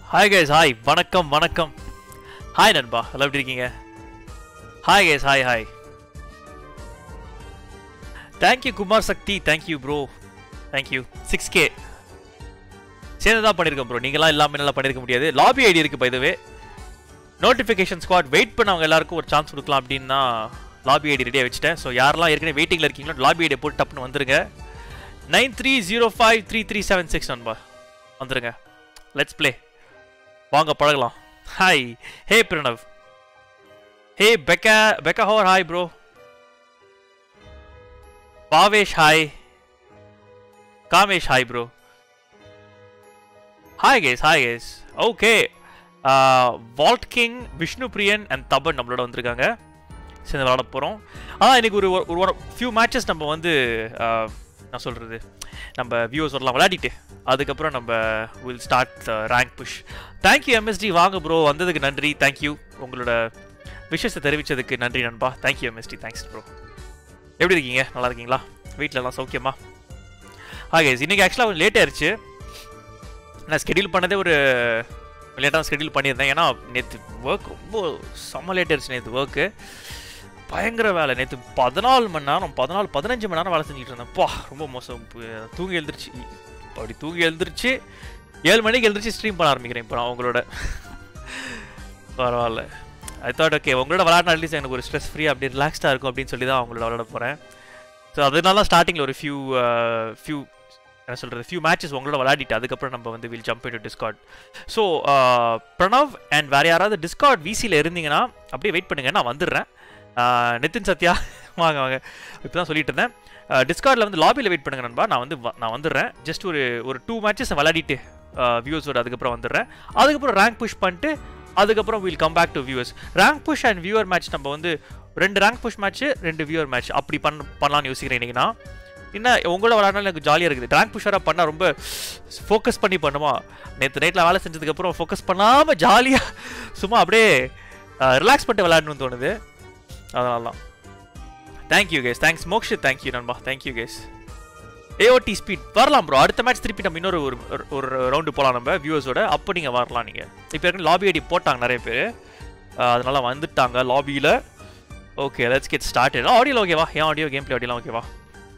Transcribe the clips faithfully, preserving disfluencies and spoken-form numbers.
Hi guys, hi, வணக்கம் வணக்கம். Hi நண்பா, எல்லாம் எப்படி இருக்கீங்க? Hi guys, hi hi. Thank you Kumar Sakthi, thank you bro, thank you. Six K சேர்ந்து தான் பண்ணியிருக்கேன் ப்ரோ. நீங்களாம் இல்லாமல் நல்லா பண்ணியிருக்க முடியாது. லாபி ஐடி இருக்குது by the way. Notification squad wait பண்ணவங்க எல்லாருக்கும் ஒரு சான்ஸ் கொடுக்கலாம் அப்படின்னா லாபி ஐடி ரெடியாக வச்சுட்டேன். ஸோ யாரெல்லாம் ஏற்கனவே வெயிட்டிங்கில் இருக்கீங்களோ லாபி ஐடியை போட்டு டப்புன்னு வந்துருங்க. Nine three zero five three three seven six நண்பா வந்துருங்க. லெட்ஸ் பிளே, வாங்க பழகலாம். ஹாய், ஹே பிரணவ், ஹே பெக்கா பெக்கா ஹோர், hi bro. Bhavesh hi, Kamesh hi bro. Hi guys, hi guys. Okay, vault king, Vishnu Priyan and Tapan நம்மளோட வந்திருக்காங்க. சேர்ந்து விளாட போகிறோம். ஆ இன்னைக்கு ஒரு ஒரு ஃபியூ மேட்சஸ் நம்ம வந்து நான் சொல்கிறது நம்ம வியூவர்ஸ் வரலாம் விளையாடிட்டு அதுக்கப்புறம் நம்ம will start rank push. Thank you MSD, வாங்க ப்ரோ, வந்ததுக்கு நன்றி. தேங்க்யூ, உங்களோட விஷயத்தை தெரிவித்ததுக்கு நன்றி நண்பா. Thank you MSD, thanks bro. எப்படி இருக்கீங்க? நல்லா இருக்கீங்களா? வீட்டிலலாம் சௌக்கியமா? ஆ கேஸ், இன்றைக்கி ஆக்சுவலாக கொஞ்சம் லேட் ஆயிடுச்சு. நான் ஸ்கெடியூல் பண்ணதே ஒரு லேட்டாக ஸ்கெடியூல் பண்ணியிருந்தேன். ஏன்னா நேற்று ஒர்க் ரொம்ப செம்ம லேட் ஆயிடுச்சு. நேற்று ஒர்க்கு பயங்கர வேலை. நேற்று பதினாலு மணி நேரம் பதினாலு பதினஞ்சு மணி நேரம் வேலை செஞ்சுட்டு இருந்தேன். பா ரொம்ப மோசம். தூங்கி எழுந்திரிச்சு அப்படி தூங்கி எழுந்திரிச்சு ஏழு மணிக்கு எழுந்திரிச்சு ஸ்ட்ரீம் பண்ண ஆரம்பிக்கிறேன் இப்போ நான் உங்களோட. பரவாயில்ல, ஐ தாட் ஓகே உங்களோட விளையாட அட்லீஸ்ட் எனக்கு ஒரு ஸ்ட்ரெஸ் ஃப்ரீ அப்படி ரிலாக்ஸ்டாக இருக்கும் அப்படின்னு சொல்லி தான் அவங்களோட விளையாட போகிறேன். ஸோ அதனால தான் ஸ்டார்டிங்கில் ஒரு ஃபியூ ஃபியூ என்ன சொல்கிறது ஃபியூ மேட்சஸ் உங்களோட விளையாடிட்டு அதுக்கப்புறம் நம்ம வந்து will jump into Discord. So Pranav and வேறு யாராவது டிஸ்கார்ட் விசியில் இருந்தீங்கன்னா அப்படியே வெயிட் பண்ணுங்க, நான் வந்துடுறேன். நிதின் சத்யா வாங்க வாங்க, இப்போ தான் சொல்லிட்டு இருந்தேன். டிஸ்கார்டில் வந்து லாபியில் வெயிட் பண்ணுங்க நண்பா, நான் வந்து நான் வந்துடுறேன். ஜஸ்ட் ஒரு ஒரு டூ மேட்சஸ் விளையாடிட்டு வியூவர்ஸோட அதுக்கப்புறம் வந்துடுறேன். அதுக்கப்புறம் ரேங்க் புஷ் பண்ணிட்டு அதுக்கப்புறம் will come back to viewers. Rank push and viewer match நம்ம வந்து ரெண்டு ரேங்க் புஷ் மேட்ச்சு ரெண்டு வியூவர் மேட்ச் அப்படி பண்ண பண்ணலான்னு யோசிக்கிறேன் இன்றைக்கி. நான் இன்னும் உங்களோட விளையாடுனாலும் எனக்கு ஜாலியாக இருக்குது. ரேங்க் புஷ்ஷராக பண்ணால் ரொம்ப ஃபோக்கஸ் பண்ணி பண்ணுமா. நேற்று நைட்டில் வேலை செஞ்சதுக்கப்புறம் ஃபோக்கஸ் பண்ணாமல் ஜாலியாக சும்மா அப்படியே ரிலாக்ஸ் பண்ணிட்டு விளையாடணும்னு தோணுது. அதனால தான். Thank you guys, thanks Mokshith, thank you நண்பா, தேங்க்யூ கேஸ். ஏஓடி ஸ்பீட் வரலாம் ப்ரோ. அடுத்த மேட்ச் திருப்பி நம்ம இன்னொரு ஒரு ஒரு ரவுண்டு போகலாம் நம்ம வியூவர்ஸோட. அப்போ நீங்கள் வரலாம். நீங்கள் இப்போ ஏற்கனவே லாபி ஐடி போட்டாங்க நிறைய பேர், அதனால வந்துட்டாங்க லாபியில். Okay let's get started. Audio ஓகேவா? ஏன் ஆடியோ கேம் பிளே ஆடியோலாம் ஓகேவா?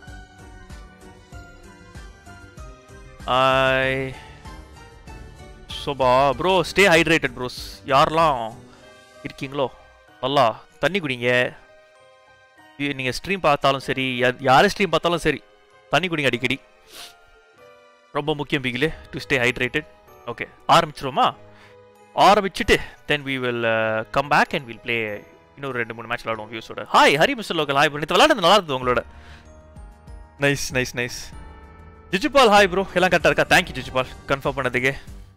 சோபா ப்ரோ, ஸ்டே ஹைட்ரேட்டட் ப்ரோஸ். யாரெல்லாம் இருக்கீங்களோ நல்லா தண்ணி குடிங்க. நீங்கள் ஸ்ட்ரீம் பார்த்தாலும் சரி, யார் ஸ்ட்ரீம் பார்த்தாலும் சரி, தண்ணி குடிங்க அடிக்கடி, ரொம்ப முக்கியம் பிகிலே டு ஸ்டே ஹைட்ரேட்டட். ஓகே ஆரம்பிச்சிருவோமா? ஆரம்பிச்சுட்டு then we will come back and will play இன்னொரு ரெண்டு மூணு மேட்ச் விளாடுவோம் வியூஸோட. Hi Hari mister local, hi bro. நேற்று விளாடுறது நல்லா இருந்தது உங்களோட. Nice nice nice. ஜிஜுபால் ஹாய் ப்ரோ, எல்லாம் கரெக்டாக இருக்கா? தேங்க்யூ ஜிஜுபால் கன்ஃபார்ம் பண்ணதுக்கு.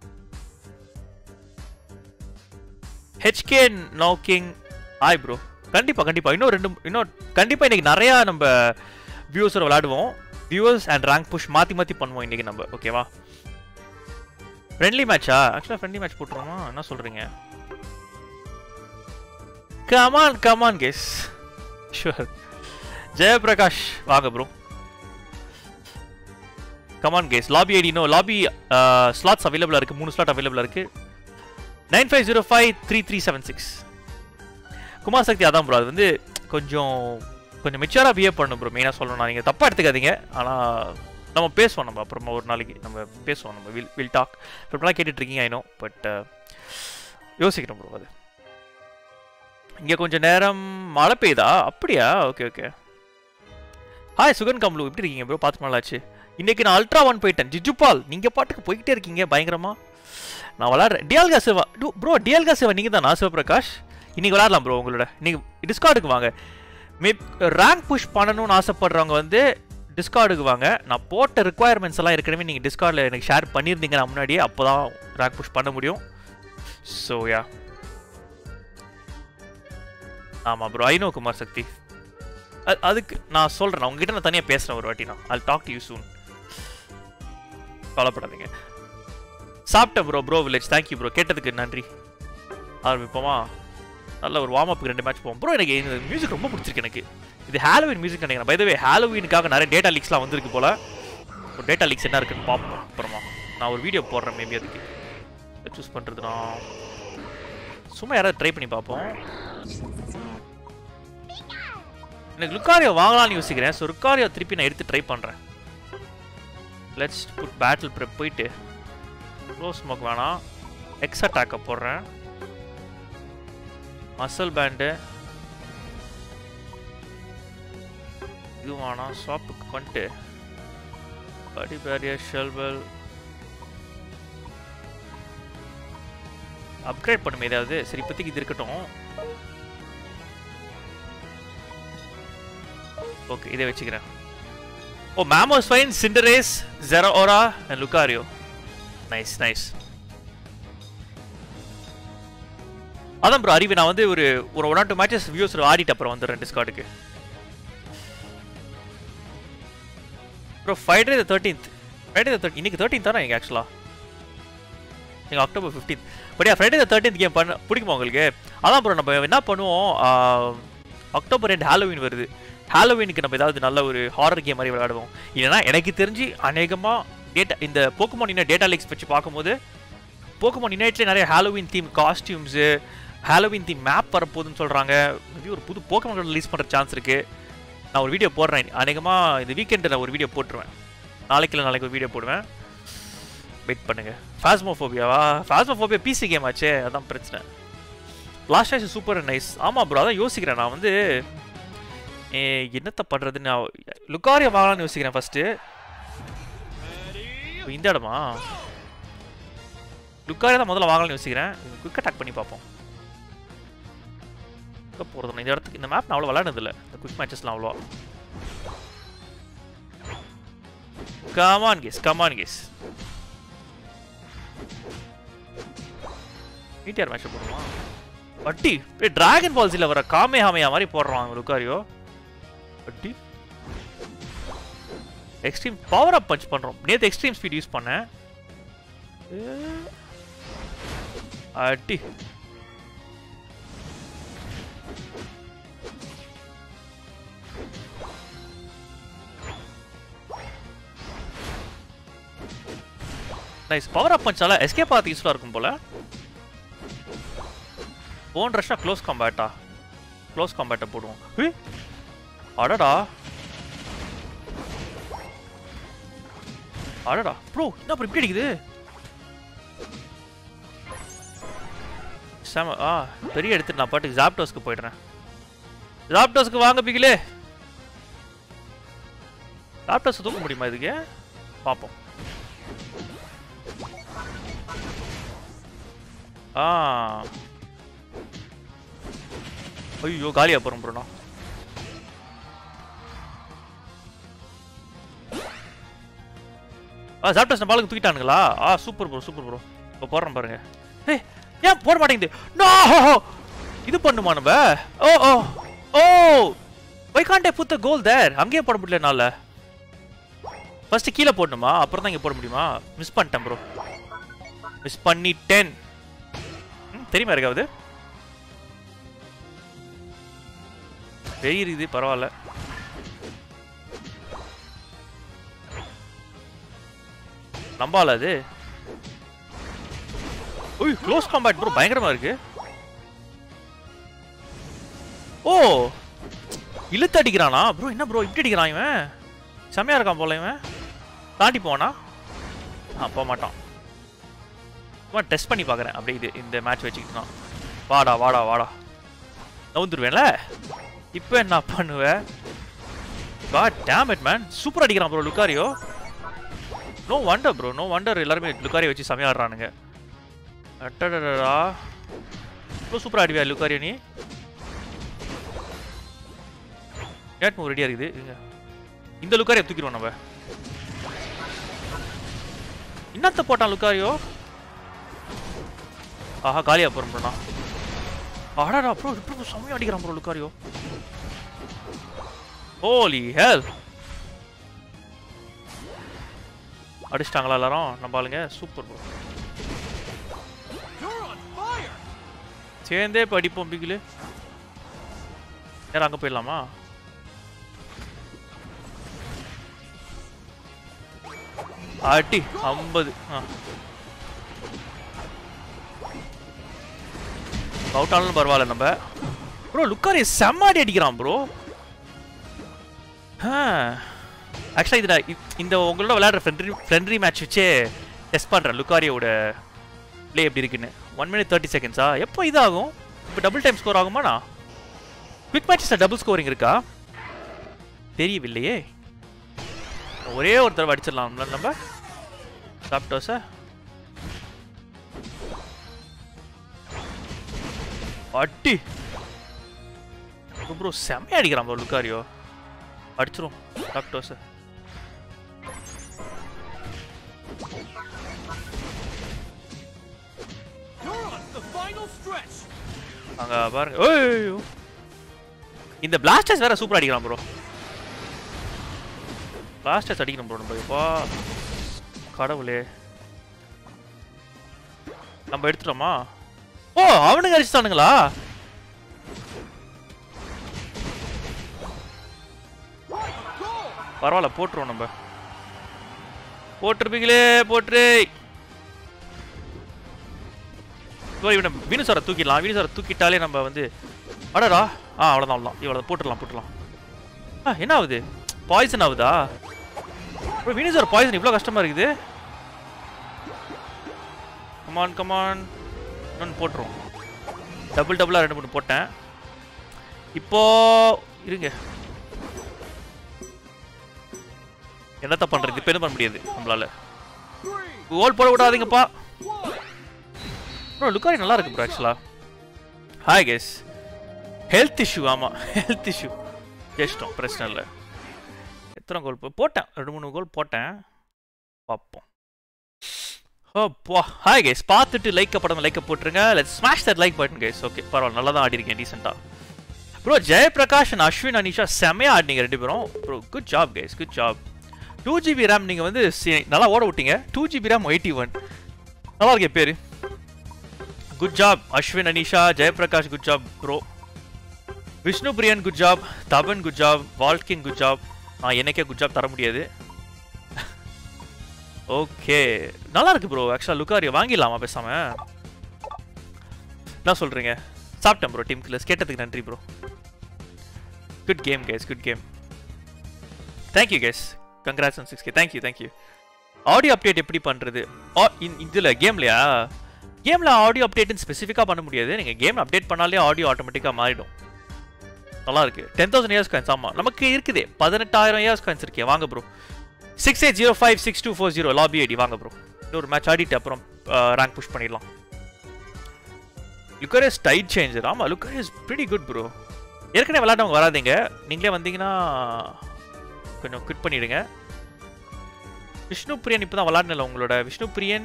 ஹெச்கே நோக்கிங் ஹாய் ப்ரோ. கண்டிப்பாக கண்டிப்பாக இன்னும் ரெண்டு இன்னும் கண்டிப்பாக இன்றைக்கி நிறையா நம்ம வியூவர்ஸோட விளாடுவோம். வியூவர்ஸ் அண்ட் ரேங்க் புஷ் மாற்றி மாற்றி பண்ணுவோம் இன்றைக்கி நம்ம. ஓகேவா? ஃப்ரெண்ட்லி மேட்சா? ஆக்சுவலாக ஃப்ரெண்ட்லி மேட்ச் போட்டுருவோமா? என்ன சொல்கிறீங்க? Come on come on guys, sure. Jayaprakash வாங்க bro. Come on guys. Lobby ID no lobby slots அவைலபிளாக இருக்குது. மூணு ஸ்லாட் அவைலபிளாக இருக்குது. Nine five zero five three three seven six. Kumar Sakthi அதான் ப்ரோ. அது வந்து கொஞ்சம் கொஞ்சம் மெச்சூராக பிஹேவ் பண்ணணும் ப்ரோ. மெயினாக சொல்லணும்னா நீங்கள் தப்பாக எடுத்துக்காதீங்க. ஆனால் நம்ம பேசுவோம், நம்ம அப்புறமா ஒரு நாளைக்கு நம்ம பேசுவோம், நம்ம வில் வில் டாக். இப்போலாம் கேட்டுட்ருக்கீங்க ஐ நோ, பட் யோசிக்கணும் ப்ரோ. அது இங்கே கொஞ்சம் நேரம் மழை பெய்யுதா? அப்படியா? Okay okay. ஹாய் சுகன் கம்லு, எப்படி இருக்கீங்க ப்ரோ? பார்த்து நல்லாச்சு. இன்றைக்கி நான் அல்ட்ரா ஒன் போயிட்டேன். ஜிஜுபால் நீங்கள் பாட்டுக்கு போய்கிட்டே இருக்கீங்க பயங்கரமாக. நான் விளாட்றேன். டியால்கா சிவா ப்ரோ, டியால்கா சிவா நீங்கள் தான். நான் சிவபிரகாஷ். இன்றைக்கி விளாட்லாம் ப்ரோ உங்களோட. நீங்கள் டிஸ்கார்டுக்கு வாங்க. மே ரேங்க் புஷ் பண்ணணும்னு ஆசைப்படுறவங்க வந்து டிஸ்கார்டுக்கு வாங்க. நான் போட்ட ரிக்குவயர்மெண்ட்ஸ் எல்லாம் ஏற்கனவே நீங்கள் டிஸ்கார்டில் எனக்கு ஷேர் பண்ணியிருந்தீங்க நான் முன்னாடியே. அப்போ தான் ரேங்க் புஷ் பண்ண முடியும். ஸோ யா ஆமாம் bro, I know Kumar Sakthi. அது அதுக்கு நான் சொல்கிறேன், உங்ககிட்ட நான் தனியாக பேசுகிறேன் ஒரு வாட்டி. நான் I'll talk to you soon, கவலைப்படாதீங்க. சாப்பிட்டேன் bro. Bro village thank you bro, கேட்டதுக்கு நன்றி. ஆரம்பிப்போமா? நல்ல ஒரு வார்ம் அப்புக்கு ரெண்டு மேட்ச் போவோம் ப்ரோ. எனக்கு இந்த மியூசிக் ரொம்ப பிடிச்சிருக்கு. எனக்கு இது ஹாலோவின் மியூசிக் நினைக்கிறேன். பை த வே ஹாலோவினுக்காக நிறைய டேட்டா லீக்ஸ்லாம் வந்திருக்கு போல். ஒரு டேட்டா லீக்ஸ் என்ன இருக்குன்னு பார்ப்போம் அப்புறமா. நான் ஒரு வீடியோ போடுறேன் மேபி அதுக்கு. சூஸ் பண்றதுனா சும்மா யாராவது ட்ரை பண்ணி பார்ப்போம். எனக்கு லுக்காரியோ வாங்கலாம்னு யோசிக்கிறேன். ஸோ லுக்காரியோ திருப்பி நான் எடுத்து ட்ரை பண்ணுறேன். லெட்ஸ் புட் பேட்டில் ப்ரெப் போயிட்டு க்ளோஸ் ஸ்மோக் வேணாம், எக்ஸ் அட்டாக்கை போடுறேன். மசல் பேண்டு இது வேணாம், ஷாப்புக்கு பண்ணிட்டு பாடி பேரியர் ஷெல்வெல் அப்கிரேட் பண்ணுமே ஏதாவது. சரி இப்போதைக்கு இது இருக்கட்டும். ஓகே இதை வச்சுக்கிறேன். Oh Mamoswine, Cinderace, Zeraora and Lucario. Nice nice. அதான் ப்ரோ அறிவு, நான் வந்து ஒரு ஒரு one or two matches views ஆடிட்டு அப்புறம் வந்துடுறேன் டிஸ்கார்டுக்கு. Bro Friday the thirteenth Friday the third இன்னைக்கு தேர்ட்டீன்த் தானே எங்கள் ஆக்சுவலாக நீங்கள் October fifteenth. But yeah Friday the thirteenth game பண்ண பிடிக்குமா உங்களுக்கு? அதான் ப்ரோ நம்ம என்ன பண்ணுவோம், அக்டோபர் ரெண்டு ஹாலோவின் வருது. ஹாலோவினுக்கு நம்ம ஏதாவது நல்ல ஒரு ஹாரர் கேம் மாதிரி விளையாடுவோம். இல்லைனா எனக்கு தெரிஞ்சு அநேகமாக டேட்டா இந்த போக்குமான் யூனிட் டேட்டா லிக்ஸ் வச்சு பார்க்கும்போது போக்குமான் யூனிட்லேயே நிறைய Halloween theme costumes, Halloween theme map வரப்போகுதுன்னு சொல்கிறாங்க. மேபி ஒரு புது போக்குமான் ரிலீஸ் பண்ணுற சான்ஸ் இருக்குது. நான் ஒரு வீடியோ போடுறேன். அநேகமாக இந்த வீக்கெண்டு நான் ஒரு வீடியோ போட்டுருவேன். நாளைக்கு இல்லை நாளைக்கு ஒரு வீடியோ போடுவேன். வெயிட் பண்ணுங்கள். ஃபாஸ்மோஃபோபியாவா? ஃபாஸ்மோஃபோபியா பிசி கேம் ஆச்சே, அதான் பிரச்சனை. லாஸ்ட் ஆச்சு சூப்பர் நைஸ். ஆமாம் ப்ரோ அதான் யோசிக்கிறேன் நான் வந்து என்னத்தை பண்ணுறதுன்னு. நான் லுக்காரியோ வாங்கலாம்னு யோசிக்கிறேன் ஃபஸ்ட்டு. இந்த இடமா லுக்காரியோ தான் முதல்ல வாங்கலாம்னு யோசிக்கிறேன். குயிக் அட்டாக் பண்ணி பார்ப்போம். போகிறது இந்த இடத்துக்கு இந்த மேப் நான் அவ்வளோ விளையாடுனதில்லை, இந்த குவிக் மேட்சஸ்லாம் அவ்வளோ. Come on guys come on guys meteor match போடுமா? பட்டி டிராகன் பால்ஸில் வர காமே ஹாமையா மாதிரி போடுறான் லுக்காரியோ. பட்டி எக்ஸ்ட்ரீம் பவர் அப் பஞ்ச் பண்ணுறோம். நேற்று எக்ஸ்ட்ரீம் ஸ்பீட் யூஸ் பண்ணேன். அட்டி நைஸ். பவர் அப் பஞ்சால எஸ்கேப் ஆகிறது யூஸ்ஃபுல்லாக இருக்கும் போல. போன் ரஷ்ஷா க்ளோஸ் காம்பேட்டா க்ளோஸ் காம்பேட்டை போடுவோம். அடடா அடடா ப்ரோ என்ன ப்ரோ இப்படி அடிக்குது? செம. ஆ பெரிய எடுத்துட்டு நான் பாட்டுக்கு ஜாப்டோஸ்க்கு போயிடுறேன். ஜாப்டோஸ்க்கு வாங்க பிகிலே. ஜாப்டோஸ் தூக்க முடியுமா இதுக்கு? பார்ப்போம். ஆ ஐயோ காலியா போகிறோம் ப்ரோ. நான் ஆ ஜாப்டோஸ் நம்ம பாலுக்கு தூக்கிட்டானுங்களா? ஆ சூப்பர் ப்ரோ சூப்பர் ப்ரோ. இப்போ போடுறோம் பாருங்க. ஏ ஏன் போட மாட்டேங்குது? நோ இது பண்ணுமா நம்ம? Oh oh oh why can't I put the goal there? அங்கேயே போட முடியல என்னால. ஃபர்ஸ்ட் கீழே போடணுமா அப்புறம் தான் இங்கே போட முடியுமா? மிஸ் பண்ணிட்டேன் ப்ரோ, மிஸ் பண்ணிட்டேன். தெரியுமா இருக்காது? தெரியுது பரவாயில்ல. நம்பால அது. ஓய் க்ளோஸ் காம்பேட் ப்ரோ பயங்கரமா இருக்கு. ஓ இழுத்து அடிக்கிறானா ப்ரோ? என்ன ப்ரோ இப்படி அடிக்கிறான் இவன்? செம்மையா இருக்கான் போல இவன். தாண்டி போனா ஆ போக மாட்டான். டெஸ்ட் பண்ணி பார்க்குறேன் அப்படியே இது இந்த மேட்ச் வச்சுக்கிட்டுனா. வாடா வாடா வாடா நவுந்துருவேன்ல. இப்போ என்ன பண்ணுவேன்? God damn it man, super அடிக்கிறான் bro Lucario. No wonder bro, no wonder எல்லாருமே லுக்காரியோ வச்சு செமையா ஆடுறானுங்க. அட்டடடா ப்ரோ சூப்பர் ஆடிவியா லுக்காரியோ நீ? கேட் மூவ் ரெடியாக இருக்குது. இந்த லுக்காரியோ தூக்கிடுவோம் நம்ம. என்னத்தை போட்டான் லுக்காரியோ? ஆஹா காலியா போறோம் ப்ரோ. நான் ஆடாடா ப்ரோ ப்ரோ செம்மையா அடிக்கிறான் ப்ரோ லுக்காரியோ. ஹோலி ஹெல் அடிச்சிட்டாங்களா எல்லாரும் நம்ம ஆளுங்க? Super bro. சேர்ந்தே இப்போ அடிப்போம் பிகிலு. நேரம் அங்கே போயிடலாமா? அடி ஐம்பது. ஆ அவுட் ஆனாலும் பரவாயில்ல நம்ம. ப்ரோ லுக்காரி செம்மாடி அடிக்கிறான் ப்ரோ. ஆக்சுவலாக இதில் இந்த உங்களோட விளையாடுற ஃப்ரெண்ட்ரி ஃப்ரெண்ட்ரி மேட்ச் வச்சே டெஸ்ட் பண்ணுறேன் லுக்காரியோட ப்ளே எப்படி இருக்குன்னு. ஒன் மினிட் தேர்ட்டி செகண்ட்ஸா எப்போ இதாகும்? இப்போ டபுள் டைம் ஸ்கோர் ஆகுமாண்ணா? குவிக் மேட்சஸில் டபுள் ஸ்கோரிங் இருக்கா? தெரியவில்லையே. ஒரே ஒரு தடவை அடிச்சிடலாம் நம்ம. சாப்பிட்டோம் சார். அட்டி ப்ரோ செம்மையா அடிக்கிறான் ப்ரோ லுக்காரியோ. அடிச்சிரும் சாப்பிட்டோம் சார். அங்க பாருங்க. ஓய்யோ இந்த பிளாஸ்டர்ஸ் வேற சூப்பரா அடிக்கிறான் ப்ரோ. பிளாஸ்டர்ஸ் அடிக்கணும் ப்ரோ நம்ம. இப்போ கடவுளே நம்ம எடுத்துட்டோமா? ஓ அவனுங்க அடிச்சுட்டானுங்களா? பரவாயில்ல போட்டுருவோம் நம்ம. போட்டிருப்பீங்களே போட்டுரு. இவனை வினுசாரை தூக்கிடலாம். வினுசாரை தூக்கிட்டாலே நம்ம வந்து அடடா. ஆ அவ்வளோதான் அவ்வளோதான். இவ்வளோ போட்டுடலாம் போட்டுடலாம். ஆ என்ன ஆகுது? பாய்சன் ஆகுதா? வினுசார் பாய்சன் இவ்வளோ கஷ்டமா இருக்குது. கமான் கமான் இன்னொன்று போட்டுருவோம். டபுள் டபுளாக ரெண்டு மூணு போட்டேன். இப்போ இருங்க என்னத்த பண்றது? இப்போ என்ன பண்ண முடியாது நம்மளால. கோல் போட விடாதீங்கப்பா. ப்ரோ லுக்காரி நல்லா இருக்கு ப்ரோ ஆக்சுவலா. Hi guys. Health issue. ஆமாம் ஹெல்த் இஷ்யூ. ஜெயிச்சிட்டோம் பிரச்சனை இல்லை. எத்தனை கோல் போட்டேன்? ரெண்டு மூணு கோல் போட்டேன். பார்ப்போம். ஓப்பா ஹாய் கேஸ். பார்த்துட்டு லைக் படம் லைக்கை போட்டுருங்க. Let's smash that like button guys. Okay பரவாயில்ல நல்லா தான் ஆடி இருக்கேன் டீசெண்டாக. ப்ரோ ஜெயபிரகாஷ் அண்ட் அஸ்வின் அனிஷா செம்மையாக ஆடினீங்க ரெண்டு பேரும் bro. Good job guys good job. Two GB RAM நீங்கள் வந்து நல்லா ஓட விட்டீங்க. Two GB RAM eighty one நல்லா இருக்கே பேர். Good job Ashwin Anisha Jayaprakash good job bro. Vishnu Priyan good job. Tapan good job. வால்கின் குட் ஜாப். ஆ எனக்கே குட் ஜாப் தர முடியாது. ஓகே நல்லா இருக்கு ப்ரோ ஆக்சுவலாக லுக்காரியை வாங்கிடலாமா பேசாம? என்ன சொல்கிறீங்க? சாப்பிட்டேன் ப்ரோ. டீம் கிளஸ் கேட்டதுக்கு நன்றி bro. Good game guys good game. Thank you guys. Congrats on six K. Thank you thank you. Audio update எப்படி பண்ணுறது? இதில் கேம்லையா? கேமில் ஆடியோ அப்டேட்னு ஸ்பெசிஃபிக்காக பண்ண முடியாது. நீங்கள் கேம் அப்டேட் பண்ணாலே ஆடியோ ஆட்டோமேட்டிக்காக மாறிடும். நல்லா இருக்கு. Ten thousand Aeos coins. ஆமாம் நமக்கு இருக்குது பதினெட்டாயிரம் இயர்ஸ் காயின்ஸ் இருக்கே. வாங்க bro. Six eight zero five six two four zero lobby ID வாங்க ப்ரோ. இன்னொரு மேட்ச் ஆடிட்டு அப்புறம் ரேங்க் புஷ் பண்ணிடலாம். Lucario is tide changer. ஆமாம் Lucario is pretty good bro. ஏற்கனவே விளையாட்டவங்க வராதிங்க. நீங்களே வந்தீங்கன்னா கொஞ்சம் குவிட் பண்ணிவிடுங்க. விஷ்ணு பிரியன் இப்போ தான் விளாட்னில்ல உங்களோட. விஷ்ணு பிரியன்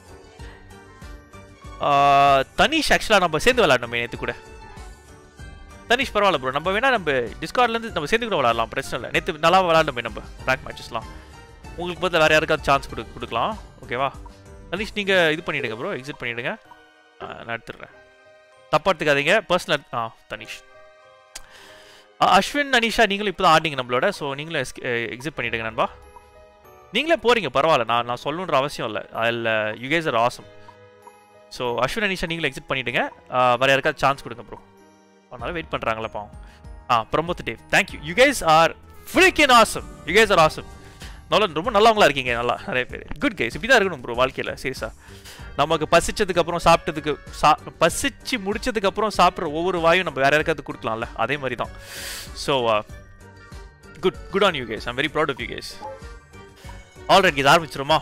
தனிஷ் ஆக்சுவலாக நம்ம சேர்ந்து விளாடணுமே நேற்று கூட. தனிஷ் பரவாயில்ல ப்ரோ. நம்ம வேணா நம்ம டிஸ்கார்ட்லேருந்து நம்ம சேர்ந்து கூட விளாடலாம் பிரச்சனை இல்லை. நேற்று நல்லா விளாடணுமே நம்ம ரேங்க் மேட்சஸ்லாம். உங்களுக்கு பதில் வேறு யாருக்காவது சான்ஸ் கொடு கொடுக்கலாம் ஓகேவா? தனிஷ் நீங்கள் இது பண்ணிவிடுங்க ப்ரோ. எக்ஸிட் பண்ணிவிடுங்க. நான் எடுத்துடுறேன். தப்பா எடுத்துக்காதீங்க பர்சனல். ஆ தனிஷ். அஸ்வின் அனிஷா நீங்களும் இப்போ தான் ஆடிங்க நம்மளோட. ஸோ நீங்களும் எக்ஸிட் பண்ணிவிடுங்க நண்பா. நீங்களே போகிறீங்க பரவாயில்ல. நான் நான் சொல்லணுன்ற அவசியம் இல்லை. அதில் you guys are awesome. So Ashwin Anisha நீங்களும் எக்ஸிட் பண்ணிவிடுங்க. வேறு யாருக்காவது சான்ஸ் கொடுங்க ப்ரோ. அதனால வெயிட் பண்ணுறாங்களப்பா. ஆ Pramod Dev thank you. You guys are freaking awesome. You guys are awesome. நல்லா ரொம்ப நல்லவங்களா இருக்கீங்க. நல்லா நிறைய பேர் குட் கேஸ். இப்படி தான் இருக்கணும் ப்ரோ வாழ்க்கையில். சீரியஸாக நமக்கு பசிச்சதுக்கப்புறம் சாப்பிட்டதுக்கு சா பசிச்சு முடிச்சதுக்கப்புறம் சாப்பிட்ற ஒவ்வொரு வாயும் நம்ம வேற யாருக்காவது கொடுக்கலாம்ல. அதே மாதிரி தான். So good good on you guys. I'm very proud of you guys. Alright இது ஆரம்பிச்சிருமா?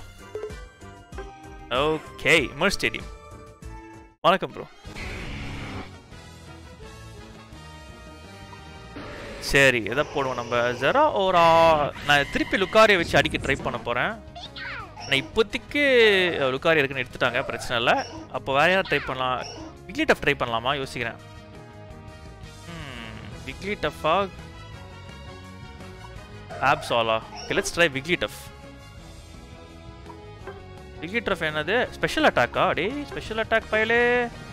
Okay Mer stadium. வணக்கம் ப்ரோ. சரி எதை போடுவோம் நம்ம? ஜெரா ஓரா. நான் திருப்பி லுக்காரியை வச்சு அடிக்க ட்ரை பண்ண போகிறேன். நான் இப்போதைக்கு லுக்காரி இருக்குன்னு எடுத்துட்டாங்க பிரச்சனை இல்லை. அப்போ வேற யாரும் ட்ரை பண்ணலாம்? விக்லி டஃப் ட்ரை பண்ணலாமா யோசிக்கிறேன். விக்லி டஃபா ஆப்ஸாலா? Okay let's try Wigglytuff. Wigglytuff என்னது? ஸ்பெஷல் அட்டாக்கா? டே ஸ்பெஷல் அட்டாக் பயலே.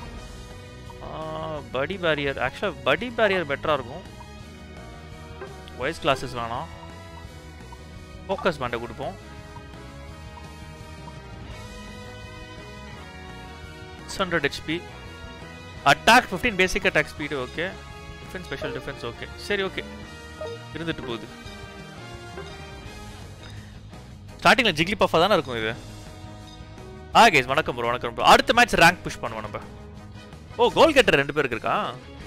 படி பேரியர். ஆக்சுவலாக படி பேரியர் பெட்டராக இருக்கும். வாய்ஸ் கிளாஸஸ் வேணாம். ஃபோக்கஸ் பேண்டை கொடுப்போம். Six hundred HP. Attack fifteen basic attack speed okay. Defence special defence okay. சரி ஓகே இருந்துட்டு போகுது. ஸ்டார்டிங்கில் ஜிக்லி பஃபாக தானே இருக்கும் இது. ஆ கேஸ் வணக்கம் ப்ரோ வணக்கம் ப்ரோ. அடுத்த மேட்ச் ரேங்க் புஷ் பண்ணுவோம் நம்ம. ஓ கோல் கெட்டர் ரெண்டு பேருக்கு இருக்கா.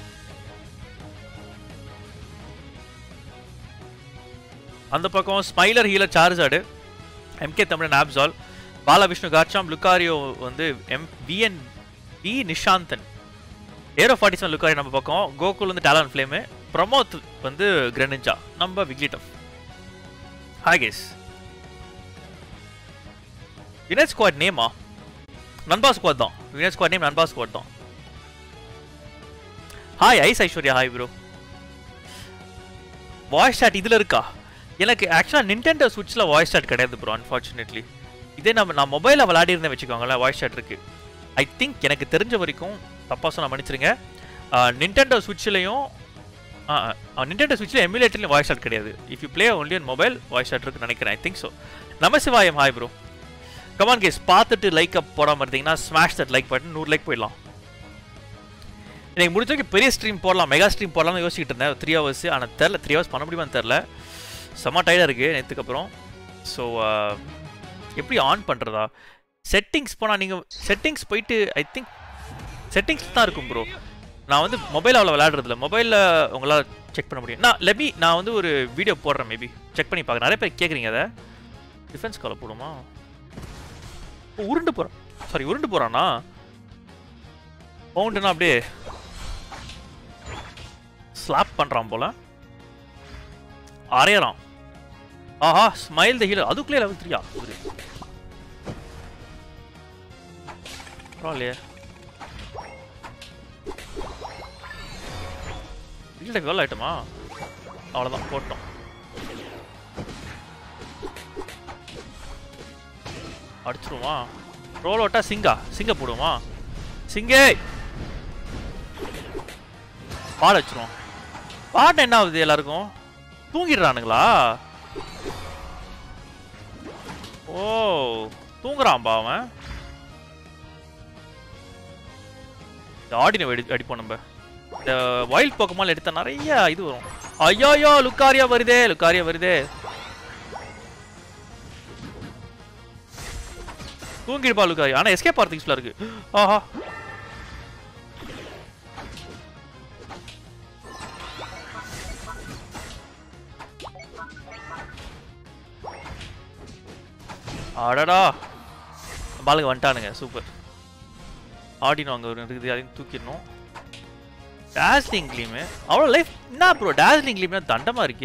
அந்த பக்கம் ஸ்மைலர் ஹீலர் சார்ஜாடு, MK Tamilan Absol, Balavishnu Garchomp, Lucario வந்து M VN V Nishanthan, Aero forty seven Lucario நம்ம பக்கம், கோகுல் வந்து டாலன் ஃப்ளேமு, பிரமோத் வந்து கிரெனிஞ்சா, நம்ம Wigglytuff. Hi guys. Unite squad நேமா நண்பா ஸ்குவாட் தான். வினேட் ஸ்குவாட் நேம் நண்பா ஸ்குவாட் தான். ஹாய் ஐஸ் Aishwarya hi bro. Voice chat இதில் இருக்கா? எனக்கு ஆக்சுவலாக நிண்டெண்டோ ஸ்விட்சில் வாய்ஸ் சாட் கிடையாது ப்ரோ அன்ஃபார்ச்சுனேட்லி. இதே நம்ம நான் மொபைலில் விளையாடி இருந்தேன் வச்சுக்கோங்களேன் வாய்ஸ் சாட் இருக்குது. ஐ திங்க் எனக்கு தெரிஞ்ச வரைக்கும் தப்பாக சொன்னால் மன்னிச்சிருங்க. நிண்டெண்டோ ஸ்விட்ச்லையும் நிண்டெண்டோ ஸ்விட்சில் எமுலேட்டர்லையும் வாய்ஸ் சாட் கிடையாது. If you play only on mobile voice chat இருக்குன்னு நினைக்கிறேன். I think so. Namasivayam hi bro. Come on guys பார்த்துட்டு லைக் அப் போடாமல் இருந்தீங்கன்னா ஸ்மாஷ் தட் லைக் பட்டன். நூறு லைக் போயிடலாம். எனக்கு முடிஞ்ச வரைக்கும் பெரிய ஸ்ட்ரீம் போடலாம், மெகா ஸ்ட்ரீம் போடலாம்னு யோசிச்சுட்டு இருந்தேன் த்ரீ ஹவர்ஸ். ஆனால் தெரில த்ரீ ஹவர்ஸ் பண்ண முடியுமான்னு தெரில. செம்ம டயர்டாக இருக்குது நேற்றுக்கு அப்புறம். ஸோ எப்படி ஆன் பண்ணுறதா? செட்டிங்ஸ் போனால் நீங்கள் செட்டிங்ஸ் போயிட்டு ஐ திங்க் செட்டிங்ஸ் தான் இருக்கும் ப்ரோ. நான் வந்து மொபைல் அவ்வளோ விளையாடுறதில்ல. மொபைலில் உங்களால் செக் பண்ண முடியும். நான் லெபி நான் வந்து ஒரு வீடியோ போடுறேன், மேபி செக் பண்ணி பார்க்குறேன். நிறைய பேர் கேட்குறீங்க அதை. டிஃபென்ஸ் காலை போடுமா? உருண்டு போகிறான், சாரி உருண்டு போகிறானா? பவுண்டுனா அப்படியே ஸ்லாப் பண்ணுறான் போல, அரையறான். ஆஹா ஸ்மைல் த ஹீலர் அதுக்குள்ளே லெவல் த்ரீயா? பரவாயில்லையே. இல்லை வேலை ஆயிட்டோமா? அவ்வளோதான் போட்டோம். அடிச்சிருமா? ரோல் ஓட்டா சிங்கா சிங்க போடுவோமா? சிங்கே பாட வச்சிருவோம். பாட்டு என்ன ஆகுது? எல்லாருக்கும் தூங்கிடுறானுங்களா? ஓ தூங்குறான்பா அவன். இந்த ஆடினை அடி அடிப்போம் நம்ம. இந்த வைல்ட் போக்கமால் எடுத்த நிறைய இது வரும். ஐயோயோ லுக்காரியா வருதே லுக்காரியா வருதே. தூங்கிடுப்பா லுக்காரியா. ஆனால் எஸ்கேப் ஆகிறதுக்கு யூஸ்ஃபுல்லாக இருக்கு. ஆஹா அடடா பாலுக்கு வந்துட்டானுங்க. சூப்பர். ஆடினோ அங்கே ஒரு இருக்குது, அதையும் தூக்கிடணும். டாஸ்லிங் கிளீமு அவ்வளோ லைஃப் என்ன ப்ரோ? டாஸ்லிங் கிளீம்னா தண்டமாக இருக்கு.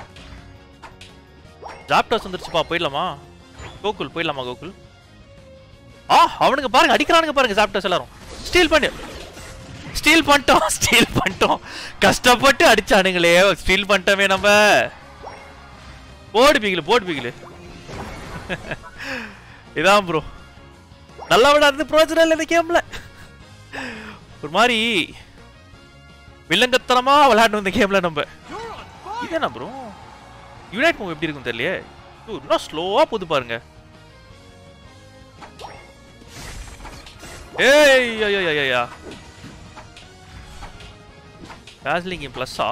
ஜாப்டாஸ் வந்துருச்சுப்பா. போயிடலாமா கோகுல்? போயிடலாமா கோகுல்? ஆ அவனுக்கு பாருங்க அடிக்கிறானுங்க பாருங்க. ஜாப்டாஸ் எல்லாரும் ஸ்டீல் பண்ணி ஸ்டீல் பண்ணிட்டோம் ஸ்டீல் பண்ணிட்டோம். கஷ்டப்பட்டு அடிச்சானுங்களே, ஸ்டீல் பண்ணிட்டோமே நம்ம. போடு பீகிலு போடு பீகிலு. இதான் ப்ரோ நல்லா விடாது பிரோஜனம் இல்லை இந்த கேம்ல. ஒரு மாதிரி வில்லங்கத்தனமா விளையாடணும் இந்த கேம்ல நம்ம. இதேனா ப்ரோ யுனைட் மூவ் எப்படி இருக்கும் தெரியலையே. இன்னும் ஸ்லோவா போது பாருங்க. ஏய் ஐயோ ஐயா டாஸ்லிங் பிளஸ்ஸா?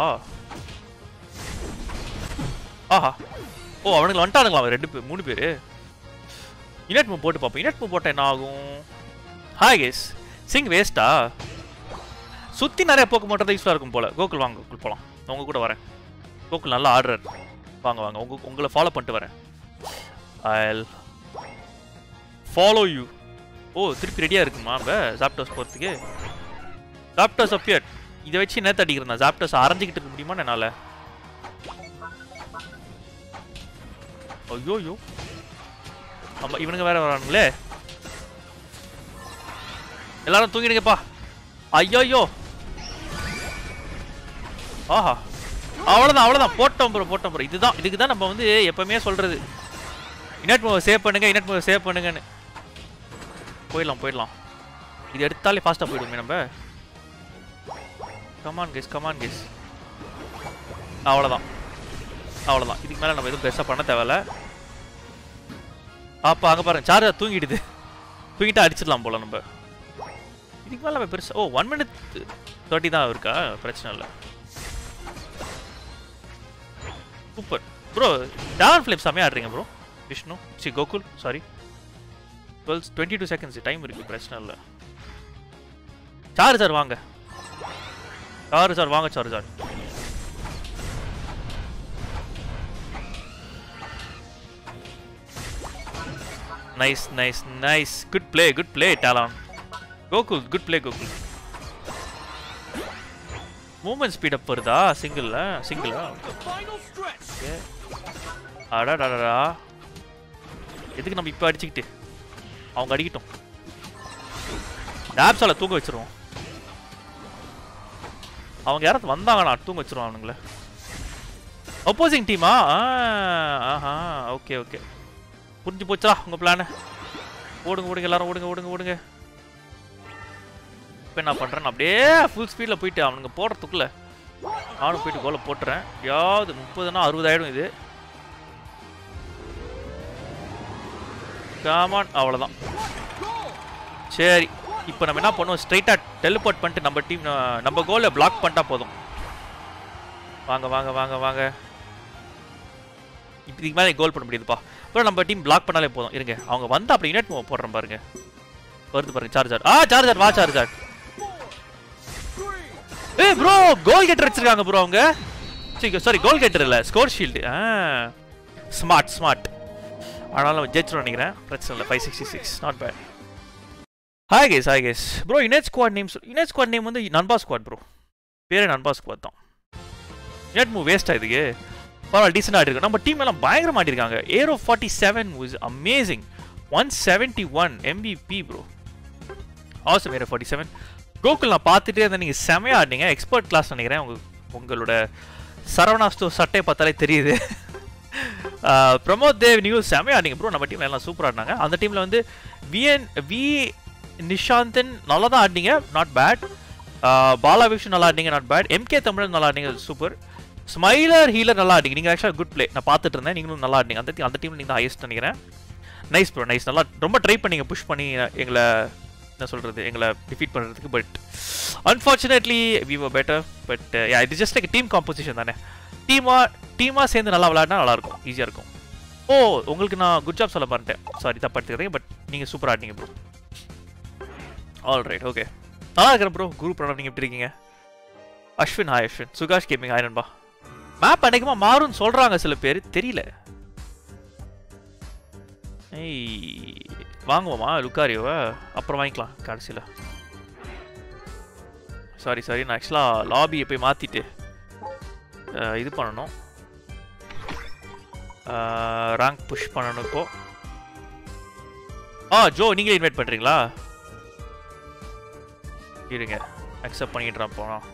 ஆஹா ஓ அவனுக்கு வந்துட்டானுங்களா அவன் ரெண்டு பேர் மூணு பேர். யுனைட் மூவ் போட்டு பார்ப்போம். யுனைட் மூவ் போட்டால் என்ன ஆகும்? Hi guys. சிங் வேஸ்ட்டா? சுற்றி நிறைய போக்க மாட்டேன் யூஸ்ஃபுல்லாக இருக்கும் போல். கோகுல் வாங்க கோகுல் போகலாம். உங்கள் கூட வரேன். கோகுல் நல்லா ஆடுறார். வாங்க வாங்க உங்க உங்களை ஃபாலோ பண்ணிட்டு வரேன். ஐல் ஃபாலோ யூ. ஓ திருப்பி ரெடியாக இருக்குமா நம்ம ஜாப்டாஸ் போகிறதுக்கு? Zapdos appear. இதை வச்சு நேற்று அடிக்கிறேன். ஜாப்டாஸ் அரைஞ்சிக்கிட்டு இருக்க முடியுமா என்னால்? ஐயோயோ ஆமா இவனுங்க வேற வரானுங்களே. எல்லாரும் தூங்கிடுங்கப்பா. ஐயோயோ ஆஹா அவ்வளோதான் அவ்வளோதான் போட்டோம் ப்ரோ போட்டோம் ப்ரோ. இதுதான் இதுக்கு தான் நம்ம வந்து எப்பவுமே சொல்றது, இனட் மூவ் சேவ் பண்ணுங்க இனட் மூவ் சேவ் பண்ணுங்கன்னு. போயிடலாம் போயிடலாம். இது எடுத்தாலே ஃபாஸ்ட்டாக போயிடுமே நம்ம. Come on guys come on guys. அவ்வளோதான் அவ்வளோதான். இதுக்கு மேலே நம்ம எதுவும் பெருசாக பண்ண தேவையில்ல. அப்போ அங்கே பாருங்க சார்ஜர் தூங்கிடுது. தூங்கிட்டு அடிச்சிடலாம் போல நம்ம. இதுக்கு மேலே பெருசா ஓ ஒன் மினிட் தேர்ட்டி தான் இருக்கா பிரச்சனை இல்லை சூப்பர் ப்ரோ டான் ஃபிளிப் செம்மையாக ஆடுறீங்க bro Vishnu C Gokul sorry டுவெல் டுவெண்ட்டி டூ செகண்ட்ஸ் டைம் இருக்குது பிரச்சனை இல்லை சார்ஜர் வாங்க சார்ஜர் வாங்க charger Nice, nice, nice. Good play, good play, Talon. Gokul, good play, Gokul. Movement speed up வருதா சிங்கிள்ல சிங்கிளா ஓகே அடடடடா எதுக்கு நம்ம இப்போ அடிச்சிக்கிட்டு அவங்க அடிக்கட்டும் டேப்ஸால தூங்க வச்சிருவோம் அவங்க யாராவது வந்தாங்கண்ணா தூங்க வச்சிருவோம் அவனுங்கள அப்போசிங் டீமா ஆஹா ஓகே ஓகே புரிஞ்சு போச்சா உங்கள் பிளானு ஓடுங்க ஓடுங்க எல்லாரும் ஓடுங்க ஓடுங்க ஓடுங்க இப்போ என்ன பண்ணுறேன் அப்படியே ஃபுல் ஸ்பீடில் போயிட்டு அவனுங்க போடுறதுக்குள்ள நானும் போயிட்டு கோலை போட்டுறேன் யாவது முப்பதுனா அறுபதாயிடும் இது காமான் அவ்வளோதான் சரி இப்போ நம்ம என்ன பண்ணுவோம் ஸ்ட்ரைட்டாக டெலிபோர்ட் பண்ணிட்டு நம்ம டீம் நம்ம கோலை பிளாக் பண்ணிட்டா போதும் வாங்க வாங்க வாங்க வாங்க இப்போ இதுக்கு மேலே கோல் பண்ண முடியுதுப்பா அப்புறம் நம்ம டீம் பிளாக் பண்ணாலே போதும் இருங்க அவங்க வந்து அப்படி யூனிட் மூவ் போடுறேன் பாருங்க வருது பாருங்க சார்ஜர் ஆ சார்ஜர் வா சார்ஜர் ஏய் ப்ரோ கோல் கெட்டர் வச்சிருக்காங்க ப்ரோ அவங்க சரி சாரி கோல் கெட்டர் இல்லை ஸ்கோர் ஷீல்டு ஆ ஸ்மார்ட் ஸ்மார்ட் ஆனாலும் ஜெயிச்சிடும் நினைக்கிறேன் பிரச்சனை இல்லை five sixty six not bad hi guys hi guys bro unite squad name unite squad name வந்து நண்பா ஸ்குவாட் ப்ரோ பேரே நண்பா ஸ்குவாட் தான் யுனைட் மூவ் வேஸ்ட் ஆகுதுக்கு பரவாயில்ல டீசெண்டாக ஆகிருக்கு நம்ம டீம் எல்லாம் பயங்கரமாக ஆடிருக்காங்க Aero forty seven was amazing one seventy one MPP bro awesome Aero forty seven Gokul நான் பார்த்துட்டே இருந்தேன் நீங்கள் செமையாக ஆடினீங்க எக்ஸ்பர்ட் கிளாஸ் நினைக்கிறேன் உங்க உங்களோட சரவணா ஸ்டோர் சட்டையை பார்த்தாலே தெரியுது பிரமோத் தேவ் நியூஸ் செமையாக ஆடிங்க ப்ரோ நம்ம டீமில் எல்லாம் சூப்பராக ஆடினாங்க அந்த டீமில் வந்து விஎன் வி நிஷாந்தன் நல்லா தான் ஆடினீங்க நாட் பேட் பாலா விஷு நல்லா ஆடினீங்க நாட் பேட் எம்கே தமிழன் நல்லா ஆடினீங்க சூப்பர் ஸ்மைலர் ஹீலர் நல்லா ஆடிங்க நீங்கள் ஆக்சுவலாக குட் பிளே நான் பார்த்துட்டு இருந்தேன் நீங்களும் நல்லா ஆடிங்க அந்த அந்த டீமில் நீங்கள் தான் ஹையஸ்ட் நினைக்கிறேன் நைஸ் ப்ரோ நைஸ் நல்லா ரொம்ப ட்ரை பண்ணிங்க புஷ் பண்ணி எங்களை என்ன சொல்கிறது எங்களை டிஃபீட் பண்ணுறதுக்கு but unfortunately we were better but இது ஜஸ்ட் லைக் டீம் காம்போசிஷன் தானே டீமாக டீமாக சேர்ந்து நல்லா விளையாடினா நல்லாயிருக்கும் ஈஸியாக இருக்கும் ஓ உங்களுக்கு நான் குட் ஜாப் சொல்ல மாட்டேன் சாரி தப்பா எடுத்துக்கிறீங்க பட் நீங்கள் சூப்பராக ஆடிங்க ப்ரோ ஆல் ரைட் ஓகே நல்லா இருக்கிறேன் ப்ரோ குரு பிரணவ் நீங்கள் எப்படி இருக்கீங்க Ashwin hi Ashwin Sugash gaming hi நண்பா மேப் அன்னைக்குமா மாறும்னு சொல்றாங்க சில பேர் தெரியல ஏய் வாங்குவோமா லுக்காரியோவை அப்புறம் வாங்கிக்கலாம் கடைசியில் சாரி சாரி நான் ஆக்சுவலாக லாபியை போய் மாற்றிட்டு இது பண்ணணும் ரேங்க் புஷ் பண்ணணும் இப்போ ஆ ஜோ நீங்களே இன்வைட் பண்ணுறீங்களா இருங்க அக்செப்ட் பண்ணிடுறேன் போனோம்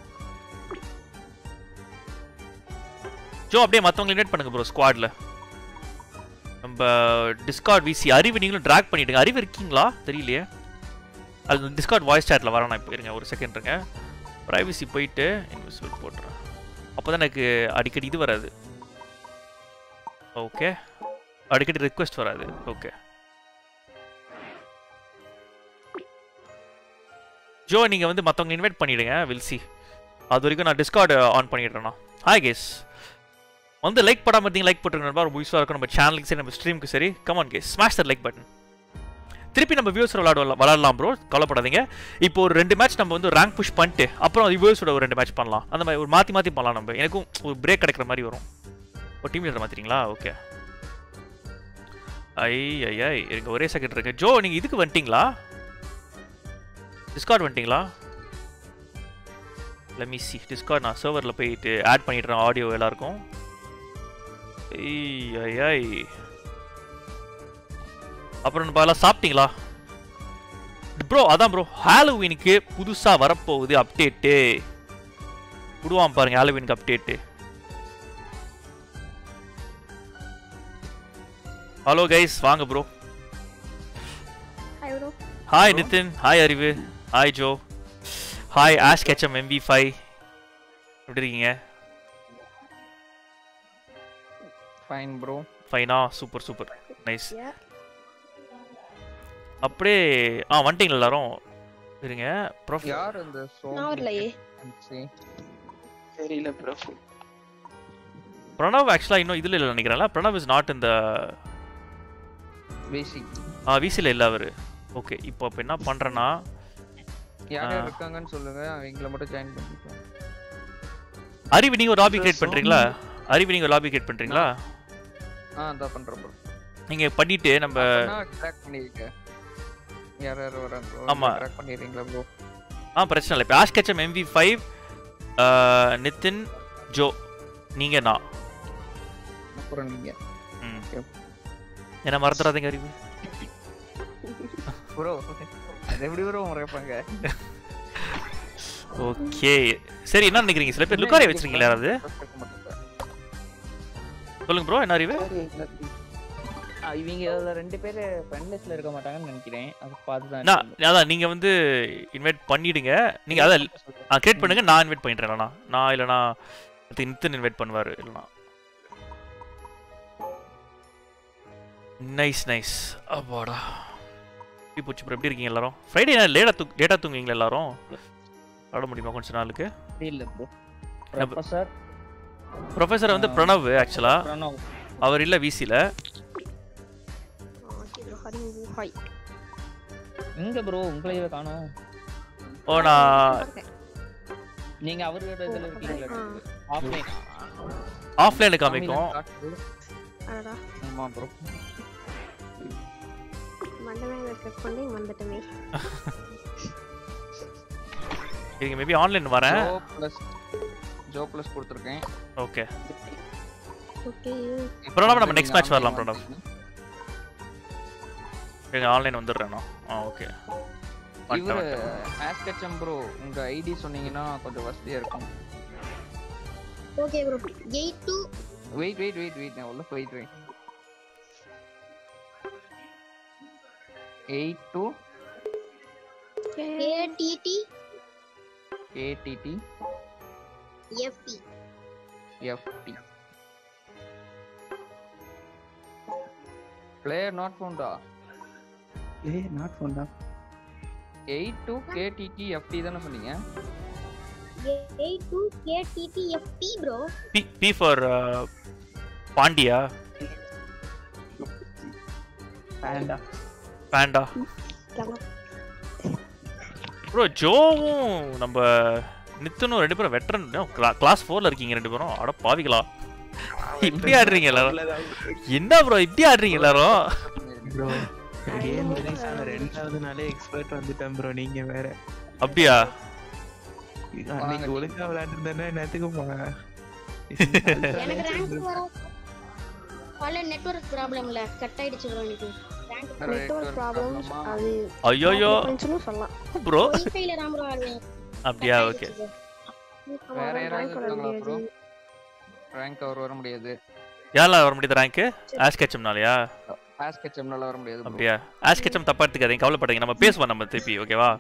ஜோ அப்படியே மற்றவங்களை இன்வைட் பண்ணுங்க ப்ரோ ஸ்குவாடில் நம்ம டிஸ்கார்ட் விசி அறிவு நீங்களும் ட்ராக் பண்ணிவிடுங்க அறிவு இருக்கீங்களா தெரியலையே அது டிஸ்கார்ட் வாய்ஸ் சேட்டில் வரேன் நான் இப்போ இருங்க ஒரு செகண்ட் இருங்க ப்ரைவசி போயிட்டு இன்வெஸ்ட்மெண்ட் போட்டுறேன் அப்போ தான் எனக்கு அடிக்கடி இது வராது ஓகே அடிக்கடி ரிக்வெஸ்ட் வராது ஓகே ஜோ நீங்கள் வந்து மற்றவங்க இன்வைட் பண்ணிவிடுங்க வில் சி அது வரைக்கும் நான் டிஸ்கார்டு ஆன் பண்ணிடுறேண்ணா ஹாய் கேஸ் வந்து லைக் பண்ணாம இருந்தீங்க லைக் போட்டுருங்க ரொம்ப யூஸ்ஃபுல்லாக இருக்கும் நம்ம சேனலுக்கு சரி நம்ம ஸ்ட்ரீமுக்கு சரி come on guys smash that like button திருப்பி நம்ம வியூஸ் விளையாட விளாடலாம் ப்ரோ கவலைப்படாதீங்க இப்போ ஒரு ரெண்டு மேட்ச் நம்ம வந்து ரேங்க் புஷ் பண்ணிட்டு அப்புறம் வியூஸோட ஒரு ரெண்டு மேட்ச் பண்ணலாம் அந்த மாதிரி ஒரு மாற்றி மாற்றி பண்ணலாம் நம்ம எனக்கும் ஒரு பிரேக் கிடைக்கிற மாதிரி வரும் ஒரு டீம் லீடர் மாற்றிங்களா ஓகே ஐ ஐ ஐ இருங்க ஒரே செகண்ட் இருக்கு ஜோ நீங்கள் இதுக்கு வந்துட்டீங்களா டிஸ்கார்ட் வந்துட்டீங்களா லெட் மீ சி டிஸ்கார்ட் நான் சர்வரில் போயிட்டு ஆட் பண்ணிடுறேன் ஆடியோ எல்லாருக்கும் ஐய் ஐ ஐ அப்புறம் நம்ம எல்லாம் சாப்பிட்டீங்களா ப்ரோ அதான் ப்ரோ ஹாலோவீனுக்கு புதுசாக வரப்போகுது அப்டேட்டு விடுவான் பாருங்க ஹாலோவீனுக்கு அப்டேட்டு ஹலோ கைஸ் வாங்க bro hi Nithin hi Arivu hi Jo hi Ash Ketchum MB five எப்படி இருக்கீங்க ஃபைன் ப்ரோ ஃபைனா சூப்பர் சூப்பர் நைஸ் அப்படியே ஆ வந்துட்டீங்களா எல்லாரும் இருங்க ப்ரொஃப் யார் இந்த சோம் நான் வரலையே. தெரியல ப்ரோ. பிரணவ் ஆக்சுவலா இன்னும் இதுல இல்ல நினைக்கிறேன்ல. பிரணவ் இஸ் நாட் இந்த விசி. ஆ விசில இல்ல அவரு. ஓகே இப்போ அப்ப என்ன பண்றேன்னா யார் யார் இருக்காங்கன்னு சொல்லுங்க, அவங்கள மட்டும் ஜாயின் பண்ணிக்கலாம். அறிவு நீங்க ஒரு லாபி கிரியேட் பண்றீங்களா? அறிவு நீங்க ஒரு லாபி கிரியேட் பண்றீங்களா? ஆ அத பண்றேன் ப்ரோ. நீங்க பண்ணிட்டு நம்ம ட்ராக் பண்ணிருங்க. யார் யார் வராங்க ஆமா ட்ராக் பண்ணிரீங்களா ப்ரோ? ஆ பிரச்சனை இல்ல. இப்போ Ash Ketchum M V five Nithin Jo நீங்க நான் அப்புறம் நீங்க ம் என்ன மறந்துடாதீங்க அறிவு ப்ரோ. அது எப்படி ப்ரோ மறப்பாங்க? ஓகே சரி என்ன நினைக்கிறீங்க? சில பேர் லுக்காரே வச்சிருக்கீங்களா யாராவது? சொல்லுங்க ப்ரோ என்ன அறிவு? இவங்க இதுல ரெண்டு பேர் ஃப்ரெண்ட் லிஸ்ட்ல இருக்க மாட்டாங்கன்னு நினைக்கிறேன். அது பார்த்து தான் நான் அதான் நீங்க வந்து இன்வைட் பண்ணிடுங்க. நீங்க அத கிரியேட் பண்ணுங்க. நான் இன்வைட் பண்ணிடுறேன். இல்லனா நான் இல்லனா நிதின் இன்வைட் பண்ணுவாரு இல்லனா. Nice nice. அப்பாடா எப்படி போச்சு ப்ரோ? எப்படி இருக்கீங்க எல்லாரும்? ஃப்ரைடே லேட்டா தூ லேட்டா தூங்குவீங்களா எல்லாரும்? ஆட முடியுமா கொஞ்ச நாளுக்கு? இல்ல ப்ரோ. ப்ரொஃபசர் ப்ரொஃபசர் வந்து பிரணவ் ஆக்சுவலா. பிரணவ் அவர் இல்ல விசில. ஹாய். எங்க ப்ரோ உங்களையே காணோம்? ஓ நான் நீங்க அவரோட இதுல இருக்கீங்களா? ஆஃப்லைன் ஆஃப்லைன்ல காமிக்கும். அடடா ஆமா ப்ரோ. மண்டமே செக் பண்ணி வந்துட்டமே. நீங்க மேபி ஆன்லைன் வரேன். ஜோ ப்ளஸ் ஜோ ப்ளஸ் கொடுத்திருக்கேன். ஓகே ஓகே பிரணவ் நம்ம நெக்ஸ்ட் மேட்ச் வரலாம் பிரணவ். நீங்க ஆன்லைன் வந்துறேன் நான். ஆ ஓகே இவரு ஆஸ்கெச்சம் ப்ரோ உங்க ஐடி சொன்னீங்கன்னா கொஞ்சம் வசதியா இருக்கும். Okay bro. Eight two wait wait wait wait நான் உள்ள wait wait eight two ATT ATT FT FT player not ஃபவுண்டா. ஏய் நாட் ஃபவுண்டா. எயிட் டூ கேடிடி எஃப்டி தான சொன்னீங்க? Eight two KTT FT bro. P P for Pandiya. Panda panda bro. ஜோவும் நம்ம நித்தனும் ரெண்டு பேரும் வெட்டரன் கிளாஸ் ஃபோர்ல இருக்கீங்க ரெண்டு பேரும். அட பாவிகளா இப்படி ஆடுறீங்க எல்லாரும்? என்ன ப்ரோ இப்படி ஆடுறீங்க எல்லாரும்? ப்ரோ கேம் ரிலீஸ் ஆன ரெண்டாவது நாளே எக்ஸ்பர்ட் வந்துட்டேன் ப்ரோ. நீங்க வேற. அப்படியா? அன்னைக்கு ஒழுங்கா விளையாண்டுருந்தேன்னா என்னத்துக்கு போங்க. எனக்கு ரேங்க் வர பல நெட்வொர்க் ப்ராப்ளம்ல கட் ஆயிடுச்சு ப்ரோ. எனக்கு ரேங்க் நெட்வொர்க் ப்ராப்ளம்ஸ் அது ஐயோ கொஞ்சம் சொல்லலாம் ப்ரோ. வைஃபைல தான் ப்ரோ ஆடுவேன். அப்படியா? ஓகே வேற யாராவது இருக்காங்களா ப்ரோ? ரேங்க் அவர் வர முடியாது. யாரெல்லாம் வர முடியுது ரேங்க்? ஆஷ்கெச்சம்னாலயா? ஆஸ்கெச்சம்னால வர முடியாது. அப்படியா? ஆஷ்கெச்சம் தப்பா எடுத்துக்காதீங்க, கவலைப்படாதீங்க. நம்ம பேசுவோம் நம்ம திருப்பி ஓகேவா?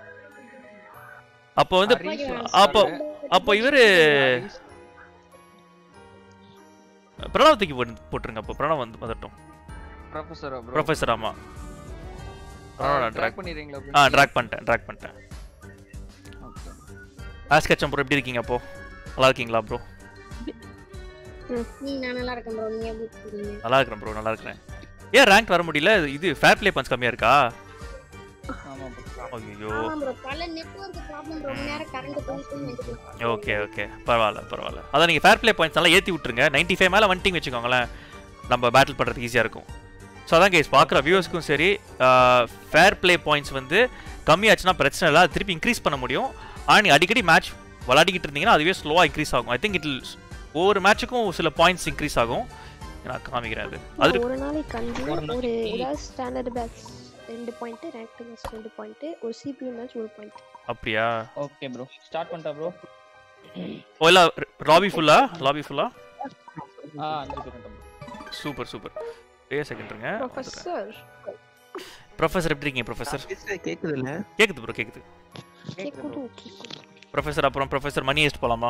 அப்போ வந்து அப்போ அப்போ இவரு பிரணவ் தூக்கி போட்டுருங்க. அப்போ பிரணவ் வந்து வந்துட்டோம். Professor bro. ப்ரொஃபசர் ஆமா. பிரணவ் ட்ராக் பண்ணிரீங்களா? ஆ ட்ராக் பண்ணிட்டேன் ட்ராக் பண்ணிட்டேன். ஆஸ்கெச்சம் ப்ரோ எப்படி இருக்கீங்க? அப்போ நல்லா இருக்கீங்களா ப்ரோ? நீ நான் நல்லா இருக்கேன் ப்ரோ. நீ எப்படி இருக்கீங்க? நல்லா இருக்கேன் ப்ரோ நல்லா இருக்கேன். ஏன் ரேங்க் வர முடியல? இது ஃபேர் ப்ளே பாயிண்ட்ஸ் கம்மியா இருக்கா? ஆமா ப்ரோ. ஐயோ ஆமா ப்ரோ. பல நெட்வொர்க் ப்ராப்ளம் ரொம்ப நேரம் கரண்ட் போயிட்டு வந்துட்டு. ஓகே ஓகே பரவாயில்ல பரவாயில்ல. அதான் நீங்கள் ஃபேர் ப்ளே பாயிண்ட்ஸ் நல்லா ஏற்றி விட்டுருங்க. நைன்ட்டி ஃபைவ் மேலே வந்துட்டிங்க வச்சுக்கோங்களேன், நம்ம பேட்டில் பண்ணுறதுக்கு ஈஸியாக இருக்கும். ஸோ அதான் கேஸ் பார்க்குற வியூவர்ஸ்க்கும் சரி, ஃபேர் ப்ளே பாயிண்ட்ஸ் வந்து கம்மியாச்சுன்னா பிரச்சனை இல்லை, அது திருப்பி இன்க்ரீஸ் பண்ண முடியும். ஆனால் நீங்கள் அடிக்கடி மேட்ச் விளையாடிக்கிட்டு இருந்தீங்கன்னா அதுவே ஸ்லோவாக இன்க்ரீஸ் ஆகும். ஐ திங்க் இட் ஒவ்வொரு மேட்சுக்கும் சில பாயிண்ட்ஸ் இன்க்ரீஸ் ஆகும். நான் காமிக்கிறேன். அது அது ஒரு நாளைக்கு கண்டு ஒரு ஏதாவது ஸ்டாண்டர்ட் பேட்ச் ரெண்டு பாயிண்ட், ரேங்க் மேட்ச் ரெண்டு பாயிண்ட், ஒரு சிபியூ மேட்ச் ஒரு பாயிண்ட். அப்படியா? ஓகே ப்ரோ ஸ்டார்ட் பண்ணிட்டா ப்ரோ. ஓ இல்ல லாபி ஃபுல்லா? லாபி ஃபுல்லா? ஆ அஞ்சு பேர் bro. Super super. A second இருங்க. ப்ரொஃபசர் ப்ரொஃபசர் எப்படி இருக்கீங்க ப்ரொஃபசர்? கேக்குது இல்ல? கேக்குது ப்ரோ கேக்குது. கேக்குது. ப்ரொஃபசர் அப்புறம் ப்ரொஃபசர் மணி ஹெஸ்ட் போலாமா?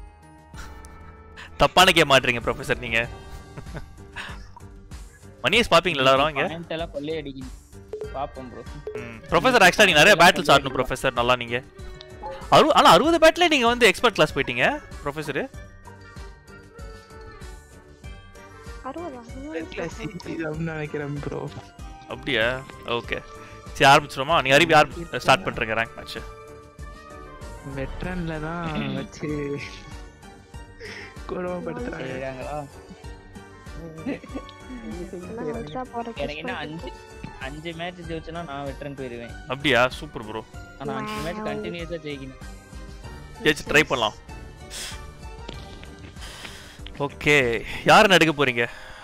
தப்பான கேம் ஆடுறீங்க ப்ரொஃபசர் நீங்க. மணி ஹெஸ்ட் பாப்பீங்களா எல்லாரும்? இங்க பாயிண்ட் எல்லாம் கொள்ளை அடிக்குது. பாப்போம் ப்ரோ. ப்ரொஃபசர் ஆக்சுவலா நீங்க நிறைய பேட்டில்ஸ் ஆடணும் ப்ரொஃபசர் நல்லா நீங்க. அறு ஆனா அறுபது பேட்டிலே நீங்க வந்து எக்ஸ்பர்ட் கிளாஸ் போயிட்டீங்க ப்ரொஃபசர். நினைக்கிறேன் ப்ரோ. அப்படியா? ஓகே சரி ஆரம்பிச்சிரோமா? நீங்க அறிவி யார் ஸ்டார்ட் பண்றீங்க ரேங்க் மேட்ச்? வெட்டரன்ல தான் வச்சு கொடுமைப்படுத்துறாங்களா? எனக்கு என்ன அஞ்சு அஞ்சு மேட்ச் ஜெயிச்சனா நான் வெட்டரன் போயிடுவேன். அப்படியா? Super bro. ஆனா அஞ்சு மேட்ச் கண்டினியூஸா ஜெயிக்கணும். ஜெயிச்சு ட்ரை பண்ணலாம். ஓகே யாரை எடுக்க போறீங்க?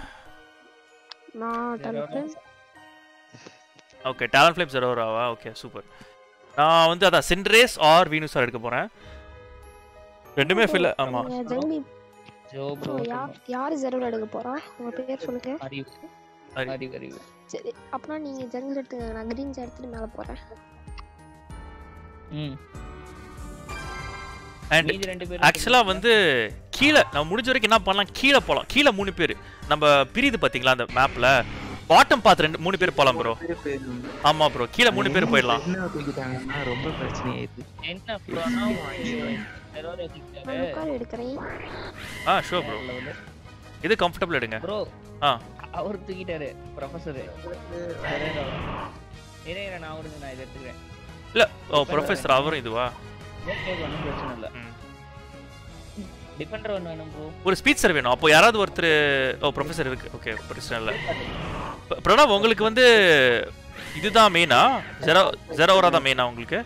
நான் டேலண்ட். ஓகே டேலண்ட் ஃப்ளேம் ஜெரோராவா? Okay super. நான் வந்து அதான் சிண்ட்ரேஸ் ஆர் வீனஸ் எடுக்க போறேன். ரெண்டுமே ஃபில். ஆமா ஜோ ப்ரோ யார் ஜெரோரா எடுக்க போறா? உங்க பேர் சொல்லுங்க. அறிவு அறிவு அறிவு. சரி அப்பனா நீங்க ஜங்கிள் எடுத்துங்க, நான் கிரீன்ஸ் எடுத்துட்டு மேல போறேன். ம் அண்ட் ஆக்சுவலா வந்து கீழே நம்ம முடிஞ்ச வரைக்கும் என்ன பண்ணலாம், கீழே போகலாம். கீழே மூணு பேர் நம்ம பிரியுது பாத்தீங்களா அந்த மேப்ல, பாட்டம் பார்த்து ரெண்டு மூணு பேர் போலாம் ப்ரோ. ஆமா ப்ரோ கீழே மூணு பேர் போயிடலாம். ரொம்ப பிரச்சனை ஆயிடுது. என்ன ப்ரோ நான் எடுக்கறேன். ஆ ஷூர் ப்ரோ. இது கம்ஃபர்ட்டபிள் எடுங்க ப்ரோ. ஆ அவர் தூக்கிட்டாரு ப்ரொஃபசர். இறையற நான் அவருக்கு நான் இத எடுத்துக்கிறேன். இல்ல ஓ ப்ரொஃபசர் அவரும் இதுவா? ஓகே ஒண்ணும் பிரச்சனை இல்ல. டிஃபெண்டர் ஒன்னு வேணும் ப்ரோ. ஒரு ஸ்பீச்சர் வேணும். அப்போ யாராவது ஒருத்தர் ஓ ப்ரொஃபசர் இருக்கு. ஓகே பிரச்சனை இல்ல. பிரணவ் உங்களுக்கு வந்து இதுதான் மெயினா? ஜெரோ ஜெரோரா தான் மெயினா உங்களுக்கு?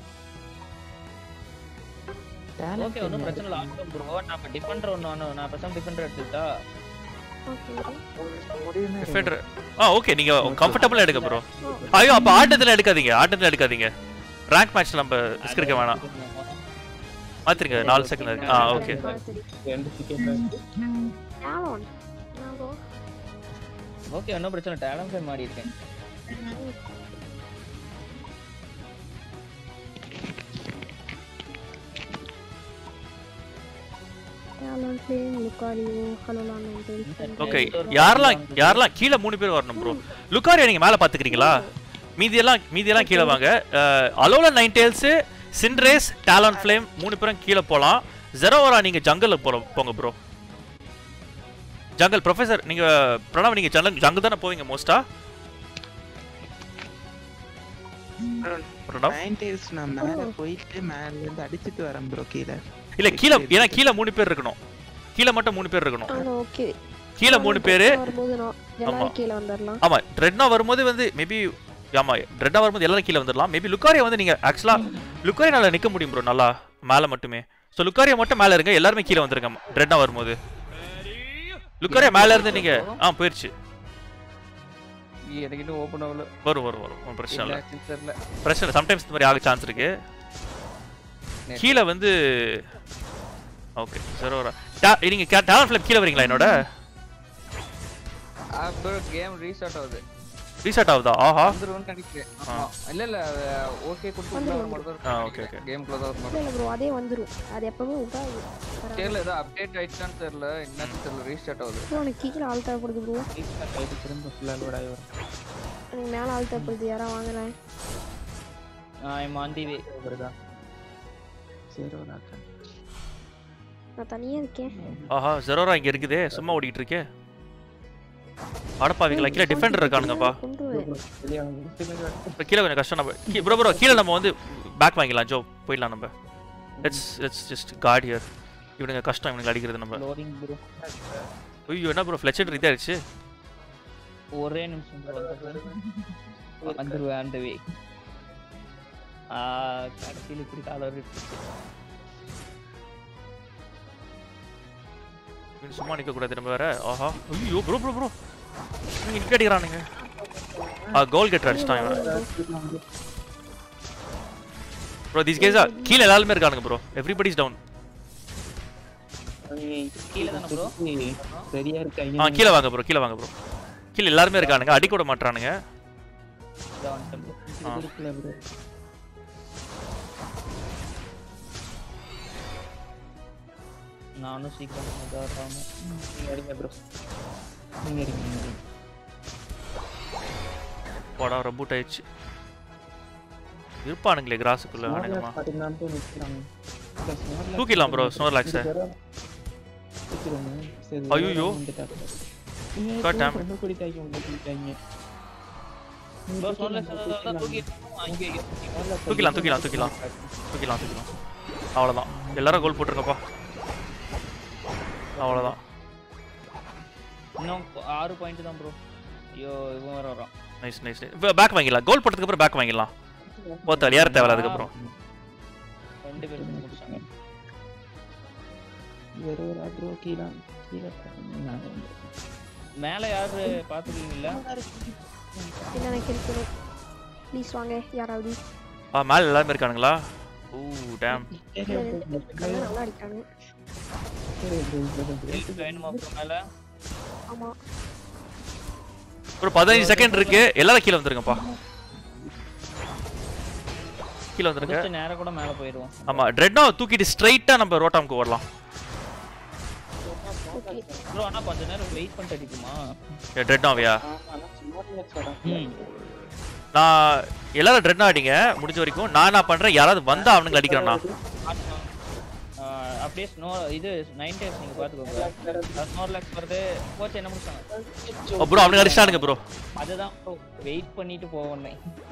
ஓகே ஒண்ணும் பிரச்சனை இல்ல. ஆட்டம் ப்ரோ நான் இப்ப டிஃபெண்டர் ஒன்னு வேணும். நான் பசங்க டிஃபெண்டர் எடுத்துட்டா. Okay Defender. ஆ ஓகே நீங்க கம்ஃபர்ட்டபிளா எடுங்க ப்ரோ. ஐயோ அப்ப ஆட்டத்துல எடுக்காதீங்க. ஆட்டத்துல எடுக்காதீங்க. ரேங்க் மேட்ச்ல நம்ம ரிஸ்க் எடுக்க வேணாம். மாத்திருங்க நாலு செகண்ட் இருக்கு. ஆ ஓகே ஓகே ஒண்ணும் பிரச்சனை இல்ல. டேலண்ட் ஃப்ளேம் மாடி இருக்கேன். ஓகே யாரெல்லாம் யாரெல்லாம் கீழே மூணு பேர் வரணும் ப்ரோ. லுக்காரியா நீங்க மேல பாத்துக்கிறீங்களா? மீதி எல்லாம் மீதி எல்லாம் கீழே வாங்க. Alola Ninetales, Cinderace, Talonflame மூணு பேரும் கீழே போலாம். ஜெரோரா நீங்க ஜங்கல்ல போற போங்க ப்ரோ. ஜங்கல் ப்ரொஃபசர் நீங்க பிரணவ் நீங்க ஜங்கல் ஜங்கல் தானே போவீங்க மோஸ்டா? பிரணவ் நைன் டெயில்ஸ் நான் மேல போயிட்டு மேல இருந்து அடிச்சிட்டு வரேன் ப்ரோ கீழ. இல்ல கீழ ஏனா கீழ மூணு பேர் இருக்கணும். கீழ மட்டும் மூணு பேர் இருக்கணும். ஓகே கீழ மூணு பேர் வரும்போது எல்லாரும் கீழ வந்துறலாம். ஆமா ட்ரெட்னா வரும்போது வந்து மேபி ஆமா ட்ரெட்னா வரும்போது எல்லாரும் கீழ வந்துறலாம். மேபி லுக்காரியா வந்து நீங்க ஆக்சுவலா லுக்காரியால நிக்க முடியும் ப்ரோ நல்லா மேல மட்டுமே. சோ லுக்காரியா மட்டும் மேல இருங்க, எல்லாரும் கீழ வந்துருங்க ட்ரெட்னா வரும்போது. லுக்காரியா மேல இருந்து நீங்க ஆ போயிடுச்சு. எனக்கு இன்னும் ஓபன் ஆகல. வரும் வரும் வரும் பிரச்சனை இல்ல. தெரியல. பிரச்சனை இல்ல. சம்டைம்ஸ் இந்த மாதிரி ஆக சான்ஸ் இருக்கு. கீழ வந்து ஓகே ஜெரோரா நீங்க டாலன் ஃப்ளேம் கீழ வரீங்களா என்னோட? ஆ ப்ரோ கேம் ரீஸ்டார்ட் ஆகுது. ரீஸ்டார்ட் ஆகுதா? ஆஹா வந்துருன்னு நினைக்கிறேன். ஆமா இல்ல இல்ல ஓகே கொடுத்து மட்டும் ஆ ஓகே ஓகே கேம் க்ளோஸ் ஆகுது மட்டும். இல்ல ப்ரோ அதே வந்துரும். அது எப்பவுமே உடாது. தெரியல ஏதோ அப்டேட் ஆயிடுச்சான்னு தெரியல. என்னன்னு தெரியல ரீஸ்டார்ட் ஆகுது. ப்ரோ எனக்கு கீழ ஆல் தேவைப்படுது ப்ரோ. கைது திரும்ப ஃபுல்லா லோட் ஆகி வரும். எனக்கு மேல ஆல் தேவைப்படுது. யாரா வாங்குறேன். ஐ அம் ஆன் தி வே வருதா? ஜெரோரா நான் தனியா இருக்கேன். ஆஹா ஜெரோரா இங்க இருக்குதே சும்மா ஓடிட்டு இருக்கே. அடப்பாவீங்களா கீழ டிஃபெண்டர் இருக்கானுங்கப்பா. கீழ கொஞ்சம் கஷ்டம். நம்ம ப்ரோ ப்ரோ கீழ நம்ம வந்து பேக் வாங்கிடலாம். ஜோ போயிடலாம் நம்ம. Let's let's just guard here. இவனுங்க கஷ்டம் இவனுங்க அடிக்கிறது நம்ம. Loading bro. ஐயோ என்ன ப்ரோ ஃப்ளெச்சர் ரீட் ஆயிடுச்சு. ஒரே நிமிஷம் ப்ரோ வந்துருவேன் அந்த வே. ஆ கடைசில இப்படி காலர் இருக்கு. சும்மா நிக்க கூடாது நம்ம வேற. ஆஹா ஐயோ ப்ரோ ப்ரோ ப்ரோ நீங்க நிக்க அடிக்கறானுங்க. ஆ கோல் கெட்டர் அடிச்சான் இவன். ப்ரோ these guys are கீழ எல்லாரும் இருக்கானுங்க ப்ரோ. everybody is down. கீழ தான ப்ரோ? சரியா இருக்காங்க. ஆ கீழ வாங்க ப்ரோ கீழ வாங்க ப்ரோ. கீழ எல்லாரும் இருக்கானுங்க அடி கூட மாட்டறானுங்க. நானும் சீக்கிரம் வராம நீங்க அடிங்க ப்ரோ. நீங்க அடிங்க. போடா ரபூட் ஆயிடுச்சு. இருப்பானுங்களே கிராஸுக்குள்ள வேணுமா? தூக்கிடலாம் ப்ரோ ஸ்னோர்லாக்ஸை. ஐயோ காட்டாம தூக்கிலாம் தூக்கிலாம் தூக்கிலாம் தூக்கிலாம் தூக்கிலாம். அவ்வளோதான், எல்லாரும் கோல் போட்டுருங்கப்பா. அவ்வளோதான். இன்னும் ஆறு பாயிண்ட் தான் ப்ரோ. ஐயோ இவன் வேற வரான். Nice nice. இப்போ பேக் வாங்கிடலாம். கோல் போட்டதுக்கு அப்புறம் பேக் வாங்கிடலாம். போத்தால் யார் தேவை அதுக்கப்புறம். ரெண்டு பேரும் முடிச்சாங்க. வேற ஒரு ஆட்ரோ கீழ கீழ மேல யாரு பாத்துக்கீங்களா? என்ன நினைக்கிறீங்க? ப்ளீஸ் வாங்க யாராவது. ஆ மேல எல்லாரும் இருக்கானுங்களா? ஓ டாம். நல்லா அடிக்காங்க. வேணுமா ப்ரோ மேல? ஆமா. ஒரு பதினைந்து செகண்ட் இருக்கு. எல்லாரும் கீழ வந்துருங்கப்பா. கீழ வந்துருங்க. கொஞ்சம் நேரா கூட மேல போயிடுவோம். ஆமா ட்ரெட்னா தூக்கிட்டு ஸ்ட்ரைட்டா நம்ம ரோட்டாம்க்கு ஓடலாம். ப்ரோ அண்ணா கொஞ்ச நேரம் வெயிட் பண்ணிட்டு அடிக்குமா? ஏ ட்ரெட்னாவியா? நான் எல்லாரும் ட்ரெட்னா அடிங்க முடிஞ்ச வரைக்கும். நான் என்ன பண்றேன், யாராவது வந்தா அவனுங்களை அடிக்கிறேன்னா அப்படியே ஸ்னோ இது நைன் டைம்ஸ் நீங்க பாத்துக்கோங்க. ஸ்னோர்லாக்ஸ் வருது. கோச் என்ன முடிச்சாங்க? ப்ரோ அவனுக்கு அடிச்சானுங்க ப்ரோ. அதுதான் ப்ரோ வெயிட் பண்ணிட்டு போவனே.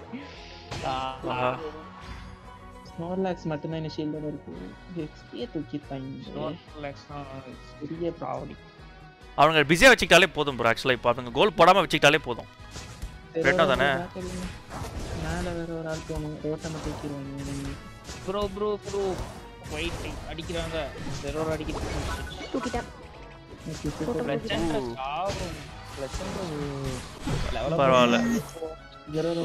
ஸ்னோர்லாக்ஸ் மட்டும் தான் இந்த ஷீல்டோட இருக்கு. எக்ஸ்பியே தூக்கிட்டாங்க. ஸ்னோர்லாக்ஸ் தான் பெரிய ப்ராப்ளம். அவங்க பிஸியா வச்சுக்கிட்டாலே போதும் ப்ரோ. ஆக்சுவலா இப்போ அவங்க கோல் போடாம வச்சுக்கிட்டாலே போதும். ரெட்டா தானே மேல வேற ஒரு ஆள் போணும். ரோட்டமா தூக்கிடுவாங்க. ப்ரோ ப்ரோ ப்ரோ வெயிட் அடிக்குறாங்க. ஜெரோர் அடிக்குது. தூக்கிட்டேன். பிரச்சனை சாவும். பிரச்சனை லெவல் பரவாயில்ல. ஜெரோர்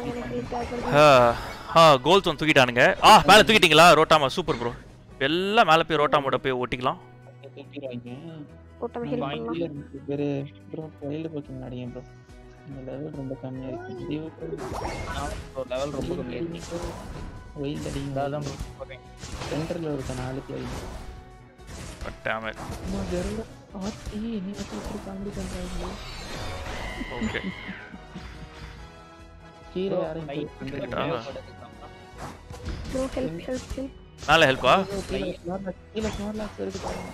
ஆ கோல் தோன் தூக்கிட்டானுங்க. ஆ மேல தூக்கிட்டீங்களா ரோட்டாமா? Super bro. எல்லாம் மேல போய் ரோட்டாமோட போய் ஓட்டிக்கலாம். தூக்கிடுவாங்க. ஓட்டமா ஹெல்ப் பண்ணலாம். வேற ப்ரோ கையில போக்கிங் அடிங்க ப்ரோ. இந்த லெவல் ரொம்ப கம்மியா இருக்கு. ப்ரோ லெவல் ரொம்ப கம்மியா இருக்கு. வெயில் அடிங்க. அதான் ப்ரோ போறேன். சென்டர்ல இருக்க நாலு பிளேயர். பட்டாம. அம்மா ஜெரோர் ஆத்தி நீ வந்து காமெடி பண்றாங்க. ஓகே. கீழ யாரும் பண்ணிட்டாங்க. Bro help help help. மேல ஹெல்ப்பா? கீழ ஸ்னோர்லாக்ஸ் இருக்கு பாருங்க.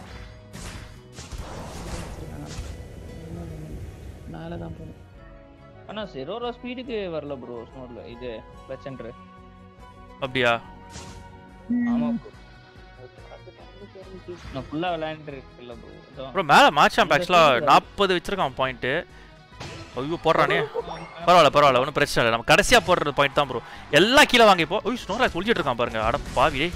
மேல தான் போணும். ஆனா ஜெரோரா ஸ்பீடுக்கு வரல ப்ரோ ஸ்னோர்ல இது பிரச்சனை. அப்படியா? ஆமா ப்ரோ. நான் ஃபுல்லா விளையாண்டு இருக்கல ப்ரோ. ப்ரோ மேல மாச்சாம் ஆக்சுவலா நாற்பது வச்சிருக்கான் பாயிண்ட். ஐயோ போடுறானே. பரவாயில்ல பரவாயில்ல ஒன்றும் பிரச்சனை இல்லை. நம்ம கடைசியா போடுறது பாயிண்ட் தான் ப்ரோ. எல்லாம் கீழே வாங்கி இப்போ. ஐயோ ஸ்னோர்லாக்ஸ் ஒளிச்சிட்டு இருக்கான் பாருங்க. அட பாவி.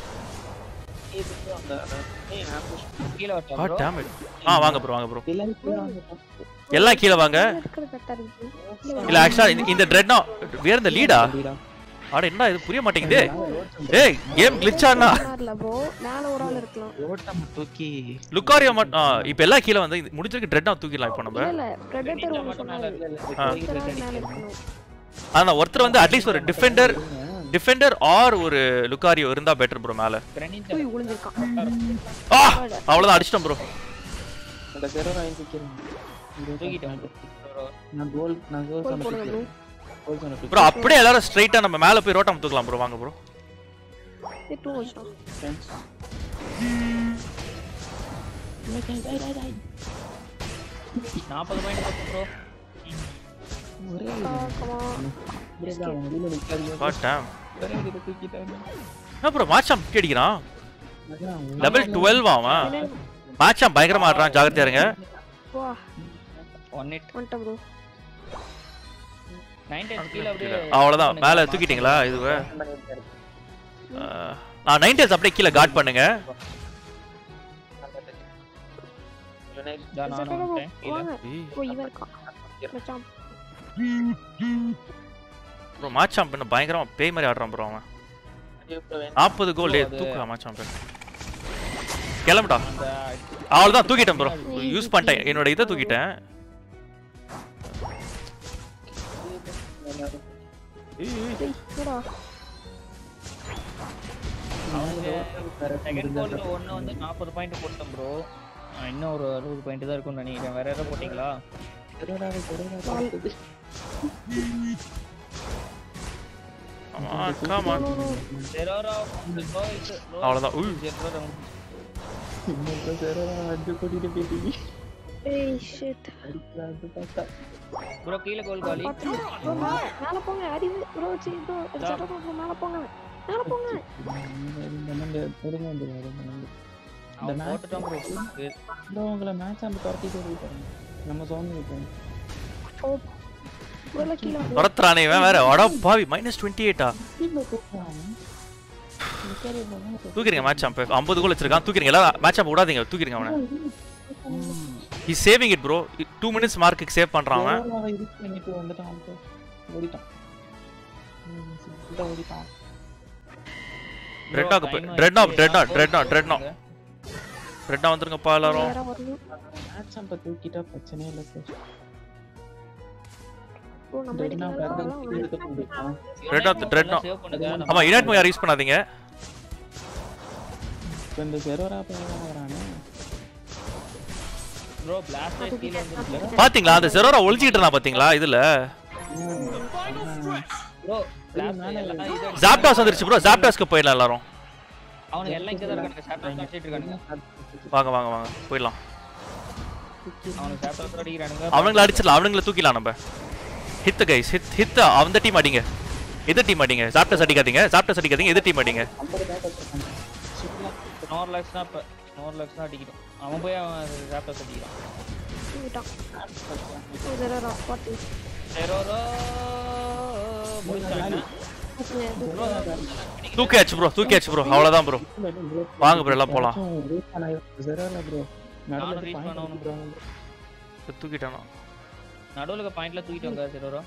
கீழ ஆ வரட்டா ப்ரோ? Tom it. ஆ வாங்க ப்ரோ வாங்க ப்ரோ. எல்லாம் கீழே வாங்க. இல்ல ஆக்சுவலா இந்த ட்ரெட்னா வேற இந்த லீடா? அட என்ன இது புரிய மாட்டேங்குது. ஏய் கேம் கிளிட்ச் ஆனா இல்ல ப்ரோ மேல ஒரு ஆள் இருக்கலாம். ரோட்டம் தூக்கி லுக்காரியோ மட்டும் இப்போ எல்லாம் கீழே வந்து முடிஞ்சிருக்கு. ட்ரெட்னா தூக்கிடலாம் இப்போ நம்ம. இல்ல இல்ல பிரெடேட்டர் ஒன்னு சொன்னாரு. மேல இருக்கணும். ஆனா ஒருத்தர் வந்து அட்லீஸ்ட் ஒரு டிஃபெண்டர் டிஃபெண்டர் ஆர் ஒரு லுக்காரியோ இருந்தா பெட்டர் ப்ரோ மேல. போய் ஒளிஞ்சிருக்கான். ஆ அவ்வளவுதான் அடிச்சிட்டோம் ப்ரோ. அந்த ஜெரோர் ஆயின் தூக்கிடுங்க. தூக்கிட்டேன் ப்ரோ. நான் கோல் நான் கோல் கோல் போடுங்க ப்ரோ. கோல் சொன்ன ப்ரோ அப்படியே எல்லாரும் ஸ்ட்ரைட்டா நம்ம மேல போய் ரோட்டம் தூக்கலாம் ப்ரோ. வாங்க ப்ரோ. ஏ டூ வச்சிட்டோம். ஃப்ரெண்ட்ஸ் நாற்பது பாயிண்ட் போட்டு ப்ரோ. ஒரே கமான். இதுதான் வெளியில நிக்காதீங்க. What Tom. ஒரே இத தூக்கிட்டாங்க. என்ன ப்ரோ மாச்சாம் அடிக்கிறான். அதான் லெவல் பன்னிரண்டு அவன். மாச்சாம் பயங்கரமா ஆடுறான். ஜாகிரதையா இருங்க. வா ஒன் எயிட் வந்துட்டேன் ப்ரோ. நைன் டைம்ஸ் கீழ அப்படியே அவ்வளவுதான் மேல தூக்கிட்டீங்களா இதுவே? நான் நைன் டேஸ் அப்படியே கீழே கார்ட் பண்ணுங்க. நான் நானும் வந்துட்டேன் கீழ. ஓ இவன் இருக்கான். மச்சான். ப்ரோ மாச்சாம் பண்ண பயங்கரமா பேய் மாதிரி ஆடுறான் ப்ரோ அவன். நாற்பது கோல் தூக்குறா மாச்சாம் பண்ண. கிளம்புடா. அவ்வளவுதான் தூக்கிட்டேன் ப்ரோ. யூஸ் பண்ணிட்டேன் என்னோட இதை தூக்கிட்டேன். டேய் போடா. செகண்ட் கோல்ல ஒன்னு வந்து நாற்பது பாயிண்ட் போட்டேன் ப்ரோ. இன்னும் ஒரு அறுபது பாயிண்ட் தான் இருக்கும்னு நினைக்கிறேன். வேற ஏதாவது போட்டீங்களா? கம் ஆன் ஜெரோரா லோயிஸ் அவ்வளவுதான் உய் ஜெரோரா இன்னொரு ஜெரோரா அஞ்சு கோடிட்டு போயிட்டீங்க. ஏய் ஷிட் அடிக்காது பார்த்தா ப்ரோ கீழ கோல் காலி ப்ரோ மேல போங்க அறிவு ப்ரோ சி ப்ரோ ஜெரோ ப்ரோ மேல போங்க மேல போங்க இந்த மண்ட புடுங்க வந்துருவாரு இந்த அவன் போட்டுட்டான் ப்ரோ ப்ரோ உங்களை மேட்ச் அந்த துரத்திட்டு போயிட்டாங்க. நம்ம சோன் போயிட்டோம். ஓ ப்ரோ கீழ துரத்துறானே இவன் வேற அட பாவி மைனஸ் இருபத்தி எட்டு கீழ போறான். நிக்கறே போனா தூக்கிடுங்க மேட்ச் சாம்ப் ஐம்பது கோல் வச்சிருக்கான். தூக்கிடுங்க எல்லாரும் மேட்ச் சாம்ப் விடாதீங்க. தூக்கிடுங்க அவனை. He saving it bro. Two minutes மார்க்குக்கு சேவ் பண்றான் அவன். அவன் இது பண்ணிட்டு வந்துட்டான். ஓடிட்டான். சிம்பிளா ஓடிட்டான். Red dog red dog red dog red dog red dog red dog வந்துருங்கப்பா எல்லாரும். மேட்ச் சாம்ப தூக்கிட்டா பிரச்சனை இல்ல சார். ப்ரோ நம்ம ரெட் டாக் எடுத்து போயிட்டான். Red dog red dog save பண்ணுங்க ஆமா யுனைட் யாரும் யூஸ் பண்ணாதீங்க. இந்த ஜெரோரா பையன் வரானே. ப்ரோ பிளாஸ்ட் கீழ வந்துருச்சு பாத்தீங்களா அந்த ஜெரோரா ஒளிஞ்சிட்டு இருந்தா பாத்தீங்களா இதுல. ப்ரோ பிளாஸ்ட் எல்லாம் இது ஜாப்டாஸ் வந்துருச்சு ப்ரோ. ஜாப்டாஸ்க்கு போயிடலாம் எல்லாரும். அவனுங்க எல்லாம் இங்க தான் இருக்கானுங்க சாப்டர்ஸ் அடிச்சிட்டு இருக்கானுங்க வாங்க வாங்க வாங்க போயிடலாம். அவனுங்க சாப்டர்ஸ் அடிக்கிறானுங்க அவனுங்களை அடிச்சிடலாம். அவனுங்களை தூக்கிடலாம் நம்ம. ஹிட் கைஸ் ஹிட் ஹிட் அந்த டீம் அடிங்க. எது டீம் அடிங்க. ஜாப்டாஸ் அடிக்காதீங்க. ஜாப்டாஸ் அடிக்காதீங்க. எது டீம் அடிங்க. நோர்லாக்ஸ் தான் இப்ப நோர்லாக்ஸ் தான் அடிக்கிறான். அவன் போய் அவன் சாப்டர்ஸ் அடிக்கிறான். ஜெரோ பாத்து ஜெரோரா முடிச்சாங்க தூக்கியாச்சு ப்ரோ. தூக்கியாச்சு ப்ரோ. அவ்வளவுதான் ப்ரோ. வாங்க ப்ரோ எல்லாம் போலாம். ஜெரோரா ப்ரோ நானும் நடுவுல ரீச் பாயிண்ட் பண்ணணும் ப்ரோ. தூக்கிட்டானோ. நடுவுல பாயிண்ட்ல தூக்கிட்டோங்க ஜெரோரா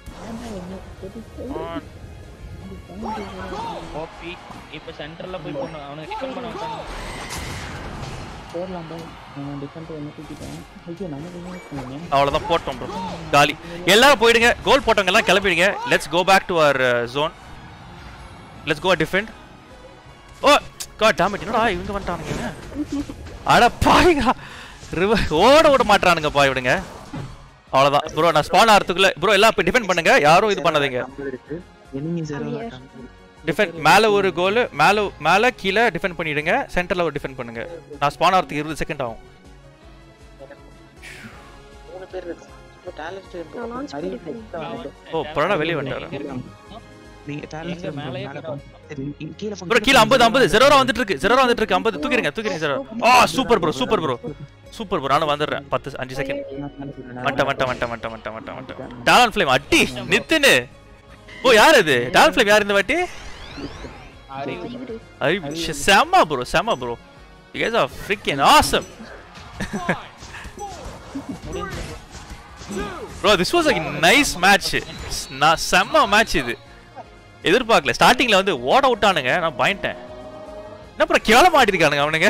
ஓபி இப்ப சென்டர்ல போய் போணும். அவனுக்கு டிஃபெண்ட் பண்ண வந்தாங்க. போடலாம் ப்ரோ. நான் டிஃபெண்ட் என்ன தூக்கிட்டேன். ஐயோ நம்ம என்ன பண்ணீங்க? அவ்வளவுதான் போட்டோம் ப்ரோ. காலி. எல்லாரும் போயிடுங்க. கோல் போட்டவங்க எல்லாம் கிளம்பிடுங்க. Let's go back to our zone. Let's go defend. Oh god damn it. என்னடா இவங்க வந்துட்டானுங்க. அட பாவிங்க. ரிவர் ஓட ஓட மாட்டறானுங்க பாய் விடுங்க. அவ்வளவுதான் ப்ரோ. நான் ஸ்பான் ஆறதுக்குள்ள ப்ரோ எல்லாம் இப்ப டிஃபெண்ட் பண்ணுங்க. யாரும் இது பண்ணாதீங்க. எனிமி ஜெரோரா டிஃபெண்ட் மேல ஒரு கோல் மேல மேல கீழ டிஃபெண்ட் பண்ணிடுங்க. சென்டர்ல ஒரு டிஃபெண்ட் பண்ணுங்க. நான் ஸ்பான் ஆறதுக்கு இருபது செகண்ட் ஆகும். மூணு பேர் இருக்காங்க. டாலஸ்ட் இருக்கு. ஓ பரவாயில்ல வெளிய வந்துட்டாரு. நீங்க டாலஸ்ட் எங்க மேலயே கீழ ப்ரோ கீழ ஐம்பது ஐம்பது ஜெரோரா வந்துட்டு இருக்கு. ஜெரோரா வந்துட்டு இருக்கு. ஐம்பது தூக்கிடுங்க. தூக்கிடுங்க ஜெரோரா. ஆ super bro. Super bro. Super bro. நான் வந்துறேன். பத்து அஞ்சு செகண்ட். வட்ட வட்ட வட்ட வட்ட வட்ட வட்ட வட்ட. டாலன் ஃப்ளேம் அட்டி நித்தின். ஓ யார் இது? டாலன் ஃப்ளேம் யார் இந்த வாட்டி? அறிவு அறிவு செம்ம ப்ரோ. செம்ம bro. You guys are freaking awesome. Bro this was a nice match. நான் செம்ம மேட்ச் இது. எதிர்பார்க்கல. ஸ்டார்டிங்ல வந்து ஓட விட்டானுங்க. நான் பயந்தேன். என்ன ப்ரோ கேவல மாட்டிருக்கானுங்க அவனுங்க.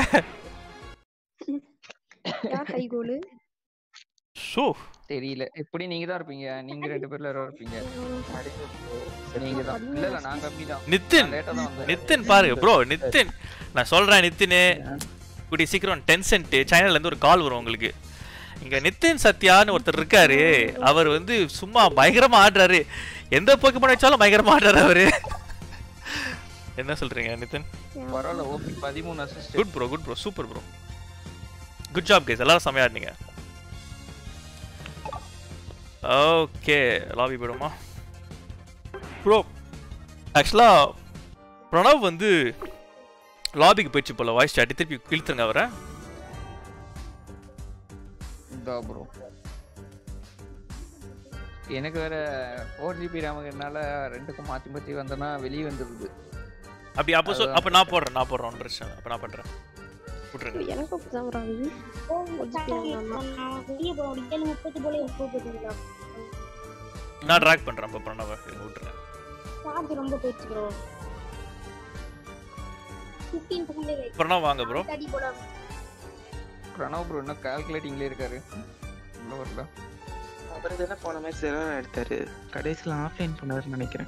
யார் ஹை கோல் ஷோ தெரியல. எப்படி நீங்க தான் இருப்பீங்க. நீங்க ரெண்டு பேர்ல யாரோ இருப்பீங்க. நீங்க தான். இல்ல இல்ல நாங்க அப்படிதான். நித்தின் லேட்டா தான் வந்தேன். நித்தின் பாருங்க ப்ரோ. நித்தின் நான் சொல்றேன் நித்தின் கூடி சீக்கிரம் டென் சென்ட் சைனால இருந்து ஒரு கால் வரும் உங்களுக்கு. இங்க நித்தின் சத்யான்னு ஒருத்தர் இருக்காரு. அவர் வந்து சும்மா பயங்கரமா ஆடுறாரு. எந்த போக்கேமான் வச்சாலும் பயங்கரமா ஆடுறாரு அவரு. என்ன சொல்றீங்க நித்தின்? பரவாயில்ல. ஓபி பதிமூணு assist. Good bro. Good bro. Super bro. Good job guys. எல்லாரும் செமையா ஆடுனீங்க. ஓகே லாபி போடுமா ப்ரோ. ஆக்சுவலா பிரணவ் வந்து லாபிக்கு போயிடுச்சு போல. வாய்ஸ் சாட் திருப்பி இழுத்துருங்க அவரை. இதா ப்ரோ. எனக்கு வேற ஃபோர் ஜிபி ரேமுக்குனால ரெண்டுக்கும் மாத்தி மாத்தி வந்தனா வெளியே வந்துருது. அப்படி அப்போ சொல். அப்ப நான் போடுறேன். நான் போடுறேன். ஒன்றும் பிரச்சனை. அப்ப நான் பண்றேன். விட்டுருங்க. எனக்கு அப்படிதான் வராது. வெளியே போக முடியல. முப்பது போல போகுதுங்களா? நான் ட்ராக் பண்றேன். அப்ப பிரணவ விட்டுருங்க. சார்ஜ் ரொம்ப போயிடுச்சு ப்ரோ. பதினைந்து பர்சன்டேஜ் பிரணவ் வாங்க ப்ரோ. அடி போட. பிரணவ் ப்ரோ இன்னும் கால்குலேட்டிங்ல இருக்காரு. உள்ள வரல. அவர் இதெல்லாம் போன மேட்ச் ஜெரோரா எடுத்தாரு. கடைசில ஆஃப்லைன் பண்ணாருன்னு நினைக்கிறேன்.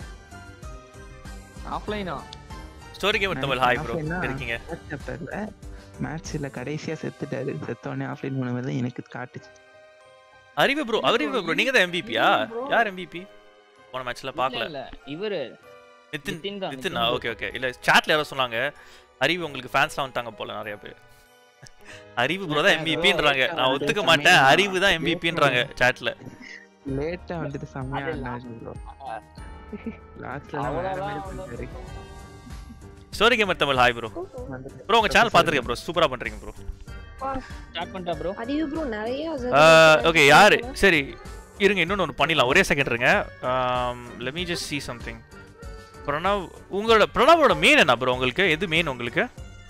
ஆஃப்லைனா? Story game Tamil hi bro. இருக்கீங்க? சாப்டர்ல மேட்ச்ல கடைசியா செத்துட்டாரு. செத்த உடனே ஆஃப்லைன் பண்ணும்போது எனக்கு காட்டுச்சு. அறிவு ப்ரோ. அறிவு ப்ரோ நீங்க தான் எம்விபியா? யார் எம்விபி? போன மேட்ச்ல பார்க்கல. இல்ல இவரு நிதின் நிதின் தான், நிதின் நிதின் ஓகே ஓகே இல்ல சாட்ல யாரோ சொன்னாங்க அறிவு உங்களுக்கு ஃபேன்ஸ்லாம் வந்துட்டாங்க போல நிறைய பேர். அறிவு ப்ரோ தான் எம்விபின்றாங்க. நான் ஒத்துக்க மாட்டேன். அறிவு தான் எம்விபின்றாங்க சாட்ல. லேட்டா வந்துட்டு செம்மையா ஆடுனாரு ப்ரோ. லாஸ்ட்ல வேற மாதிரி பண்ணாரு. Story gamer Tamil hi bro. Bro உங்க சேனல் பாத்துருக்கேன் ப்ரோ. சூப்பரா பண்றீங்க ப்ரோ. ஸ்டார்ட் பண்ணிட்டா ப்ரோ. அறிவு ப்ரோ நிறைய ஓகே யாரு சரி இருங்க இன்னொன்னு ஒன்று பண்ணிடலாம். ஒரே செகண்ட் இருங்க. Let me just see something. Pranav உங்களோட பிரணவோட மெயின் என்ன ப்ரோ உங்களுக்கு? எது மெயின் உங்களுக்கு?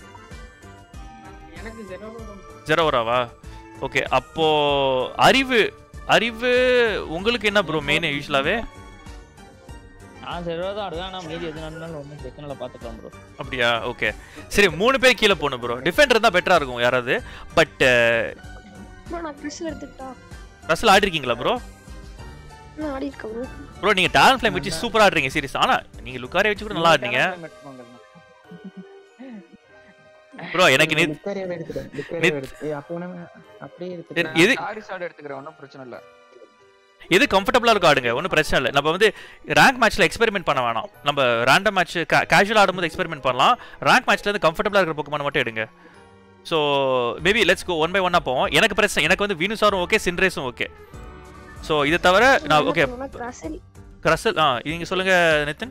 எனக்கு ஜெரோவராவா? ஓகே அப்போ அறிவு அறிவு உங்களுக்கு என்ன ப்ரோ மெயின் யூஸ்வலாவே? நான் ஜெரோ தான் ஆடுவேன். ஆனா மீதி எது நடந்தாலும் ஒன்றும் பிரச்சனை இல்லை, பார்த்துக்கலாம் ப்ரோ. அப்படியா? ஓகே சரி மூணு பேர் கீழே போகணும் ப்ரோ. டிஃபெண்டர் தான் பெட்டரா இருக்கும் யாராவது. பட் ப்ரோ நான் கிறிஸ்ல எடுத்துட்டா ரசல் ஆடிருக்கீங்களா ப்ரோ? நான் ஆடி இருக்கேன் ப்ரோ. ப்ரோ நீங்க டாலன்ட் ஃப்ளேம் வச்சு சூப்பரா ஆடுறீங்க சீரியஸ். ஆனா நீங்க லுக்காரே வச்சு கூட நல்லா ஆடுறீங்க ப்ரோ. எனக்கு நித் லுக்காரியாவே எடுத்துட்டேன். லுக்காரியாவே எடுத்து அப்போ நம்ம அப்படியே எடுத்துட்டேன். எது சாரிசாட் எடுத்துக்கிறேன், ஒன்றும் பிரச்சனை இல்லை. எது கம்ஃபர்டபுளா இருக்கும் ஆடுங்க, ஒன்றும் பிரச்சனை இல்லை. நம்ம வந்து ரேங்க் மேட்ச்ல எக்ஸ்பெரிமெண்ட் பண்ண வேணாம். நம்ம ரேண்டம் மேட்ச் கேஷுவல் ஆடும்போது எக்ஸ்பெரிமெண்ட் பண்ணலாம். ரேங்க் மேட்ச்ல இருந்து கம்ஃபர்டபுளா இருக்கிற போக்குமான் மட்டும் எடுங்க. So maybe let's go one by ஒன்னா போவோம். எனக்கு பிரச்சனை எனக்கு வந்து வீனுசாரும் ஓகே சின்ரேஸும் ஓகே. ஸோ இதை தவிர நான் ஓகே கிராசில் கிரசல் ஆ நீங்க சொல்லுங்க நிதின்.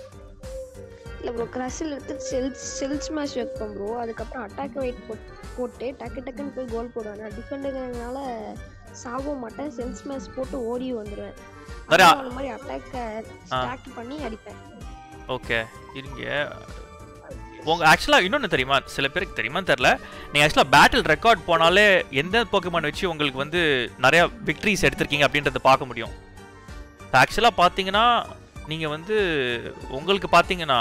இல்ல ப்ரோ கிராசில் எடுத்து செல்ஸ் செல்ஸ் மேட்ச் வைப்போம் ப்ரோ. அதுக்கப்புறம் அட்டாக் வெயிட் போட்டு டக்கு டக்குன்னு போய் கோல் போடுவாங்க. டிஃபெண்டர்னால சாவவும் மாட்டேன். செல்ஸ் மேட்ச் போட்டு ஓடி வந்துடுவேன். அந்த மாதிரி அட்டாக் ஸ்டாக் பண்ணி அடிப்பேன். ஓகே இருங்க. உங்க ஆக்சுவலா இன்னொன்னு தெரியுமா, சில பேருக்கு தெரியுமான்னு தெரியல. நீங்க ஆக்சுவலா பேட்டில் ரெக்கார்ட் போனாலே எந்த போக்கமான் வச்சு உங்களுக்கு வந்து நிறைய விக்டரிஸ் எடுத்திருக்கீங்க அப்படின்றத பார்க்க முடியும். ஆக்சுவலா பாத்தீங்கன்னா நீங்க வந்து உங்களுக்கு பாத்தீங்கன்னா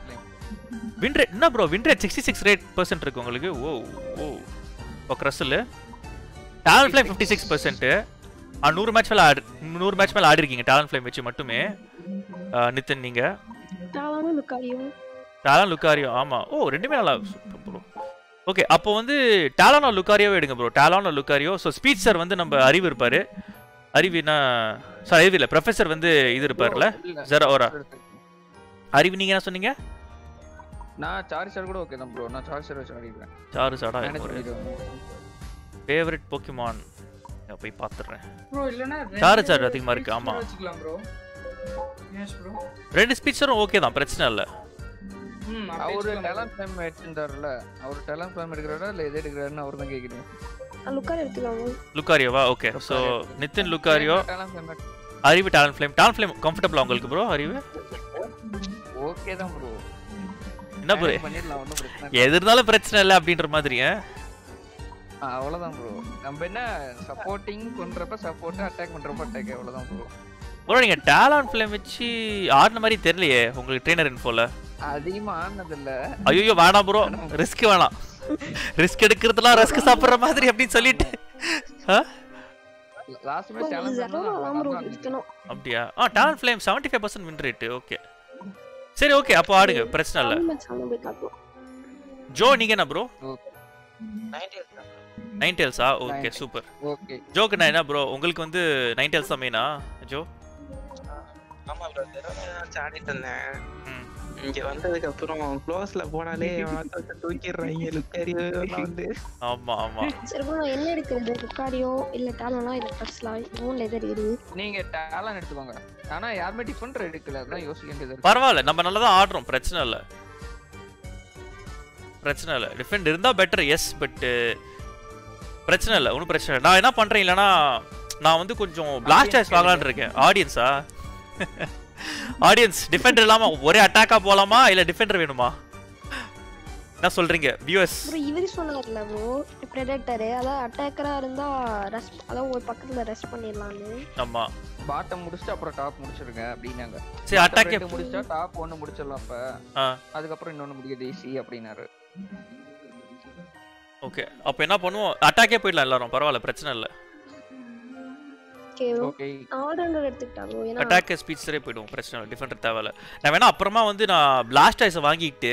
வின் ரேட் என்ன bro win rate sixty six rate percent இருக்கு உங்களுக்கு. ஓ ஓ இப்போ கிரஸ்ஸில் Talonflame fifty six percent. நூறு மேட்ச் மேலே ஆடு நூறு மேட்ச் மேலே ஆடி இருக்கீங்க டாலன்ட் ஃப்ளேம் வச்சு மட்டுமே. நிதின் நீங்க டாலானும் லுக்காரியோ டாலன் லுக்காரியோ ஆமா. ஓ ரெண்டுமே நல்லா சூப்பர் ப்ரோ. ஓகே அப்போ வந்து டாலானோ லுக்காரியோவே எடுங்க ப்ரோ. டாலானோ லுக்காரியோ. ஸோ ஸ்பீச் சார் வந்து நம்ம அறிவு இருப்பாரு. அறிவுனா சார் அறிவு இல்லை ப்ரொஃபஸர் வந்து இது இருப்பார்ல ஜெரோரா. அறிவு நீங்க என்ன சொன்னீங்க? நான் சாரிசாட் கூட ஓகே தான் ப்ரோ. நான் சாரிசாட் வச்சு ஆடிக்கிறேன். சாரிசாடா மேனேஜ் பண்ணிடுவேன். ஃபேவரட் போக்கிமான் போய் பார்த்துறேன். ப்ரோ இல்லனா சாரிசாட் அதிகமா இருக்கு. ஆமா வச்சுக்கலாம் ப்ரோ. S bro. ரெண்டு ஸ்பீச்சரும் ஓகே தான் பிரச்சனை இல்ல. ம் அவரு டாலன்ட் ஃப்ளேம் எடுத்துட்டாருல. அவர் டாலன்ட் ஃப்ளேம் எடுக்கறாரா இல்ல எது எடுக்கறாருன்னு அவர் தான் கேக்குறீங்க. லுக்காரியோ எடுத்துக்கலாம். லுக்காரியோவா? Okay so Nithin Lucario. Talonflame Arivu Talonflame. Talonflame கம்ஃபர்ட்டபிளா உங்களுக்கு ப்ரோ? அறிவு ஓகே தான் ப்ரோ. என்ன ப்ரோ பண்ணிடலாம், ஒண்ணும் பிரச்சனை இல்ல. எது இருந்தாலும் பிரச்சனை இல்ல அப்படின்ற மாதிரி. அவ்வளவுதான் ப்ரோ. நம்ம என்ன சப்போர்ட்டிங் பண்றப்ப சப்போர்ட், அட்டாக் பண்றப்ப அட்டாக், அவ்வளவுதான் ப்ரோ. ப்ரோ நீங்க டாலன்ட் ஃப்ளேம் வச்சு ஆடுன மாதிரி தெரியலையே உங்களுக்கு ட்ரெய்னர் இன்ஃபோல. அதிகமா ஆனது இல்ல. ஐயோ வேணாம் ப்ரோ, ரிஸ்க் வேணாம். ரிஸ்க் எடுக்கிறதுலாம் ரிஸ்க் சாப்பிடுற மாதிரி அப்படின்னு சொல்லிட்டு லாஸ்ட் மேட்ச் டாலன்ட் எடுக்கணும். அப்படியா? ஆ Talonflame seventy five percent win rate. Okay சரி ஓகே அப்போ ஆடுங்க பிரச்சனை இல்ல. ஜோ நீங்க என்ன ப்ரோ? நைன் டெயில்ஸா? Okay super. ஓகே ஜோக்கு நான் என்ன ப்ரோ உங்களுக்கு வந்து நைன் டெயில்ஸ் தான் மெயினா ஜோ? ஆமா ப்ரோ நான் ஆடிட்டு இருந்தேன். இங்க வந்ததுக்கு அப்புறம் க்ளோஸ்ல போனாலே வாட்டத்தை தூக்கிடுறாங்க லுக்காரியோ வந்து. ஆமா ஆமா சரி ப்ரோ என்ன எடுக்கிறது? லுக்காரியோ இல்ல டாலனா இல்ல கிரஸ்லா? மூணுல எது எடுக்குது? நீங்க டாலன் எடுத்துக்கோங்க. ஆனா யாருமே டிஃபெண்டர் எடுக்கல, அதான் யோசிக்க வேண்டியது. பரவாயில்ல நம்ம நல்லா தான் ஆடுறோம் பிரச்சனை இல்ல. பிரச்சனை இல்ல டிஃபெண்ட் இருந்தா பெட்டர் எஸ். பட் பிரச்சனை இல்ல ஒன்றும் பிரச்சனை இல்லை. நான் என்ன பண்றேன் இல்லைன்னா நான் வந்து கொஞ்சம் பிளாஸ்ட் சாய்ஸ் வாங்கலான்னு இருக்கேன். ஆடியன்ஸா? ஆடியன்ஸ் டிஃபெண்டர் இல்லாம ஒரே அட்டாக்கா போலாமா இல்ல டிஃபெண்டர் வேணுமா? என்ன சொல்றீங்க வியூவர்ஸ்? ப்ரோ இவரு சொன்னார்ல ப்ரோ பிரெடேட்டர், அத அட்டாக்கரா இருந்தா ரஷ் அத ஒரு பக்கத்துல ரஷ் பண்ணிடலாம்னு. ஆமா பாட்டம் முடிச்சிட்டு அப்புறம் டாப் முடிச்சிருங்க அப்படினாங்க. சரி அட்டாக் முடிச்சிட்டா டாப் ஒன்னு முடிச்சிடலாம். அப்ப அதுக்கு அப்புறம் இன்னொன்னு முடிக்குது ஈஸி அப்படினாரு. ஓகே அப்ப என்ன பண்ணுவோம்? அட்டாக்கே போய்டலாம் எல்லாரும். பரவாயில்ல பிரச்சனை இல்ல. ஓகே ஓகே ஆல்ரவுண்டர் எடுத்துட்டாங்க. ஏனா அட்டாக் ஸ்பீட்ஸரே போய்டும் பிரச்சனை இல்ல. டிஃபெண்டர் தேவையில்ல. நான் வேணா அப்புறமா வந்து நான் பிளாஸ்ட் ஐஸ் வாங்கிட்டு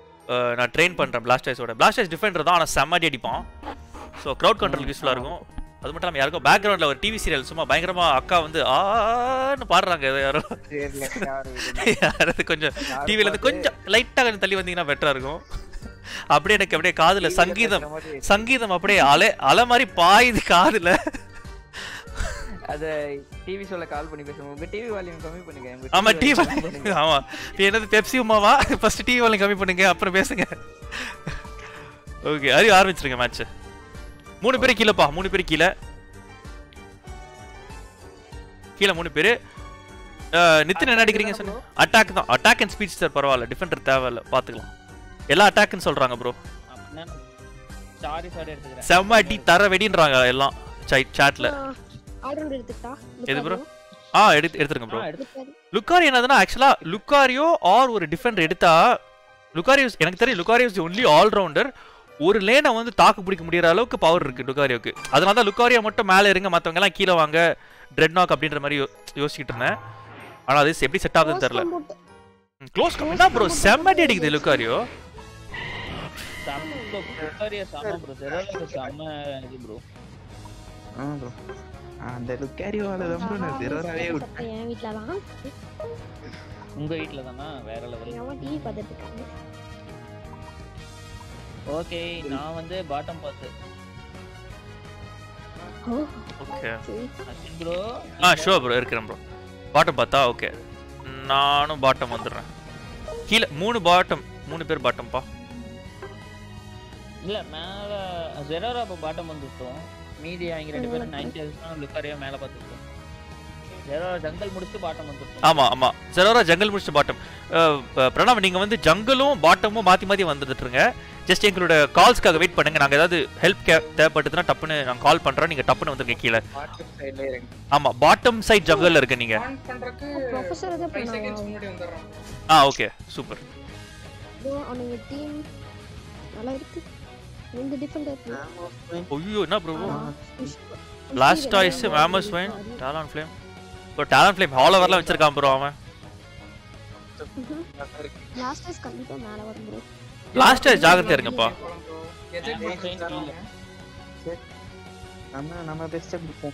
நான் ட்ரெயின் பண்றேன். பிளாஸ்ட் ஐஸோட பிளாஸ்ட் ஐஸ் டிஃபெண்டர் தான் ஆனா செம்மடி அடிப்பான். சோ கிரவுட் கண்ட்ரோல் யூஸ்ஃபுல்லா இருக்கும். அது மட்டும் இல்லாமல் யாருக்கும் பேக்ரவுண்டில் ஒரு டிவி சீரியல் சும்மா பயங்கரமாக அக்கா வந்து ஆன்னு பாடுறாங்க யாரோ யாராவது கொஞ்சம் டிவிலேருந்து கொஞ்சம் லைட்டாக கொஞ்சம் தள்ளி வந்தீங்கன்னா பெட்டராக இருக்கும். அப்படியே எனக்கு அப்படியே காதில் சங்கீதம் சங்கீதம் அப்படியே அலை அலை மாதிரி பாயுது காதில். அத டிவி ஷோல கால் பண்ணி பேசுவோம். உங்க டிவி வால்யூம் கம்மி பண்ணுங்க. ஆமா டிவி ஆமா என்னது பெப்சி உமாவா ஃபர்ஸ்ட் டிவி வால்யூம் கம்மி பண்ணுங்க அப்புறம் பேசுங்க. ஓகே அது ஆரம்பிச்சிருங்க மேட்ச். மூணு பேர் கீழப்பா மூணு பேர் கீழே கீழே மூணு பேர். நித்தின் என்ன அடிக்கிறீங்க சொன்ன? அட்டாக் தான். அட்டாக் அண்ட் ஸ்பீச் சார் பரவாயில்ல டிஃபெண்டர் தேவையில்ல பார்த்துக்கலாம். எல்லா அட்டாக்னு சொல்றாங்க ப்ரோ. சாரி சாரி எடுத்துக்கிறேன். செம்ம அடி தர வெடின்றாங்க எல்லாம் சாட்ல. ஆல்ரவுண்டர் எடுத்துட்டா எது ப்ரோ? ஆ எடுத்து எடுத்துருங்க ப்ரோ. லுக்காரியோ என்னதுன்னா ஆக்சுவலா லுக்காரியோ ஆர் ஒரு டிஃபெண்டர் எடுத்தா லுக்காரியோ எனக்கு தெரியும் லுக்காரியோ இஸ் ஒன்லி ஆல்ரவுண்டர். ஒரு லேனை வந்து தாக்கு பிடிக்க முடியற அளவுக்கு பவர் இருக்கு லுக்காரியோக்கு. அதனால தான் லுக்காரியோ மட்டும் மேலே இருங்க மற்றவங்க எல்லாம் கீழே வாங்க ட்ரெட்நாக் அப்படின்ற மாதிரி யோசிச்சுட்டு இருந்தேன். ஆனால் அது எப்படி செட் ஆகுதுன்னு தெரியல. க்ளோஸ் கமெண்டா ப்ரோ செம்ம அடி அடிக்குது லுக்காரியோ. லுக்காரியோ செம்ம ப்ரோ. செரோலா செம்ம இது ப்ரோ. ஆ ப்ரோ அந்த லுக்காரியோல தான் ப்ரோ நான் ஜெரோராவே விட்டேன். என் வீட்ல தான். உங்க வீட்ல தானா? வேற லெவல். நான் டிவி பார்த்துட்டு இருக்கேன். ஓகே நான் வந்து பாட்டம் பாத்து. ஓகே அசின் ப்ரோ. ஆ ஷூர் ப்ரோ இருக்கேன் ப்ரோ. பாட்டம் பார்த்தா ஓகே நானும் பாட்டம் வந்துடுறேன். கீழே மூணு பாட்டம் மூணு பேர் பாட்டம்பா. இல்ல மேல ஜெரோரா அப்ப பாட்டம் வந்துட்டோம். மீதி அவங்க ரெண்டு பேரும் நைன்டி ஹெல்ஸ்னா லுக்காரியோ மேல பாத்துட்டோம். ஜெரோரா ஜங்கல் முடிச்சு பாட்டம் வந்துட்டோம். ஆமா ஆமா ஜெரோரா ஜங்கல் முடிச்சு பாட்டம். பிரணவ் நீங்க வந்து ஜங்கலும் பாட்டமும் மாத்தி மாத்தி வந்துட்டுருங்க. ஜஸ்ட் எங்களோட கால்ஸ்க்காக வெயிட் பண்ணுங்க. நாங்க ஏதாவது ஹெல்ப் தேவைப்பட்டதுன்னா டப்புன்னு நான் கால் பண்றோம். நீங்க டப்புன்னு வந்துருங்க கீழே. பாட்டம் சைடுல இறங்கி. ஆமா பாட்டம் சைடு ஜங்கல்ல இருக்க நீங்க. ஆன் பண்றதுக்கு ப்ரொஃபசர் அத five seconds முன்னாடி வந்துறோம். ஆ ஓகே சூப்பர். ப்ரோ அவங்க டீம் நல்லா இருக்கு. ரெண்டு டிஃபெண்டர் ஐயோ என்ன ப்ரோ? லாஸ்ட் டாய்ஸ் Mamoswine Talonflame. Bro Talonflame ஹாலோவர்ல வச்சிருக்கான் ப்ரோ அவன். லாஸ்ட் டாய்ஸ் கண்டிப்பா மேல வரும் ப்ரோ. லாஸ்ட் டாய்ஸ் ஜாகிரதையா இருங்கப்பா. நம்ம நம்ம பெஸ்ட் கொடுப்போம்.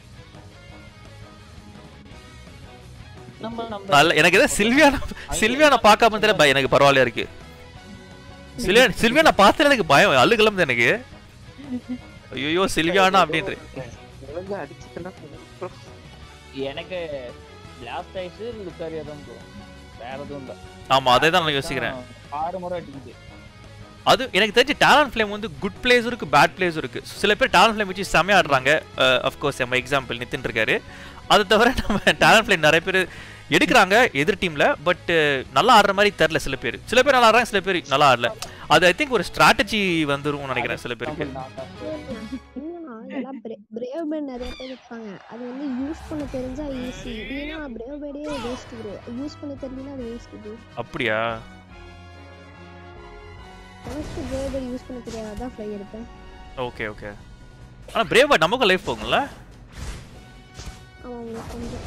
நம்ம நம்ம நல்ல எனக்கு ஏதோ சில்வியானா சில்வியானா பார்க்காம தெரியல பய எனக்கு பரவாயில்லையா இருக்கு. சில்வியா சில்வியானா பார்த்தா எனக்கு பயம் அழுகலம்து எனக்கு. ஐயோ சில்வியானா அப்படின்ற ஒழுங்கா அடிச்சிட்டனா எனக்கு லாஸ்ட் டைஸ் லுக்காரியோ தான் ப்ரோ. வேற எதுவும் இல்ல. ஆமா அதே தான் நான் யோசிக்கிறேன். ஆறு முறை அடிக்குது. அது எனக்கு தெரிஞ்சு டாலன் ஃப்ளேம் வந்து குட் பிளேஸும் இருக்கு பேட் பிளேஸும் இருக்கு. சில பேர் டாலன் ஃப்ளேம் வச்சு செம்மையா ஆடுறாங்க. அஃப்கோர்ஸ் நம்ம எக்ஸாம்பிள் நித்தின் இருக்காரு. அதை தவிர நம்ம டாலன் ஃப்ளேம் நிறைய பேர் எடுக்கிறாங்க எதிர் டீம்ல. பட் நல்லா ஆடுற மாதிரி தெரியல சில பேர். சில பேர் நல்லா ஆடுறாங்க சில பேர் நல்லா ஆடல. அது ஐ திங்க் ஒரு ஸ்ட்ராட்டஜி வந்துரும் நினைக்கிறேன் சில பேருக்கு. பிரேவ் பேர்ட் நிறைய பேர் இருப்பாங்க. அது வந்து யூஸ் பண்ண தெரிஞ்சா ஈஸி. இல்லைன்னா பிரேவ் பேர்டே வேஸ்ட் ப்ரோ. யூஸ் பண்ண தெரியலனா அது வேஸ்ட் ப்ரோ. அப்படியா? ஃபர்ஸ்ட் பிரேவ் பேர்ட் யூஸ் பண்ண தெரியாதா ஃப்ளை எடுப்பேன். Okay okay. ஆனா பிரேவ் பேர்ட் நமக்கு லைஃப் போகும்ல? ஆமா கொஞ்சம்.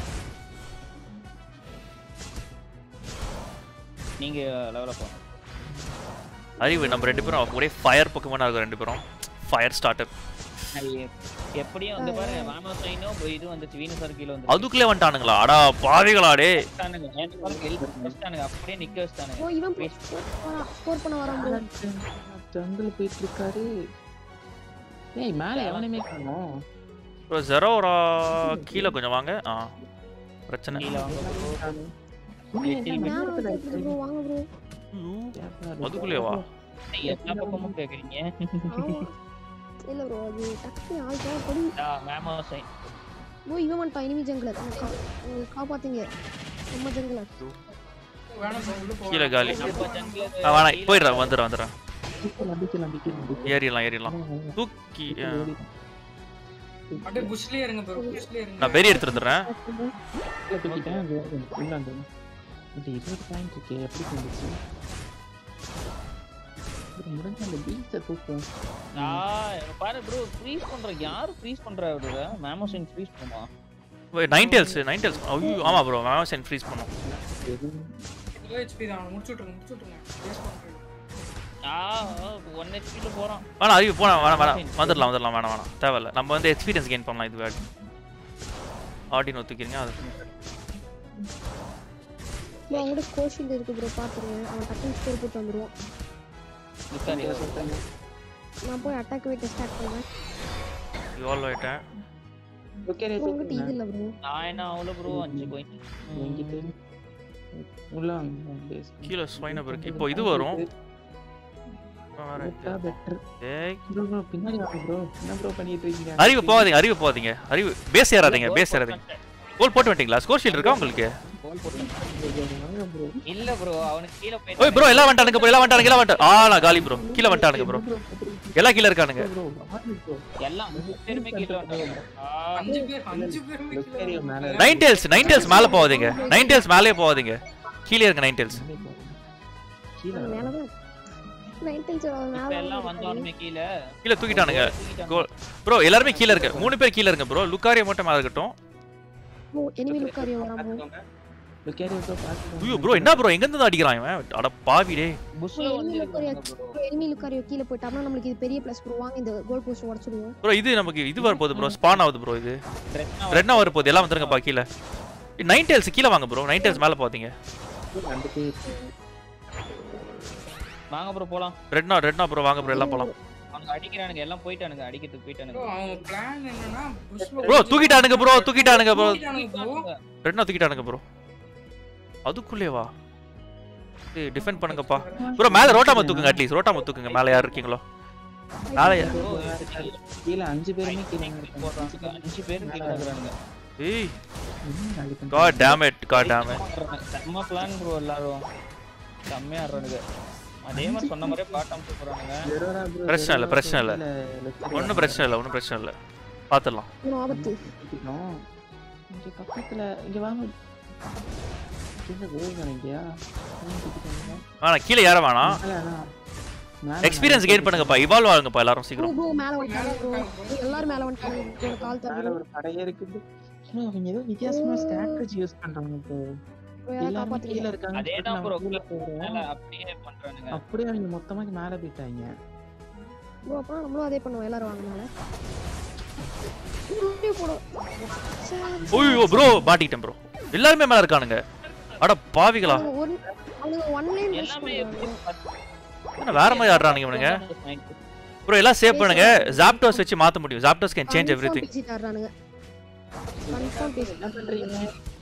நீங்க லெவல் அப் பண்ணுங்க. அறிவு நம்ம ரெண்டு பேரும் ஒரே ஃபயர் பொக்கமானா இருக்கு ரெண்டு பேரும். Fire starter. எப்படியும் வந்து பாருங்க மாமோசைனோ இது வந்து வீனஸ் சர்க்கிள் வந்து அதுக்குள்ளே வந்துட்டானுங்களா? அடா பாவிகளா டேய். வந்தானுங்க. எனக்கு பாருங்க ஹெல்ப் வச்சானுங்க. அப்படியே நிக்க வச்சானுங்க. ஓ இவன் ஸ்கோர் பண்ண வரான் ப்ரோ. ஜங்கல் போயிட்டு இருக்காரு. ஏய் மேல எவனையுமே காணோம். ப்ரோ ஜெரோரா கீழ கொஞ்சம் வாங்க. ஆ பிரச்சனை கீழ வாங்க ப்ரோ. வாங்க ப்ரோ. அதுக்குள்ளே வா. நீங்க எல்லா பக்கமும் கேக்குறீங்க. இல்ல ப்ரோ அது டக்கு ஆல்கா படி. ஆ மேமோசை. ஓ இவன் வந்து எனிமி ஜங்கலர். உங்களுக்கு காப்பாத்துங்க. நம்ம ஜங்கலர். வேணாம் ப்ரோ உள்ள போ. கீழ காலி. நம்ம ஜங்கல ஆ வாடா போயிடுறா வந்துடுறா வந்துடுறா. நம்பிக்கலாம் நம்பிக்கலாம். ஏறிடலாம் ஏறிடலாம். தூக்கி அப்படியே புஷ்லயே இருங்க ப்ரோ. புஷ்லயே இருங்க. நான் பெரிய எடுத்து வந்துடுறேன். இல்ல தூக்கிட்டேன். அது உள்ளாங்க. இது இருபது பாயிண்ட் இருக்கு. எப்படி வந்துச்சு? முடிஞ்ச அந்த பீச்சை தூக்கும். ஆ பாரு ப்ரோ ஃப்ரீஸ் பண்ற யாரு ஃப்ரீஸ் பண்றா அவரு? மேமோசைன் ஃப்ரீஸ் பண்ணுமா? Ninetales Ninetales. ஐயோ ஆமா ப்ரோ மேமோசைன் ஃப்ரீஸ் பண்ணோம். லோ ஹெச்பி தான். முடிச்சு விட்டுருங்க முடிச்சு விட்டுருங்க. வேஸ்ட் பண்ணுங்க. ஆ one H P ல போறான். வேணாம் அறிவு போனா வேணாம் வேணாம் வந்துடலாம் வந்துடலாம் வேணாம் வேணாம் தேவையில்ல. நம்ம வந்து எக்ஸ்பீரியன்ஸ் கெயின் பண்ணலாம் இது வேட். ஆர்டின் ஒத்துக்கிறீங்க அது. ப்ரோ அவங்களோட ஸ்கோர் ஷீல்ட் இருக்கு ப்ரோ பாத்துருங்க. அவன் டக்குனு ஸ்கோர் போட்டு வந்துருவான். லுக்காரியோ சொல்றாங்க. நான் போய் அட்டாக் வெயிட் ஸ்டார்ட் பண்றேன். இவால்வ் ஆயிட்டேன். ஓகே ரே உங்ககிட்ட இது இல்ல ப்ரோ. நான் என்ன அவ்வளோ ப்ரோ அஞ்சு பாயிண்ட். என்கிட்ட உள்ள வந்து பேஸ் கீழ ஸ்வைன் இருக்கு. இப்போ இது வரும். பெட்டர். ஏய் ப்ரோ ப்ரோ பின்னாடி வாங்க ப்ரோ. என்ன ப்ரோ பண்ணிட்டு இருக்கீங்க? அறிவு போகாதீங்க அறிவு போகாதீங்க. அறிவு பேஸ் ஏறாதீங்க பேஸ் ஏறாதீங்க. கோல் போட்டு வந்துட்டீங்களா? ஸ்கோர் ஷீல்ட் இருக்கா உங்களுக்கு? கோல் போட்டு இல்ல ப்ரோ அவனுக்கு கீழ போய். ஓய் ப்ரோ எல்லாம் வந்துட்டானுங்க ப்ரோ எல்லாம் வந்துட்டானுங்க எல்லாம் வந்துட்டாங்க. ஆ நான் காலி ப்ரோ. கீழ வந்துட்டானுங்க ப்ரோ. எல்லாம் கீழ இருக்கானுங்க. எல்லாம் பேருமே கீழ வந்துட்டாங்க. அஞ்சு பேர் அஞ்சு பேருமே கீழ மேல நைன் டெயில்ஸ் நைன் டெயில்ஸ் மேல போகாதீங்க. நைன் டெயில்ஸ் மேலே போகாதீங்க. கீழ இருங்க நைன் டெயில்ஸ். கீழ மேல தான் நைன் டென்ஸ் மேல எல்லாம் வந்தானுமே கீழ. கீழ தூக்கிட்டானுங்க. ப்ரோ எல்லாரும் கீழ இருங்க. மூணு பேர் கீழ இருங்க ப்ரோ. லுக்காரியோ மட்டும் மேல இருக்கட்டும். ப்ரோ எனிமி லுக்காரியோ வரான் ப்ரோ. லுக்காரியோ ப்ரோ பாத்து. ஐயோ ப்ரோ என்ன ப்ரோ எங்க இருந்து அடிக்கிறான் இவன்? அட பாவி டேய். புஷ்ல வந்து எனிமி லுக்காரியோ கீழ போய்ட்டானா நமக்கு இது பெரிய ப்ளஸ் ப்ரோ. வாங்க இந்த கோல் போஸ்ட் உடைச்சிடுவோம். ப்ரோ இது நமக்கு இது வர போகுது ப்ரோ. ஸ்பான் ஆகுது ப்ரோ இது. ரெட்னா வர போகுது. எல்லாம் வந்துருங்க பா கீழ. நைன் டெயில்ஸ் கீழ வாங்க ப்ரோ. நைன் டெயில்ஸ் மேல போதீங்க. ரெண்டு பேர் வாங்க ப்ரோ போலாம். ரெட்னா ரெட்னா ப்ரோ வாங்க ப்ரோ எல்லாம் போலாம். அவங்க அடிக்கிறானுங்க எல்லாம் போயிட்டானுங்க அடிக்கிறதுக்கு போயிட்டானுங்க. ப்ரோ அவங்க பிளான் என்னன்னா புஷ்ல ப்ரோ தூக்கிட்டானுங்க ப்ரோ தூக்கிட்டானுங்க ப்ரோ. ப்ரோ ரெட்னா தூக்கிட்டானுங்க ப்ரோ. அதுக்குள்ளே வா. ஏய் டிஃபெண்ட் பண்ணுங்கப்பா. ப்ரோ மேல ரோட்டாம தூக்குங்க அட்லீஸ்ட். ரோட்டாம தூக்குங்க மேல யார் இருக்கீங்களோ. மேல கீழ அஞ்சு பேருமே கீழ போறாங்க. அஞ்சு பேர் கீழ இருக்கறானுங்க. ஏய் god damn it god damn it. செம்ம பிளான் ப்ரோ எல்லாரும். செம்மையா ஆடுறானுங்க. அதே மாதிரி சொன்ன மாதிரியே பாட்டம் போறானுங்க. பிரச்சனை இல்ல பிரச்சனை இல்ல. ஒண்ணும் பிரச்சனை இல்ல ஒண்ணும் பிரச்சனை இல்ல. பாத்துடலாம். இன்னும் ஆபத்து. இங்க பக்கத்துல இங்க வாங்க. கீழ போறீங்கயா? ஆனா கீழ யார வேணாம். எக்ஸ்பீரியன்ஸ் கெயின் பண்ணுங்கப்பா. இவால்வ் ஆகுங்கப்பா எல்லாரும் ப்ரோ சீக்கிரம். ப்ரோ மேல வந்துட்டாங்க ப்ரோ. எல்லாரும் மேல வந்துட்டாங்க. என்னோட கால் மேல தரணும். ஒரு படையே இருக்குது. ப்ரோ அவங்க ஏதோ வித்தியாசமான ஸ்ட்ராட்டஜி யூஸ் பண்றாங்க ப்ரோ. யாரா எல்லாரும் காப்பாத்துங்க. கீழ இருக்காங்க. அதேதான் ப்ரோ கீழ போறோம். மேல அப்படியே பண்றானுங்க. அப்படியே அவங்க மொத்தமா மேல போயிட்டாங்க. ப்ரோ அப்ப நம்மளும் அதே பண்ணுவோம். எல்லாரும் வாங்க மேல. உருட்டி போடு. ஓய்யோ ப்ரோ மாட்டிட்டேன் ப்ரோ. எல்லாரும் மேல இருக்கானுங்க. அட பாவிகளா. ஒரு அவங்க ஒன் லைன் எல்லாமே என்ன வேற மாதிரி ஆடுறானுங்க இவனுங்க. ப்ரோ எல்லாம் சேவ் பண்ணுங்க. ஜாப்டோஸ் வச்சு மாத்த முடியும். Zapdos can change everything. பேசிட்டு ஆடுறானுங்க. கன்ஃபார்ம் பேசி என்ன பண்றீங்க?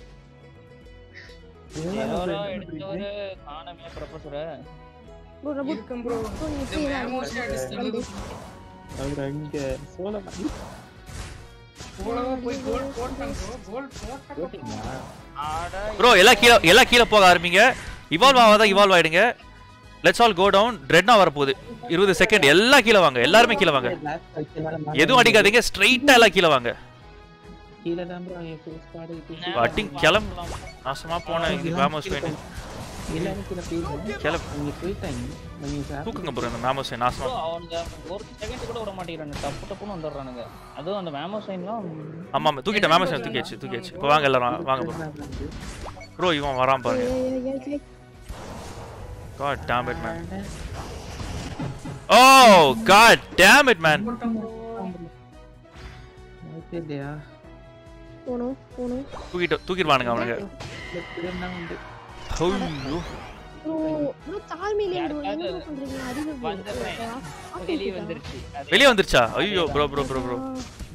எரோரா எடுத்தவரு காணமே ப்ரொபசர. ப்ரோ ரபு இருக்கும் ப்ரோ இது மேமோஸ் அடிச்சிட்டு அவர் அங்க சோல பண்ணி போலவா போய் கோல் போட்டாங்க ப்ரோ கோல் போட்டாங்க ஆட ப்ரோ எல்லாம் கீழ எல்லாம் கீழ போக ஆரம்பிங்க. இவால்வ் ஆவாத இவால்வ் ஆயிடுங்க. Let's all go down. ரெட்னா வர போகுது. இருபது செகண்ட் எல்லாம் கீழ வாங்க. எல்லாரும் கீழ வாங்க. எதுவும் அடிக்காதீங்க. ஸ்ட்ரைட்டா எல்லாம் கீழ வாங்க. கீழ தான் ப்ரோ என் ஃபுல் ஸ்குவாட் இருக்கு. அட்டிங் கிளம் நாசமா போன இது மேமோஸ் வேணும். எல்லாரும் கீழ போயிட்டாங்க. கிளம் அவங்க போயிட்டாங்க. நீங்க சார் தூக்குங்க ப்ரோ இந்த மேமோஸ் நாசமா. அவனுங்க ஒரு செகண்ட் கூட விட மாட்டேங்கிறானுங்க. டப்பு டப்புன்னு வந்துடுறானுங்க. அதுவும் அந்த மேமோஸ் சைன்லாம் ஆமா ஆமா தூக்கிட்ட மேமோஸ் தூக்கியாச்சு தூக்கியாச்சு. இப்போ வாங்க எல்லாரும் வாங்க ப்ரோ. ப்ரோ இவன் வரான் பாருங்க. God damn it man. Oh god damn it man. இல்லையா? போனோ போனோ. தூக்கிட்டு தூக்கிடுவானுங்க அவனுங்க. என்ன வந்து ஐயோ ப்ரோ ப்ரோ தாழ்மையிலே ப்ரோ என்ன பண்றீங்க? அறிவு வந்துடுறேன். வெளியே வந்துருச்சு. வெளிய வந்துருச்சா? ஐயோ ப்ரோ ப்ரோ ப்ரோ ப்ரோ.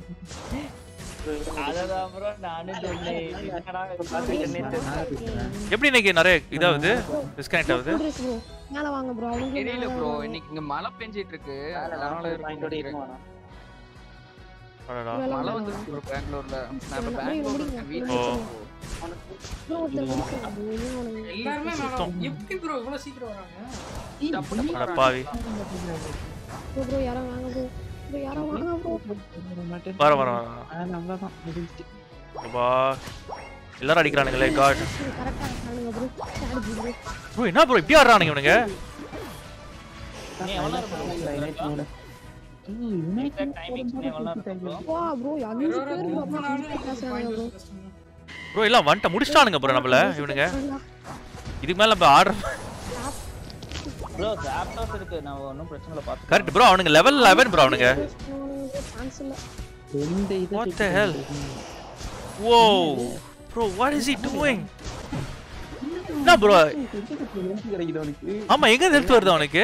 அததான் ப்ரோ நானே சொன்னேன். என்னடா எப்படி இன்னைக்கு நிறைய இதாவது டிஸ்கனெக்ட் ஆகுது. ப்ரோ மேல வாங்க ப்ரோ. அவங்க தெரியல ப்ரோ இன்னைக்கு இங்க மழை பெஞ்சிட்டு இருக்கு. அதனால இருக்கும். அடடா மழை வந்துருச்சு ப்ரோ பெங்களூர்ல. நான் இப்ப பெங்களூர்ல இருக்கேன் வீட்ல. ப்ரோ எல்லாரும் மேல எப்படி ப்ரோ இவ்வளவு சீக்கிரம் வராங்க? அட பாவி. ப்ரோ ப்ரோ யாரா வாங்க ப்ரோ. ப்ரோ யாரா வாங்க ப்ரோ. வர வர வர. அவ்வளவுதான் முடிஞ்சிச்சு. அப்பா எல்லாரும் அடிக்கிறானுங்களே காட். கரெக்ட்டா இருக்கானுங்க ப்ரோ. Charge bro. ப்ரோ என்ன ப்ரோ இப்படி ஆடுறானுங்க இவனுங்க. நீ எவனா இருக்க? யுனைடெட் டைமிங்ஸ் நீ எவனா இருக்க? வா ப்ரோ அஞ்சு பேர் ப்ரோ பேசுறாங்க ப்ரோ. ப்ரோ எல்லாம் வந்துட்ட முடிச்சிட்டானுங்க ப்ரோ நம்மள இவனுங்க. இதுக்கு மேல நம்ம ஆடுற ப்ரோ சாப்டாஸ் இருக்கு நான் ஒண்ணும் பிரச்சனை இல்ல பாத்து கரெக்ட் ப்ரோ அவனுங்க லெவல் eleven ப்ரோ அவனுங்க சான்ஸ் இல்ல ரெண்டு இது What the hell? Whoa bro what is he doing? என்ன ப்ரோ கிடைக்குது அவனுக்கு. ஆமா எங்க இருந்து எடுத்து வருது அவனுக்கு?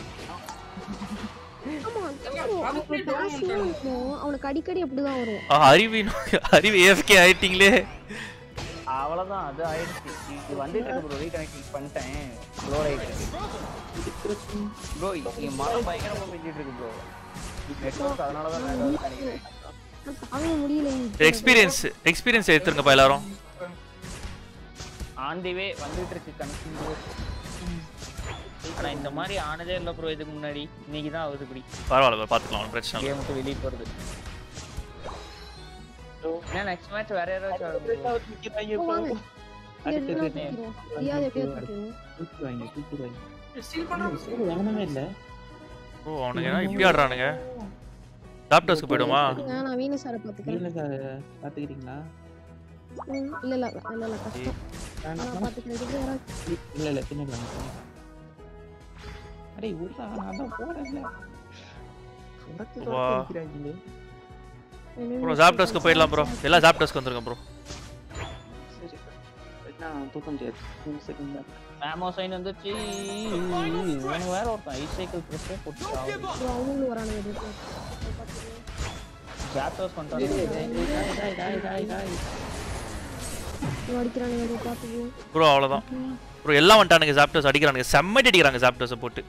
அவனுக்கு அடிக்கடி அப்படிதான் வரும். அறிவி அறிவி ஏஎஃப்கே ஆயிட்டீங்களே. அவ்வளவுதான் அது ஆயிடுச்சு. இது வந்துட்டு இருக்கு ப்ரோ ரீகனெக்ட் பண்ணிட்டேன். ஸ்லோ ஆயிடுச்சு. ப்ரோ இங்க மழை பயங்கரமா பெஞ்சிட்டு இருக்கு ப்ரோ. நெட்வொர்க் அதனால தான் லாக் ஆகுது நினைக்கிறேன். தாங்க முடியல. எக்ஸ்பீரியன்ஸ் எக்ஸ்பீரியன்ஸ் எடுத்துருங்கப்பா எல்லாரும். ஆன் தி வே வந்துட்டு இருக்கு கனெக்ஷன் ப்ரோ. ஆனா இந்த மாதிரி ஆனதே இல்ல ப்ரோ இதுக்கு முன்னாடி. இன்னைக்கு தான் ஆகுது இப்படி. பரவாயில்ல பாத்துக்கலாம் பிரச்சனை இல்ல. கேம் விட்டு வெளிய போறது. நான் நெக்ஸ்ட் மேட்ச் வேற யாராச்சும் ஆடுங்க. வாங்க. அடுத்து யார் எப்படியோ தூக்குறோம். தூக்குவாங்க தூக்குவாங்க. ஸ்டீல் பண்ணா சரி வேணவே இல்ல. ஓ அவனுங்க இப்படி ஆடுறானுங்க. டாப்டர்ஸ்க்கு போய்டுமா? நான் வீனஸ் சார பாத்துக்கிறேன். வீனஸ் சார பாத்துக்கிறீங்களா? இல்ல இல்ல இல்ல இல்ல கஷ்டம். நான் பாத்துக்கிறதுக்கு யாரா இல்ல இல்ல பின்னாடி வாங்க. அடே ஊர்ல நான் தான் போறேன்ல. சுரத்து சுரத்து ப்ரோ ஜாப்டர்ஸ்க்கு போயிடலாம் ப்ரோ. எல்லா ஜாப்டர்ஸ்க்கு வந்துருங்க ப்ரோ. சரி. நான் தூக்க முடியாது. ஒரு செகண்ட் தான். மேமோ சைன் வந்துச்சு. இவன் வேற ஒருத்தன் ஐ சைக்கிள் பிரஸ்ஸே போட்டுட்டான். அவங்க வரானுங்க. ஜாப்டர்ஸ் பண்றாங்க. டாய் டாய் டாய் டாய். அடிக்கிறானுங்க பாத்துக்கோ. ப்ரோ அவ்வளவுதான். ப்ரோ எல்லாம் வந்துட்டானுங்க ஜாப்டர்ஸ் அடிக்கிறானுங்க. செம்மடி அடிக்கிறாங்க ஜாப்டர்ஸை போட்டு.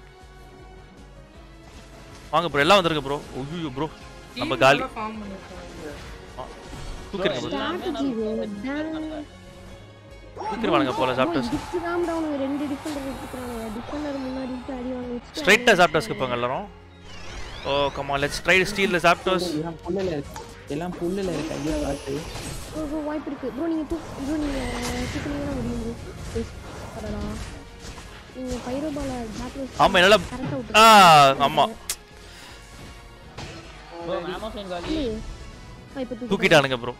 வாங்க ப்ரோ எல்லாம் வந்துருங்க ப்ரோ. ஐயோ ப்ரோ நம்ம காலி. ஃபார்ம் பண்ணிருக்காங்க. தூக்குறீங்க ப்ரோ. ஸ்ட்ராட்டஜி தூக்குறவானுங்க போல ஜாப்டர்ஸ். டிஸ்டாம் டவுன் ரெண்டு டிஃபெண்டர் எடுத்துறாங்க. டிஃபெண்டர் முன்னாடி விட்டு அடி வாங்கி வச்சு ஸ்ட்ரைட்டா ஜாப்டர்ஸ்க்கு போங்க எல்லாரும். ஓ come on let's try to steal the Zapdos. எல்லாம் புல்லுல இருக்கு. எல்லாம் புல்லுல இருக்கு. ஐயோ பாத்து. ப்ரோ வாய்ப்பு இருக்கு. ப்ரோ நீங்க தூ ப்ரோ நீங்க தூக்குனீங்கன்னா முடியும் ப்ரோ. பரடா. நீங்க பைரோபால ஜாப்டர்ஸ் ஆமா என்னால கரெக்ட்டா விட்டு. ஆ ஆமா. ப்ரோ மேமோ சைன் காலி. இப்ப தூக்கி தூக்கிட்டானுங்க ப்ரோ.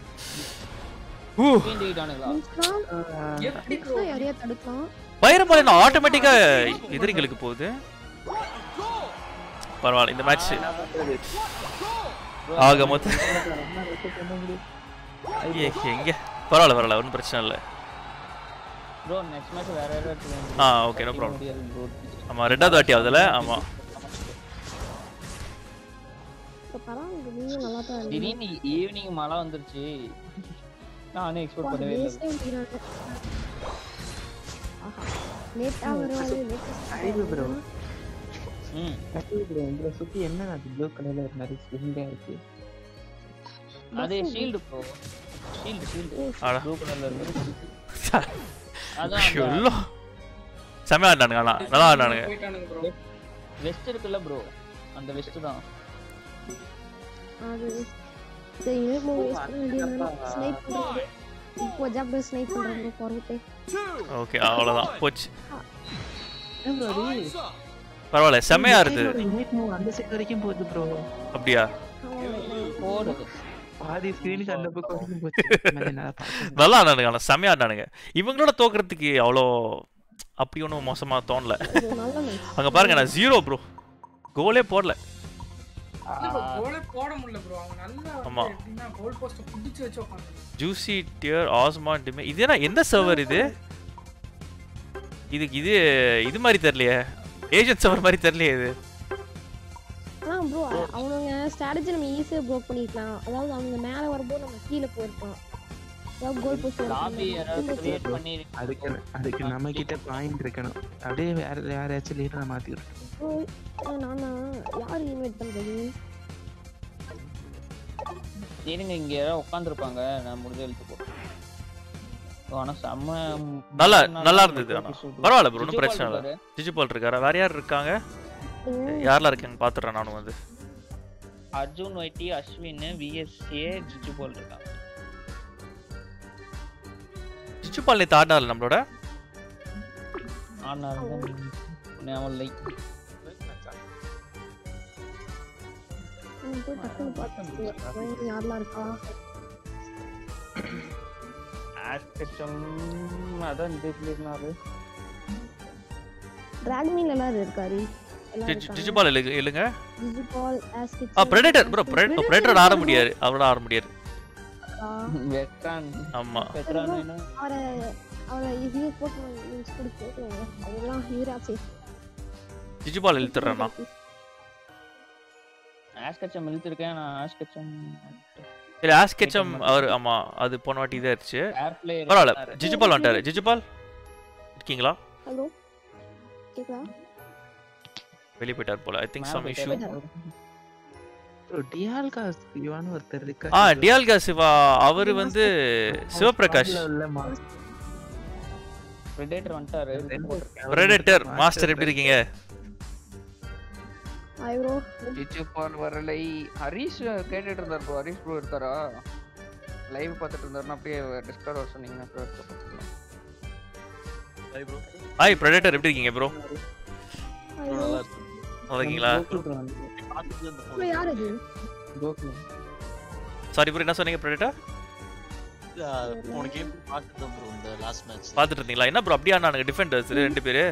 ஊ தூக்கிட்டானுங்களா? எப்படி ப்ரோ யாரையா தடுக்கலாம். பைரோபால் என்ன ஆட்டோமேட்டிக்கா எதிரிங்களுக்கு போகுது. பரவாயில்ல இந்த மேட்ச் ஆக மொத்தம் எங்க பரவாயில்ல பரவாயில்ல ஒன்றும் பிரச்சனை இல்லை. ப்ரோ நெக்ஸ்ட் மேட்ச் வேற யாராச்சும் ஆ ஓகே நோ ப்ராப்ளம். ஆமா ரெண்டாவது வாட்டி ஆகுதுல. ஆமா பரவாயில்ல நீங்க நல்லா தான் இருக்கீங்க. திடீர்னு ஈவினிங் மழை வந்துருச்சு. நானே எக்ஸ்பெக்ட் பண்ணவே இல்லை. ஆஹா லேட்டா வருவாரு ஐயோ ப்ரோ. ம் ஐயோ ப்ரோ இந்த சுத்தி என்ன அது ப்ளூ கலர்ல நிறைய ஸ்விங்கா இருக்கு. அது ஷீல்ட் ப்ரோ. ஷீல்ட் ஷீல்ட் ஆடா ப்ளூ கலர்ல இருக்கு. அதான் ஐயோ செமையா ஆடுனானுங்க. ஆனா நல்லா ஆடுனானுங்க. போயிட்டானுங்க ப்ரோ. வெஸ்ட் இருக்குல்ல ப்ரோ அந்த வெஸ்ட் தான். அது சரி எனக்கு வேஸ்ட் பண்ண வேண்டியது ஸ்னைப் பண்றது. இப்போ ஜாப்ல ஸ்னைப் பண்றாங்க ஃபார்வர்ட். ஓகே அவ்வளவுதான் போச்சு. ப்ரோ அது பரவாயில்ல செமையா இருக்கு. அந்த சைடு வரைக்கும் போகுது ப்ரோ. அப்படியா? போடுது. பாதி ஸ்கிரீனுக்கு அந்த பக்கம் வரைக்கும் போச்சு. நல்லா ஆடுனானுங்க. ஆனா செமையா ஆடுனானுங்க. இவங்களோட தோக்குறதுக்கு அவ்வளோ அப்படி ஒன்றும் மோசமா தோணல. அங்க பாருங்க நான் ஜீரோ ப்ரோ. கோலே போடல. கோலே போட முடியல ப்ரோ. அவங்க நல்லா ஆமா எப்படின்னா கோல் போஸ்ட் புடிச்சு வச்சு உட்கார்ந்து. ஜூசி டியர் ஆஸ்மான் டிமே இது என்ன எந்த சர்வர் இது? இதுக்கு இது இது மாதிரி தெரியலையே. ஏஜென்ட் சர்வர் மாதிரி தெரியலையே இது. ஆ ப்ரோ அவனுங்க ஸ்ட்ராட்டஜி நம்ம ஈஸியா ப்ரோக் பண்ணிக்கலாம். அதாவது அவங்க மேல வரும்போது நம்ம கீழ போயிருப்போம். அதாவது கோல் போஸ்ட் லாபி யாராவது கிரியேட் பண்ணி அதுக்கு அதுக்கு நம்ம கிட்ட பாயிண்ட் இருக்கணும். அப்படியே வேற யாராச்சும் லீடரை மாத்திக்கிறோம். நானா யார் இன்வைட் பண்றது? இருங்க இங்க யாராவது உட்காந்துருப்பாங்க. நான் முடிஞ்ச எழுத்து போட்டேன். ஆனா செம்ம நல்லா நல்லா இருந்தது. ஆனா பரவாயில்ல ப்ரோ ஒன்றும் பிரச்சனை இல்லை. ஜிஜுபால் இருக்காரா? வேற யார் இருக்காங்க? யாரெல்லாம் இருக்காங்க பாத்துறேன் நானும் வந்து. அர்ஜுன் ஒய்டி அஸ்வின் விஎஸ்ஏ ஜிஜுபால் இருக்காங்க. ஜிஜுபால் நேத்து ஆடினார்ல நம்மளோட. ஆனா நான் லைக் போய் டக்குனு பார்த்து யாரெல்லாம் இருக்கா? ஆஸ்கச்சம் அதான் இந்த இருந்தாரு. டிராகனில் எல்லாரும் இருக்காரு ஜிஜுபால் எழுங்க எழுங்க டிஜிபால் ஆஸ்கிட் ஆ பிரெடேட்டர் ப்ரோ பிரெடேட்டர் ஆட முடியாது அவரோட ஆட முடியாது வெட்ரான் ஆமா பெட்ரானா அவரை அவரை இது போட்டு மீன்ஸ் கொடுத்து அதெல்லாம் ஹீராச்சே ஜிஜுபால் இழுத்துறேன்னா ஆஸ்கச்சம் இழுத்துருக்கேன் நான் ஆஸ்கச்சம் இல்ல ஆஸ்கெச்சம் அவர் ஆமா அது போன வாட்டி இதே இருந்துச்சு ஏர் பிளேயர் பரவாயில்ல ஜிஜுபால் வந்துட்டாரு ஜிஜுபால் இருக்கீங்களா ஹலோ கேக்குதா வெளியே போயிட்டார் போல I think some issue Dialga சிவான்னு ஒருத்தர் இருக்கா ஆ டியால்கா சிவா அவர் வந்து சிவபிரகாஷ் பிரெடேட்டர் வந்துட்டாரு பிரெடேட்டர் மாஸ்டர் எப்படி இருக்கீங்க ஹாய் ப்ரோ ஜிஜுபால் வரலை ஹரிஷ் கேட்டுட்டு இருந்தார் ப்ரோ ஹரிஷ் ப்ரோ இருக்காரா லைவ் பார்த்துட்டு இருந்தாருன்னா அப்படியே டிஸ்கவர் வர சொன்னீங்கன்னா அப்புறம் எடுத்து பார்த்துக்கலாம் ஹாய் பிரெடேட்டர் எப்படி இருக்கீங்க ப்ரோ ஹாய் நல்லா இருக்கீங்களா ப்ரோ யார் இது கோகுல் சாரி ப்ரோ என்ன சொன்னீங்க பிரெடேட்டர் போன கேம் பார்த்துட்டோம் ப்ரோ இந்த லாஸ்ட் மேட்ச் பாத்துட்டு இருந்தீங்களா என்ன ப்ரோ அப்படியே ஆனாங்க டிஃபெண்டர்ஸ் ரெண்டு பேரு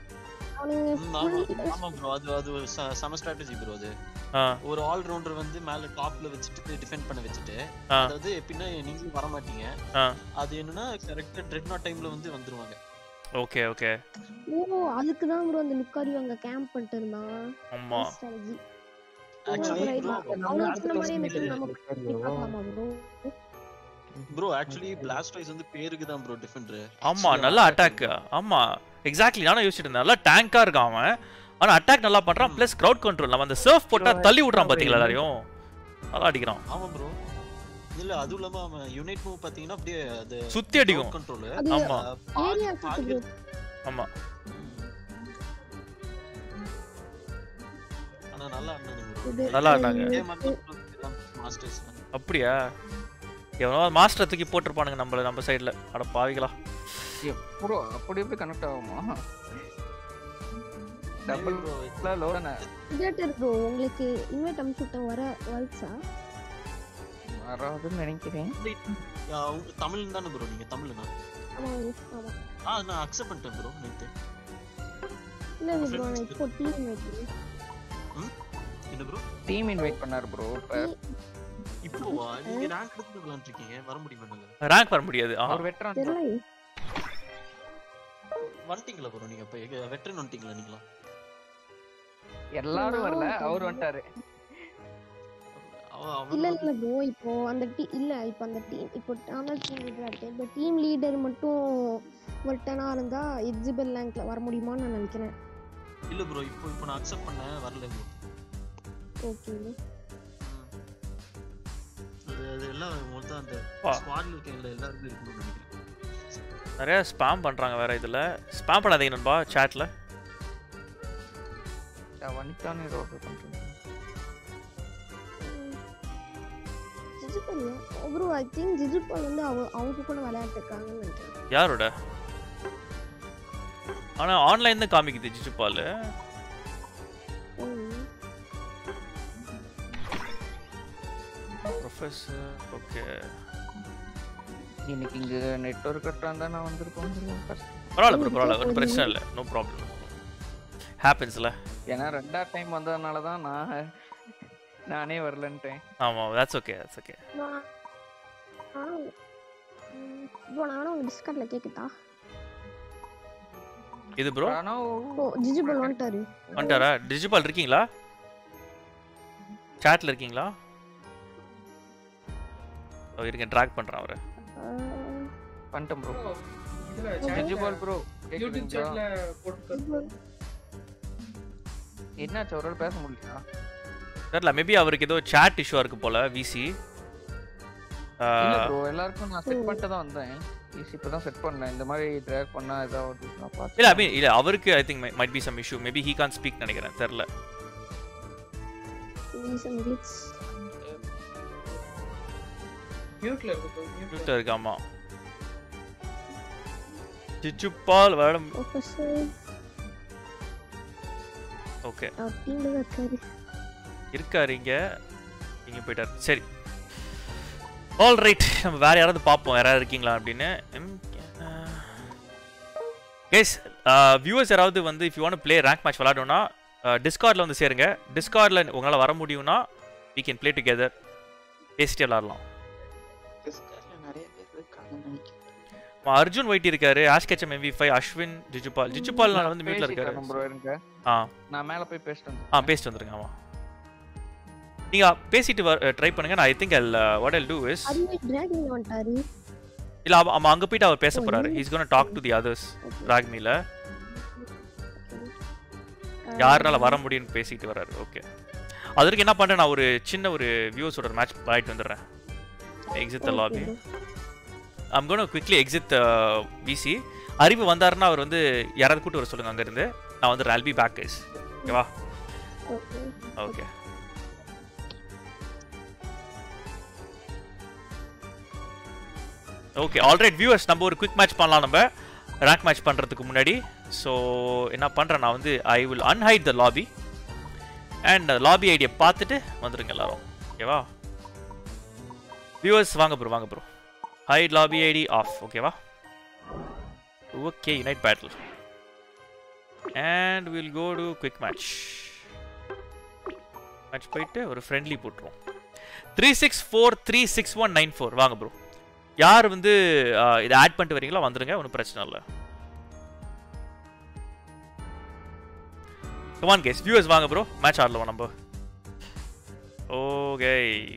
ஆமா ப்ரோ அது அது ஒரு சம ஸ்ட்ராட்டஜி ப்ரோ அது ஆ ஒரு ஆல் ரவுண்டர் வந்து மேல டாப்ல வச்சிட்டு டிஃபெண்ட் பண்ண வச்சிட்டு ஆ. அதாவது எப்படின்னா நீங்களும் வர மாட்டீங்க ஆ அது என்னன்னா கரெக்ட்டா ட்ரெட்நாட் டைம்ல வந்து வந்துருவாங்க ஓகே ஓகே ஓ அதுக்கு தான் ப்ரோ அந்த லுக்காரி அங்க கேம்ப் பண்ணிட்டு இருந்தான் ஆமா ஸ்ட்ராட்டஜி ஆக்சுவலி அவனுக்கு சொன்ன மாதிரி எனக்கு நம்ம பார்க்கலாமா ப்ரோ ப்ரோ ஆக்சுவலி பிளாஸ்டாய்ஸ் வந்து பேருக்கு தான் ப்ரோ டிஃபெண்டர் ஆமா நல்ல அட்டாக் ஆமா எக்ஸாக்ட்லி நானும் யோசிச்சுட்டு இருந்தேன் நல்லா டேங்கா இருக்கான் அவன் ஆனா அட்டாக் நல்லா பண்றான் பிளஸ் கிரவுட் கண்ட்ரோல் நம்ம அந்த சர்ஃப் போட்டா தள்ளி விடுறான் பாத்தீங்களா எல்லாரையும் நல்லா அடிக்கிறான் ஆமா ப்ரோ இல்ல அதுவும் இல்லாம அவன் யூனிட் மூவ் பாத்தீங்கன்னா அப்படியே அது சுத்தி அடிக்கும் கண்ட்ரோல் ஆமா ஏரியா சுத்து ஆமா ஆனா நல்லா ஆடுனாங்க ப்ரோ இது நல்லா ஆடினாங்க அதே மாதிரி தான் மாஸ்டர்ஸ் அப்படியா எவனோ மாஸ்டர் தூக்கி போட்டிருப்பானுங்க நம்மள நம்ம சைடுல அட பாவிகளா ப்ரோ அப்படி எப்படி கனெக்ட் ஆகுமா டபுள் ப்ரோ லோ தானே பிரெடேட்டர் ப்ரோ உங்களுக்கு இன்வைட் அனுப்பிட்டு வர வல்சா வராதுன்னு நினைக்கிறேன் அவங்க தமிழ் தானே ப்ரோ நீங்க தமிழ்னா ஆமா ஆமா ஆ நான் அக்செப்ட் பண்ணிட்டேன் ப்ரோ நேத்து இல்ல இல்ல ப்ரோ நான் இப்போ டீம் இன்வைட் என்ன ப்ரோ டீம் இன்வைட் பண்ணாரு ப்ரோ இப்போவா நீங்க ரேங்க் எடுத்து விளையாண்டு இருக்கீங்க வர முடியுமா என்னால ரேங்க் வர முடியாது ஆ ஒரு வெட்டரான் தெரியல வந்துட்டீங்களா ப்ரோ நீங்க இப்ப வெட்டரன் வந்துட்டீங்களா நீங்களா எல்லாரும் வரல அவர் வந்துட்டாரு இல்ல இல்ல ப்ரோ இப்போ அந்த டீ இல்ல இப்போ அந்த டீம் இப்போ நான் டீம் லீடரா இருக்கேன் இப்போ டீம் லீடர் மட்டும் ஒருத்தனா இருந்தா எலிஜிபிள் ரேங்க்ல வர முடியுமான்னு நான் நினைக்கிறேன் இல்ல ப்ரோ இப்போ இப்போ நான் அக்செப்ட் பண்ணேன் வரல ப்ரோ ஓகே அது அது எல்லாம் மொத்தம் அந்த ஸ்குவாட்ல இருக்க எல்லாரும் இருக்கணும்னு நினைக்கிறேன் நிறைய ஸ்பாம் பண்றாங்க வேற இதுல ஸ்பாம் பண்ணாதீங்க நண்பா சாட்ல வனிதானே ரோட் பண்றேன் ஜிஜுபால் ப்ரோ ஐ திங்க் ஜிஜுபால் வந்து அவ அவங்க கூட விளையாட்டு இருக்காங்கன்னு நினைக்கிறேன் யாரோட ஆனா ஆன்லைன் தான் காமிக்குது ஜிஜுபால் ப்ரொஃபசர் ஓகே இன்னைக்கு இங்க நெட்வொர்க் கட்டா தான் நான் வந்திருக்கோம் பரவாயில்ல ப்ரோ பரவாயில்ல ஒன்றும் பிரச்சனை இல்லை நோ ப்ராப்ளம் ஹேப்பன்ஸ்ல ஏன்னா ரெண்டா டைம் வந்ததுனால தான் நான் நானே வரலன்ட்டேன் ஆமா that's okay that's okay bro நான் உங்க டிஸ்கார்ட்ல கேக்குதா இது ப்ரோ ஓ ஜிஜுபால் வந்துட்டாரு வந்துட்டாரா டிஜிபால் இருக்கீங்களா சாட்ல இருக்கீங்களா ஓ இருங்க டிராக் பண்றேன் அவரை பண்ணிட்டேன் ப்ரோ இதுல ஜிஜுபால் ப்ரோ யூடியூப் சாட்ல போட்டுருக்காரு என்னாச்சு அவரால பேச முடியலையா தெரியல மேபி அவருக்கு ஏதோ சாட் இஷ்யூ இருக்கு போல விசி இல்ல ப்ரோ எல்லாருக்கும் நான் செட் பண்ணிட்டு தான் வந்தேன் ஈஸி இப்போ தான் செட் பண்ணேன் இந்த மாதிரி ட்ராக் பண்ணா ஏதாவது நான் பார்த்தேன் இல்ல ஐ மீன் இல்ல அவருக்கு I think might be some issue maybe he can't speak நினைக்கிறேன் தெரியல சம் கிளிட்ச் மியூட்ல இருக்கு ப்ரோ மியூட்ல இருக்கு ஆமா ஜிஜுபால் மேடம் ப்ரொஃபசர் ஓகே அவர் டீம்ல இருக்காரு இருக்காரு இங்க இங்க போயிட்டார் சரி ஆல் ரைட் நம்ம வேற யாராவது பார்ப்போம் யாராவது இருக்கீங்களா அப்படின்னு கைஸ் வியூவர்ஸ் யாராவது வந்து if you want play rank match விளையாடணும்னா டிஸ்கார்டில் வந்து சேருங்க. டிஸ்கார்டில் உங்களால் வர முடியும்னா we can play together. பேசிட்டு விளாடலாம். அர்ஜுன் வைட்டி இருக்காரு, Ash Ketchum M V five, Ashwin, Jijupal. Jijupal நான் வந்து மியூட்ல இருக்காரு. ஆ நான் மேல போய் பேசிட்டு வந்து ஆ பேசிட்டு வந்துருங்க. ஆமா நீங்க பேசிட்டு ட்ரை பண்ணுங்க. நான் I think I what I do is Dragon வந்துட்டாரு. இல்ல அவ அங்க போய்ட்டு அவர் பேச போறாரு. He is gonna talk to the others. டிராகனில யாரால வர முடியும்னு பேசிட்டு வராரு. ஓகே அதற்கு என்ன பண்றேன், நான் ஒரு சின்ன ஒரு வியூவர்ஸோட மேட்ச் ஆயிட்டு வந்துடுறேன். Exit the lobby. I'm gonna quickly exit VC. Arivu வந்தாருன்னா அவர் வந்து யாராவது கூட்டு வர சொல்லுங்க அங்க இருந்து. நான் வந்து I'll be back guys. ஓகேவா? ஓகே ஓகே ஆல்ரைட் வியூவர்ஸ், நம்ம ஒரு குவிக் மேட்ச் பண்ணலாம் நம்ம ரேங்க் மேட்ச் பண்றதுக்கு முன்னாடி. ஸோ என்ன பண்றேன், நான் வந்து I will unhide the lobby and lobby ஐடியை பார்த்துட்டு வந்துருங்க எல்லாரும். ஓகேவா வியூவர்ஸ்? வாங்க ப்ரோ வாங்க bro. Hide lobby ID off. ஓகேவா? Okay Unite battle and will go to quick match. Match போயிட்டு ஒரு ஃப்ரெண்ட்லி போட்டுருவோம். Three six four three six one nine four வாங்க ப்ரோ. யார் வந்து இதை ஆட் பண்ணிட்டு வரீங்களோ வந்துருங்க, ஒன்றும் பிரச்சனை இல்லை. Come on guys, viewers வாங்க bro, மேட்ச் ஆடலாம் நம்ம. ஓகே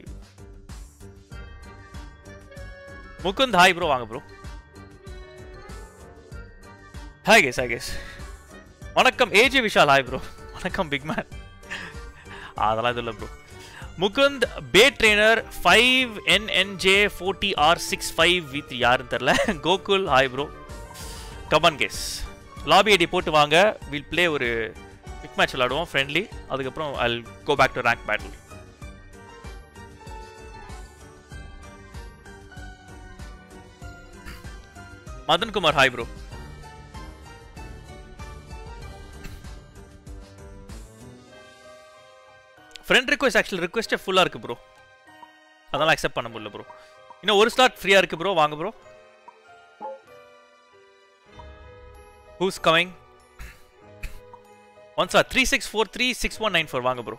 முகுந்த் ஹாய் ப்ரோ, வாங்க bro. Hi guys, hi guys. வணக்கம் ஏஜே விஷால், ஹாய் ப்ரோ. வணக்கம் பிக் மேன். அதெல்லாம் இது இல்லை ப்ரோ. முகுந்த் பே trainer five N N J forty R six five V three யாருன்னு தெரில. Gokul hi bro. Come on guys lobby ID போட்டு வாங்க. வில் பிளே ஒரு குவிக் மேட்ச் விளையாடுவோம் ஃப்ரெண்ட்லி. அதுக்கப்புறம் I'll go back to rank battle. Madan Kumar hi bro. Friend request actually ரிக்வெஸ்ட்டே ஃபுல்லாக இருக்குது ப்ரோ, அதெல்லாம் அக்செப்ட் பண்ண முடியல ப்ரோ. இன்னும் ஒரு ஸ்லாட் ஃப்ரீயாக இருக்குது ப்ரோ, வாங்க bro. Who's coming? One slot three six four three six one nine four வாங்க ப்ரோ.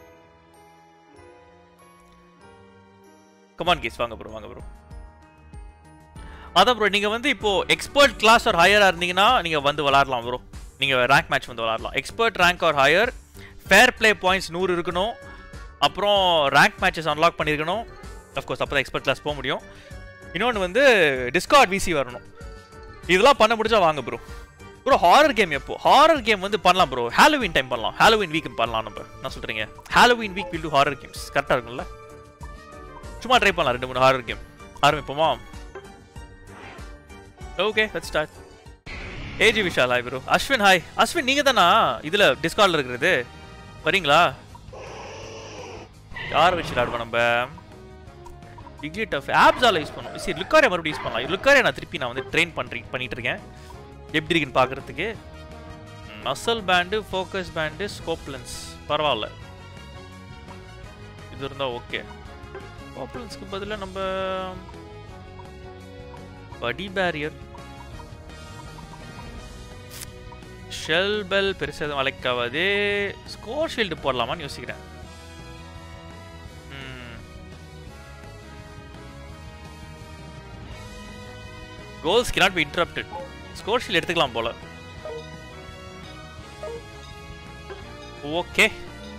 கமான் கேஸ் வாங்க ப்ரோ வாங்க ப்ரோ. அதான் ப்ரோ, நீங்கள் வந்து இப்போ எக்ஸ்பர்ட் கிளாஸ் ஆர் ஹையராக இருந்தீங்கன்னா நீங்கள் வந்து விளாடலாம் ப்ரோ. நீங்கள் ரேங்க் மேட்ச் வந்து விளாடலாம். Expert rank are higher, fair play points நூறு இருக்கணும், அப்புறம் ரேங்க் மேட்சஸ் அன்லாக் பண்ணியிருக்கணும். அஃப்கோர்ஸ் அப்போ தான் எக்ஸ்பர்ட் கிளாஸ் போக முடியும். இன்னொன்று வந்து டிஸ்கார்ட் விசி வரணும். இதெல்லாம் பண்ண முடிஞ்சா வாங்க ப்ரோ. ப்ரோ ஹாரர் கேம் எப்போ? ஹாரர் கேம் வந்து பண்ணலாம் ப்ரோ, ஹாலோவின் டைம் பண்ணலாம். ஹாலோவின் வீக் பண்ணலாம் நம்ம. நான் சொல்கிறீங்க Halloween week will do horror games. கரெக்டாக இருக்கும்ல? சும்மா ட்ரை பண்ணலாம் ரெண்டு மூணு ஹாரர் கேம். ஆரம்பிப்போமா? Okay let's start. AG Vishal hi bro. Ashwin hi. Ashwin நீங்கள் தானா இதில் டிஸ்கார்டில் இருக்கிறது? வரீங்களா? யார் வச்சு விளாடுவோம் நம்ம? டிகிட் ஆஃப் ஆப்ஸால் யூஸ் பண்ணுவோம். சரி லுக்காரியா மறுபடியும் யூஸ் பண்ணலாம். லுக்காரியா நான் திருப்பி நான் வந்து ட்ரெயின் பண்ணுறீ பண்ணிட்டு இருக்கேன். எப்படி இருக்குன்னு பார்க்குறதுக்கு. Muzzle band, focus band, scope lens பரவாயில்ல. இது இருந்தால் ஓகே. ஸ்கோப் லென்ஸ்க்கு பதிலாக நம்ம படி பேரியர், ஷெல் பெல் பெருசாக வளைக்காவது. ஸ்கோர் ஷீல்டு போடலாமான்னு யோசிக்கிறேன். Goals cannot be interrupted. Score shield எடுத்துக்கலாம் போல. ஓகே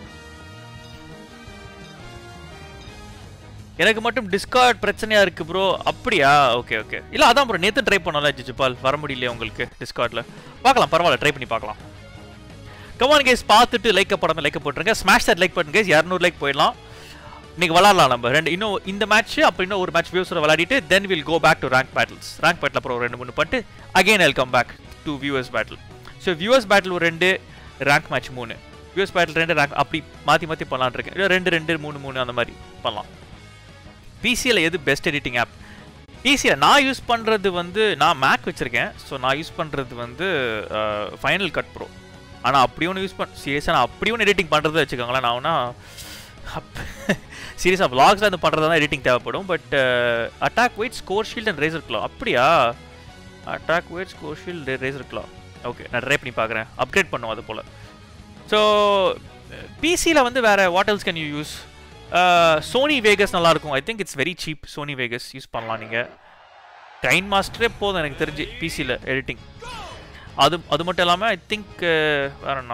எனக்கு மட்டும் டிஸ்கார்ட் பிரச்சனையா இருக்கு ப்ரோ. அப்படியா? Okay okay. இல்லை அதான் ப்ரோ நேற்று ட்ரை பண்ணல ஜிஜுபால், வர முடியலையே உங்களுக்கு டிஸ்கார்டில். பார்க்கலாம் பரவாயில்ல, ட்ரை பண்ணி பார்க்கலாம். கமான் கேஸ் பார்த்துட்டு லைக் படாமல் லைக் போட்டுருங்க. ஸ்மாஷ் தட் லைக் பண்ணுங்க கேஸ். இரநூறு லைக் போயிடலாம். இன்னைக்கு விளாடலாம் நம்ம ரெண்டு. இன்னும் இந்த மேட்ச் அப்புறம் இன்னும் ஒரு மேட்ச் வியூஸோட விளையாடிட்டு then we'll go back to rank battles. Rank battle அப்புறம் ரெண்டு மூணு பண்ணிட்டு again I'll come back to viewers battle. So viewers battle ஒரு ரெண்டு, ரேங்க் மேட்ச் மூணு, வியூவர்ஸ் பேட்டில் ரெண்டு, ரேங்க் அப்படி மாற்றி மாற்றி பண்ணலான் இருக்கேன். இல்லை ரெண்டு ரெண்டு மூணு மூணு அந்த மாதிரி பண்ணலாம். பிசியில் எது பெஸ்ட் எடிட்டிங் ஆப்? பிசியில் நான் யூஸ் பண்ணுறது வந்து நான் மேக் வச்சுருக்கேன். ஸோ நான் யூஸ் பண்ணுறது வந்து ஃபைனல் கட் ப்ரோ. ஆனால் அப்படி ஒன்று யூஸ் பண்ண சீரியஸாக நான் அப்படி ஒன்று எடிட்டிங் பண்ணுறது வச்சுக்கோங்களேன். நான் ஒன்றா சீரியஸாக விளாக்ஸில் வந்து பண்ணுறது தான் எடிட்டிங் தேவைப்படும். But attack weight, score shield and razor claw. அப்படியா? Attack weight, score shield, razor claw. Okay நான் ட்ரை பண்ணி பார்க்குறேன், அப்கிரேட் பண்ணுவோம் அது போல். ஸோ பிசியில் வந்து வேறு what else can you use? Sony Vegas நல்லாயிருக்கும். I think it's very cheap. Sony Vegas use பண்ணலாம் நீங்கள். கைன் மாஸ்டரே போதும் எனக்கு தெரிஞ்சு பிசியில் எடிட்டிங். அது அது மட்டும் இல்லாமல் ஐ திங்க் வேற என்ன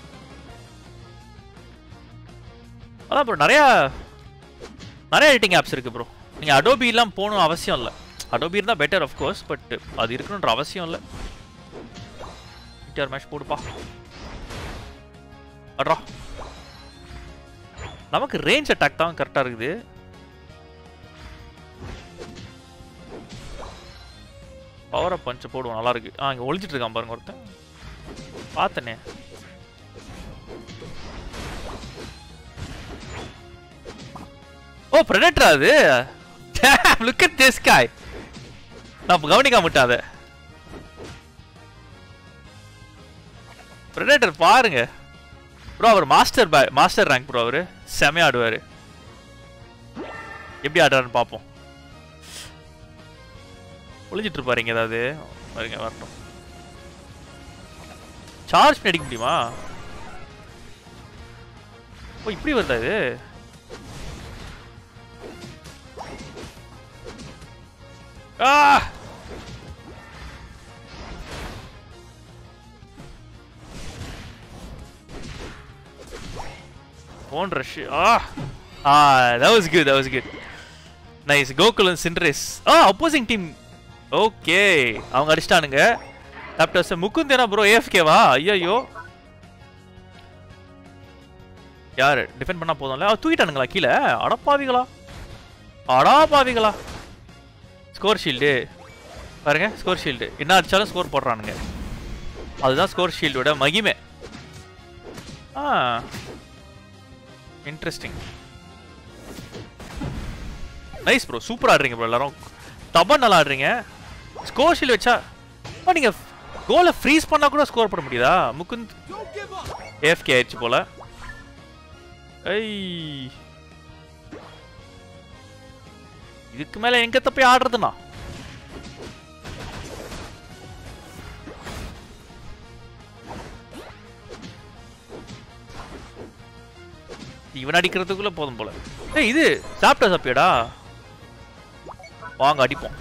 அதான் ப்ரோ நிறையா நிறைய எடிட்டிங் ஆப்ஸ் இருக்குது ப்ரோ. நீங்கள் அடோபிலாம் போகணும் அவசியம் இல்லை. அடோபி இருந்தால் பெட்டர் ஆஃப்கோர்ஸ், பட் அது இருக்கணுன்ற அவசியம் இல்லை. மேட்ச் போடுப்பா அட்ரா. நமக்கு ரேஞ்ச் அட்டாக் தான் கரெக்டாக இருக்குது. பவர் அப் பஞ்ச போடுவோம், நல்லா இருக்கு. ஆ இங்கே ஒழிச்சிட்டு இருக்கான் பாருங்க ஒருத்தன், பார்த்தனே. ஓ பிரெடேட்டர் அது. Look at this guy. நான் கவனிக்காம விட்டேன் அதை. பிரெடேட்டர் பாருங்க ப்ரோ. அவர் மாஸ்டர் பே மாஸ்டர் ரேங்க் ப்ரோ. அவர் செமையா ஆடுவார். எப்படி ஆடுறாருன்னு பார்ப்போம். ஒளிஞ்சிட்டு இருப்பாருங்க ஏதாவது பாருங்க. வரட்டும். சார்ஜ் பண்ணி அடிக்க முடியுமா? ஓ இப்படி வருதா இது? ஆ One rush. Ah, ah, that was good. That was good. Nice. Gokul and Cinderace. Ah, opposing team. Okay. அவங்க அடிச்சிட்டானுங்க. டாப்டர்ஸ் முகுந்தேனா ப்ரோ ஏஎஃப்கே வா? ஐயோ. யார் டிஃபெண்ட் பண்ணா போதும்ல. அவ தூக்கிட்டானுங்களா கீழே? அடப்பாவிகளா. அடப்பாவிகளா. Score shield. பாருங்க ஸ்கோர் ஷீல்டு. என்ன அடிச்சாலும் ஸ்கோர் போடுறானுங்க. அதுதான் ஸ்கோர் ஷீல்டோட மகிமை. ஆ இன்ட்ரெஸ்டிங். Nice bro. சூப்பர் ஆடுறீங்க ப்ரோ எல்லாரும். தபன் நல்லா ஆடுறீங்க. ஸ்கோர் ஷீல்ட் வச்சா நீங்க கோலை ஃப்ரீஸ் பண்ணா கூட ஸ்கோர் பண்ண முடியுதா? முகுந்த் ஏஎஃப்கே ஆயிடுச்சு போல. ஐ இதுக்கு மேல எங்க தப்பி ஆடுறதுனா? இவன் அடிக்கிறதுக்குள்ள போதும் போல. ஏய் இது சாப்பிட்டா சாப்பியடா. வாங்க அடிப்போம்.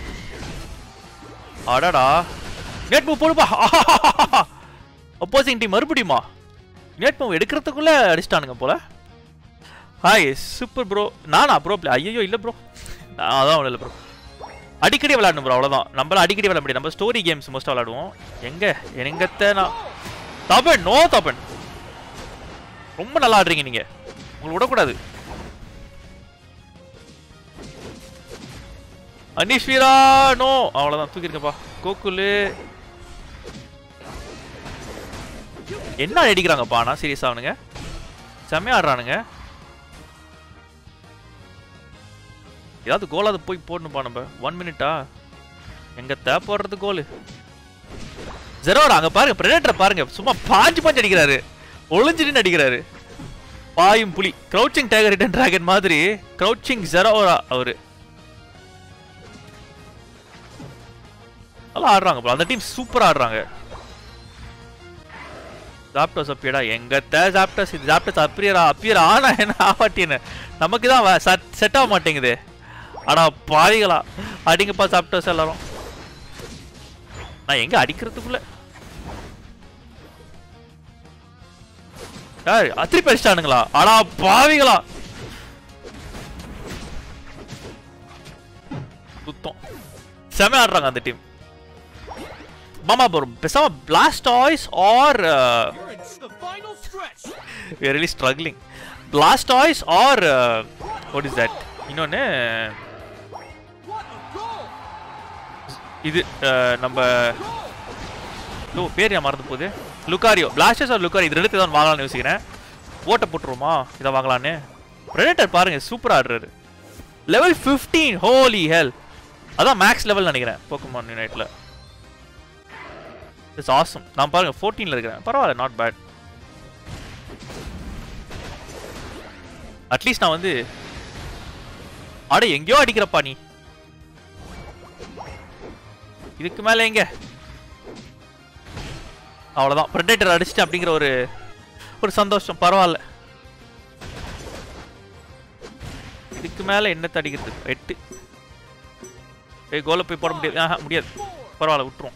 அடடா நெட் மூவ் போடுப்பா. அப்போசிங் டீம் மறுபடியுமா நெட் மூவ் எடுக்கிறதுக்குள்ள அடிச்சிட்டானுங்க போல. Hi super bro. நானா ப்ரோ பிளே? ஐயோ இல்லை ப்ரோ, அதான் இல்லை ப்ரோ. அடிக்கடி விளையாடணும் ப்ரோ, அவ்வளோதான். நம்மளால அடிக்கடி விளையாட முடியும். நம்ம ஸ்டோரி கேம்ஸ் மோஸ்ட்டாக விளையாடுவோம். எங்க எங்கத்த நான் தபன் நோ தபன். ரொம்ப நல்லா ஆடுறீங்க நீங்க, உங்களை விடக்கூடாது. அனிஷ்வீரா நோ, அவ்வளோதான் தூக்கிருக்கப்பா. கோகுலு என்ன அடிக்கிறாங்கப்பா? நான் சீரியஸா அவனுங்க செம்மையா ஆடுறானுங்க. ஏதாவது கோலாவது போய் போடணும்பா நம்ம. ஒன் மினிட்டா எங்க தே போடுறது கோலு? ஜெரோடா அங்க பாருங்க, பிரெடேட்டரை பாருங்க, சும்மா பாஞ்சு பாஞ்சு அடிக்கிறாரு, ஒளிஞ்சிட்டு அடிக்கிறாரு. பாயும் புலி, க்ரௌச்சிங் டைகர் ரிட்டன் டிராகன் மாதிரி க்ரௌச்சிங் ஜெரோரா அவரு. நல்லா ஆடுறாங்க அந்த டீம், சூப்பரா ஆடுறாங்க. ஜாப்டோஸ் அப்பியடா எங்க தே ஜாப்டோஸ், இது ஜாப்டோஸ் அப்பியரா அப்பியர் ஆனா என்ன ஆவாட்டின்னு நமக்கு தான் செட் ஆக மாட்டேங்குது. ஆனா பாவிகளா அடிங்கப்பா ஜாப்டோஸ் எல்லாரும். நான் எங்க அடிக்கிறதுக்குள்ள திருப்பி அடிச்சிட்டானுங்களா? ஆனா பாவிகளா சுத்தம் செம ஆடுறாங்க அந்த டீம். மாமா ப்ரோ பேசாம Blastoise or uh, we are really struggling. Blastoise or uh, what is that? இன்னொன்னு இது நம்ம ஓ பேர் ஏன் மறந்து போகுது. லுக்காரியோ, பிளாஸ்டர்ஸ் ஆர் லுக்காரியோ, இது ரெண்டு தான் வாங்கலாம்னு யோசிக்கிறேன். ஓட்ட போட்டுருவோமா இதை வாங்கலான்னு? பிரெடேட்டர் பாருங்க சூப்பரா ஆடுறாரு. Level fifteen, holy hell. அதான் மேக்ஸ் லெவல் நினைக்கிறேன் போக்கமான் யுனைட்ல. It's awesome. நான் பாருங்க ஃபோர்டீன்ல இருக்கிறேன், பரவாயில்ல, நாட் பேட். அட்லீஸ்ட் நான் வந்து அட எங்கேயோ அடிக்கிறப்பா நீ. இதுக்கு மேல எங்க அவ்வளோதான் ப்ரெடேட்டர் அடிச்சிட்டு அப்படிங்கிற ஒரு ஒரு சந்தோஷம். பரவாயில்ல. இதுக்கு மேலே என்ன தடிக்கிறது? எட்டு ஏய் கோலை போய் போட முடியாது. ஆஹா முடியாது. பரவாயில்ல விட்டுருவோம்.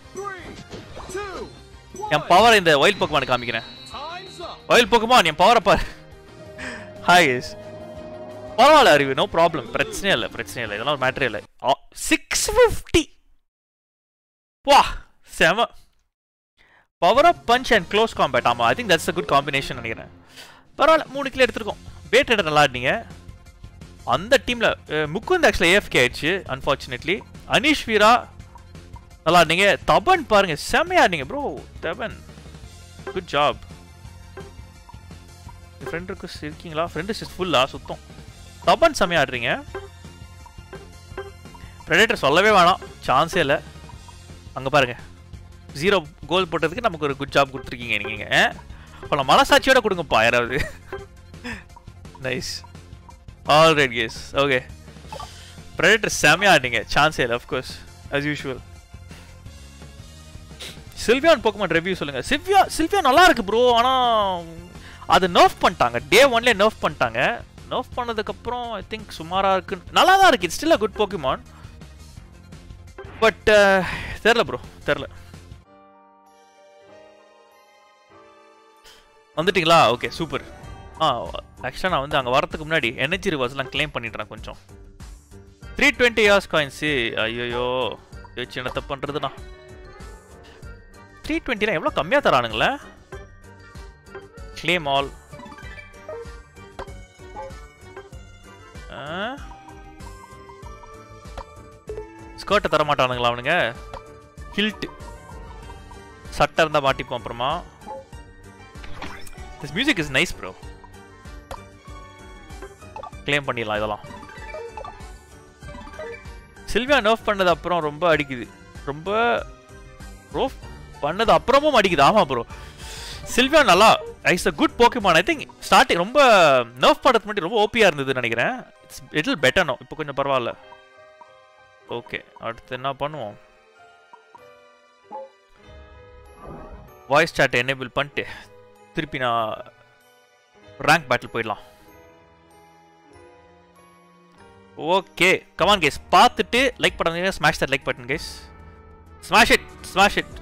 என் பவர் இந்த ஒயில் போக்குமான் காமிக்கிறேன். ஒயில் போக்குமான் என் பவரை பாரு. ஹாய் எஸ் பரவாயில்ல அறிவு, நோ ப்ராப்ளம். பிரச்சனையே இல்லை பிரச்சனை இல்லை, இதெல்லாம் ஒரு மேட்டரே இல்லை. சிக்ஸ் ஃபிஃப்டி வா செம. Power of punch and close combat. ஆமாம் I think that's a good combination நினைக்கிறேன். பரவாயில்ல மூணு கிலோ எடுத்துருக்கோம். பேட் ரைடர் நல்லா ஆடினீங்க. அந்த டீமில் முக்குந்த் ஆக்சுவலாக ஏஎஃப்கே ஆயிடுச்சு அன்ஃபார்ச்சுனேட்லி. அனீஷ் வீரா நல்லா ஆடினீங்க. தபன் பாருங்க செம்மையா ஆடினீங்க ப்ரோ. Tapan good job. Friend request இருக்கீங்களா? ஃப்ரெண்ட் ரிக்வெஸ்ட் ஃபுல்லா சுத்தம். தபன் செம்மையா ஆடுறீங்க. ப்ரெடேட்டர் சொல்லவே வேணாம், சான்ஸே இல்லை. அங்கே பாருங்க ஜீரோ கோல் போட்டதுக்கு நமக்கு ஒரு குட் ஜாப் கொடுத்துருக்கீங்க நீங்கள். இப்போ மனசாட்சியோட கொடுங்கப்பா யாராவது. Nice. All right guys. Okay predator செம்மையா ஆடினீங்க, சான்ஸே இல்லை of course as usual. Sylveon Pokemon review சொல்லுங்க. சில்வியா சில்வியா நல்லா இருக்கு ப்ரோ. ஆனால் அது நர்ஃப் பண்ணிட்டாங்க. டே ஒன்லேயே நர்ஃப் பண்ணிட்டாங்க. நர்ஃப் பண்ணதுக்கப்புறம் ஐ திங்க் சுமாராக இருக்கு. நல்லா தான் இருக்கு. It's still a good Pokemon. But தெரில ப்ரோ தெரில. வந்துட்டீங்களா? Okay super. ஆ ஆக்சுவலாக நான் வந்து அங்கே வரத்துக்கு முன்னாடி எனர்ஜி ரிவர்ஸ்லாம் கிளைம் பண்ணிடுறேன் கொஞ்சம். Three twenty years coins. ஐயோயோ வச்சு என்ன தப்பு பண்ணுறதுண்ணா. த்ரீ டுவெண்ட்டிலாம் எவ்வளோ கம்மியாக தரானுங்களே. Claim all. ஸ்கர்ட்டை தர மாட்டானுங்களா அவனுங்க? கில்ட் சட்டை இருந்தால் மாட்டிப்போம் அப்புறமா. This music is nice bro. Claim பண்ணிடலாம் இதெல்லாம். சில்வியா நர்ஃப் பண்ணது அப்புறம் ரொம்ப அடிக்குது. ரொம்ப ரோஃப் பண்ணது அப்புறமும் அடிக்குது. ஆமாம் ப்ரோ சில்வியா நல்லா it's a good Pokemon. I think starting ரொம்ப நர்ஃப் பண்ணுறதுக்கு முன்னாடி ரொம்ப ஓபியாக இருந்ததுன்னு நினைக்கிறேன். It's it better no. இப்போ கொஞ்சம் பரவாயில்ல. ஓகே அடுத்து என்ன பண்ணுவோம்? வாய்ஸ் சாட் எனேபிள் பண்ணிட்டு திருப்பி நான் ரேங்க் பேட்டில் போயிடலாம். ஓகே கமான் கைஸ், பார்த்துட்டு லைக் பண்ணுங்க. Smash that like button guys. Smash it smash it.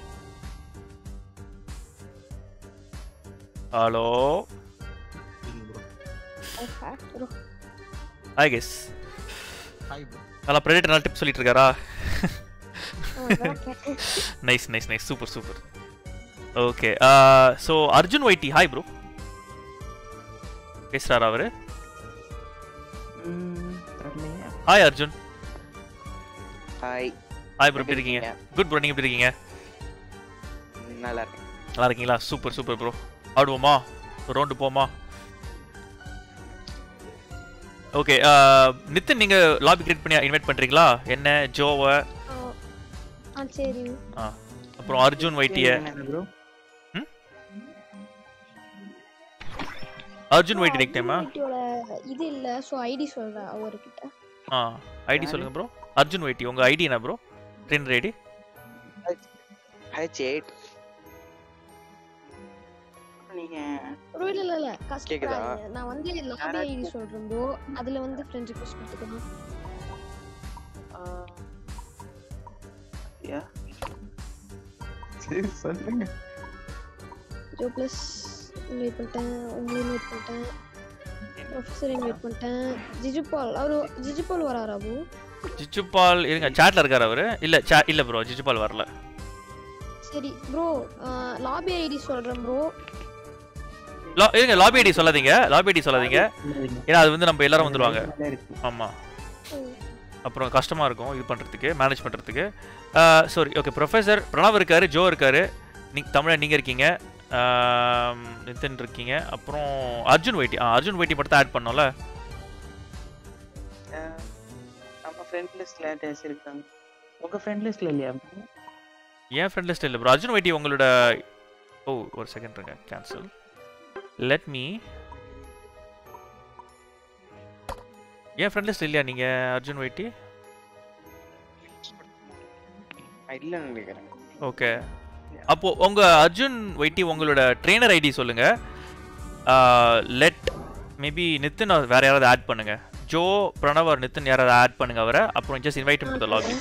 Hello hi guys. Hi bro. நல்லா ப்ரெடேட்டர் நல்லா டிப் சொல்லிட்டு இருக்காரா? Nice nice nice super super. Okay so Arjun YT hi bro. பேசுறாரா அவரு? Hi Arjun. Hi hi bro எப்படி இருக்கீங்க? Good bro நீங்கள் எப்படி இருக்கீங்க? நல்லா இருக்கேன். நல்லா இருக்கீங்களா? Super super bro. ஆடுவோமா? ரவுண்டு போமா? ஓகே நித்தின் நீங்க லாபி கிரியேட் பண்ணி இன்வைட் பண்றீங்களா? என்ன ஜோவை? ஆ சரி. ஆ அப்புறம் அர்ஜுன் வைட்டிய. ப்ரோ அர்ஜுன் வைட்டி நிக் நேமா? இது இல்ல சோ ஐடி சொல்றேன் அவர்கிட்ட. ஆ ஐடி சொல்லுங்க ப்ரோ. அர்ஜுன் வைட்டி உங்க ஐடி என்ன bro? Train ID H eight. நீங்க ப்ரோ இல்ல இல்ல இல்ல கஷ்டப்படாதீங்க. நான் வந்து லாபி ஐடி சொல்றேன் ப்ரோ. அதுல வந்து ஃப்ரெண்ட் ரிக்வெஸ்ட் கொடுத்துக்கணும். யா சரி சொல்லுங்க. ஜோ ப்ளஸ் இன்வைட் பண்ணிட்டேன். உங்களை இன்வைட் பண்ணிட்டேன். ப்ரொஃபசர் இன்வைட் பண்ணிட்டேன். ஜிஜுபால் அவரு ஜிஜுபால் வராரா ப்ரோ? ஜிஜுபால் இருங்க சாட்ல இருக்காரு அவரு. இல்ல இல்ல ப்ரோ ஜிஜுபால் வரல. சரி ப்ரோ லாபி ஐடி சொல்றேன் ப்ரோ. லா இருங்க லாபி ஐடி சொல்லாதீங்க. லாபி ஐடி சொல்லாதீங்க. ஏன்னா அது வந்து நம்ம எல்லாரும் வந்துருவாங்க. ஆமா அப்புறம் கஷ்டமா இருக்கும் இது பண்றதுக்கு மேனேஜ் பண்றதுக்கு. சாரி ஓகே ப்ரொஃபசர் பிரணவ் இருக்காரு, ஜோ இருக்காரு, நீங்க தமிழா நீங்க இருக்கீங்க, நிதின் இருக்கீங்க, அப்புறம் அர்ஜுன் வைட்டி. ஆ அர்ஜுன் வைட்டி மட்டும் ஆட் பண்ணோம்ல. நம்ம ஃப்ரெண்ட் லிஸ்ட்ல டேஸ் இருக்காங்க. உங்க ஃப்ரெண்ட் லிஸ்ட்ல இல்லையா? ஏன் ஃப்ரெண்ட் லிஸ்ட் இல்ல ப்ரோ. அர்ஜுன் வைட்டி உங்களோட ஓ ஒரு செகண்ட் இருங்க கேன்சல். லெட் மீ ஏன் ஃப்ரெண்ட் லிஸ்ட் இல்லையா நீங்க அர்ஜுன் வைட்டி? இல்ல நினைக்கிறேன். ஓகே அப்போ உங்க அர்ஜுன் வைட்டி உங்களோட ட்ரெய்னர் ஐடி சொல்லுங்க. லெட் மேபி நிதின் வேற யாராவது ஆட் பண்ணுங்க. ஜோ பிரணவ் or நிதின் யாராவது ஆட் பண்ணுங்க அவரை. அப்புறம் just invite him to the lobby.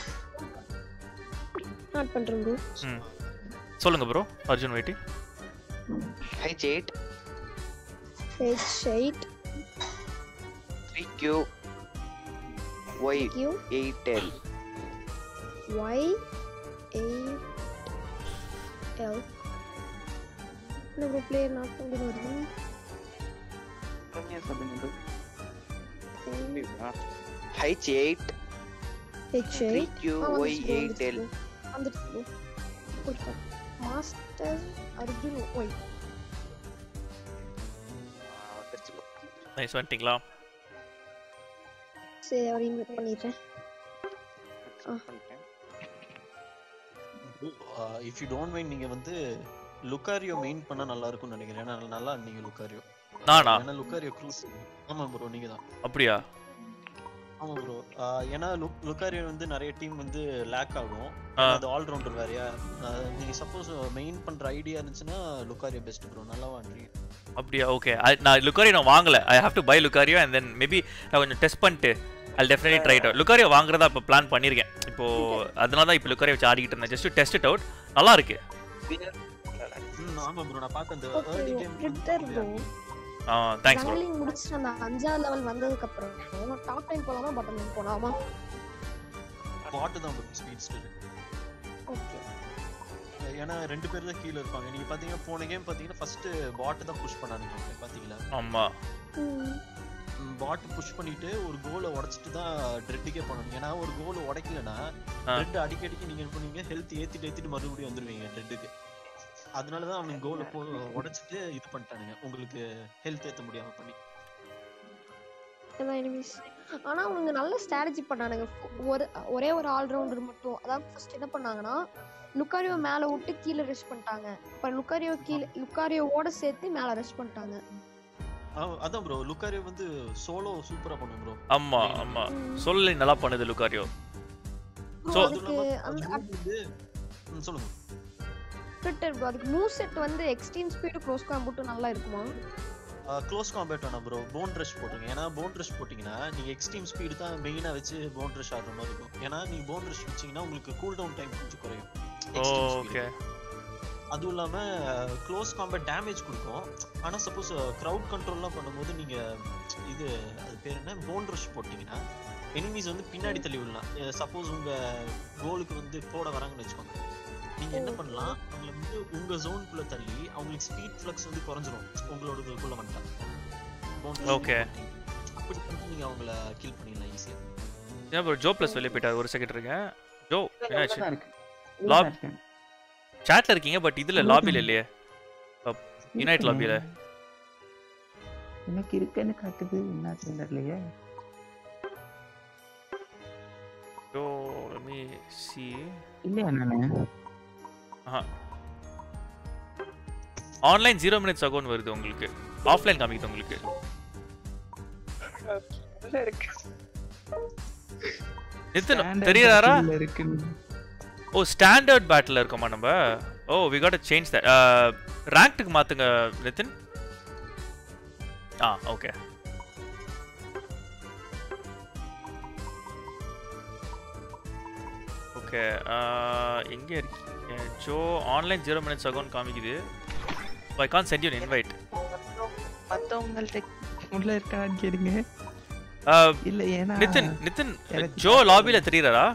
Add பண்றேன் ப்ரோ. ம் சொல்லுங்க bro Arjun YT. H eight H eight three Q Y eight L Y eight L. No bro, player not found in order. H eight H eight Q Y eight L. வந்துச்சு bro. கொடுத்தேன். Master Arjun Y. Nice வந்துட்டீங்களா? சரி அவரை invite பண்ணிட்டேன். If you don't mind நீங்க வந்து Lucario main பண்ணா நல்லா இருக்கும்னு நினைக்கிறேன். ஏன்னா நல்லா நீங்க லுக்காரியோ. நானா? ஏன்னா லுக்காரியோ க்ரூஸ். ஆமா ப்ரோ நீங்க தான். அப்படியா? ஆமா ப்ரோ. ஏன்னா லுக்காரியோ வந்து நிறைய டீம் வந்து லேக் ஆகும். அது ஆல் ரவுண்டர் வேறயா. நீங்க சப்போஸ் மெயின் பண்ற ஐடியா இருந்துச்சுன்னா லுக்காரியோ பெஸ்ட் ப்ரோ. நல்லா வாங்குறீங்க. அப்படியா? ஓகே. நான் லுக்காரியோ நான் வாங்கல. I have to buy Lucario and then maybe நான் கொஞ்சம் டெஸ்ட் பண்ணிட்டு I'll definitely try it out. Lucario வாங்குறதா இப்போ பிளான் பண்ணிருக்கேன். இப்போ அதனால தான் இப்போ லுக்காரியோ வச்சு ஆடிக்கிட்டு இருந்தேன். Just to test it out. நல்லா இருக்கு. ஆமா ப்ரோ நான் பார்த்தேன் அந்த early game ட்விட்டர் ப்ரோ. ஆ தேங்க்ஸ் ப்ரோ. ஜங்கலிங் முடிச்சிட்டு அந்த அஞ்சாவது லெவல் வந்ததுக்கு அப்புறம் டாப் நைன் போலாமா பாட்டம் நைன் போலாமா? பாட் தான் ப்ரோ ஸ்பீட் ஸ்டில். ஓகே. ஏன்னா ரெண்டு பேர் தான் கீழ இருப்பாங்க. நீங்க பாத்தீங்கன்னா போன கேம் பாத்தீங்கன்னா ஃபர்ஸ்ட் பாட் தான் புஷ் பண்ணானுங்க பாத்தீங்களா? ஆமா. பாட் புஷ் பண்ணிட்டு ஒரு கோலை உடைச்சிட்டு தான் ட்ரெட்டுக்கே பண்ணணும். ஏன்னா ஒரு கோல் உடைக்கலனா ட்ரெட் அடிக்கடிக்கு நீங்க என்ன பண்ணுவீங்க ஹெல்த் ஏத்திட்டு ஏத்திட்டு மறுபடியும் வந்துருவீங்க ட்ரெட்டுக்கு. அதனால தான் அவங்க கோலை போ உடைச்சிட்டு இது பண்ணிட்டானுங்க உங்களுக்கு ஹெல்த் ஏத்த முடியாம பண்ணி. அதான் எனிமீஸ். ஆனா அவங்க நல்ல ஸ்ட்ராட்டஜி பண்ணானுங்க. ஒரு ஒரே ஒரு ஆல் ரவுண்டர் மட்டும். அதாவது ஃபர்ஸ்ட் என்ன பண்ணாங்கன்னா லுக்காரியோ மேல விட்டு கீழ ரெஸ்ட் பண்ணிட்டாங்க. அப்புறம் லுக்காரியோ கீழ லுக்காரியோவோட சேர்த்து மேல ரெஸ்ட் பண்ணிட்டாங்க. அதான் ப்ரோ லுக்காரியோ வந்து சோலோ சூப்பரா பண்ணும் ப்ரோ. ஆமா ஆமா சோலோ நல்லா பண்ணுது லுக்காரியோ. சோ அதுக்கு வந்து சொல்லுங்க ட்விட்டர் ப்ரோ அதுக்கு மூவ் செட் வந்து எக்ஸ்ட்ரீம் ஸ்பீட் க்ளோஸ் காம்பேட் நல்லா இருக்குமா? க்ளோஸ் காம்பேட் வேணா ப்ரோ போன் ரஷ் போடுங்க. ஏன்னா போன் ரஷ் போட்டிங்கன்னா நீங்க எக்ஸ்ட்ரீம் ஸ்பீடு தான் மெயினா வச்சு போன் ரஷ் ஆடுற மாதிரி இருக்கும். ஏன்னா நீங்க போன் ரஷ் வச்சீங்கன்னா உங்களுக்கு கூல் டவுன் டைம் கொஞ்சம் குறையும். ஓகே. அதுவும் இல்லாம க்ளோஸ் காம்பேட் டேமேஜ் கொடுக்கும். ஆனா சப்போஸ் கிரவுட் கண்ட்ரோல்லாம் பண்ணும்போது நீங்க இது அது பேர் என்ன போன் ரஷ் போட்டீங்கன்னா எனிமீஸ் வந்து பின்னாடி தள்ளி விடலாம். சப்போஸ் உங்க கோலுக்கு வந்து போட வராங்கன்னு வச்சுக்கோங்க. நீங்க என்ன பண்ணலாம் அவங்களை வந்து உங்க ஜோனுக்குள்ள தள்ளி அவங்களுக்கு ஸ்பீட் ஃப்ளக்ஸ் வந்து குறைஞ்சிரும். உங்களோட இதுக்குள்ள வந்துட்டா ஓகே அப்படி பண்ணி நீங்க அவங்கள கில் பண்ணிடலாம் ஈஸியா. ஏன் ப்ரோ ஜோ ப்ளஸ் வெளியே போயிட்டார். ஒரு செகண்ட் இருக்கேன். ஜோ என்னாச்சு? லாப் சாட்ல இருக்கீங்க பட் இதுல லாபில இல்லையே. யுனைட் லாபில எனக்கு இருக்குன்னு காட்டுது. என்ன தெரியலையே. Joe let me see. இல்லையா நானு ஆஹா ஆன்லைன் ஜீரோ மினிட்ஸ் அகோன் வருது உங்களுக்கு. ஆஃப்லைன் காமிக்குது உங்களுக்கு. நிதின் தெரியாரா? ஓ ஸ்டாண்டர்ட் பேட்டில் இருக்கோமா நம்ம? Oh we got to change that. ரேங்க்டுக்கு மாத்துங்க நிதின். ஆ ஓகே. ஓகே எங்க இருக்கீங்க? Joe online zero minutes ago காமிக்குது. I can't send you an invite. மத்தவங்கள்ட்ட உள்ள இருக்கான்னு கேளுங்க. இல்ல ஏனா நிதின் நிதின் ஜோ லாபில தெரியுறா?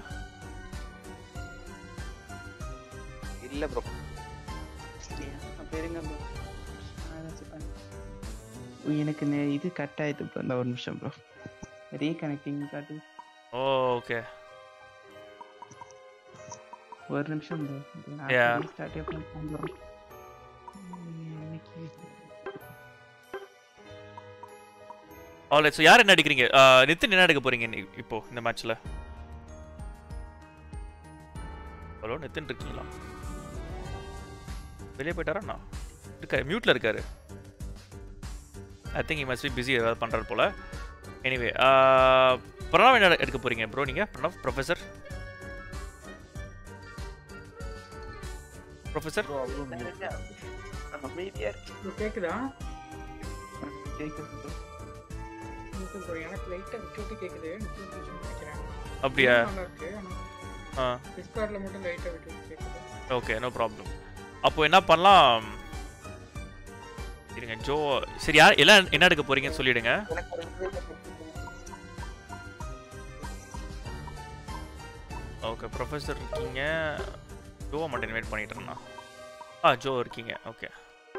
இல்ல ப்ரோ. பேருங்க ப்ரோ. எனக்கு இது கட் ஆயிட்டு ப்ரோ. இந்த ஒரு நிமிஷம் ப்ரோ. ரீகனெக்டிங் காட்டு. Oh okay. ஒரு நிமிஷம் ப்ரோ. யா ஸ்டார்ட் பண்ணலாம். ஆல்ரைட். சோ யார் என்ன அடிக்கிறீங்க? நிதின் என்ன அடிக்க போறீங்க இப்போ இந்த மேட்ச்ல? ஹலோ நிதின் இருக்கீங்களா? வெளியே போயிட்டாரா? நான் இருக்காரு மியூட்ல இருக்காரு. I think he must be busy ஏதாவது பண்றாரு போல. எனிவே பிரணவ் என்ன எடுக்க போறீங்க ப்ரோ? நீங்க பிரணவ் ப்ரொஃபசர் ப்ரொஃபசர் அமைதியா இருக்கு bro கேக்குதா கேக்குது எனக்கு bro எனக்கு லைட்டா விட்டு விட்டு கேக்குது நெட்வொர்க் நினைக்கிறேன் அப்படியா நல்லா இருக்கு ஆ டிஸ்கார்ட்ல மட்டும் லைட்டா விட்டு விட்டு கேக்குது ஓகே நோ ப்ராப்ளம் அப்போ என்ன பண்ணலாம் இருங்க ஜோ சரி யார் எல்லாம் என்ன எடுக்க போறீங்கன்னு சொல்லிடுங்க ஓகே ப்ரொஃபஸர் இருக்கீங்க ஜோவை மட்டும் இன்வைட் பண்ணிட்டு இருந்தேன் ஆ ஜோ இருக்கீங்க ஓகே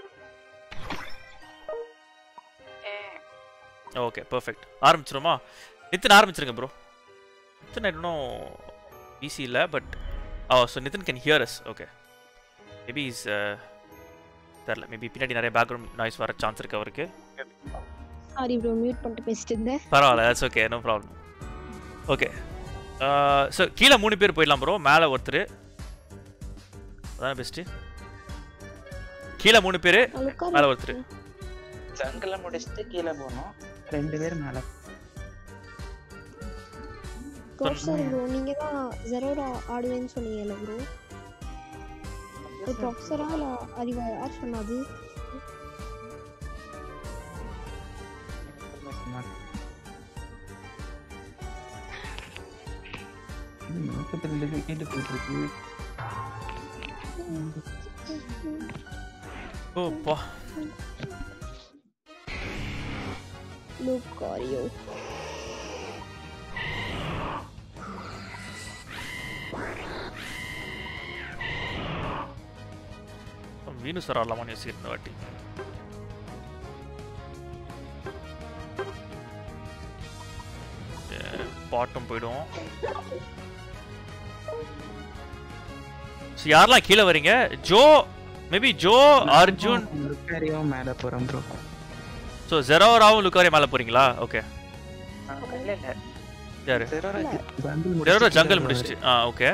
ஓகே பர்ஃபெக்ட் ஆரம்பிச்சிருமா நித்தின் ஆரம்பிச்சிருங்க ப்ரோ நித்தின் இன்னும் ஈஸி இல்லை but oh so Nithin can hear us okay maybe is தெரியல மேபி பின்னாடி நிறைய பேக்ரவுண்ட் நாய்ஸ் வர சான்ஸ் இருக்கு அவருக்கு சாரி ப்ரோ மியூட் பண்ணிட்டு பேசிட்டு இருந்தேன் பரவாயில்ல that's okay no problem okay so கீழே மூணு பேர் போயிடலாம் ப்ரோ மேலே ஒருத்தர் அதான் பெஸ்ட்டு கீழே மூணு பேர் மேலே ஒருத்தர் ஜங்கல முடிச்சுட்டு கீழே போனோம் ரெண்டு பேர் மேல ப்ரொஃபசர் ப்ரோ நீங்க தான் ஜெரோரா ஆடுவேன்னு சொன்னீங்கல்ல ப்ரோ அது ப்ரொஃபசரா இல்ல அறிவா யார் சொன்னது நாற்பத்தி ரெண்டு விக்கெட் போயிட்டு ஓ பா லூகாரியோ வீனு சார் ஆடலாமான்னு யோசிக்கிறேன் வாட்டி பாட்டம் போயிடும் யாரெல்லாம் கீழே வரீங்க Joe maybe Joe Arjun Lucario மேல போறோம் ப்ரோ சோ ஜெரோராவும் லுக்காரியோ மேல போறீங்களா ஓகே இல்ல இல்ல யாரு ஜெரோரா ஜெரோரா ஜங்கல் முடிச்சிட்டு ஆ ஓகே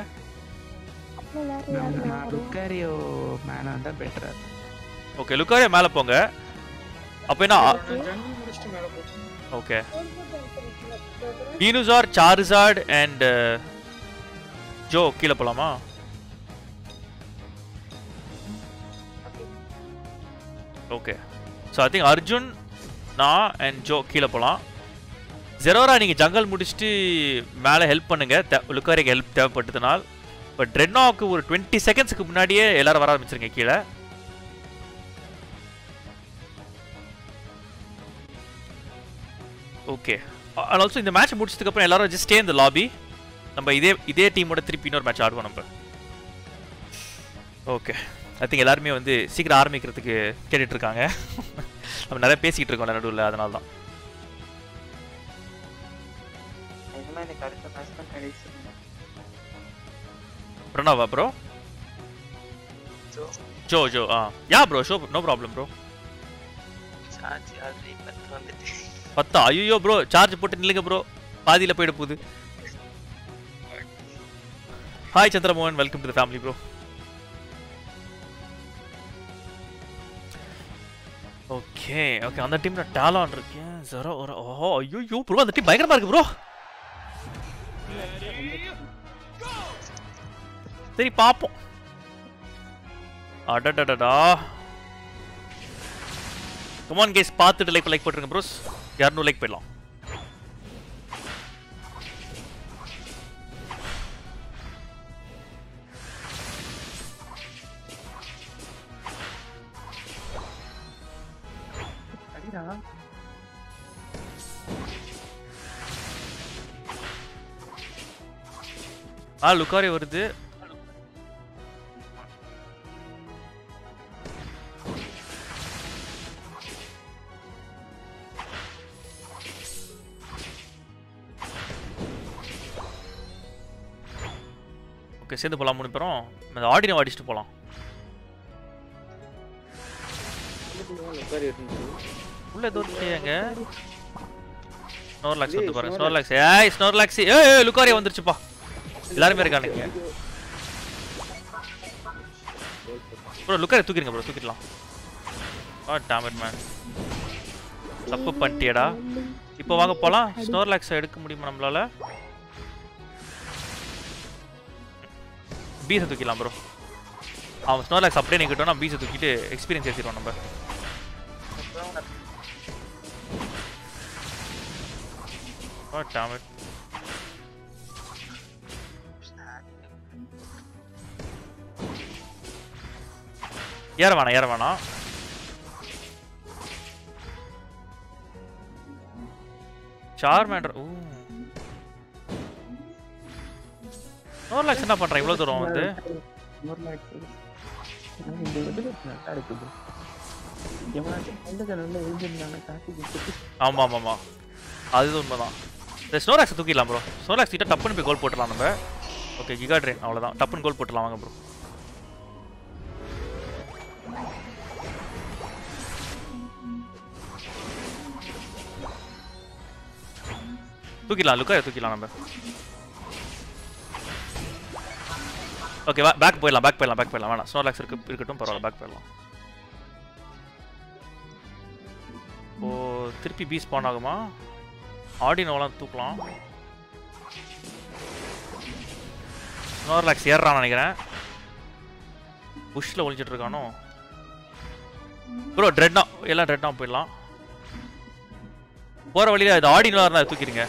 நான் லுக்காரியோ மேல வந்தா பெட்டரா ஓகே லுக்காரியோ மேல போங்க அப்ப என்ன ஜன்னல் முடிச்சிட்டு மேல போச்சு okay Venusaur Charizard and Joe கீழே போலாமா okay so I think Arjun நான் அண்ட் ஜோ கீழே போகலாம் ஜெரோரா நீங்கள் ஜங்கல் முடிச்சுட்டு மேலே ஹெல்ப் பண்ணுங்க லுக்காரிக்கு ஹெல்ப் தேவைப்பட்டதுனால் பட் ரெட்னாவுக்கு ஒரு டுவெண்ட்டி செகண்ட்ஸுக்கு முன்னாடியே எல்லாரும் வர ஆரம்பிச்சிருங்க கீழே ஓகே ஆல்சோ இந்த மேட்ச் முடிச்சதுக்கப்புறம் எல்லாரும் ஜஸ்ட் ஸ்டே இந்த லாபி நம்ம இதே இதே டீமோட திருப்பி இன்னொரு மேட்ச் ஆடுவோம் நம்ம ஓகே ஐ திங்க் எல்லாருமே வந்து சீக்கிரம் ஆரம்பிக்கிறதுக்கு கேட்டுட்டு இருக்காங்க நம்ம நிறைய பேசிக்கிட்டு இருக்கோம் நடுவில் அதனால தான் பிரணவா ப்ரோ ஜோ ஜோ ஆ yeah bro so no problem bro பத்தா ஐயோ ப்ரோ சார்ஜ் போட்டு நில்லுங்க ப்ரோ பாதியில் போயிட போகுது hi Chandramohan welcome to the family bro okay okay அந்த டீம்ல டாலான் இருக்கேன் ஜரோ ஒரு ஓ ஐயோ ப்ரோ அந்த டீம் பயங்கரமா இருக்கு ப்ரோ சரி பாப்போம் அடடடடா கமான் கைஸ் பார்த்துட்டு லைக் லைக் போட்டுருங்க ப்ரோஸ் இரநூறு லைக் போயிடலாம் ஆ லுக்காரி வருது ஓகே சேர்ந்து போகலாம் மூணு பேரும் அந்த ஆடினோ அடிச்சுட்டு போகலாம் உள்ள ஏதோ இல்லையாங்க ஸ்னோர்லாக்ஸ் வந்து பாருங்க ஸ்னோர்லாக்ஸ் ஏய் ஸ்னோர்லாக்ஸ் ஏய் லுக்காரியா வந்துருச்சுப்பா எல்லாரும் இருக்கானுங்க ப்ரோ லுக்காரியா தூக்கிடுங்க ப்ரோ தூக்கிடலாம் ஆ டாமட் மேன் தப்பு பண்ணிட்டியடா இப்போ வாங்க போகலாம் ஸ்னோர்லாக்ஸ் எடுக்க முடியுமா நம்மளால பீஸை தூக்கிடலாம் ப்ரோ அவன் ஸ்னோர்லாக்ஸ் அப்படியே நிற்கட்டும், நான் பீஸை தூக்கிட்டு எக்ஸ்பீரியன்ஸ் ஏற்றிடுவோம் நம்ம. Oh, damn it. ஏற வேணாம் ஏற வேணாம். சார்மேண்டர். ஓ ஸ்னோர்லாக்ஸ் என்ன பண்றான் இவ்வளவு தூரம் வந்து? ஸ்னோர்லாக்ஸ் இந்த வெடில நல்லா இருக்கு ப்ரோ. எவனாச்சு இந்த கனல்ல எழுந்திருந்தாங்க டாக்கி. ஆமா ஆமா ஆமா அது உண்மைதான். இந்த ஸ்னோர்லாக்ஸ் தூக்கிடலாம் ப்ரோ. ஸ்னோர்லாக்ஸ் கிட்ட டப்புன்னு போய் கோல் போட்டுடலாம் நம்ம. ஓகே கிகா ட்ரெயின் அவ்வளோதான். டப்புன்னு கோல் போட்டுடலாம் வாங்க ப்ரோ. தூக்கிடலாம் லுக்கா தூக்கிடலாம் நம்ம. ஓகே பேக் போயிடலாம் பேக் போயிடலாம் பேக் போயிடலாம் வேணாம். ஸ்னோர்லாக்ஸ் இருக்கு இருக்கட்டும் பரவாயில்ல பேக் போயிடலாம். ஓ திருப்பி பீஸ் ஸ்பான் ஆகுமா? ஆடினோலாம் தூக்கலாம். ஸ்னோர்லாக்ஸ் ஏறான்னு நினைக்கிறேன். புஷ்ல ஒளிஞ்சிட்டு இருக்கானோ ப்ரோ. ட்ரெட்னா எல்லாம் ட்ரெட்னா போயிடலாம். போற வழியில இது ஆடினோலாம் இருந்தால் தூக்கிடுங்க.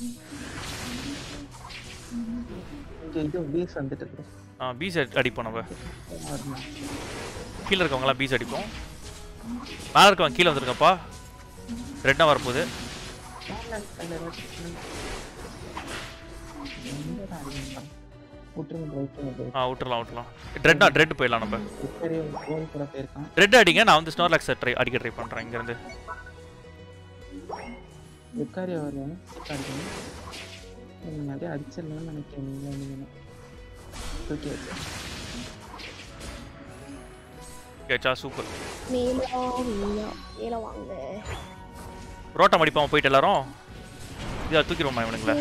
ஆ பீஸ் அடிப்போம் நம்ம. கீழே இருக்கவங்கலாம் பீஸ் அடிப்போம். மேலே இருக்கவங்க கீழே வந்துருங்கப்பா. ரெட்டா வரப்போகுது. ஆ விட்டுறலாம் விட்டுறலாம். ட்ரெட்டா ட்ரெட் போயிடலாம் நம்ம. ட்ரெட் அடிங்க. நான் வந்து ஸ்னோர்லாக்ஸ் ட்ரை அடிக்க ட்ரை பண்ணுறேன் இங்கேருந்து. அடிச்சிடலாம்னு நினைக்கிறேன். கேச்சா சூப்பர். மேல வாங்க. ரோட்டம் அடிப்பாம போயிட்டு எல்லாரும் இதை தூக்கிடுவோமா இவனுங்களே?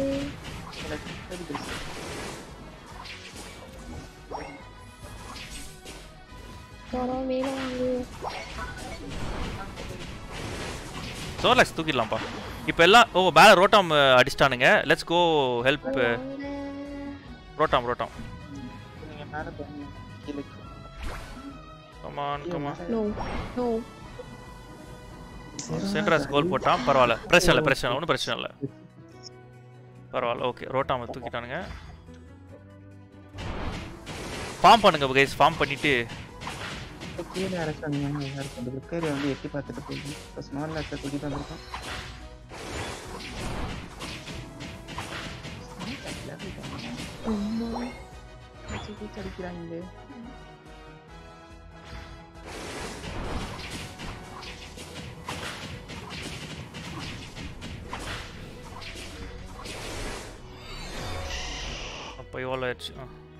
ஸ்னோர்லாக்ஸ் தூக்கிடலாம்ப்பா இப்போ எல்லாம். ஓ மேலே ரோட்டம் அடிச்சிட்டானுங்க. Let's go help. Rotom Rotom come on come on. no no சென்ட்ரஸ் கோல் போட்டான். பரவாயில்ல பிரச்சனை இல்லை பிரச்சனை ஒன்றும் பிரச்சனை இல்லை பரவாயில்ல. ஓகே ரோட்டாம தூக்கிட்டானுங்க. ஃபார்ம் பண்ணுங்க கைஸ். ஃபார்ம் பண்ணிட்டு கீழே அரசாங்க வந்து எட்டி பார்த்துட்டு போயிடும். இப்போ ஸ்மார்லாக்ஸை தூக்கிட்டு வந்திருக்கோம். அடிக்கிறாங்க. அப்போ எவ்வளோ ஆச்சு?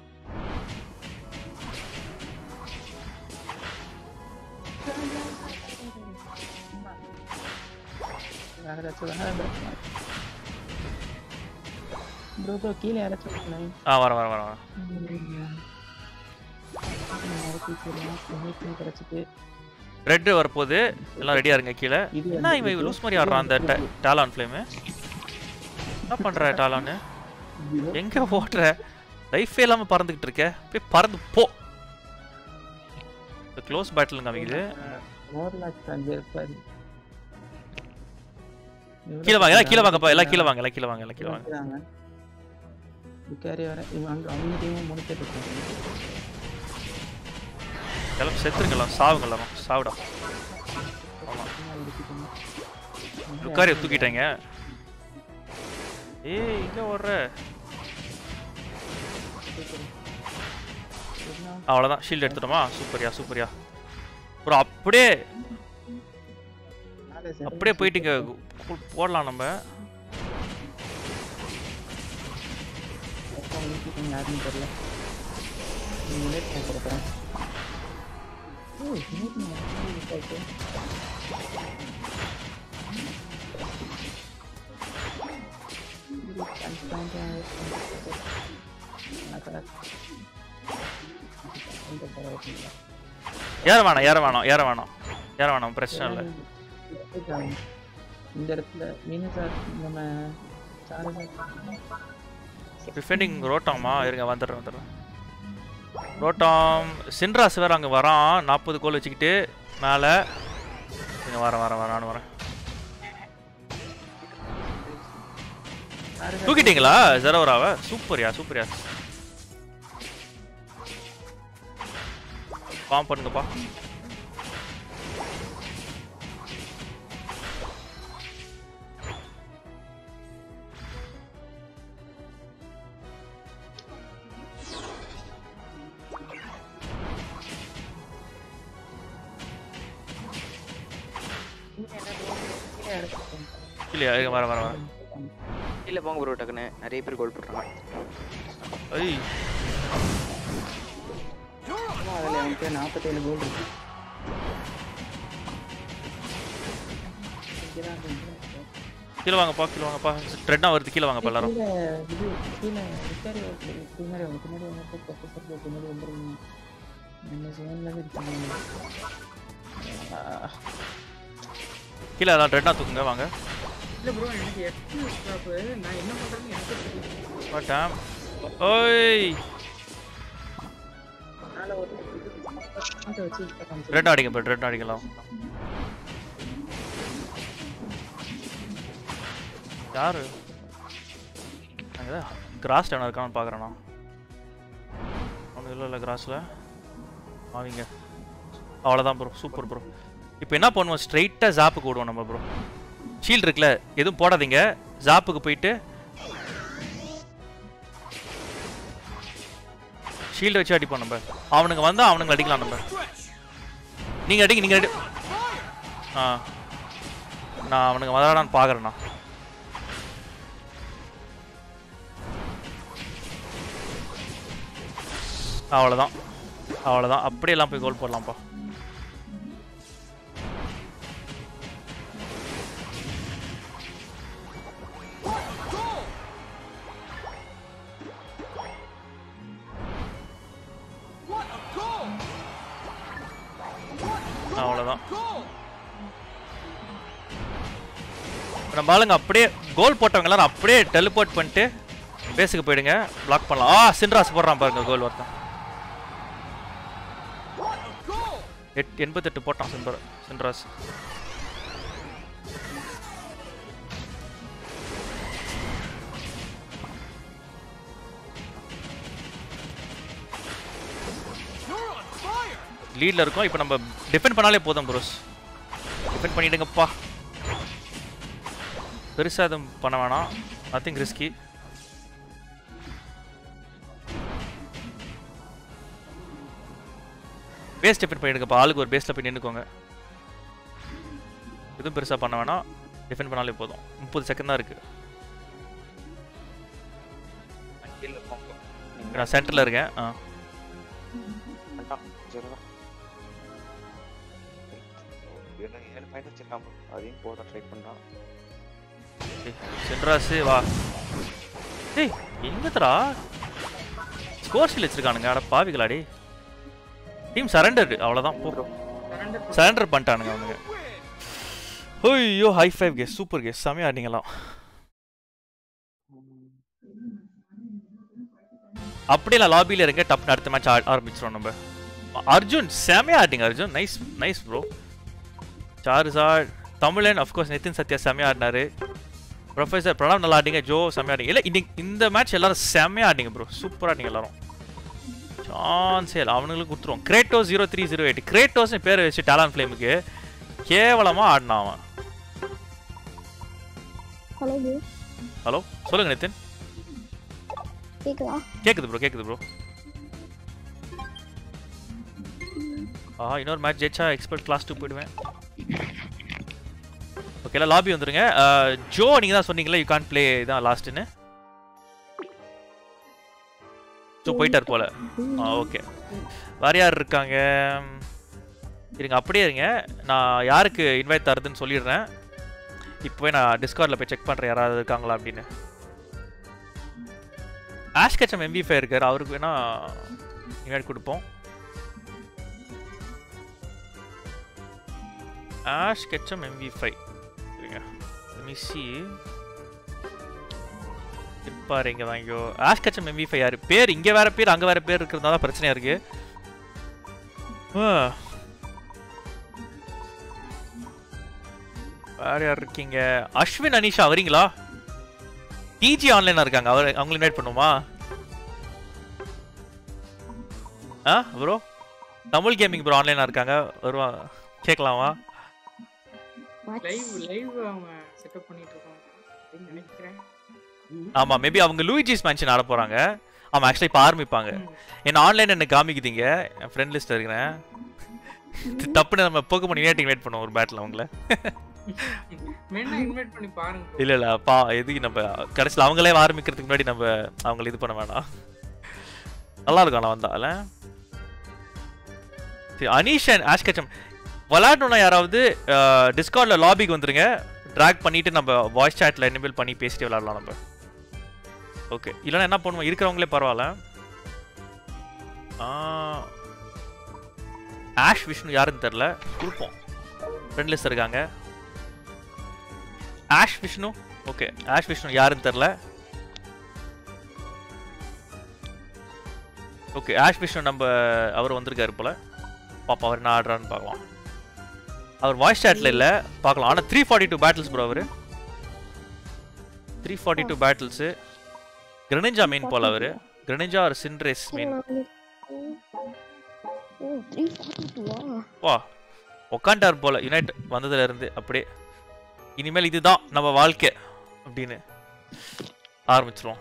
ப்ரோ கீழே யாராச்சும் ஆ வர வர வர வர ரெட் வரப்போகுது. எல்லாம் ரெடியா இருங்க கீழே. என்ன இவன் லூஸ் மாதிரி ஆடுறான் அந்த டாலான் ஃப்ளேமு? என்ன பண்ற டாலான்னு? எங்க ஓடுற? லைஃபே இல்லாம பறந்துகிட்டு இருக்க. போய் பறந்து போ. க்ளோஸ் பேட்டில் காமிக்குது. கீழே வாங்க எல்லாம் கீழே வாங்கப்பா. எல்லாம் கீழே வாங்க எல்லாம் கீழே வாங்க எல்லாம் கீழே வாங்க. எல்லாம் செத்துருங்கலாம் சாவுங்கலாம் சாவிடா. லுக்காரியை தூக்கிட்டாங்க. ஏய் இங்க ஓடுற? அவ்வளோதான் ஷீல்டு எடுத்துட்டோமா? சூப்பரியா சூப்பரியா. அப்புறம் அப்படியே அப்படியே போயிட்டு இங்க போடலாம் நம்ம. ஏற வேணாம் ஏற வேணாம் ஏற வேணாம் ஏற வேணாம் பிரச்சனை இல்லை. இந்த இடத்துல நம்ம டிஃபெண்டிங் ரோட்டாமா இருங்க வந்துடுறேன் வந்துடுறேன். ரோட்டாம் சின்ராஸ் வேற அங்கே வரான் நாற்பது கோல் வச்சுக்கிட்டு மேலே இங்கே வரேன் வரேன் வரான்னு வரேன். தூக்கிட்டீங்களா ஜெரோராவை? சூப்பர்யா சூப்பர்யா. ஃபார்ம் பண்ணுங்கப்பா. இல்லையா வர வர வர இல்ல போங்க ப்ரோ டக்குன்னு நிறைய பேர் கோல் போடுறாங்க. ஐய் அதில் எனக்கு நாற்பத்தேழு கோல் இருக்கு. கீழே வாங்கப்பா கீழே வாங்கப்பா. ட்ரெட்டாக வருது கீழே வாங்கப்பா எல்லாரும். இது கீழே ரிப்பேர் பின்னாடி அவங்க பின்னாடி வந்து ப்ரொஃபஸர் பின்னாடி வந்துருங்க. நம்ம ஜோன்லேருந்து இருக்காங்க. கீழே அதான் ட்ரெட்டாக தூக்குங்க வாங்க. இல்ல ப்ரோ எனக்கு எட்டு ஸ்டாப் நான் என்ன பண்றேன்னு எனக்கு தெரியல. வாட்டாம் ஓய் மேலே ஒரு அதை வச்சு ட்ரெட் அடிங்க ப்ரோ ட்ரெட் அடிக்கலாம். யாரு கிராஸ் டேனர் இருக்கான்னு பார்க்குறேண்ணா. ஒன்றும் இல்லை இல்லை கிராஸில் வாங்க. அவ்வளோதான் ப்ரோ சூப்பர் ப்ரோ. இப்போ என்ன பண்ணுவோம் ஸ்ட்ரைட்டாக ஜாப்புக்கு விடுவோம் நம்ம ப்ரோ. ஷீல்டு இருக்குல்ல எதுவும் போடாதீங்க. ஜாப்புக்கு போயிட்டு ஷீல்டு வச்சு அடிப்போம் நம்ம. அவனுங்க வந்தால் அவனுங்க அடிக்கலாம் நம்ம. நீங்கள் அடிங்க நீங்கள் அடி. ஆ நான் அவனுங்க வந்தாடான்னு பார்க்குறேண்ணா. அவ்வளோதான் அவ்வளோதான் அப்படியெல்லாம் போய் கோல் போடலாம்ப்பா. அவ்வளோதான் நம்ம ஆளுங்க அப்படியே கோல் போட்டவங்க எல்லாரும் அப்படியே டெலிபோர்ட் பண்ணிட்டு பேஸுக்கு போயிடுங்க. பிளாக் பண்ணலாம். ஆ சின்ராஸ் போடுறான் பாருங்க கோல் ஒருத்தன். எட் எண்பத்தெட்டு போட்டான் சிம்பர் சின்ராஸ். லீட்ல இருக்கோம். இப்போ நம்ம டிஃபெண்ட் பண்ணாலே போதும் ப்ரோஸ். டிஃபெண்ட் பண்ணிடுங்கப்பா. பெருசாக எதுவும் பண்ண வேணாம். Nothing risky. பேஸ் டிஃபெண்ட் பண்ணிடுங்கப்பா. ஆளுக்கு ஒரு பேஸில் போய் நின்றுக்கோங்க. எதுவும் பெருசாக பண்ண வேணாம். டிஃபெண்ட் பண்ணாலே போதும். முப்பது செகண்ட் தான் இருக்குது. நான் சென்டரில் இருக்கேன். ஆ அதையும் போட ட்ரை பண்றான். சென்ட்ராஸ் வா. டேய் எங்கடா ஸ்கோர் ஷீல் வச்சிருக்கானுங்க. அட பாவிகளாடி. Team surrender. அவ்வளவுதான் போ. சரண்டர் பண்ணிட்டானுங்க அவனுங்க. ஐயோ high five guys super guys செமையா ஆடிங்கலாம். அப்படியே லாபியில் இருங்க. டப் அடுத்த மேட்ச் ஆரம்பிச்சிடும் நம்ம. அர்ஜுன் செமையா ஆடிங்க Arjun. Nice nice bro. Charizard தமிழன் அஃப்கோர்ஸ் நிதின் சத்யா செம்மையாக ஆடினாரு. ப்ரொஃபஸர் பிரணவ் நல்லா ஆடிங்க. ஜோ செம்மையாக ஆடிங்க. இல்லை இன்னைக்கு இந்த மேட்ச் எல்லாரும் செம்மையாக ஆடிங்க ப்ரோ. சூப்பராக ஆடிங்க எல்லாரும். சான்ஸே இல்லை. அவனுங்களுக்கு கொடுத்துருவோம். கிரேட்டோ ஜீரோ த்ரீ ஜீரோ எயிட் கிரேட்டோஸ்னு பேர் வச்சு டேலண்ட் ஃப்ளேமுக்கு கேவலமாக ஆடினான் அவன். ஹலோ சொல்லுங்க நிதின். கேட்குது ப்ரோ கேட்குது ப்ரோ. ஆ இன்னொரு மேட்ச் ஜெயிச்சா எக்ஸ்பர்ட் கிளாஸ் டூ போயிடுவேன். ஓகே லாபி வந்துருங்க. ஜோ நீங்க தான் சொன்னீங்களா யூ கான்ட் ப்ளே இதான் லாஸ்ட்னு. ஜோ போயிட்டார் போல. ஆ ஓகே வேற யார் இருக்காங்க இருங்க. அப்படியே இருங்க. நான் யாருக்கு இன்வைட் தரதுன்னு சொல்லிடுறேன். இப்போ நான் டிஸ்கார்டில் போய் செக் பண்ணுறேன் யாராவது இருக்காங்களா அப்படின்னு. ஆஷ் கச்சம் எம்பி ஃபைவ் இருக்கார். அவருக்கு வேணா இன்வைட் கொடுப்போம். Ash Ketchum MP five. Let me see. இருப்பாரு இங்க வாங்கியோ. Ash Ketchum M V five யாரு பேர் இங்க வேற பேர் அங்க வேற பேர் இருக்கிறதுனால பிரச்சனையா இருக்கு. வேற யார் இருக்கீங்க? அஸ்வின் அனிஷா வரீங்களா? டிஜி ஆன்லைனா இருக்காங்க, அவர் அவங்களை இன்வைட் பண்ணுமா? ஆ ப்ரோ தமிழ் கேமிங் ப்ரோ ஆன்லைனா இருக்காங்க, வருவாங்க கேட்கலாமா? லைவ் லைவ் அவங்க செட்டப் பண்ணிட்டு இருக்காங்க அப்படின்னு நினைக்கிறேன். ஆமா மேபி அவங்க லூயிஜிஸ் மேன்ஷன் ஆட போறாங்க. ஆமா ஆக்சுவலி இப்போ ஆரம்பிப்பாங்க. என்ன ஆன்லைன் என்ன காமிக்குதுங்க, என் ஃப்ரெண்ட் லிஸ்ட் இருக்கிறேன். தப்புன்னு நம்ம போக்கமோன் யுனைட் இன்வைட் பண்ணுவோம் ஒரு பேட்டில் அவங்கள. வேணா இன்வைட் பண்ணி பாருங்க. இல்ல இல்ல பா எதுக்கு நம்ம கடைசியில் அவங்களே ஆரம்பிக்கிறதுக்கு முன்னாடி நம்ம அவங்கள இது பண்ண வேணாம். நல்லா இருக்கும் நான் வந்தால. அனீஷ் அண்ட் ஆஷ்கச்சம் விளையாடணும்னா யாராவது டிஸ்கார்டில் லாபிக்கு வந்துருங்க. ட்ராக் பண்ணிட்டு நம்ம வாய்ஸ் சாட்டில் எனேபிள் பண்ணி பேசிட்டு விளையாடலாம் நம்ம. ஓகே இல்லைன்னா என்ன பண்ணுவோம், இருக்கிறவங்களே பரவாயில்ல. ஆஷ் விஷ்ணு யாருன்னு தெரில, கொடுப்போம். ஃப்ரெண்ட் லிஸ்ட் இருக்காங்க. Ash Vishnu okay Ash Vishnu யாருன்னு தெரில. ஓகே ஆஷ் விஷ்ணு நம்ம அவர் வந்திருக்காரு போல. பாப்பா அவர் என்ன ஆடுறான்னு பார்க்கலாம். அவர் வாய்ஸ் சாட்டில் இல்லை பார்க்கலாம். ஆனால் three forty two battles bro அவர். Three forty two battles. Greninja main போல அவர். கிரனிஞ்சா ஒரு சின்ரேஸ் மெயின். வா உக்காண்டார் போல யுனைட் வந்ததுல இருந்து அப்படியே. இனிமேல் இதுதான் நம்ம வாழ்க்கை அப்படின்னு ஆரம்பிச்சிருவோம்.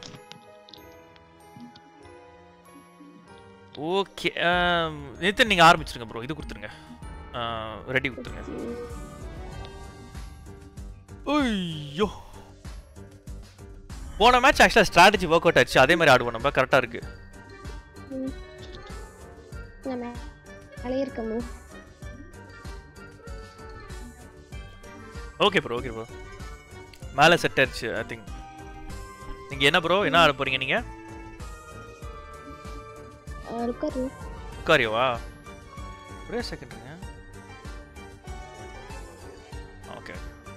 ஓகே நிதின் நீங்க ஆரம்பிச்சிருங்க ப்ரோ. இது கொடுத்துருங்க, ரெடி கொடுத்துருங்க. ஐயோ போன மேட்ச் ஆக்சுவலாக ஸ்ட்ராட்டஜி ஒர்க் அவுட் ஆச்சு, அதே மாதிரி ஆடுவோம் நம்ம. கரெக்டாக இருக்கு. ஓகே ப்ரோ ஓகே ப்ரோ மேலே செட் ஆயிடுச்சு ஐ திங்க். நீங்கள் என்ன ப்ரோ என்ன ஆட போறீங்க நீங்கள்? உட்காரியோவா? ஒரே செகண்ட்ங்க. ஓகே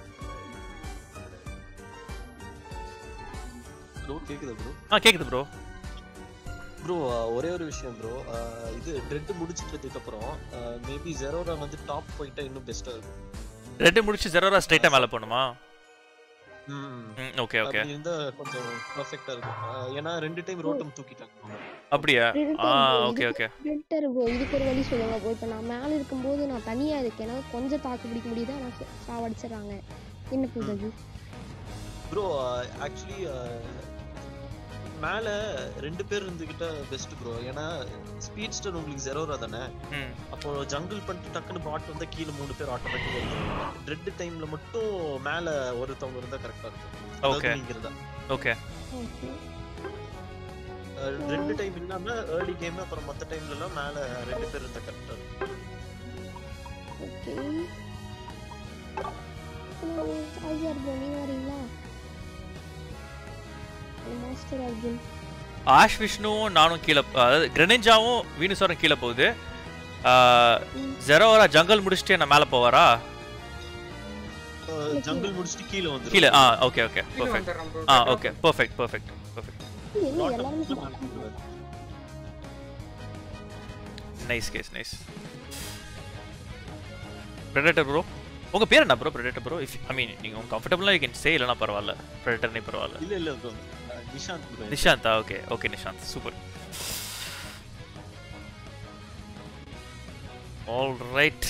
ப்ரோ கேக்குதா ப்ரோ? ஆ கேக்குது ப்ரோ. ப்ரோ ஒரே ஒரு விஷயம் ப்ரோ, இது ரெட் முடிச்சிட்டதுக்கு அப்புறம் மேபி ஜெரோரா வந்து டாப் பாயிண்டா இன்னும் பெஸ்டா இருக்கும். ரெட் முடிச்சு ஜெரோரா ஸ்ட்ரைட்டா மேல போணுமா? ம் ஓகே ஓகே அப்படி இருந்தா கொஞ்சம் பெர்ஃபெக்ட்டா இருக்கும். ஏனா ரெண்டு டைம் ரோட்டம் தூக்கிட்டாங்க. அப்படியே ஆ ஓகே ஓகே பெட்டர் ப்ரோ. இதுக்கு ஒரு வழி சொல்லுங்க ப்ரோ. இப்போ நான் மேல இருக்கும்போது நான் தனியா இருக்கேன், நான் கொஞ்சம் தாக்கு பிடிக்க முடியுதா, நான் சாவடிச்சறாங்க. என்ன பண்றது ப்ரோ? ஆக்சுவலி மேல ரெண்டு பேர் இருந்துகிட்ட பெஸ்ட் ப்ரோ. ஏன்னா ஸ்பீட்ஸ்டர் உங்களுக்கு ஜெரோரா தானே, அப்போ ஜங்கிள் பண்ணிட்டு டக்குன்னு பாட் வந்தா கீழே மூணு பேர் ஆட்டோமேட்டிக்கா வந்துருவாங்க. ரெட் டைம்ல மட்டும் மேல ஒருத்தவங்க இருந்தா கரெக்டா இருக்கும். ஓகே நீங்க இருந்தா ஓகே. ரெண்டு டைம் இல்லாம ஏர்லி கேம் அப்புறம் மத்த டைம்ல எல்லாம் மேல ரெண்டு பேர் இருந்தா கரெக்டா இருக்கும். ஓகே ஐயர் ப்ரோ நீங்க வரீங்களா? மாஸ்டர் அர்ஜுன் ஆஷ் விஷ்ணுவும் நானும் கீழே, அதாவது கிரெனிஞ்சாவும் வீனுசாரும் கீழே போகுது. ஜெரோரா ஜங்கல் முடிச்சுட்டு நான் மேலே போவாரா? ஜங்கல் முடிச்சிட்டு கீழ வந்து கீழ. ஆ ஓகே ஓகே பெர்ஃபெக்ட். ஆ okay perfect perfect perfect. Nice guys nice. Predator bro உங்க பேர் என்ன bro? Predator bro if I mean நீங்க கம்ஃபர்ட்டபிளா you can say இல்லனா பரவாயில்லை. Predator நே பரவாயில்லை. இல்ல இல்ல bro Nishanth bro. Nishanth okay okay Nishanth super. All right.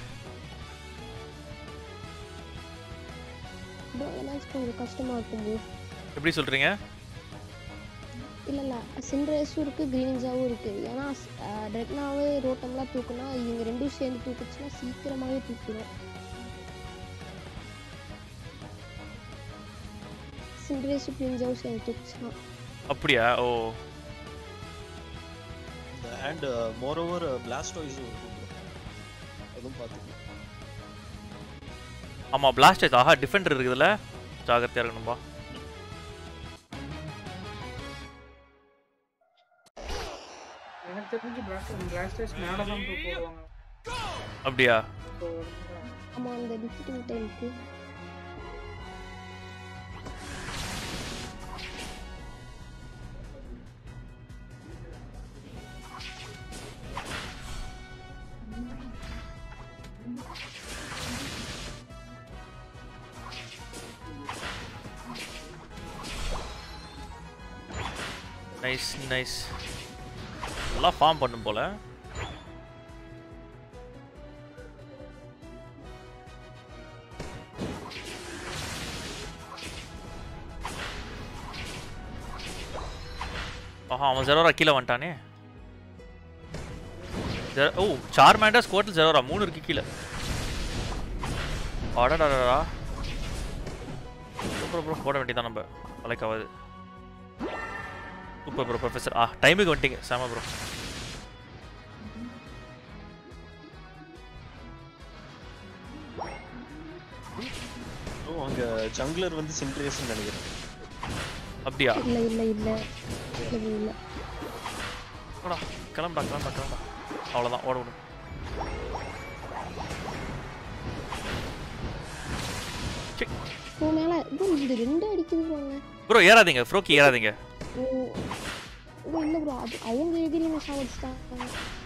Bro என்னாச்சு கொஞ்சம் கஷ்டமா இருக்கும் ப்ரோ. எப்படி சொல்றீங்க? இல்ல இல்ல சின்ரேஸும் இருக்கு கிரீனிஞ்சாவும் இருக்கு. ஏன்னா ரெக்னாவே ரோட்டம்லாம் தூக்குனா இவங்க ரெண்டும் சேர்ந்து தூக்குச்சுன்னா சீக்கிரமாவே தூக்கிடும். சின்ரேஸும் கிரீனிஞ்சாவும் சேர்ந்து தூக்குச்சுன்னா அப்படியா? ஓ and uh, moreover uh, blastoise இருக்கும் அதுவும் பாத்துங்க. ஆமா blastoise ஆஹா டிஃபெண்டர் இருக்குதுல ஜாகிரதையா இருக்கணும்பா. எனக்கு தெரிஞ்சு blastoise மேல தான் போடுவாங்க. அப்படியா? ஆமா அந்த டிஃபிட்டிங் டைம்க்கு நைஸ் நைஸ். நல்லா ஃபார்ம் பண்ணும் போல. ஆஹா அவன் ஜெரோரா கீழே வந்துட்டானே. ஓ சார்மேண்டர் ஸ்குவாட்டில் ஜெரோரா மூணு இருக்கு கீழே. அடடடடா. சூப்பர் ப்ரோ போட வேண்டியதான் நம்ம தலைக்காவது. Super bro professor. ஆ டைமுக்கு வந்துட்டீங்க சாம ப்ரோ. ஓ அங்க ஜங்லர் வந்து சின்ட்ரியஸ்னு நினைக்கிறேன். அப்படியா? இல்ல இல்ல இல்ல இல்ல இல்ல. ஓடா கிளம்புடா கிளம்புடா கிளம்புடா. அவ்வளோதான் ஓட விடும். ப்ரோ மேல ப்ரோ இது ரெண்டு அடிக்குது போங்க. ப்ரோ ஏறாதீங்க ஃப்ரோக்கி ஏறாதீங்க. ஓ ப்ரோ இல்ல ப்ரோ அது அவங்க எதிரில சாவடிச்சிட்டாங்க.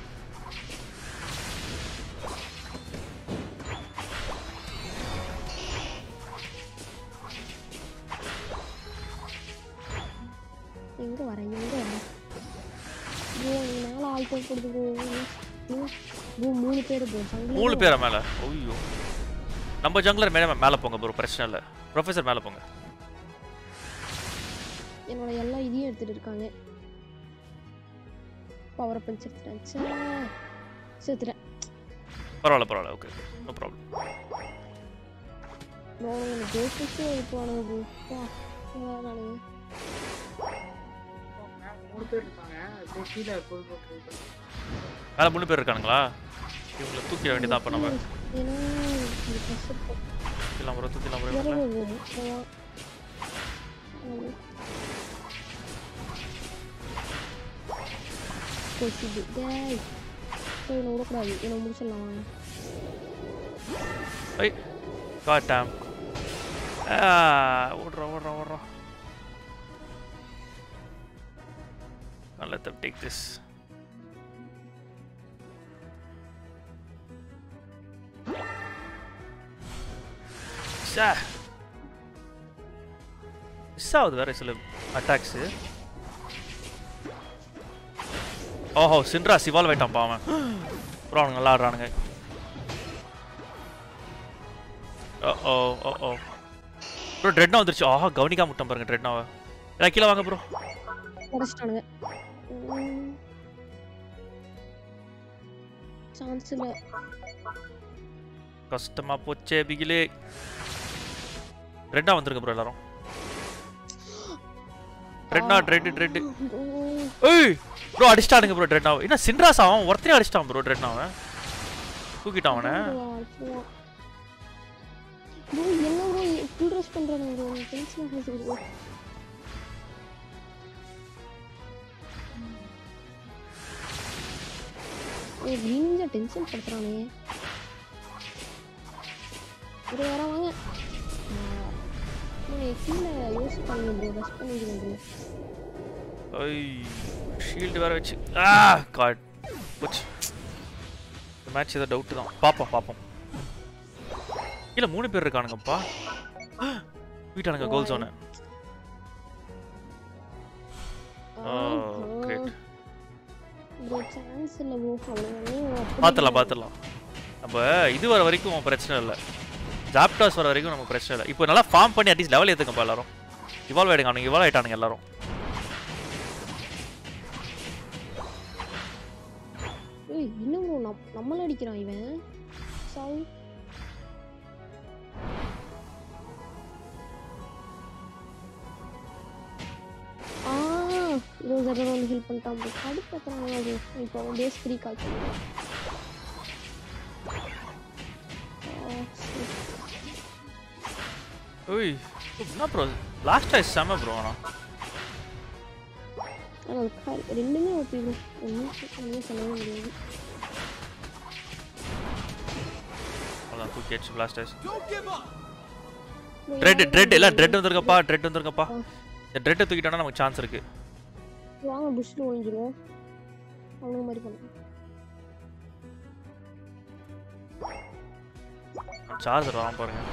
எங்க வர எங்க வர ப்ரோ மேல ஆள் போடுது ப்ரோ. ப்ரோ மூணு பேர் ப்ரோ ஜங்லர். மூணு பேரா மேல? ஐயோ நம்ம ஜங்லர் மேல மேல போங்க ப்ரோ பிரச்சனை இல்ல. ப்ரொஃபசர் மேல போங்க. என்னோட எல்லா இதையும் எடுத்துட்டு இருக்காங்க. பவர் பஞ்ச் எடுத்துட்டேன். செத்துறேன். பரவாயில்ல பரவாயில்ல ஓகே நோ ப்ராப்ளம். ப்ரோ எனக்கு பேசிட்டு போறாங்க ப்ரோ. வா நானே. மூணு பேர் இருக்காங்க. அப்படியே கீழே கோல் போட்டு மேல மூணு பேர் இருக்கானுங்களா? இவங்களை தூக்கிட வேண்டியதான் அப்ப நம்ம. ஏன்னா இது கஷ்டம். தூக்கிடலாம் ப்ரோ தூக்கிடலாம் ப்ரோ. வேற ஒரு கோச்சிடு டேய் போய் நோட கூடாது. என்ன முடிச்சலாம் வாங்க. I got Tom. ஆ ஓடுறா ஓடுறா ஓடுறா. Let them take this. சா மிஸ் ஆகுது வேற சில அட்டாக்ஸ். ஓஹோ சின்ரா சிவால் வைட்டான் பாவன். ப்ரோ அவங்க நல்லா ஆடுறானுங்க. ஓ ஓ ஓ ஓ ப்ரோ ட்ரெட்னா வந்துருச்சு. ஆஹா கவனிக்காம விட்டேன் பாருங்க ட்ரெட்னாவை. எல்லாம் கீழே வாங்க ப்ரோ. உடைச்சிட்டானுங்க. சான்ஸ் இல்ல. கஷ்டமா போச்சே பிகிலே. ரெட்டா வந்துருங்க ப்ரோ எல்லாரும். ரெட்னா ரெட் ரெட். ஏய் ப்ரோ அடிச்சிட்டானுங்க ப்ரோ ரெட்னா. என்ன சின்ராஸ் அவன் ஒருத்தனே அடிச்சிட்டான் ப்ரோ ரெட்னாவை. தூக்கிட்டான் அவனை. ப்ரோ என்ன ப்ரோ ஃபுல் ரஷ் பண்றானுங்க ப்ரோ. டென்ஷன் ஆகுது ப்ரோ. ஏ நீங்க டென்ஷன் பண்றானே. ப்ரோ வர வாங்க. நீ கீழ யோசி பண்ணுங்க ப்ரோ. ரஷ் பண்ணிடுங்க ப்ரோ. ஐய் ஷீல்ட் வேற வெச்சு. ஆ காட் போச்சு. இந்த மேட்ச் ஏதோ டவுட் தான். பாப்போம் பாப்போம். கீழ மூணு பேர் இருக்கானுங்கப்பா. வீட்டானுங்க goal zone. Oh great. Bro chance இல்ல ப்ரோ. பாத்துறலாம் பாத்துறலாம். நம்ம இது வர வரைக்கும் பிரச்சனை இல்லை. ஜாப்டாஸ் வர வரைக்கும் நம்ம பிரச்சனை இல்லை. இப்போ நல்லா ஃபார்ம் பண்ணி அட்லீஸ்ட் லெவல் ஏற்றுங்கப்பா எல்லாரும். இவால்வ் ஆகிடுங்க. அவனுக்கு இவால்வ் ஆகிட்டானுங்க எல்லாரும். ஏய் இன்னும் ப்ரோ நம்மள அடிக்கிறான் இவன். சாவு. ஆ ப்ரோ ஜெரோ வந்து ஹெல்ப் பண்ணிட்டான் ப்ரோ. கடுப்பு பண்றாங்க ப்ரோ. இப்போ அவன் பேஸ் த்ரீ கால் பண்ணுவான். ஓய் என்ன ப்ரோ லாஸ்ட் டைம் செம ப்ரோ. ஆனா ஆனா ரெண்டுமே ஓபி ப்ரோ. ஒன்னும் ஒன்னும் சொல்லவே முடியாது. அதான் தூக்கி அடிச்சு பிளாஸ்டர்ஸ். ட்ரெட் ட்ரெட் இல்ல ட்ரெட் வந்திருக்கப்பா. ட்ரெட் வந்திருக்கப்பா. இந்த ட்ரெட்டை தூக்கிட்டானா நமக்கு சான்ஸ் இருக்கு. வாங்க புஷ்ல ஒளிஞ்சிரும். அவனுங்க மாதிரி பண்ணு. சார்ஜர் வாங்க பாருங்க.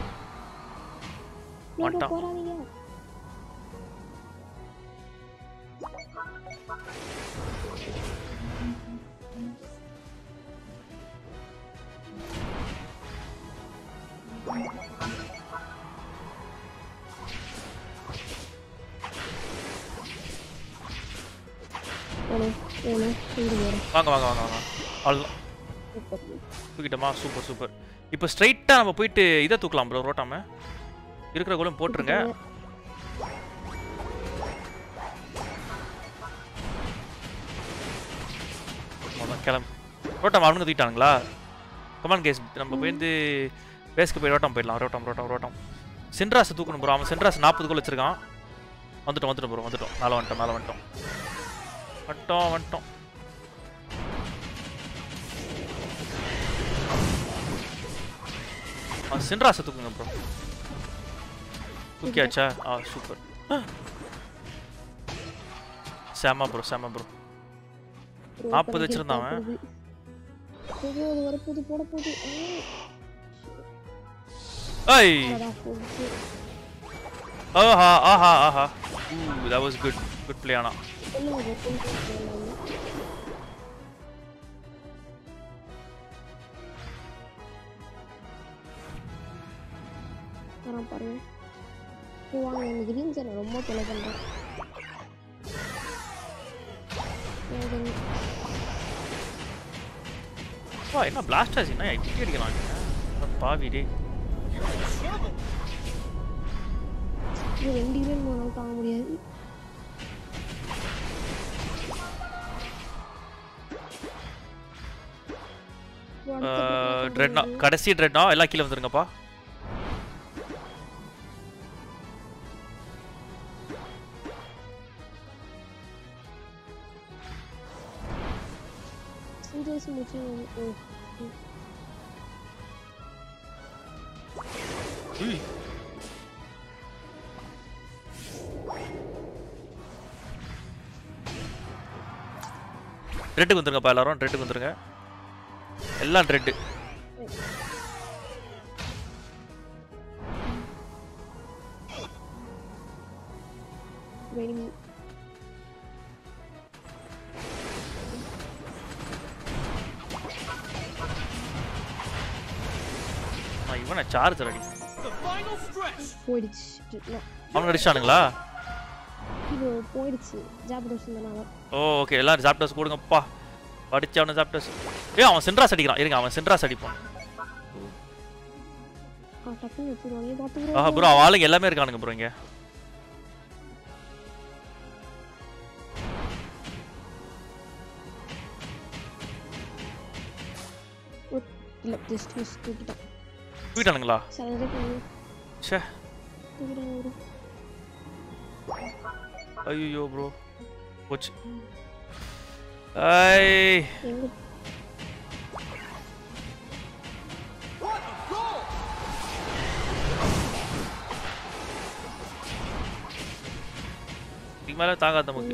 மாட்டான். போறாதீங்க. வாங்க வாங்க வாங்க வாங்க அவ்வளோதான் தூக்கிட்டோமா சூப்பர் சூப்பர் இப்போ ஸ்ட்ரைட்டாக நம்ம போயிட்டு இதை தூக்கலாம் ப்ரோ ரோட்டாம இருக்கிற கோலம் போட்டுருங்க கிளம்பு ரோட்டாம் அவனுங்க தூக்கிட்டானுங்களா கமான் கேஸ் நம்ம போயிருந்து பேஸ்க்கு போய் ரோட்டம் போயிடலாம் ரோட்டம் ரோட்டம் ரோட்டம் சென்ட்ராஸை தூக்கணும் ப்ரோ அவன் சென்ட்ராஸ் நாற்பது கோல் வச்சிருக்கான் வந்துட்டோம் வந்துட்டோம் ப்ரோ வந்துட்டோம் மேலே வந்துட்டோம் மேலே வந்துட்டோம் வந்துட்டோம் வந்துட்டோம் சென்ட்ராஸை தூக்குங்க ப்ரோ தூக்கியாச்சா ஆ சூப்பர் சேமா ப்ரோ சேமா ப்ரோ நாற்பது வச்சிருந்தான் ஐய் ஆஹா ஆஹா ஆஹா ooh that was good good play ஆனா வரான் பாருங்க வாங்க எனக்கு கிரீன் சார் ரொம்ப தொலை பண்றேன் வா என்ன பிளாஸ்டர்ஸ் என்ன இப்படி அடிக்கலாம் பாவி டே இது ரெண்டு ஈவென்ட் போனாலும் தாங்க முடியாது ட்ரெட்னா கடைசி ட்ரெட்னா எல்லாம் கீழே வந்துருங்கப்பா சீரியஸ் முச்சு உய் ரெட்டுக்கு வந்துருங்கப்பா எல்லாரும் ரெட்டுக்கு வந்துருங்க எல்லாம் ரெட்டு இவனை சார்ஜர் அடி போயிடுச்சு அவனுக்கு அடிச்சானுங்களா இது போயிடுச்சு ஜாப்டோஸ் இருந்தாங்க ஓ ஓகே எல்லாரும் ஜாப்டோஸ் போடுங்கப்பா படிச்சு அவனை ஜாப்டோஸ் ஏய் அவன் சென்ட்ராஸ் அடிக்கிறான் இருங்க அவன் சென்ட்ராஸ் அடிப்பான் டக்குன்னு வச்சிருவாங்க பாத்து ஆஹா ப்ரோ அவன் ஆளுங்க எல்லாமே இருக்கானுங்க ப்ரோ இங்க இல்ல ஜஸ்ட் மிஸ் தூக்கிட்டான் தூக்கிட்டானுங்களா சரி பண்ணு ச்சே தூக்கிட்டாங்க ஐயோ ப்ரோ போச்சு ஐ எங்க இதுக்கு மேல தாங்காத நமக்கு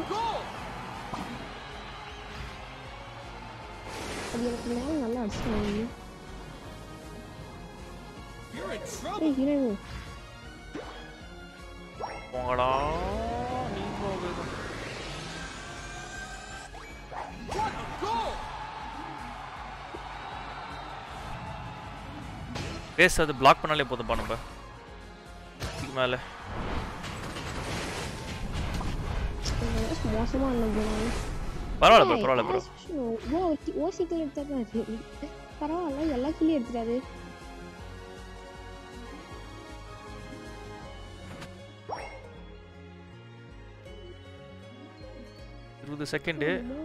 அது எனக்கு மேல நல்லா அடிச்சாங்க ஏய் ஹீரோ போங்கடா நீ போகுது பேஸ் அது பிளாக் பண்ணாலே போதும்பா நம்ம இதுக்கு மேல மோசமா இருந்தது பரவாயில்ல ப்ரோ பரவாயில்ல ப்ரோ ஓசிக்கில் எடுத்தாரு பரவாயில்ல எல்லா கிளியும் எடுத்துட்டாரு இருபது செகண்ட்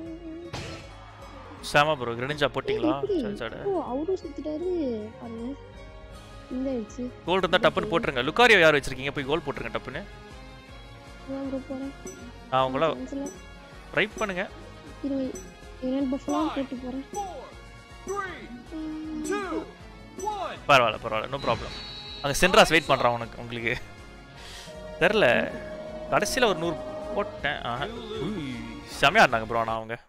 சாமா ப்ரோ கிரெனிஞ்சா போட்டிங்களா சரி சரி ஓ அவரும் சுத்திட்டாரு பாருங்க இந்த ஆயிடுச்சு கோல் இருந்தா டப்புன்னு போட்டுருங்க லுக்காரியோ யார் வச்சிருக்கீங்க போய் கோல் போட்டுருங்க டப்புன்னு நான் ப்ரோ போறேன் நான் உங்கள ட்ரை பண்ணுங்க இரு இரண்டு பஃப்லாம் போட்டு போறேன் பரவாயில்ல பரவாயில்ல நோ ப்ராப்ளம் அங்கே சென்ட்ராஸ் வெயிட் பண்ணுறான் உனக்கு உங்களுக்கு தெரில கடைசியில் ஒரு நூறு போட்டேன் ஆஹா செமையாக இருந்தாங்க ப்ரோ ஆனால் அவங்க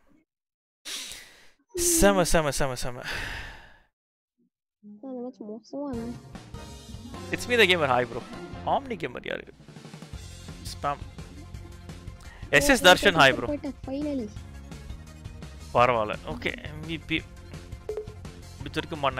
செம செம செம செம it's me the gamer hi bro omni gamer யாரு spam SS Darshan hi bro. Finally பரவாயில்ல. ஓகே எம்விபி பிடிச்சிருக்கு மண்ண.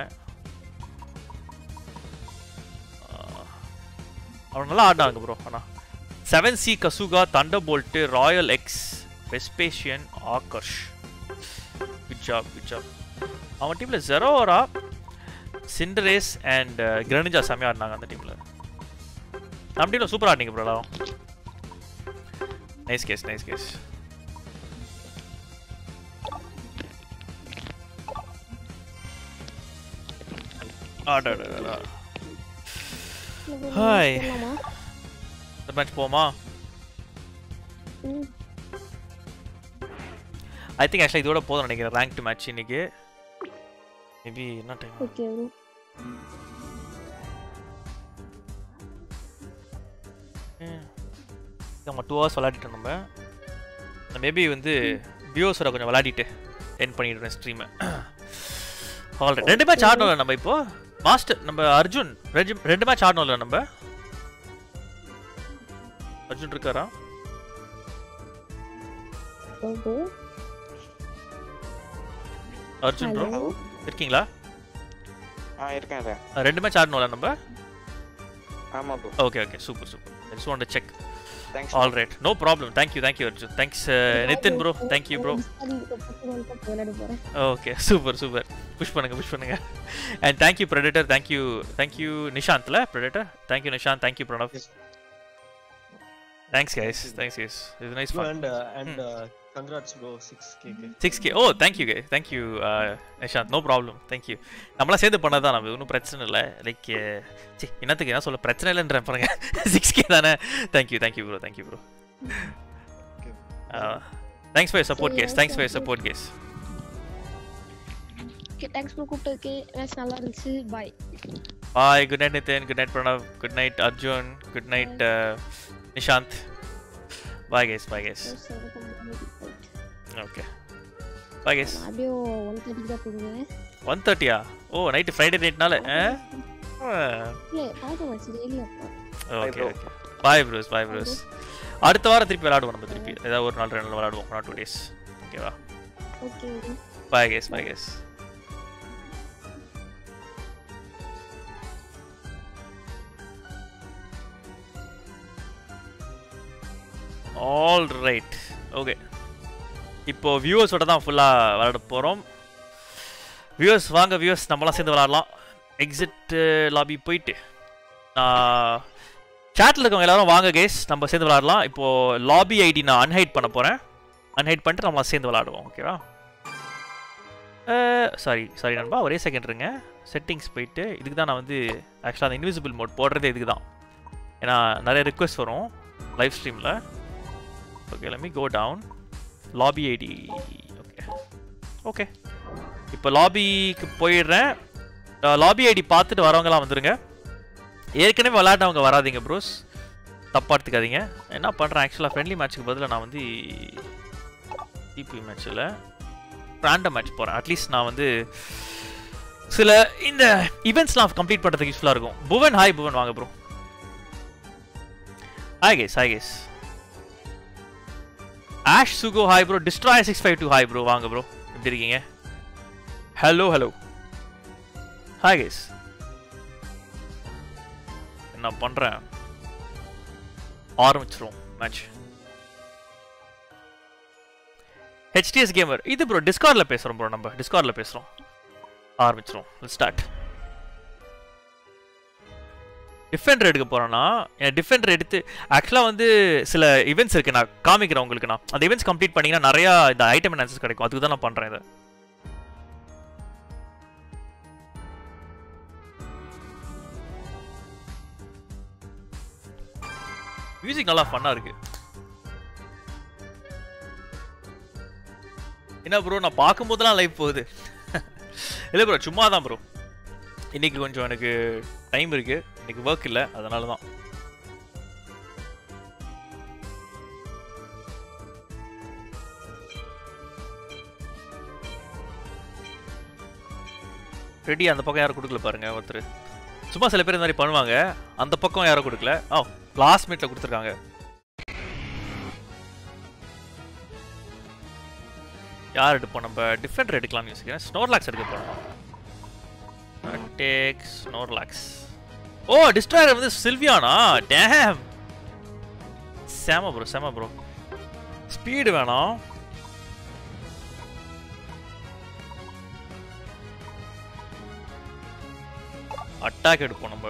அவன் நல்லா ஆடினாங்க ப்ரோ. ஆனா seven C கசுகா, thunderbolt, Royal X, வெஸ்பேஷியன், ஆகர்ஷ். Good job good job. அவன் டீம்ல ஜெரோரா, சிண்டரேஸ் அண்ட் கிரனிஜா செம்மையா ஆடினாங்க அந்த டீம்ல. நம்ம டீம்ல சூப்பரா ஆடினீங்க ப்ரோ எல்லாரும். Nice guys nice guys. ஆடாடா. ஹாய். இந்த மேட்ச் போமா? ஐ திங்க் ஆக்சுவலி இதோட போதும் நினைக்கிறேன் ரேங்க்டு மேட்ச் இன்னைக்கு. மேபி என்ன டைம்? Okay bro. நம்ம டூ ஹவர்ஸ் விளையாடிட்டோம் நம்ம. மேபி வந்து வியூவர்ஸோட கொஞ்சம் விளையாடிட்டு என் பண்ணிடுறேன் ஸ்ட்ரீமை. ஆல்ரைட். ரெண்டு மேட்ச் ஆடணும்ல நம்ம இப்போ மாஸ்டர். நம்ம அர்ஜுன் ரெண்டு ரெண்டு மேட்ச் ஆடணும்ல நம்ம. அர்ஜுன் இருக்காரா? அர்ஜுன் ப்ரோ இருக்கீங்களா? ஆ இருக்கேன் சார். ரெண்டு மேட்ச் ஆடணும்ல நம்ம. ஆமா ப்ரோ. Okay okay super super. I just want to check. Thanks. All right. No problem. Thank you. Thank you Arjun. Thanks uh, Nitin bro. Thank you bro. Okay. Super super. Push பண்ணுங்க push பண்ணுங்க. And thank you Predator. Thank you. Thank you Nishant la Predator. Thank you Nishant. Thank you Pranav. Thanks guys. Thanks guys. It was nice fun. And uh, and uh, congrats bro six K. six K. Oh, thank you guys. Thank you uh, Nishant. No problem. Thank you. நம்மள சேர்ந்து பண்ணதா நம்ம ஒன்னும் பிரச்சனை இல்ல. Like C என்னத்துக்கு என்ன சொல்ல பிரச்சனை இல்லன்ற பாருங்க. six K தானே. Thank you. Thank you bro. Thank you bro. Okay. Uh, thanks for your support guys. Thanks for your support guys. Okay, thanks for கூப்பிட்டதுக்கு. மேட்ச் நல்லா இருந்துச்சு. Bye. Bye. Good night Nitin. Good night Pranav. Good night Arjun. Good night uh, Nishant. Bye guys. Bye guys. Okay. Bye guys. அப்படியே one thirty தான் போடுங்க. one thirty ஆ? ஓ night Friday நைட்னால ஆ? இல்ல பாக்க வச்சு டெய்லி அப்பா. Okay okay. Bye bros. Bye bros. அடுத்த வாரம் திருப்பி விளையாடுவோம் நம்ம திருப்பி. ஏதாவது ஒரு நாள் ரெண்டு நாள் விளையாடுவோம். not two days. ஓகேவா? Okay. Bye guys. Bye guys. All right. Okay. இப்போ வியூவர்ஸோட தான் ஃபுல்லாக விளையாட போகிறோம். வியூவர்ஸ் வாங்க வியூவர்ஸ் நம்மளாம் சேர்ந்து விளையாடலாம். எக்ஸிட் லாபி போயிட்டு நான் சேட்டில் இருக்கவங்க எல்லாரும் வாங்க கேஸ் நம்ம சேர்ந்து விளையாடலாம். இப்போது லாபி ஐடி நான் அன்ஹைட் பண்ண போகிறேன். அன்ஹைட் பண்ணிட்டு நம்மளாம் சேர்ந்து விளையாடுவோம். ஓகேவா? சாரி சாரி நண்பா ஒரே செகண்ட் இருங்க. செட்டிங்ஸ் போயிட்டு இதுக்கு தான் நான் வந்து ஆக்சுவலாக அந்த இன்விசிபிள் மோட் போடுறதே இதுக்கு தான். ஏன்னா நிறைய ரிக்வெஸ்ட் வரும் லைவ் ஸ்ட்ரீமில். Okay let me go down. Lobby ID okay okay இப்போ லாபிக்கு போயிடுறேன். லாபி ஐடி பார்த்துட்டு வரவங்களாம் வந்துருங்க. ஏற்கனவே விளையாட்டவங்க வராதிங்க ப்ரோஸ், தப்பாக எடுத்துக்காதீங்க. என்ன பண்ணுறேன் ஆக்சுவலாக ஃப்ரெண்ட்லி மேட்ச்சுக்கு பதிலாக நான் வந்து டிபி மேட்ச்சில் ரேண்டம் மேட்ச் போகிறேன். அட்லீஸ்ட் நான் வந்து சில இந்த ஈவெண்ட்ஸ்லாம் கம்ப்ளீட் பண்ணுறதுக்கு யூஸ்ஃபுல்லாக இருக்கும். புவன் ஹாய் புவன் வாங்க bro. Hi guys hi guys. Ash Sugo hi bro. Destroy six five two hi bro. வாங்க bro. எப்படி இருக்கீங்க? Hello hello. Hi guys. என்ன பண்றேன்? ஆரம்பிச்சிரோம் match. H T S gamer. இது bro Discordல பேசுறோம் bro நம்ம. Discordல பேசுறோம். ஆரம்பிச்சிரோம். Let's start. டிஃபெண்டர் எடுக்க போகிறேன்னா டிஃபெண்டர் எடுத்து ஆக்சுவலாக வந்து சில ஈவெண்ட்ஸ் இருக்குது நான் காமிக்கிறேன் உங்களுக்கு. நான் அந்த ஈவெண்ட்ஸ் கம்ப்ளீட் பண்ணிங்கன்னா நிறையா இந்த ஐட்டம் அண்ட் ஆன்சர்ஸ் கிடைக்கும். அதுக்கு தான் நான் பண்ணுறேன் இதை. மியூசிக் நல்லா ஃபன்னாக இருக்கு. என்ன ப்ரோ நான் பார்க்கும்போதெல்லாம் லைவ் போகுது. இல்லை ப்ரோ சும்மா தான் ப்ரோ. இன்னைக்கு கொஞ்சம் எனக்கு டைம் இருக்கு. இன்னைக்கு ஒர்க் இல்லை அதனால தான். ரெடி அந்த பக்கம் யாரும் கொடுக்கல பாருங்க ஒருத்தர். சும்மா சில பேர் இந்த மாதிரி பண்ணுவாங்க. அந்த பக்கம் யாரும் கொடுக்கல. ஓ லாஸ்ட் மினிட்ல கொடுத்துருக்காங்க. யார் எடுப்போம்? நம்ம டிஃபெண்டர் எடுக்கலாம்னு யோசிக்கிறேன். ஸ்னோர்லாக்ஸ் எடுக்க போறோம். Take Snorlax. ஓ டிஸ்ட்ராயர் வந்து சில்வியானா? டேம். செம ப்ரோ செம ப்ரோ. ஸ்பீடு வேணாம். அட்டாக் எடுப்போம் நம்ம.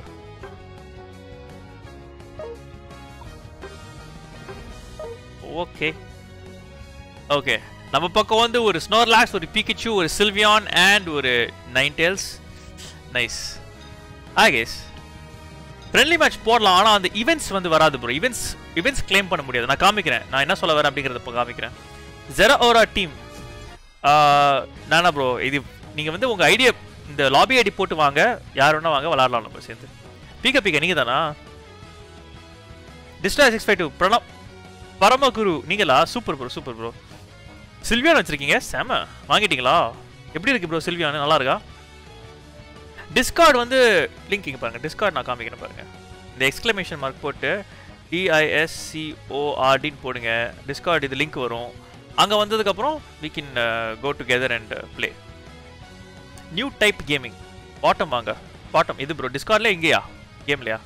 ஓகே ஓகே நம்ம பக்கம் வந்து ஒரு ஸ்னோர்லாக்ஸ், ஒரு பிகிச்சு, ஒரு சில்வியான் அண்ட் ஒரு Ninetales. Nice. I guess friendly match போடலாம். ஆனால் அந்த ஈவெண்ட்ஸ் வந்து வராது ப்ரோ. ஈவெண்ட்ஸ் ஈவெண்ட்ஸ் கிளைம் பண்ண முடியாது. நான் காமிக்கிறேன், நான் என்ன சொல்ல வரேன் அப்படிங்கிறத இப்போ காமிக்கிறேன். ஜெராஓரா டீம் நானா ப்ரோ, இது நீங்கள் வந்து உங்கள் ஐடியா இந்த லாபி ஐடி போட்டு வாங்க, யார் வேணா வாங்க, விளாடலாம் நம்ம சேர்ந்து. பீக்க பீக்க நீங்கள் தானா? Destroy six five two Pranab Paramaguru நீங்களா? Super bro super bro. Sylveon வச்சிருக்கீங்க, செம. வாங்கிட்டீங்களா? எப்படி இருக்கு ப்ரோ சில்வியான்? நல்லா இருக்கா? டிஸ்கார்ட் வந்து லிங்க் இங்கே பாருங்க. டிஸ்கார்ட் நான் காமிக்கிறேன் பாருங்க. இந்த எக்ஸ்க்ளமேஷன் மார்க் போட்டு டிஐஎஸ்சிஓஆர்டின்னு போடுங்க. டிஸ்கார்ட் இது லிங்க் வரும். அங்கே வந்ததுக்கப்புறம் we can uh, go together and uh, play. New type gaming. Bottom வாங்க. பாட்டம் இது ப்ரோ. டிஸ்கார்ட்ல இங்கேயா கேம்லையா?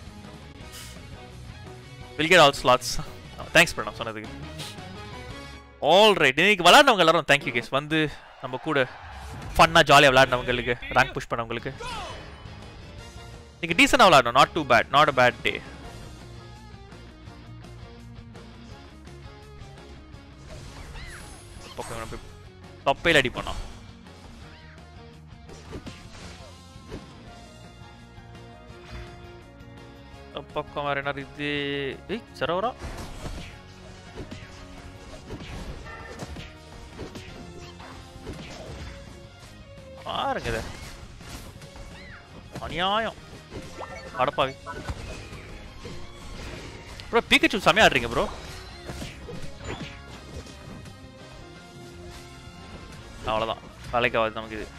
Will get all slots. Thanks bro நான் சொன்னதுக்கு. All right. இன்னைக்கு விளையாடினவங்க எல்லாரும் தேங்க்யூ கேஸ். வந்து நம்ம கூட ஃபன்னாக ஜாலியாக விளையாடினவங்களுக்கு, ரேங்க் புஷ் பண்ணவங்களுக்கு. நீங்கள் டீசெண்டாக விளையாடணும். Not too bad. Not a bad day. தொப்பையில் அடி பண்ணோம். பக்கம் வேற என்ன இது? ஏய் சரோரா பாருங்க இத. அநியாயம். அடப்பாவி ப்ரோ. பிகாச்சு செமையா ஆடுறீங்க ப்ரோ. அவ்வளோதான், வேலைக்காவது நமக்கு இது.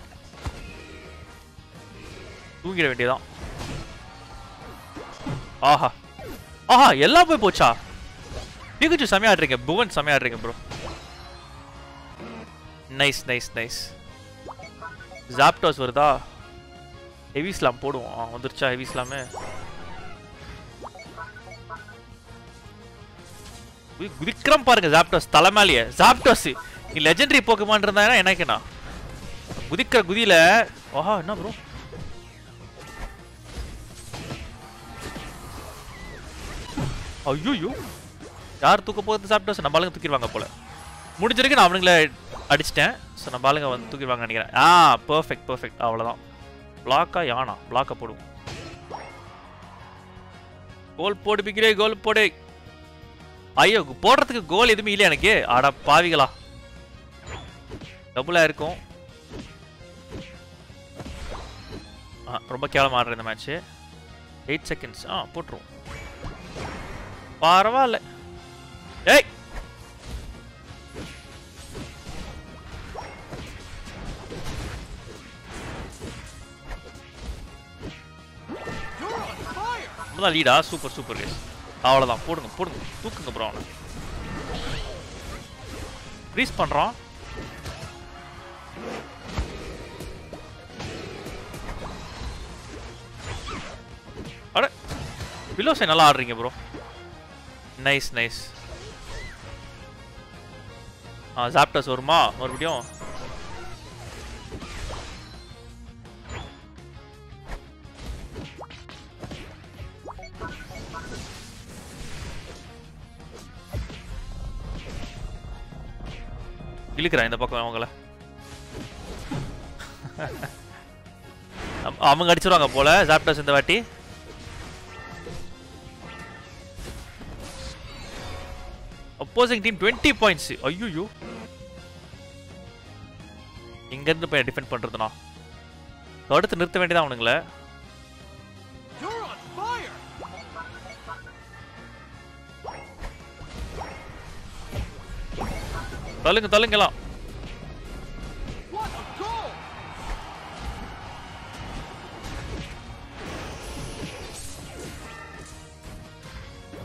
தூங்கிட வேண்டியதான். ஆஹா ஆஹா எல்லாம் போய் போச்சா? பிகாச்சு செமையா ஆடுறீங்க. புவன் செமையா ஆடுறீங்க bro. Nice nice nice. Zapdos வருதா? ஹெவி ஸ்லாம் போடுவோம். வந்துருச்சா ஹெவி ஸ்லாமு? விக்ரம் பாருங்க. ஜாப்டாஸ் தலைமையிலேயே. ஜாப்டாஸ் நீ லெஜெண்டரி போக்கமான் இருந்தா எனக்குண்ணா குதிக்கிற குதியில. ஆஹா என்ன ப்ரோ? ஐயோ யார் தூக்க போகிறது? ஜாப்டாஸ் நம்ம ஆளுங்க தூக்கிடுவாங்க போல. முடிஞ்சிருக்கு. நான் அவனுங்களை அடிச்சிட்டேன். ஸோ நம்ம ஆளுங்க வந்து தூக்கிடுவாங்க நினைக்கிறேன். ஆ பர்ஃபெக்ட் பர்ஃபெக்ட். அவ்வளோதான். பிளாக்கா யானா? பிளாக்கை போடுவோம். கோல் போடு பிக்கிறே, கோல் போடு. ஐயோ போடுறதுக்கு கோல் எதுவுமே இல்லை எனக்கு. ஆடா பாவிகளா. டபுளாக இருக்கும். ஆ ரொம்ப கேவலமாக ஆடுற இந்த மேட்ச்சு. Eight seconds. ஆ போட்டுருவோம். பரவாயில்ல. ஏய் லீடா. Super super case. அவ்வளோதான். போடுங்க போடுங்க. தூக்குங்க ப்ரோ. அவனை ரீஸ் பண்ணுறான். அட பிலோஸை நல்லா ஆடுறீங்க ப்ரோ. Nice nice. ஆ ஜாப்டாஸ் வருமா மறுபடியும்? இழுக்கிறேன் இந்த பக்கம் அவங்கள. அவங்க அடிச்சிருவாங்க போல ஜாப்டாஸ் இந்த வாட்டி. opposing team twenty points. ஐயோ இங்க இருந்து போய் டிஃபெண்ட் பண்றதுனா தடுத்து நிறுத்த வேண்டியதா அவனுங்களே. தள்ளுங்க தள்ளுங்கலாம்.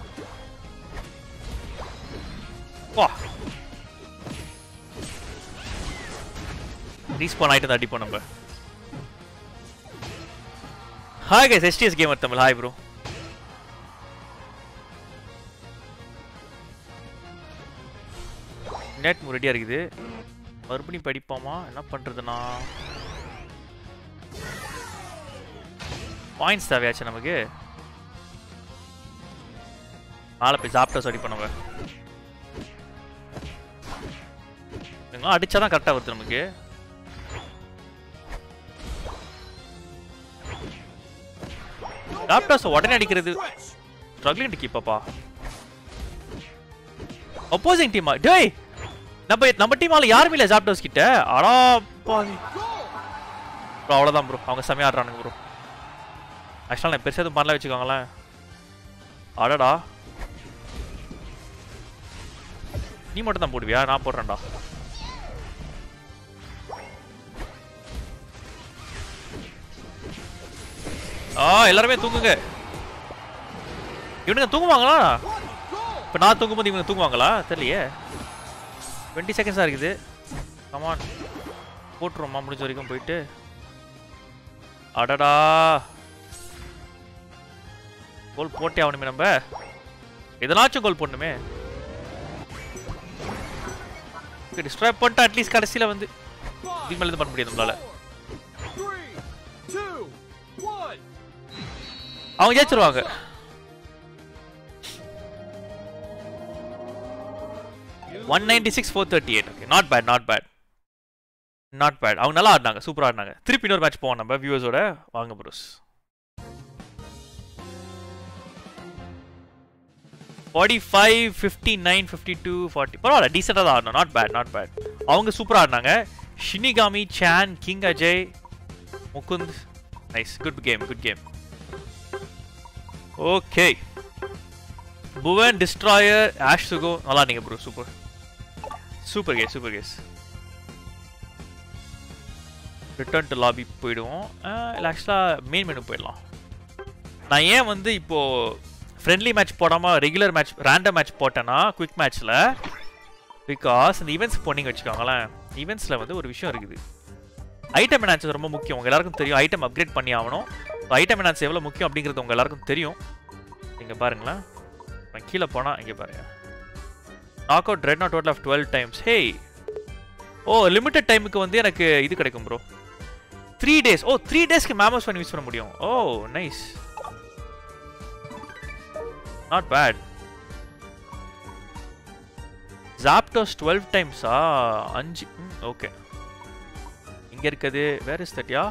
வா ரீஸ்பான் ஆயிட்டு அடிப்போம் நம்ம. Hi guys, STS gamer Tamil. Hi bro. Net ரெடியா இருக்குது. மறுபடியும் படிப்போமா? என்ன பண்றதுன்னா பாயிண்ட்ஸ் தேவையாச்சு நமக்கு. நாளை போய் ஜாப்டர்ஸ் அடி பண்ணுவேன். அடிச்சாதான் கரெக்டா வருது நமக்கு. ஜாப்டர்ஸ் உடனே அடிக்கிறது ஸ்ட்ரகிளிங் டு கீப் அப்பா. opposing டீமா டேய் நம்ம நம்ம டீமால யாருமே இல்ல ஜாப்டர்ஸ் கிட்ட. அடா பாவி ப்ரோ, அவ்வளவுதான் ப்ரோ. அவங்க செமையா ஆடுறானுங்க ப்ரோ. ஆக்சுவலா நான் பெருசா எதுவும் பண்ணல வச்சுக்கோங்களேன். அடடா நீ மட்டும் தான் போடுவியா? நான் போடுறேன்டா. ஆ எல்லாருமே தூங்குங்க. இவனுங்க தூங்குவாங்களா? இப்போ நான் தூங்கும்போது இவங்க தூங்குவாங்களா தெரியலையே. டுவெண்ட்டி செகண்ட்ஸாக இருக்குது. கமான் போட்டுருவோம்மா முடிஞ்ச வரைக்கும் போயிட்டு. அடடா கோல் போட்டே ஆகணுமே நம்ம. எதனாச்சும் கோல் போடணுமே. டிஸ்ட்ராய் பண்ணிட்டு அட்லீஸ்ட் கடைசியில் வந்து இதுக்கு மேலே இது பண்ண முடியாது நம்மளால. அவங்க ஜெயிச்சிருவாங்க. one ninety-six four thirty-eight. Okay, not bad not bad not bad. அவங்க நல்லா ஆடினாங்க, சூப்பராக ஆடினாங்க. திருப்பி இன்னொரு மேட்ச் போவோம் நம்ம வியூவர்ஸோட. வாங்க pros. forty-five fifty-nine fifty-two forty பரவாயில்ல, டீசெண்டாக தான் ஆடணும். Not bad not bad. அவங்க சூப்பராக ஆடினாங்க. ஷினிகாமி, சான், king Ajay, Mukund. Nice, good game good game. Okay, Bhuvan, destroyer, Ash Sugo நல்லா நீங்க ப்ரோ. Super super guys super guys. Return to lobby போயிடுவோம். இல்லை ஆக்சுவலாக மெயின் மெனு போயிடலாம். நான் ஏன் வந்து இப்போது ஃப்ரெண்ட்லி மேட்ச் போடாமல் ரெகுலர் மேட்ச் ரேண்டம் மேட்ச் போட்டேன்னா குவிக் மேட்ச்சில், பிகாஸ் இந்த ஈவெண்ட்ஸ் போனீங்க வச்சுக்கோங்களேன். ஈவெண்ட்ஸில் வந்து ஒரு விஷயம் இருக்குது. ஐட்டம் என்ஹான்ஸ் ரொம்ப முக்கியம். உங்கள் எல்லாருக்கும் தெரியும். ஐட்டம் அப்கிரேட் பண்ணி ஆகணும். ஐட்டம் என்ஹான்ஸ் எவ்வளோ முக்கியம் அப்படிங்கிறது உங்கள் எல்லாருக்கும் தெரியும். இங்கே பாருங்களேன், நான் கீழே போனால் இங்கே பாருங்கள். Knock out red not total of twelve times. Hey oh, limited டைமுக்கு வந்து எனக்கு இது கிடைக்கும் bro. Three days oh three டேஸ்க்கு மேமஸ் பண்ணி யூஸ் பண்ண முடியும். Oh nice, not bad. Zapdos twelve டைம்ஸா? அஞ்சு. ஓகே, இங்கே இருக்குது. வேர் இஸ் தட் யா?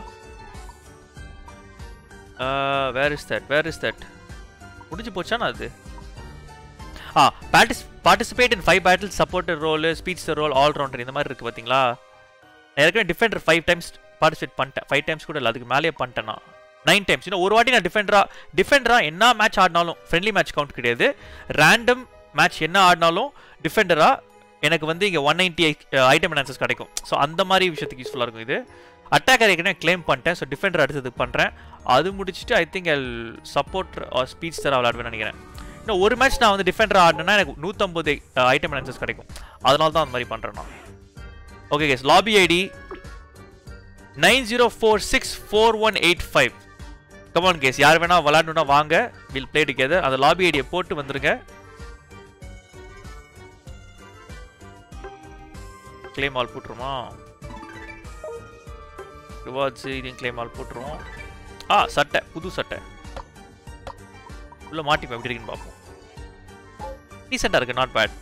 Where is that where is that முடிஞ்சு போச்சானா அது? ஆ parties participate in five battle, supporter role, speech role, all rounder, இந்த மாதிரி இருக்குது பார்த்தீங்களா. நான் ஏற்கனவே டிஃபெண்டர் ஃபைவ் டைம்ஸ் பார்ட்டிசிபேட் பண்ணிட்டேன். ஃபைவ் டைம்ஸ் கூட இல்லை, அதுக்கு மேலேயே பண்ணிட்டேன்னா நைன் டைம்ஸ். இன்னும் ஒரு வாட்டி நான் டிஃபெண்டரா டிஃபெண்டரா என்ன மேட்ச் ஆடினாலும், ஃப்ரெண்ட்லி மேட்ச் கவுண்ட் கிடையாது, ரேண்டம் மேட்ச் என்ன ஆடினாலும் டிஃபெண்டரா எனக்கு வந்து இங்கே ஒன் நைன்ட்டி ஐட்டம் என்ஹான்சஸ் கிடைக்கும். ஸோ அந்த மாதிரி விஷயத்துக்கு யூஸ்ஃபுல்லாக இருக்கும் இது. அட்டாக்கர் ஏற்கனவே கிளைம் பண்ணிட்டேன். ஸோ டிஃபெண்டர் அடுத்ததுக்கு பண்ணுறேன். அது முடிச்சுட்டு I think I support or speech தர விளையாடுவேன்னு நினைக்கிறேன். இன்னும் ஒரு மேட்ச் நான் வந்து டிஃபெண்டர் ஆடினேன்னா எனக்கு நூற்றம்பது ஐட்டம் என்ஹான்சஸ் கிடைக்கும். அதனால தான் அந்த மாதிரி பண்ணுறேன் நான். Okay guys, lobby ID nine zero four six four one eight five. Come on guys, யார் வேணா விளையாடணுன்னா வாங்க, வில் பிளே டுகெதர். அந்த லாபி ஐடியை போட்டு வந்துருங்க. கிளைம் ஆல் போட்டுருமா? ரிவார்ட்ஸ் இதையும் கிளைம் ஆல் போட்டுருவோம். ஆ சட்டை, புது சட்டை உள்ள மாட்டிப்போம். எப்படி இருக்குன்னு பார்ப்போம். டீசெண்டாக இருக்கு, நாட் பேட்.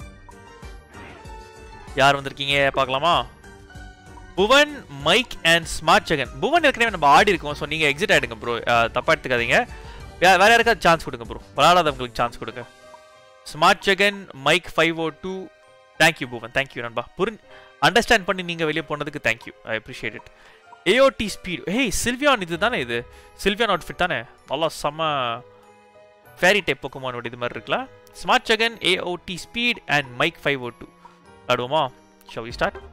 யார் வந்திருக்கீங்க பார்க்கலாமா? Bhuvan, Mike and smart Jagan. Bhuvan ஏற்கனவே நம்ம ஆடி இருக்கோம். ஸோ நீங்கள் எக்ஸிட் ஆகிடுங்க ப்ரோ, தப்பாக எடுத்துக்காதீங்க. வேற வேற யாருக்காவது சான்ஸ் கொடுங்க ப்ரோ, விளையாடாதவங்களுக்கு சான்ஸ் கொடுங்க. Smart Jagan, Mike five O two. Thank you Bhuvan, thank you நண்பா. புரிஞ்சு அண்டர்ஸ்டாண்ட் பண்ணி நீங்கள் வெளியே போனதுக்கு thank you, I appreciate it. AOD speed. Hey Sylveon, இது தானே இது சில்வியான் அவுட்ஃபிட் தானே? நல்லா செம்ம ஃபேரி டைப் பொக்கமானோட இது மாதிரி இருக்கலாம். Smart Jagan, AOD speed and Mike five O two. ஆடுவோமா? Shall we start?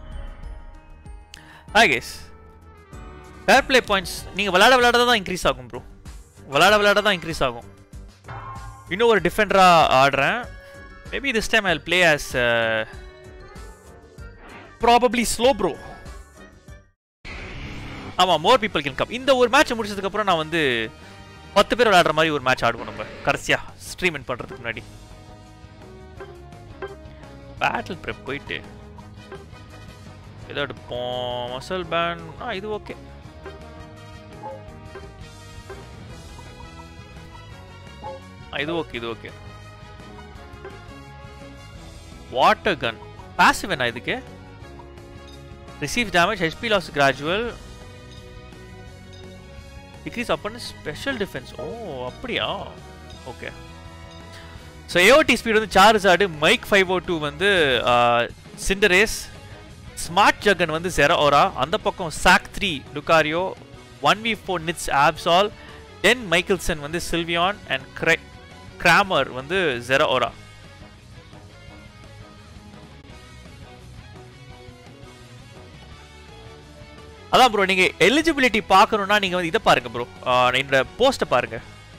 Hi guys, fair play points நீங்கள் விளையாட விளையாட தான் இன்க்ரீஸ் ஆகும் ப்ரோ. விளையாட விளையாட தான் இன்க்ரீஸ் ஆகும். இன்னும் ஒரு டிஃபெண்டராக ஆடுறேன். Maybe this time I will play as probably slow bro. ஆமா மோர் பீப்புள் கேன் கம். இந்த ஒரு மேட்ச் முடிச்சதுக்கு அப்புறம் நான் வந்து பத்து பேர் விளையாடுற மாதிரி ஒரு மேட்ச் ஆடுவோம் நம்ம கடைசியா ஸ்ட்ரீம் இன் பண்றதுக்கு முன்னாடி. பேட்டில் ப்ரெப் போயிட்டு ஏதோ எடுப்போம். மசல் பேன் ஆ இது ஓகே. இது ஓகே இது ஓகே. வாட்டர் கன் பாசிவ் என்ன இதுக்கு? Receive damage, HP loss gradual, decrease upon special defense. ஓ அப்படியா ஓகே. ஸோ ஏஓடி ஸ்பீட் வந்து Charizard, Mike five O two வந்து சிண்டரேஸ், ஸ்மார்ட் ஜகன் வந்து ஜெரோரா, அந்த பக்கம் Zack three Lucario, one V four நிட்ஸ் ஆப்சால், டென் மைக்கேல்சன் வந்து சில்வியான் அண்ட் கிரை கிராமர் வந்து ஜெரோரா. அதான் ப்ரோ நீங்க எலிஜிபிலிட்டி பார்க்கணும்னா நீங்க வந்து இதை பாருங்க ப்ரோ, இந்த போஸ்ட்டை பாருங்க.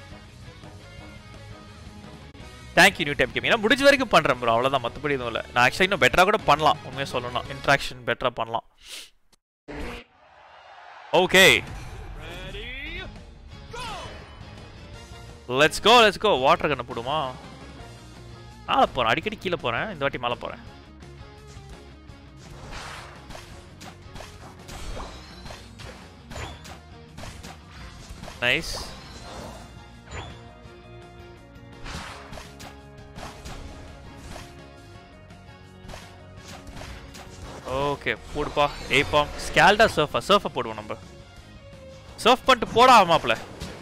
Thank you new time gaming. நான் முடிஞ்ச வரைக்கும் பண்றேன் ப்ரோ, அவ்வளோதான், மற்றபடி எதுவும் இல்லை. நான் ஆக்சுவலி இன்னும் பெட்டராக கூட பண்ணலாம், உண்மையாக சொல்லணும், இன்ட்ராக்ஷன் பெட்டராக பண்ணலாம். Okay let's go let's go. Water கண்ண போடுமா? மேலே போகிறேன், அடிக்கடி கீழே போகிறேன், இந்த வாட்டி மேலே போகிறேன். நைஸ். ஓகே போடுப்பா. ஏப்பா ஸ்கேல்டா சர்ஃபா சர்ஃபை போடுவோம் நம்ம. சர்ஃப் பண்ணிட்டு போடா மாப்பிள்ள.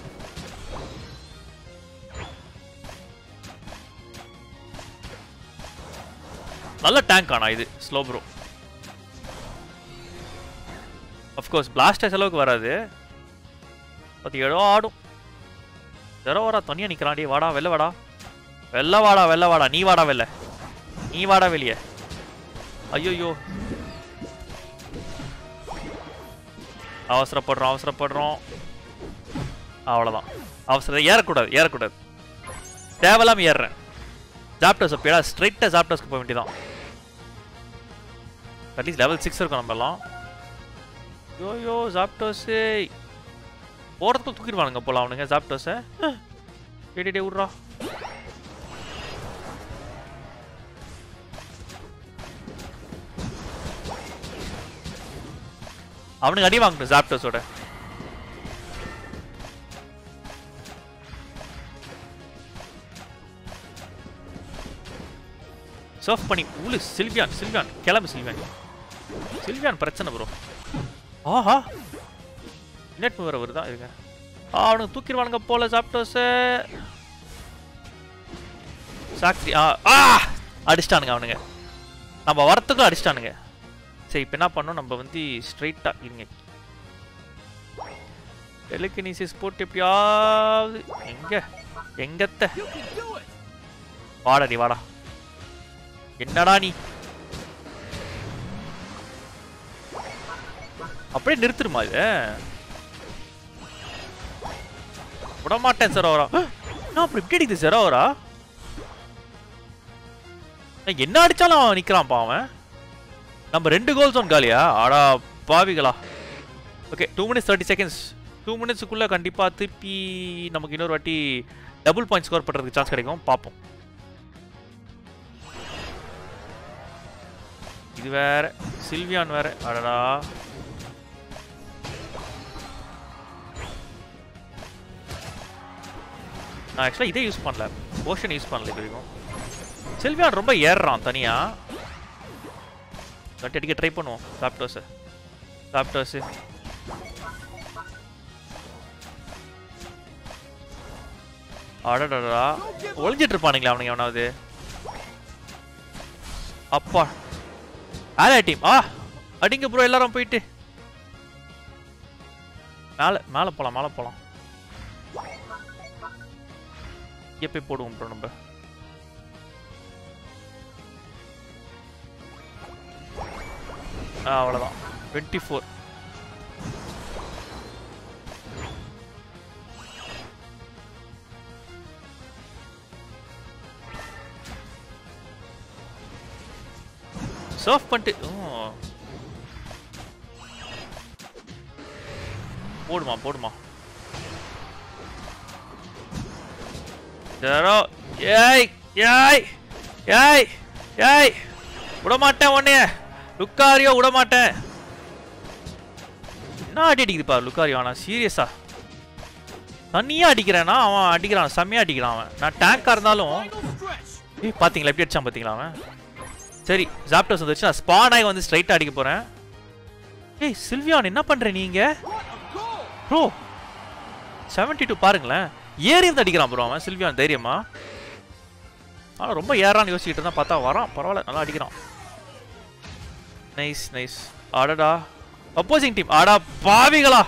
நல்ல டேங்க் ஆனா இது ஸ்லோ ப்ரோ. அஃப்கோர்ஸ் பிளாஸ்டர்ஸ் அளவுக்கு வராது, பத்து ஏழோ ஆடும். ஜெரோ வாடா தனியாக நிற்கிறான்டி. வாடா வெளில வாடா வெளில வாடா வெளில வாடா நீ வாடா வெளில நீ வாடா வெளியே. ஐயோயோ அவசரப்படுறோம் அவசரப்படுறோம். அவ்வளோதான் அவசரம். ஏறக்கூடாது ஏறக்கூடாது தேவையில்லாமல் ஏறுறேன். ஜாப்டர்ஸ் அப்போ ஸ்ட்ரைட்டாக ஜாப்டர்ஸ்க்கு போக வேண்டியதான். அட்லீஸ்ட் லெவல் சிக்ஸ் இருக்கும் நம்மலாம். யோயோ ஜாப்டர்ஸு போகிறதுக்கு தூக்கிடுவானுங்க போல அவனுங்க ஜாப்டர்ஸை. டே டே விட்றா. அவனுக்கு அடி வாங்கணும் ஜாப்டர்ஸோட. சர்ஃப் பண்ணி உள்ள. சில்வியான் சில்வியான் கிளம்பு. சில்வியான் சில்வியான் பிரச்சனை ப்ரோ. ஆஹா நெட் வேற வருதா இருங்க. அவனுக்கு தூக்கிடுவானுங்க போல சாப்டர்ஸு. சாக்ரி ஆ ஆ அடிச்சிட்டானுங்க அவனுங்க. நம்ம வரத்துக்கும் அடிச்சிட்டானுங்க. சரி இப்போ என்ன பண்ணோம் நம்ம வந்து ஸ்ட்ரைட்டாக இருங்க. டெலிகினிசிஸ் போட்டு எப்படியாவது எங்க எங்கத்த வாடா நீ வாடா. என்னடா நீ அப்படியே நிறுத்துருமா இது? விடமாட்டேன் ஜெரோரா. நான் அப்புறம் இப்படி அடிக்குது ஜெரோரா. என்ன அடிச்சாலும் அவன் நிற்கிறான் பாவன். நம்ம ரெண்டு கோல்ஸ் ஒன் காலியா? ஆடா பாவிகளா. Okay two minutes thirty seconds. Two மினிட்ஸுக்குள்ளே கண்டிப்பாக திருப்பி நமக்கு இன்னொரு வாட்டி டபுள் பாயிண்ட் ஸ்கோர் பண்ணுறதுக்கு சான்ஸ் கிடைக்கும். பார்ப்போம். இது வேற சில்வியான் வேற. அடடா நான் ஆக்சுவலாக இதே யூஸ் பண்ணல, போஷன் யூஸ் பண்ணல இது வரைக்கும். சில்வியான் ரொம்ப ஏறுறான் தனியாக. கட்டி அடிக்க ட்ரை பண்ணுவோம். சாப்டர்ஸு சாப்டர்ஸு அடடா ஒளிஞ்சிட்டு இருப்பானுங்களா அவனுங்க எவனாவது? அப்பா ஆலா டீம் ஆ அடிங்க ப்ரோ எல்லாரும் போயிட்டு மேலே மேலே போகலாம் மேலே போகலாம். இங்கே போய் போடுவோம் ப்ரோ நம்ம. அவ்வளோதான் டுவெண்ட்டி ஃபோர். சர்ஃப் பண்ணிட்டு போடுமா போடுமா ஜெரோ ஏய் ஏய் ஏய் ஏய் விட மாட்டேன் உன்னைய லுக்காரியோ விட மாட்டேன். என்ன அடி அடிக்குதுப்பா லுக்காரியோ ஆனால் சீரியஸா தண்ணியாக அடிக்கிறேன்னா அவன் அடிக்கிறான் செம்மையாக அடிக்கிறான் அவன். நான் டேங்காக இருந்தாலும் ஏய் பார்த்தீங்களா எப்படி அடிச்சான் பார்த்தீங்களா அவன். சரி ஜாப்டர்ஸ் வந்துச்சு நான் ஸ்பான் ஆகி வந்து ஸ்ட்ரைட்டாக அடிக்க போகிறேன். ஏய் சில்வியான் என்ன பண்ணுற நீங்கள் ப்ரோ செவன்டி டூ பாருங்களேன் ஏறி இருந்து அடிக்கிறான் ப்ரோ அவன் சில்வியான் தைரியமா. ஆனால் ரொம்ப ஏறான்னு யோசிச்சுட்டு இருந்தான் பார்த்தா வரான் பரவாயில்ல நல்லா அடிக்கிறான். நைஸ் நைஸ் ஆடடா அப்போசிங் டீம் ஆடா பாவிகளா.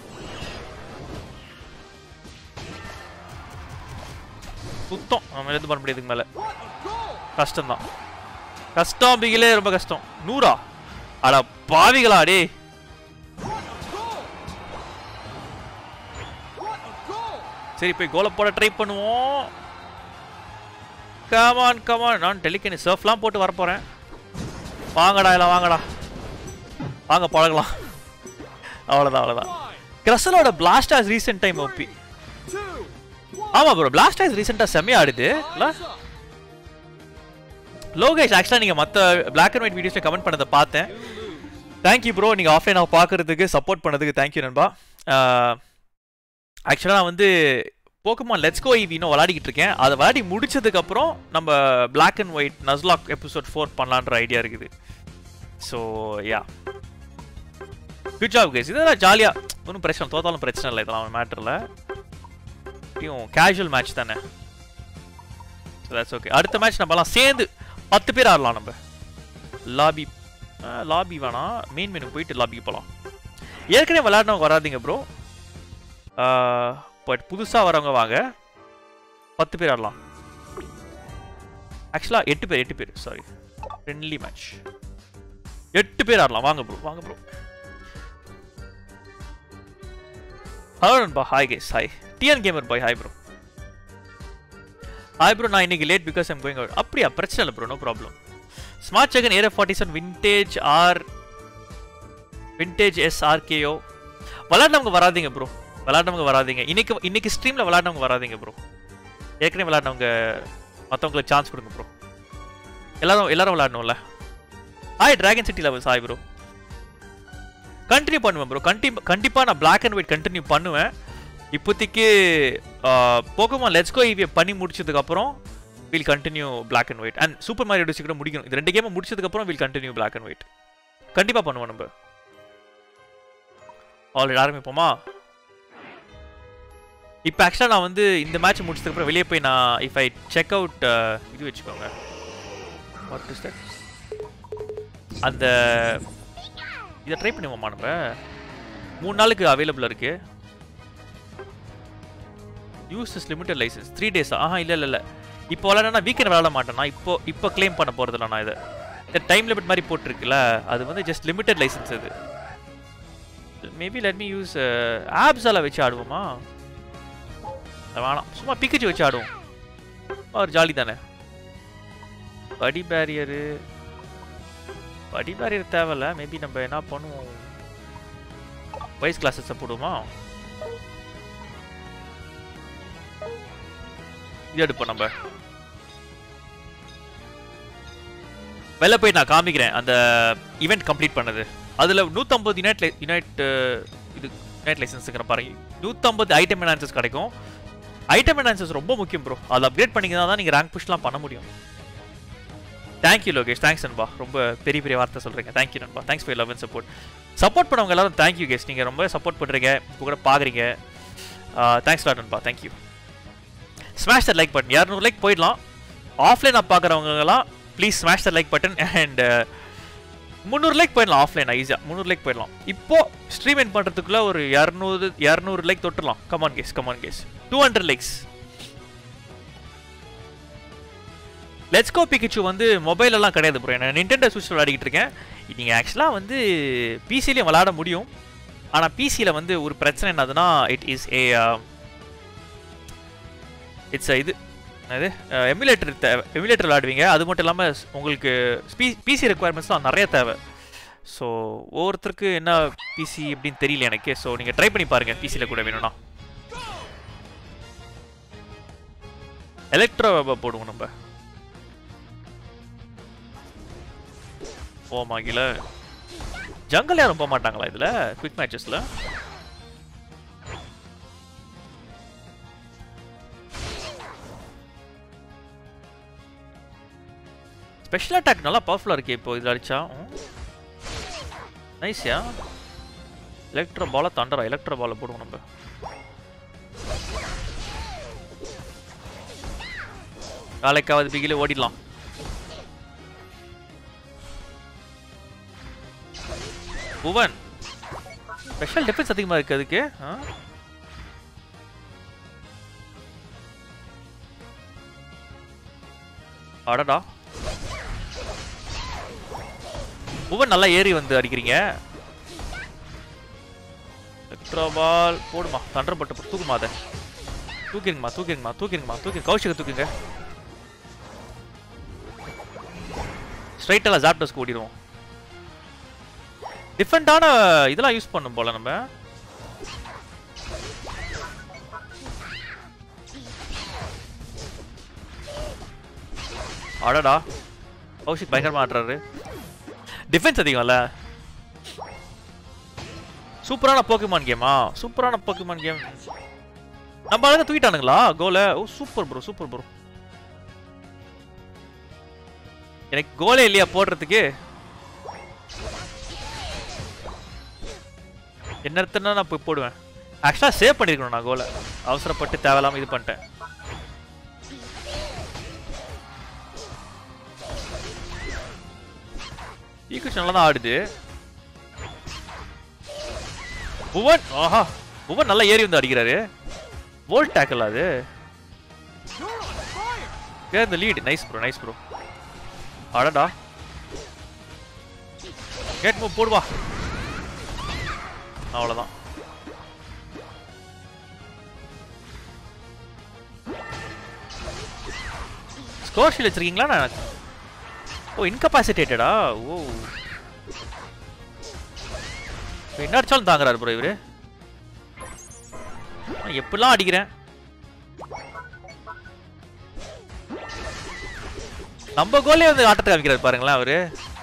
சுத்தம் நம்ம எதுவும் பண்ண முடியாதுக்கு மேலே கஷ்டம்தான் கஷ்டம் பிகிலே ரொம்ப கஷ்டம். நூறா ஆடா பாவிகளா டே. சரி போய் கோலை போட ட்ரை பண்ணுவோம். கமான் கமான் நான் டெலிகனி சர்ஃப்லாம் போட்டு வரப்போகிறேன். வாங்கடா இல்லை வாங்கடா வாங்க பழகலாம். அவ்வளோதான் அவ்வளோதான். கிரசலோட பிளாஸ்டாஸ் ரீசெண்ட் டைம் ஓபி. ஆமாம் ப்ரோ பிளாஸ்டாஸ் ரீசெண்டாக செம்மையாக ஆடுது இல்லை லோகேஷ். ஆக்சுவலாக நீங்கள் மற்ற பிளாக் அண்ட் ஒயிட் வீடியோஸில் கமெண்ட் பண்ணதை பார்த்தேன். தேங்க்யூ ப்ரோ நீங்கள் ஆஃப்லைன் பார்க்குறதுக்கு சப்போர்ட் பண்ணதுக்கு தேங்க்யூ நண்பா. ஆக்சுவலாக நான் வந்து போக்கமான் லெட்ஸ் கோ ஈவி இன்னும் விளையாடிக்கிட்டு இருக்கேன். அதை விளையாடி முடிச்சதுக்கப்புறம் நம்ம black and white Nuzlocke episode four பண்ணலான்ற ஐடியா இருக்குது. So yeah good job guys. இதெல்லாம் ஜாலியாக ஒன்றும் பிரச்சனை தோத்தாலும் பிரச்சனை இல்லை இதெல்லாம் மேட்டரில். இப்படியும் கேஷுவல் மேட்ச் தானே. So that's okay. அடுத்த மேட்ச் நம்மலாம் சேர்ந்து பத்து பேர் ஆடலாம். நம்ம லாபி லாபி வேணாம் மெயின் மெனு போயிட்டு லாபிக்கு போகலாம். ஏற்கனவே விளையாடினவங்க வராதிங்க ப்ரோ. பட் புதுசாக வரவங்க வாங்க பத்து பேர் ஆடலாம். ஆக்சுவலாக எட்டு பேர் எட்டு பேர் சாரி ஃப்ரெண்ட்லி மேட்ச் எட்டு பேர் ஆடலாம். வாங்க ப்ரோ வாங்க ப்ரோ. ஹலோ நண்பா hi guys hi TN gamer boy hi bro hi bro. நான் இன்னைக்கு late because I'm going out. அப்படியா பிரச்சனை இல்லை bro no problem. Smart Jagan air F forty seven vintage R vintage S RKO விளையாடினவங்க வராதிங்க bro விளையாடினவங்க வராதிங்க. இன்னைக்கு இன்னைக்கு ஸ்ட்ரீமில் விளையாடினவங்க வராதிங்க ப்ரோ. ஏற்கனவே விளையாடினவங்க மற்றவங்களுக்கு சான்ஸ் கொடுங்க ப்ரோ. எல்லாரும் எல்லாரும் விளையாடணும்ல. Hi dragon city lovers hi bro. Continue பண்ணுவேன் ப்ரோ கண்டி கண்டிப்பாக நான் பிளாக் அண்ட் ஒயிட் கண்டினியூ பண்ணுவேன். இப்போதைக்கு போக்கமான் லெட்ஸ் கோ ஈவி பண்ணி முடிச்சதுக்கப்புறம் will continue black and white and super Mario DC கூட முடிக்கணும். இது ரெண்டு கேமை முடிச்சதுக்கப்புறம் will continue black and white கண்டிப்பாக பண்ணுவோம் நம்ம. ஆல்ரெடி ஆரம்பிப்போமா? இப்போ ஆக்சுவலாக நான் வந்து இந்த மேட்ச் முடிச்சதுக்கப்புறம் வெளியே போய் நான் இஃப் ஐ செக் அவுட் இது வச்சுக்கோங்க வாட் இஸ் தட் அந்த இதை ட்ரை பண்ணுவோமா நம்ம. மூணு நாளுக்கு அவைலபிளாக இருக்கு. Use is limited licence three டேஸா? ஆஹா இல்லை இல்லை இல்லை இப்போ விளையாடனா வீக்கெண்ட் விளையாட மாட்டேன்னா இப்போ இப்போ கிளைம் பண்ண போகிறதில்ல நான். இதை இந்த டைம் லிமிட் மாதிரி போட்டிருக்குல்ல அது வந்து ஜஸ்ட் லிமிட்டட் லைசன்ஸ். அது மேபி லெட் மீ யூஸ் ஆப்ஸால் வச்சு ஆடுவோமா? வேணாம் சும்மா பிக்கச்சு வச்சு ஆடுவோம். ஒரு ஜாலி தானே. படி பேரியரு படி பேரியர் தேவையில்ல. மேபி நம்ம என்ன பண்ணுவோம் வைஸ் கிளாஸஸை போடுவோமா? இது எடுப்போம் நம்ம. வெளில போய் நான் காமிக்கிறேன் அந்த ஈவெண்ட் கம்ப்ளீட் பண்ணது. அதில் நூற்றம்பது யுனைட் யுனைட் இது யுனைட் லைசன்ஸுங்கிற பாருங்க நூற்றம்பது ஐட்டம் என்ஹான்சஸ் கிடைக்கும். ஐட்டம் என்ஹான்சஸ் ரொம்ப முக்கியம் ப்ரோ. அதை அப்கிரேட் பண்ணிங்கன்னா தான் நீங்கள் ரேங்க் புஷ்லாம் பண்ண முடியும். தேங்க்யூ லோகேஷ் தேங்க்ஸ் நண்பா. ரொம்ப பெரிய பெரிய வார்த்தை சொல்கிறீங்க. தேங்க்யூ நண்பா. Thanks for love and support. Support பண்ணவங்க எல்லாரும் தேங்க்யூ கேஸ். நீங்கள் ரொம்ப சப்போர்ட் பண்ணுறீங்க இப்போ கூட பார்க்குறீங்க. தேங்க்ஸ் லாட் நண்பா thank you. Smash the like button இரநூறு லைக் போயிடலாம். ஆஃப்லைனாக பார்க்குறவங்கலாம் please smash the like button and முந்நூறு லைக் போயிடலாம். ஆஃப்லைன் ஈஸியாக முந்நூறு லைக் போயிடலாம். இப்போ ஸ்ட்ரீம் என் பண்ணுறதுக்குள்ளே ஒரு இரநூறு இரநூறு லைக் தொட்டுடலாம். Come on guys come on guys two hundred likes. Let's go Pikachu வந்து மொபைலெல்லாம் கிடையாது ப்ரோ. நான் நிண்டெண்டோ ஸ்விட்ச்சில் விளையாடிக்கிட்டு இருக்கேன். நீங்கள் ஆக்சுவலாக வந்து பிசிலையும் விளையாட முடியும். ஆனால் பிசியில் வந்து ஒரு பிரச்சனை என்னதுன்னா இட் இஸ் ஏ இட்ஸ் இது அது எமுலேட்டர் தேவை. எமுலேட்டர் விளையாடுவீங்க. அது மட்டும் இல்லாமல் உங்களுக்கு பி பிசி ரெக்குவயர்மெண்ட்ஸ்லாம் நிறைய தேவை. ஸோ ஒவ்வொருத்தருக்கு என்ன பிசி எப்படின்னு தெரியல எனக்கு. ஸோ நீங்கள் ட்ரை பண்ணி பாருங்கள் பிசியில் கூட வேணும்னா. எலக்ட்ரோ போடுவோம் நம்ம. போமா கீழே ஜங்கல் யாரும் போக மாட்டாங்களா இதில் குவிக் மேட்சஸில்? ஸ்பெஷல் அட்டாக் நல்லா பவர்ஃபுல்லாக இருக்கு இப்போ இதில் அடிச்சா. நைஸ்யா. எலக்ட்ரோ பாலை தண்டரா. எலக்ட்ரோ பாலை போடுவோம் நம்ம. காலைக்காவது பிகில ஓடிடலாம். புவன் ஸ்பெஷல் டிஃபென்ஸ் அதிகமாக இருக்கு அதுக்கு. அடடா புவன் நல்லா ஏறி வந்து அடிக்கிறீங்க. எலக்ட்ரோ பால் போடுமா. தண்டர் பட்டு தூக்குமா. அதை தூக்கிருங்கம்மா தூக்கிருங்கம்மா தூக்கிருங்கம்மா தூக்கி கௌஷிக தூக்குங்க. ஸ்ட்ரைட்டெல்லாம் ஜாப்டஸ்க்கு ஓடிடுவோம். டிஃபரெண்டான இதெல்லாம் யூஸ் பண்ணும் போல நம்ம. அடடா கௌஷிக் பயங்கரமா ஆடுறாரு. டிஃபென்ஸ் அதிகம்ல. சூப்பரான போக்கிமான் கேமா. சூப்பரான போக்கிமான் கேம். நம்ம அழகா தூக்கிட்டானுங்களா கோல. ஓ சூப்பர் ப்ரோ சூப்பர் ப்ரோ. எனக்கு கோலே இல்லையா போடுறதுக்கு. என்ன அர்த்தம்னா நான் போய் போடுவேன். ஆக்சுவலாக சேவ் பண்ணியிருக்கணும் நான் கோலை. அவசரப்பட்டு தேவையில்லாமல் இது பண்ணிட்டேன். ஈக்குவேஷன் நல்லா தான் ஆடுது. புவன் ஆஹா புவன் நல்லா ஏறி வந்து அடிக்கிறாரு. வோல்ட் டேக்கல் அது. இந்த lead nice bro nice bro. அடடா கேட் மூவ் போடுவா. அவ்வளோதான். ஸ்கோர் ஷீல் வச்சிருக்கீங்களா? நான் ஓ இன்கபாசிட்டேட்டடா. ஓ என்ன அடிச்சாலும் தாங்குறாரு ப்ரோ இவரு. எப்படிலாம் அடிக்கிறேன். நம்ம கோலே வந்து ஆட்டத்தை காமிக்கிறாரு பாருங்களேன் அவரு.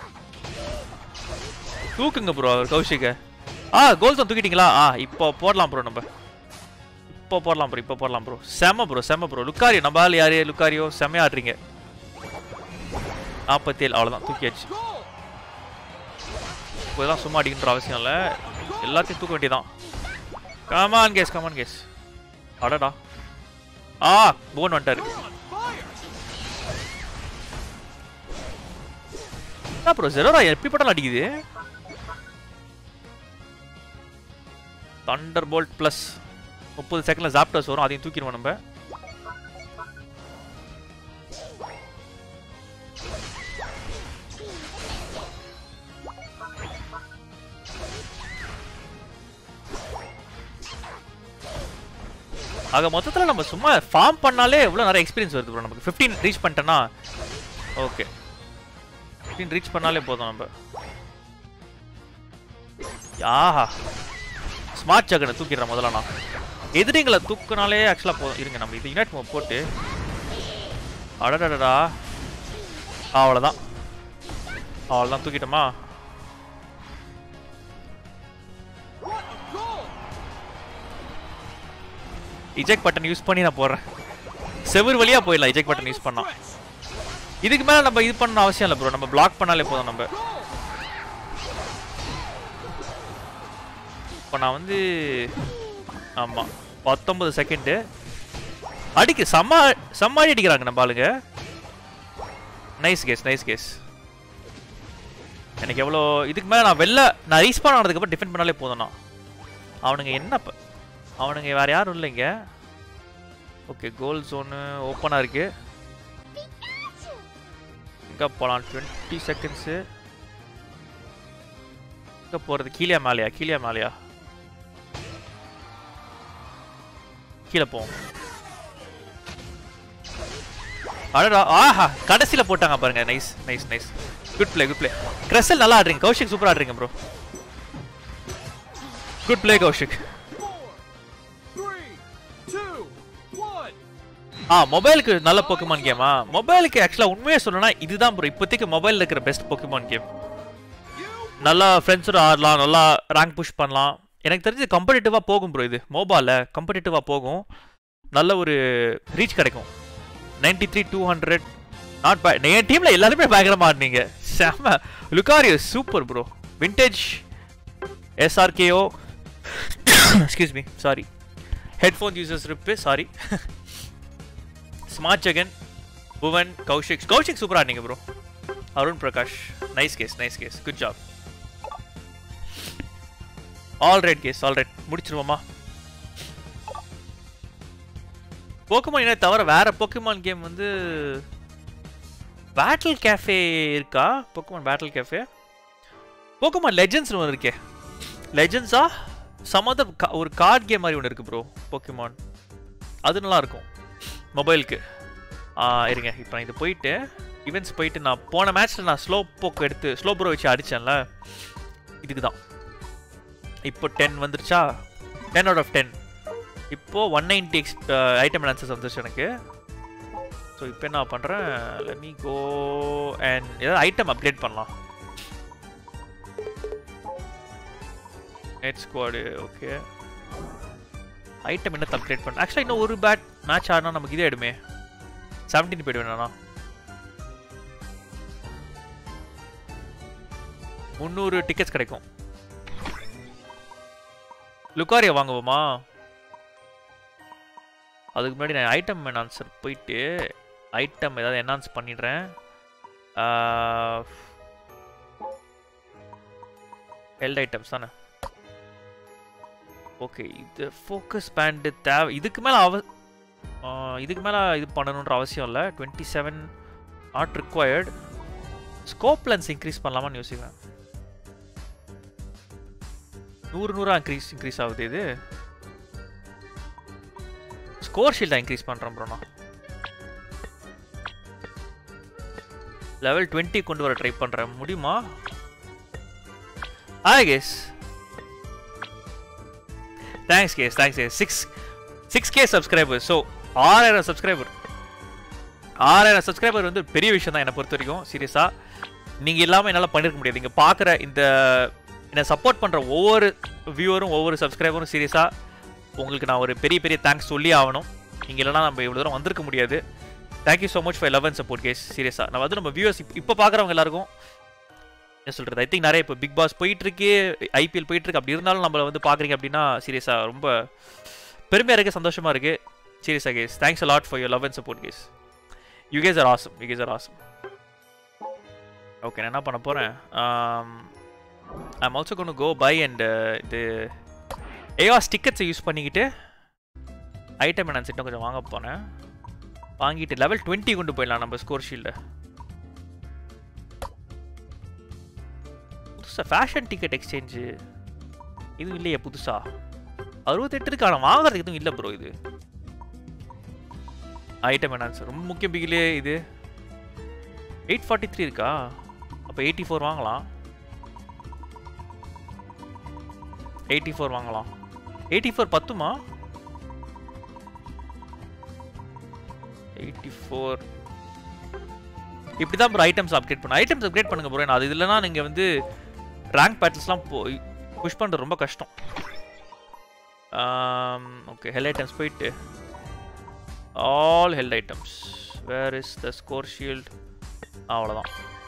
தூக்குங்க ப்ரோ அவர் கௌஷிக. ஆ கோல் தான் தூக்கிட்டீங்களா? ஆ இப்போ போடலாம் ப்ரோ. நம்ம இப்போ போடலாம் ப்ரோ. இப்போ போடலாம் ப்ரோ. செம்ம ப்ரோ செம்ம ப்ரோ. லுக்காரியோ நம்ம ஆள் யாரு லுக்காரியோ செம்மையா ஆடுறீங்க. நாற்பத்தி ஏழு அவ்வளோதான் தூக்கியாச்சு. இப்போதான் சும்மா அடிக்கின்ற அவசியம் இல்லை. எல்லாத்தையும் தூக்க வேண்டியதான். Come on guys come on guys. அடடா ஆ போன் வந்துட்டாரு. என்ன ப்ரோ ஜெரோரா எப்படி பட்டாலும் அடிக்குது. தண்டர் போல்ட் பிளஸ் முப்பது செகண்ட்ல ஜாப்டர்ஸ் வரும். அதையும் தூக்கிடுவோம் நம்ம. ஆக மொத்தத்தில் நம்ம சும்மா ஃபார்ம் பண்ணாலே எவ்வளோ நிறைய எக்ஸ்பீரியன்ஸ் வருது ப்ரோ நமக்கு. ஃபிஃப்டீன் ரீச் பண்ணிட்டேன்னா ஓகே. ஃபிஃப்டீன் ரீச் பண்ணாலே போதும் நம்ம. ஆஹா ஸ்மார்ட் ஜக்கனை தூக்கிடுறேன் முதல்ல. நான் எதிரிங்களை தூக்கினாலே ஆக்சுவலாக போதும். இருங்க நம்ம இது யுனைட் மூவ் போட்டு. அடடடா அவ்வளோதான் அவ்வளோதான் தூக்கிட்டோமா. இஜெக்ட் பட்டன் யூஸ் பண்ணி நான் போடுறேன். செவர் வழியா போயிடலாம் இஜெக்ட் பட்டன் யூஸ் பண்ணா. இதுக்கு மேலே நம்ம இது பண்ண அவசியம் இல்லை ப்ரோ. நம்ம பிளாக் பண்ணாலே போதும் நம்ம. இப்போ நான் வந்து ஆமாம் பத்தொன்பது செகண்டு அடிக்கு செம்ம செம்மாடி அடிக்கிறாங்க நம்ம ஆளுங்க. Nice guys nice guys. எனக்கு எவ்வளோ இதுக்கு மேலே நான் வெளில நான் ரீஸ்பான் ஆனதுக்கப்புறம் டிஃபெண்ட் பண்ணாலே போதும்ண்ணா. அவனுங்க என்ன அவனுங்க வேறு யாரும் இல்லைங்க. ஓகே கோல் ஜோனு ஓப்பனாக இருக்கு. எங்கே போகலாம்? Twenty seconds. எங்கே போகிறது? கீழே மேலையா? கீழே மேலையா? கீழே போவோம். அடடா ஆஹா கடைசியில் போட்டாங்க பாருங்க. Nice nice nice. Good play good play. கிரசல் நல்லா ஆடுறீங்க. கௌஷிக் சூப்பரா ஆடுறீங்க ப்ரோ. Good play Kaushik. ஆ மொபைலுக்கு நல்ல போக்கிமான் கேமா? மொபைலுக்கு ஆக்சுவலாக உண்மையாக சொல்லணும்னா இதுதான் ப்ரோ இப்போதைக்கு மொபைலில் இருக்கிற பெஸ்ட் போக்கிமான் கேம். நல்லா ஃப்ரெண்ட்ஸோட ஆடலாம், நல்லா ரேங்க் புஷ் பண்ணலாம். எனக்கு தெரிஞ்சு கம்படிட்டிவாக போகும் ப்ரோ. இது மொபைலில் கம்படிட்டிவாக போகும், நல்ல ஒரு ரீச் கிடைக்கும். Ninety three two hundred not bad. என் டீமில் எல்லாருமே பயங்கரமாக ஆடினீங்க. செம்ம. Lucario super bro. Vintage SRKO excuse me sorry, headphone users rip sorry. Smart Jagan, Bhuvan, Kaushik. Kaushik சூப்பரா ஆடினீங்க bro. Arun Prakash nice guys nice guys good job. All right guys all right. முடிச்சிருவோமா? Pokemon என்ன தவிர வேற போக்கிமான் கேம் வந்து பேட்டில் கேஃபே இருக்கா? Pokemon battle cafe. Pokemon Legends ஒன்று இருக்கே, லெஜெண்ட்ஸா சமத ஒரு கார்டு கேம் மாதிரி ஒன்று இருக்கு ப்ரோ போக்கிமான். அது நல்லா இருக்கும் மொபைலுக்கு. இருங்க இப்போ நான் இது போயிட்டு ஈவெண்ட்ஸ் போயிட்டு நான் போன மேட்ச்சில் நான் ஸ்லோ போக்கு எடுத்து ஸ்லோ ப்ரோ வச்சு அடித்தேன்ல, இதுக்கு தான். இப்போ டென் வந்துருச்சா? Ten out of ten. இப்போது one ninety X item enhancers வந்துருச்சு எனக்கு. ஸோ இப்போ என்ன பண்ணுறேன், லெட் மீ கோ அண்ட் ஏதாவது ஐட்டம் அப்டேட் பண்ணலாம். Net squad okay. ஐட்டம் என்ன அப்டேட் பண்ண? ஆக்சுவலாக இன்னும் ஒரு பேட் மேட்ச் ஆடினா நமக்கு இதே ஆயிடுமே. செவன்டீன் போயிடுவேண்ணா. முந்நூறு டிக்கெட்ஸ் கிடைக்கும். லுக்காரியா வாங்குவோமா? அதுக்கு முன்னாடி நான் ஐட்டம் என்ஹான்சர் போயிட்டு ஐட்டம் ஏதாவது என்ஹான்ஸ் பண்ணிடுறேன். ஹெல்த் ஐட்டம்ஸ் தானே. ஓகே இது ஃபோக்கஸ் பேண்டு தேவை. இதுக்கு மேலே அவ இதுக்கு மேலே இது பண்ணணுன்ற அவசியம் இல்லை. Twenty seven not required. Scope lens increase பண்ணலாமான்னு யோசிக்கிறேன். நூறு நூறா இன்க்ரீஸ் இன்க்ரீஸ் ஆகுது. இது ஸ்கோர் ஷீல்டாக இன்க்ரீஸ் பண்ணுறேன் ப்ரோ. நான் லெவல் டுவெண்ட்டி கொண்டு வர ட்ரை பண்ணுறேன். முடியுமா? Ah guys thanks guys thanks guys. Six six K subscriber. So ஆறாயிரம் சப்ஸ்கிரைபர் ஆறாயிரம் சப்ஸ்கிரைபர் வந்து பெரிய விஷயம் தான் என்னை பொறுத்த வரைக்கும். சீரியஸாக நீங்கள் இல்லாமல் என்னால் பண்ணியிருக்க முடியாது. இங்கே பார்க்குற இந்த என்னை சப்போர்ட் பண்ணுற ஒவ்வொரு வியூவரும் ஒவ்வொரு சப்ஸ்கிரைபரும் சீரியஸாக உங்களுக்கு நான் ஒரு பெரிய பெரிய தேங்க்ஸ் சொல்லி ஆகணும். நீங்கள் இல்லைனா நம்ம இவ்வளோ தூரம் வந்திருக்க முடியாது. Thank you so much for love and support guys. சீரியஸாக நான் வந்து நம்ம வியூவர்ஸ் இப்போ பார்க்குறவங்க எல்லாருக்கும் என்ன சொல்கிறது, ஐ திங்க் நிறைய இப்போ பிக் பாஸ் போயிட்டுருக்கு, ஐபிஎல் போயிட்டுருக்கு. அப்படி இருந்தாலும் நம்மளை வந்து பார்க்குறீங்க அப்படின்னா சீரியஸாக ரொம்ப பெருமையாக இருக்குது, சந்தோஷமாக இருக்குது. சீரியஸாக guys thanks a lot for your love and support guys. You guys are awesome you guys are awesome. Okay நான் என்ன பண்ண போகிறேன், I am also gonna go buy and இது ஏஆர்ஸ் டிக்கெட்ஸை யூஸ் பண்ணிக்கிட்டு ஐட்டம் நான் சிட்டம் கொஞ்சம் வாங்க போனேன். வாங்கிட்டு லெவல் டுவெண்ட்டி கொண்டு போயிடலாம் நம்ம ஸ்கோர் ஷீல்டை. புதுசாக ஃபேஷன் டிக்கெட் எக்ஸ்சேஞ்சு இதுவும் இல்லையே புதுசா? அறுபத்தெட்டு இருக்கு, ஆனால் வாங்குறதுக்கு எதுவும் இல்லை ப்ரோ. இது ஐட்டம் என்ஹான்சர் ரொம்ப முக்கியம். பிகிலே இது எயிட் ஃபார்ட்டி த்ரீ இருக்கா? அப்போ எயிட்டி ஃபோர் வாங்கலாம். எயிட்டி ஃபோர் வாங்கலாம். எயிட்டி ஃபோர் பத்துமா? எயிட்டி ஃபோர் இப்படி தான் ப்ரோ ஐட்டம்ஸ் அப்டேட் பண்ண. ஐட்டம்ஸ் அப்டேட் பண்ணுங்க ப்ரோ. அது இல்லைனா நீங்கள் வந்து ரேங்க் பேட்டில்ஸ்லாம் போ புஷ் பண்ணுறது ரொம்ப கஷ்டம். ஓகே ஹெல் ஐட்டம்ஸ் போயிட்டு all health items. Where is the score shield? அவ்வளோதான்.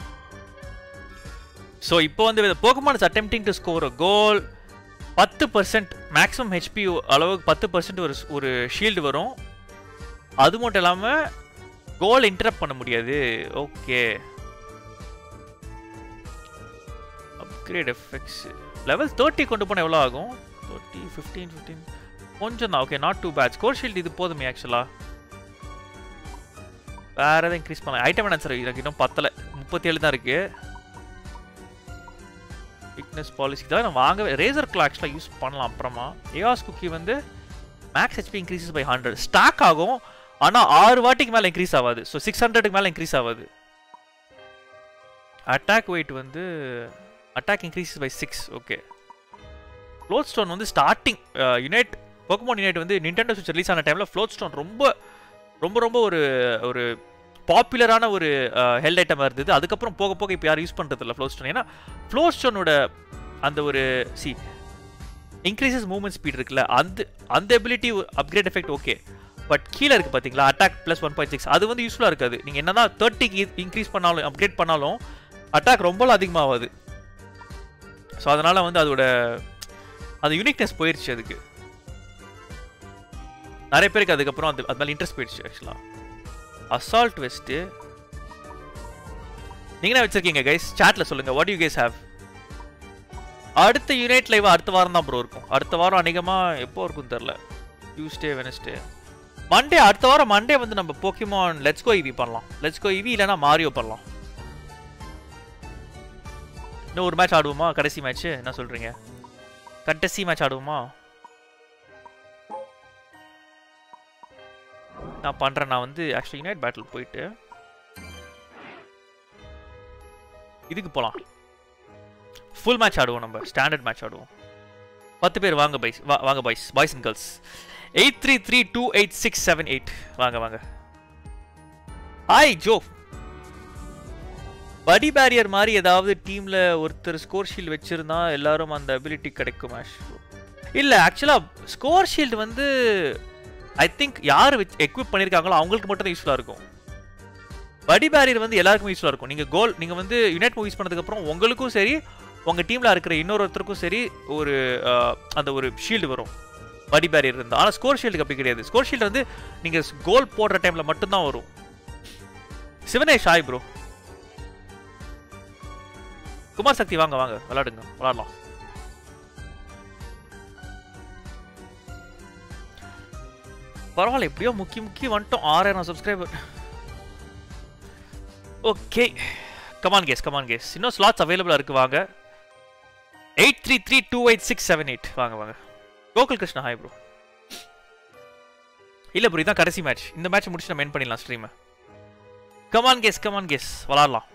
ஸோ இப்போ வந்து Pokemon is attempting to score a goal. பத்து பர்சன்ட் மேக்ஸிமம் ஹெச்பி அளவுக்கு பத்து பர்சன்ட் ஒரு ஒரு ஷீல்டு வரும். அது மட்டும் இல்லாமல் கோல் இன்டரப்ட் பண்ண முடியாது. Okay upgrade effects level thirty கொண்டு போனால் எவ்வளோ ஆகும்? தேர்ட்டி ஃபிஃப்டீன் ஃபிஃப்டீன் கொஞ்சம் தான். Okay not too bad. Score shield இது போதுமே ஆக்சுவலாக. வேறு எதாவது இன்க்ரீஸ் பண்ணலாம். ஐட்டம் என்ன சார் எனக்கு இன்னும் பத்தலை, முப்பத்தி ஏழு தான் இருக்குது. வீக்னஸ் பாலிசி தான் நான் வாங்க. ரேசர் கிளா ஆக்சுவலாக யூஸ் பண்ணலாம் அப்புறமா. ஏஆர்ஸ் குக்கி வந்து max HP increases by hundred stack ஆகும், ஆனால் ஆறு வாட்டிக்கு மேலே இன்க்ரீஸ் ஆகாது. ஸோ சிக்ஸ் ஹண்ட்ரடுக்கு மேலே இன்க்ரீஸ் ஆகாது. அட்டாக் வெயிட் வந்து attack increases by six. Okay. Float stone வந்து ஸ்டார்டிங் யுனைட் போக்கமான் யுனைட் வந்து நிண்டெண்டோ ஸ்விட்ச் ரிலீஸ் ஆன டைமில் ஃப்ளோட் ஸ்டோன் ரொம்ப ரொம்ப ரொம்ப ஒரு ஒரு பாப்புலரான ஒரு ஹெல்த் ஐட்டமாக இருந்தது. அதுக்கப்புறம் போக போக இப்போ யாரும் யூஸ் பண்ணுறது இல்லை ஃப்ளோட் ஸ்டோன். ஏன்னா ஃப்ளோட் ஸ்டோனோட அந்த ஒரு சி இன்க்ரீசஸ் மூவ்மெண்ட் ஸ்பீட் இருக்குல்ல, அந்த அந்த ability upgrade effect okay. But கீழே இருக்குது பார்த்தீங்களா attack plus one point six, அது வந்து யூஸ்ஃபுல்லாக இருக்காது. நீங்கள் என்ன தான் தேர்ட்டிக்கு இன்க்ரீஸ் பண்ணாலும் அப்கிரேட் பண்ணாலும் அட்டாக் ரொம்பலாம் அதிகமாகாது. ஸோ அதனால் வந்து அதோட அந்த யூனிக்னஸ் போயிடுச்சு. அதுக்கு நிறைய பேருக்கு அதுக்கப்புறம் அது அது மேலே இன்ட்ரெஸ்ட் போயிடுச்சு. ஆக்சுவலாக அசால்ட் வெஸ்ட்டு நீங்கள் என்ன வச்சுருக்கீங்க கைஸ்? சாட்டில் சொல்லுங்கள். What you guys have? அடுத்த யூனைட் லைவ் அடுத்த வாரம் தான் ப்ரோ இருக்கும். அடுத்த வாரம் அநேகமாக எப்போ இருக்குன்னு தெரில. Tuesday Wednesday Monday. அடுத்த வாரம் மண்டே வந்து நம்ம போக்கிமான் லெட்ஸ் கோ இவி பண்ணலாம். லெட்ஸ் கோ இவி இல்லைனா மாரியோ பண்ணலாம். இன்னும் ஒரு மேட்ச் ஆடுவோமா? கடைசி மேட்ச்சு என்ன சொல்கிறீங்க? கடைசி மேட்ச் ஆடுவோமா? நான் பண்ணுறேன். நான் வந்து ஆக்சுவலி யுனைட் பேட்டில் போயிட்டு இதுக்கு போகலாம். ஃபுல் மேட்ச் ஆடுவோம். நம்ம ஸ்டாண்டர்ட் மேட்ச் ஆடுவோம். பத்து பேர் வாங்க பைஸ், வாங்க boys boys and girls. Eight three three two eight six seven eight வாங்க வாங்க. Hi Joe. படி பேரியர் மாதிரி ஏதாவது டீமில் ஒருத்தர் ஸ்கோர் ஷீல்டு வச்சுருந்தா எல்லாரும் அந்த அபிலிட்டி கிடைக்கும் மேஷ்? இல்லை, ஆக்சுவலாக ஸ்கோர் ஷீல்டு வந்து ஐ திங்க் யார் வச்சு எக்விப் பண்ணியிருக்காங்களோ அவங்களுக்கு மட்டும் தான் யூஸ்ஃபுல்லாக இருக்கும். படி பேரியர் வந்து எல்லாருக்குமே யூஸ்ஃபுல்லாக இருக்கும். நீங்கள் கோல் நீங்கள் வந்து யுனைட் மூவ் யூஸ் பண்ணதுக்கப்புறம் உங்களுக்கும் சரி உங்கள் டீமில் இருக்கிற இன்னொருத்தருக்கும் சரி ஒரு அந்த ஒரு ஷீல்டு வரும் படி பேரியர் இருந்தால். ஆனால் ஸ்கோர் ஷீல்டுக்கு அப்படி கிடையாது. ஸ்கோர் ஷீல்டு வந்து நீங்கள் கோல் போடுற டைமில் மட்டும்தான் வரும். Sivanesh hi bro. குமார் சக்தி வாங்க வாங்க விளாடுங்க, விளாடலாம். பரவாயில்ல, எப்படியோ முக்கி முக்கி வந்துட்டோம். ஆறாயிரம் subscriber. Okay, come on guys come on guys. இன்னும் ஸ்லாட்ஸ் அவைலபிளாக இருக்குது. வாங்க. Eight three three two eight six seven eight வாங்க வாங்க. Gokul Krishna hi bro. இல்லை ப்ரோ, இதுதான் கடைசி மேட்ச். இந்த மேட்ச் முடிச்சு நம்ம என் பண்ணிடலாம் ஸ்ட்ரீமை. கமான் கேஸ் கமான் கேஸ் விளாடலாம்.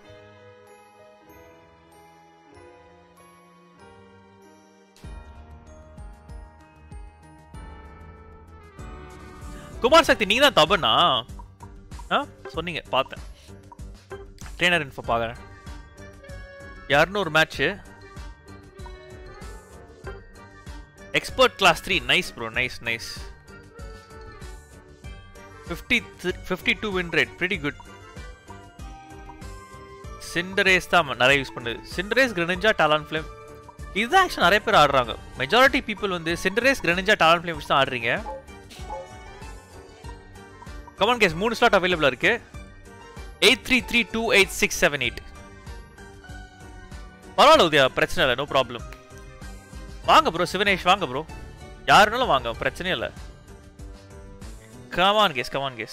குமார் சக்தி நீங்க தான் தபனா ஆ சொன்னீங்க, பார்த்தேன். ட்ரெயினர் இன்ஃபோ பார்க்குறேன். இரநூறு match expert class three. Nice bro, nice nice. Fifty fifty two win rate, pretty good. Cinderace தான் நிறைய யூஸ் பண்ணுது. சிண்டரேஸ், கிரெனிஞ்சா, டாலான் ஃப்ளேம் இதுதான் ஆக்சுவலி நிறைய பேர் ஆடுறாங்க. மெஜாரிட்டி பீப்புள் வந்து சிண்டரேஸ், கிரெனிஞ்சா, டாலான் ஃப்ளேம் வச்சு தான் ஆடுறீங்க. கமான் கேஸ், மூணு ஸ்லாட் அவைலபிளாக இருக்கு. Eight three three two eight six seven eight. பரவாயில்ல உதயா, பிரச்சனை இல்லை, நோ ப்ராப்ளம். வாங்க ப்ரோ, சிவனேஷ் வாங்க ப்ரோ, யாருனாலும் வாங்க, பிரச்சனையே இல்லை. Come on guys come on guys.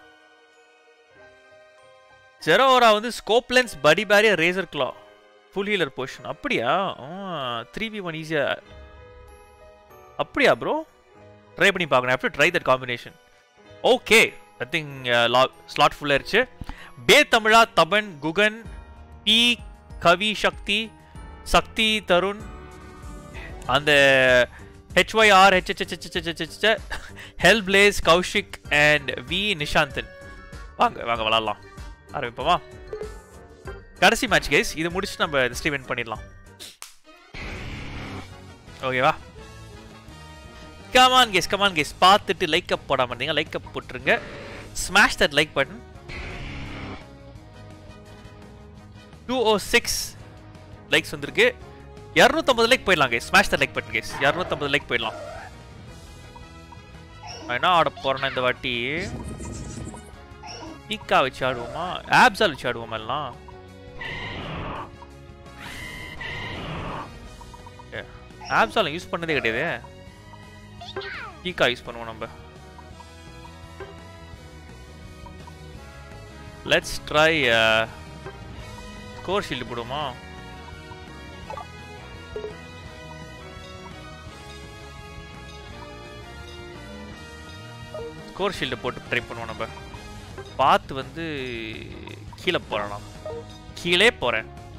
Zeraora வந்து scope lens, buddy barrier, razor claw, full healer potion. அப்படியா? த்ரீ வி ஒன் ஈஸியா. அப்படியா ப்ரோ? ட்ரை பண்ணி பார்க்கணும். After try that combination. Okay, I think slot ஃபுல்லாக இருந்துச்சு. பே தமிழா, தபன், குகன், பி, கவி, சக்தி, சக்தி, தருண், அந்த HYR, HHHHH, hell blaze, Kaushik and V Nishanthan. வாங்க வாங்க விளாட்லாம். ஆரம்பிப்போமா? கடைசி மேட்ச் கைஸ், இது முடிச்சு நம்ம ஸ்ட்ரீம் எண்ட் பண்ணிடலாம். ஓகேவா? Come on guys come on guys. பார்த்துட்டு லைக் அப் போடாம இருந்தீங்க, லைக் அப் போட்டுருங்க. Smash that like button. Two O six likes வந்திருக்கு. இரநூத்தம்பது லைக் போயிடலாம் guys. Smash that like button guys. இரநூத்தம்பது லைக் போயிடலாம். என்ன ஆட போறேன்னா இந்த வாட்டி பீக்கா வச்சு ஆடுவோமா, ஆப்ஸால் வச்சு ஆடுவோமா? எல்லாம் ஆப்ஸால் யூஸ் பண்ணதே கிடையாது. பீக்கா யூஸ் பண்ணுவோம் நம்ம. லெட்ஸ் ட்ரை ஸ்கோர் ஷீல்டு போடுவோமா? ஸ்கோர் ஷீல்டு போட்டு ட்ரை பண்ணுவோம் நம்ம. பார்த்து வந்து கீழே போறேன், நான் கீழே போறேன்.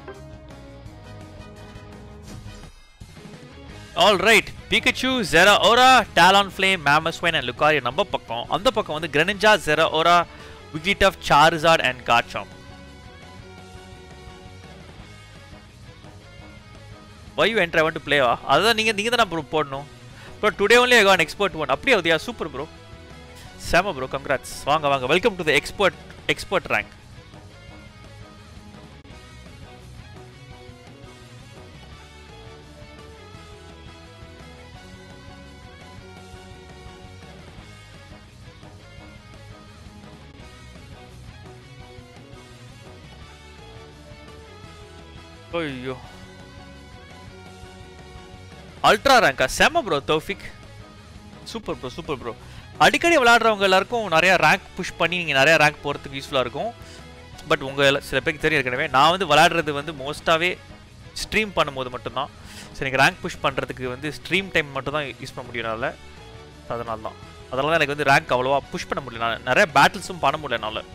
All right, Pikachu, Zeraora, Talonflame, Mamoswine and Lucario நம்ம பக்கம். அந்த பக்கம் வந்து Greninja, Zeraora, Wigglytuff, Charizard and Garchomp. Why you enter? I want to play. அதான் நீங்க நீங்க தான் ப்ரோ போடணும். Bro today only I got an expert one. அப்படியே அதுயா சூப்பர் ப்ரோ. செம ப்ரோ, கங்க்ராட்ஸ். வாங்க வாங்க, welcome to the expert expert rank. ஐயோ, அல்ட்ரா ரேங்கா? செம bro Thoufiq, super bro super bro. அடிக்கடி விளையாடுறவங்க எல்லாருக்கும் நிறைய ரேங்க் புஷ் பண்ணி நீங்கள் நிறைய ரேங்க் போகிறதுக்கு யூஸ்ஃபுல்லாக இருக்கும். பட் உங்கள் சில பேருக்கு தெரியும் ஏற்கனவே, நான் வந்து விளையாடுறது வந்து மோஸ்ட்டாகவே ஸ்ட்ரீம் பண்ணும்போது மட்டும்தான். ஸோ எனக்கு ரேங்க் புஷ் பண்ணுறதுக்கு வந்து ஸ்ட்ரீம் டைம் மட்டும் தான் யூஸ் பண்ண முடியும் என்னால். அதனால தான் அதனால தான் எனக்கு வந்து ரேங்க் அவ்வளோவா புஷ் பண்ண முடியல, நான் நிறைய பேட்டில்ஸும் பண்ண முடியல என்னால்.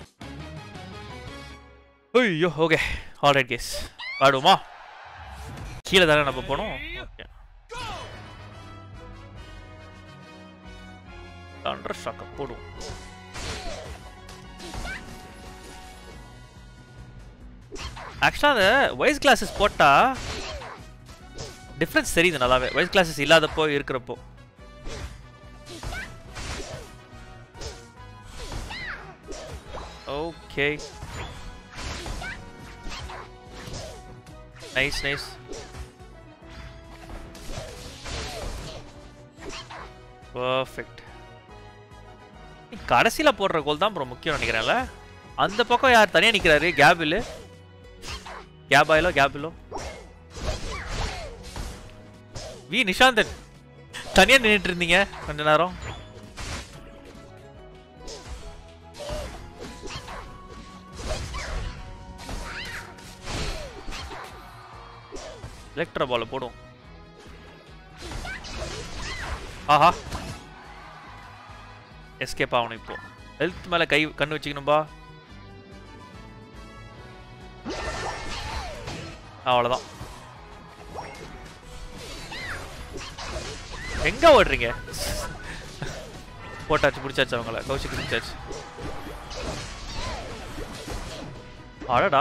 ஐயோ, ஓகே ஆல்ரைட் கேஸ், ஆடுவோமா? கீழே தானே நம்ம போனோம். ஓகே, அண்டர் ஷாக்க போடுவோம். ஆக்சுவலாக அந்த வாய்ஸ் கிளாஸஸ் போட்டா டிஃப்ரென்ஸ் தெரியுது நல்லாவே, வாய்ஸ் கிளாஸஸ் இல்லாதப்போ இருக்கிறப்போ. Okay, nice nice. பர்ஃபெக்ட். கடைசியில் போடுற கோல் தான் ப்ரோ முக்கியம் நினைக்கிறேன்ல. அந்த பக்கம் யார் தனியாக நிற்கிறாரு? கேபில் கேபாயிலோ கேபிலோ வி நிஷாந்தன் தனியாக நின்றுட்டு இருந்தீங்க கொஞ்ச நேரம். எலக்ட்ரா பால போடும். ஆஹா, எஸ்கேப் ஆகணும். இப்போ ஹெல்த் மேல கை கண்ணு வச்சுக்கணும்பா. அவ்வளோதான். எங்க ஓடுறீங்க? போட்டாச்சு, பிடிச்சாச்சு அவங்கள. கௌஷிக் பிடிச்சாச்சு. அடடா,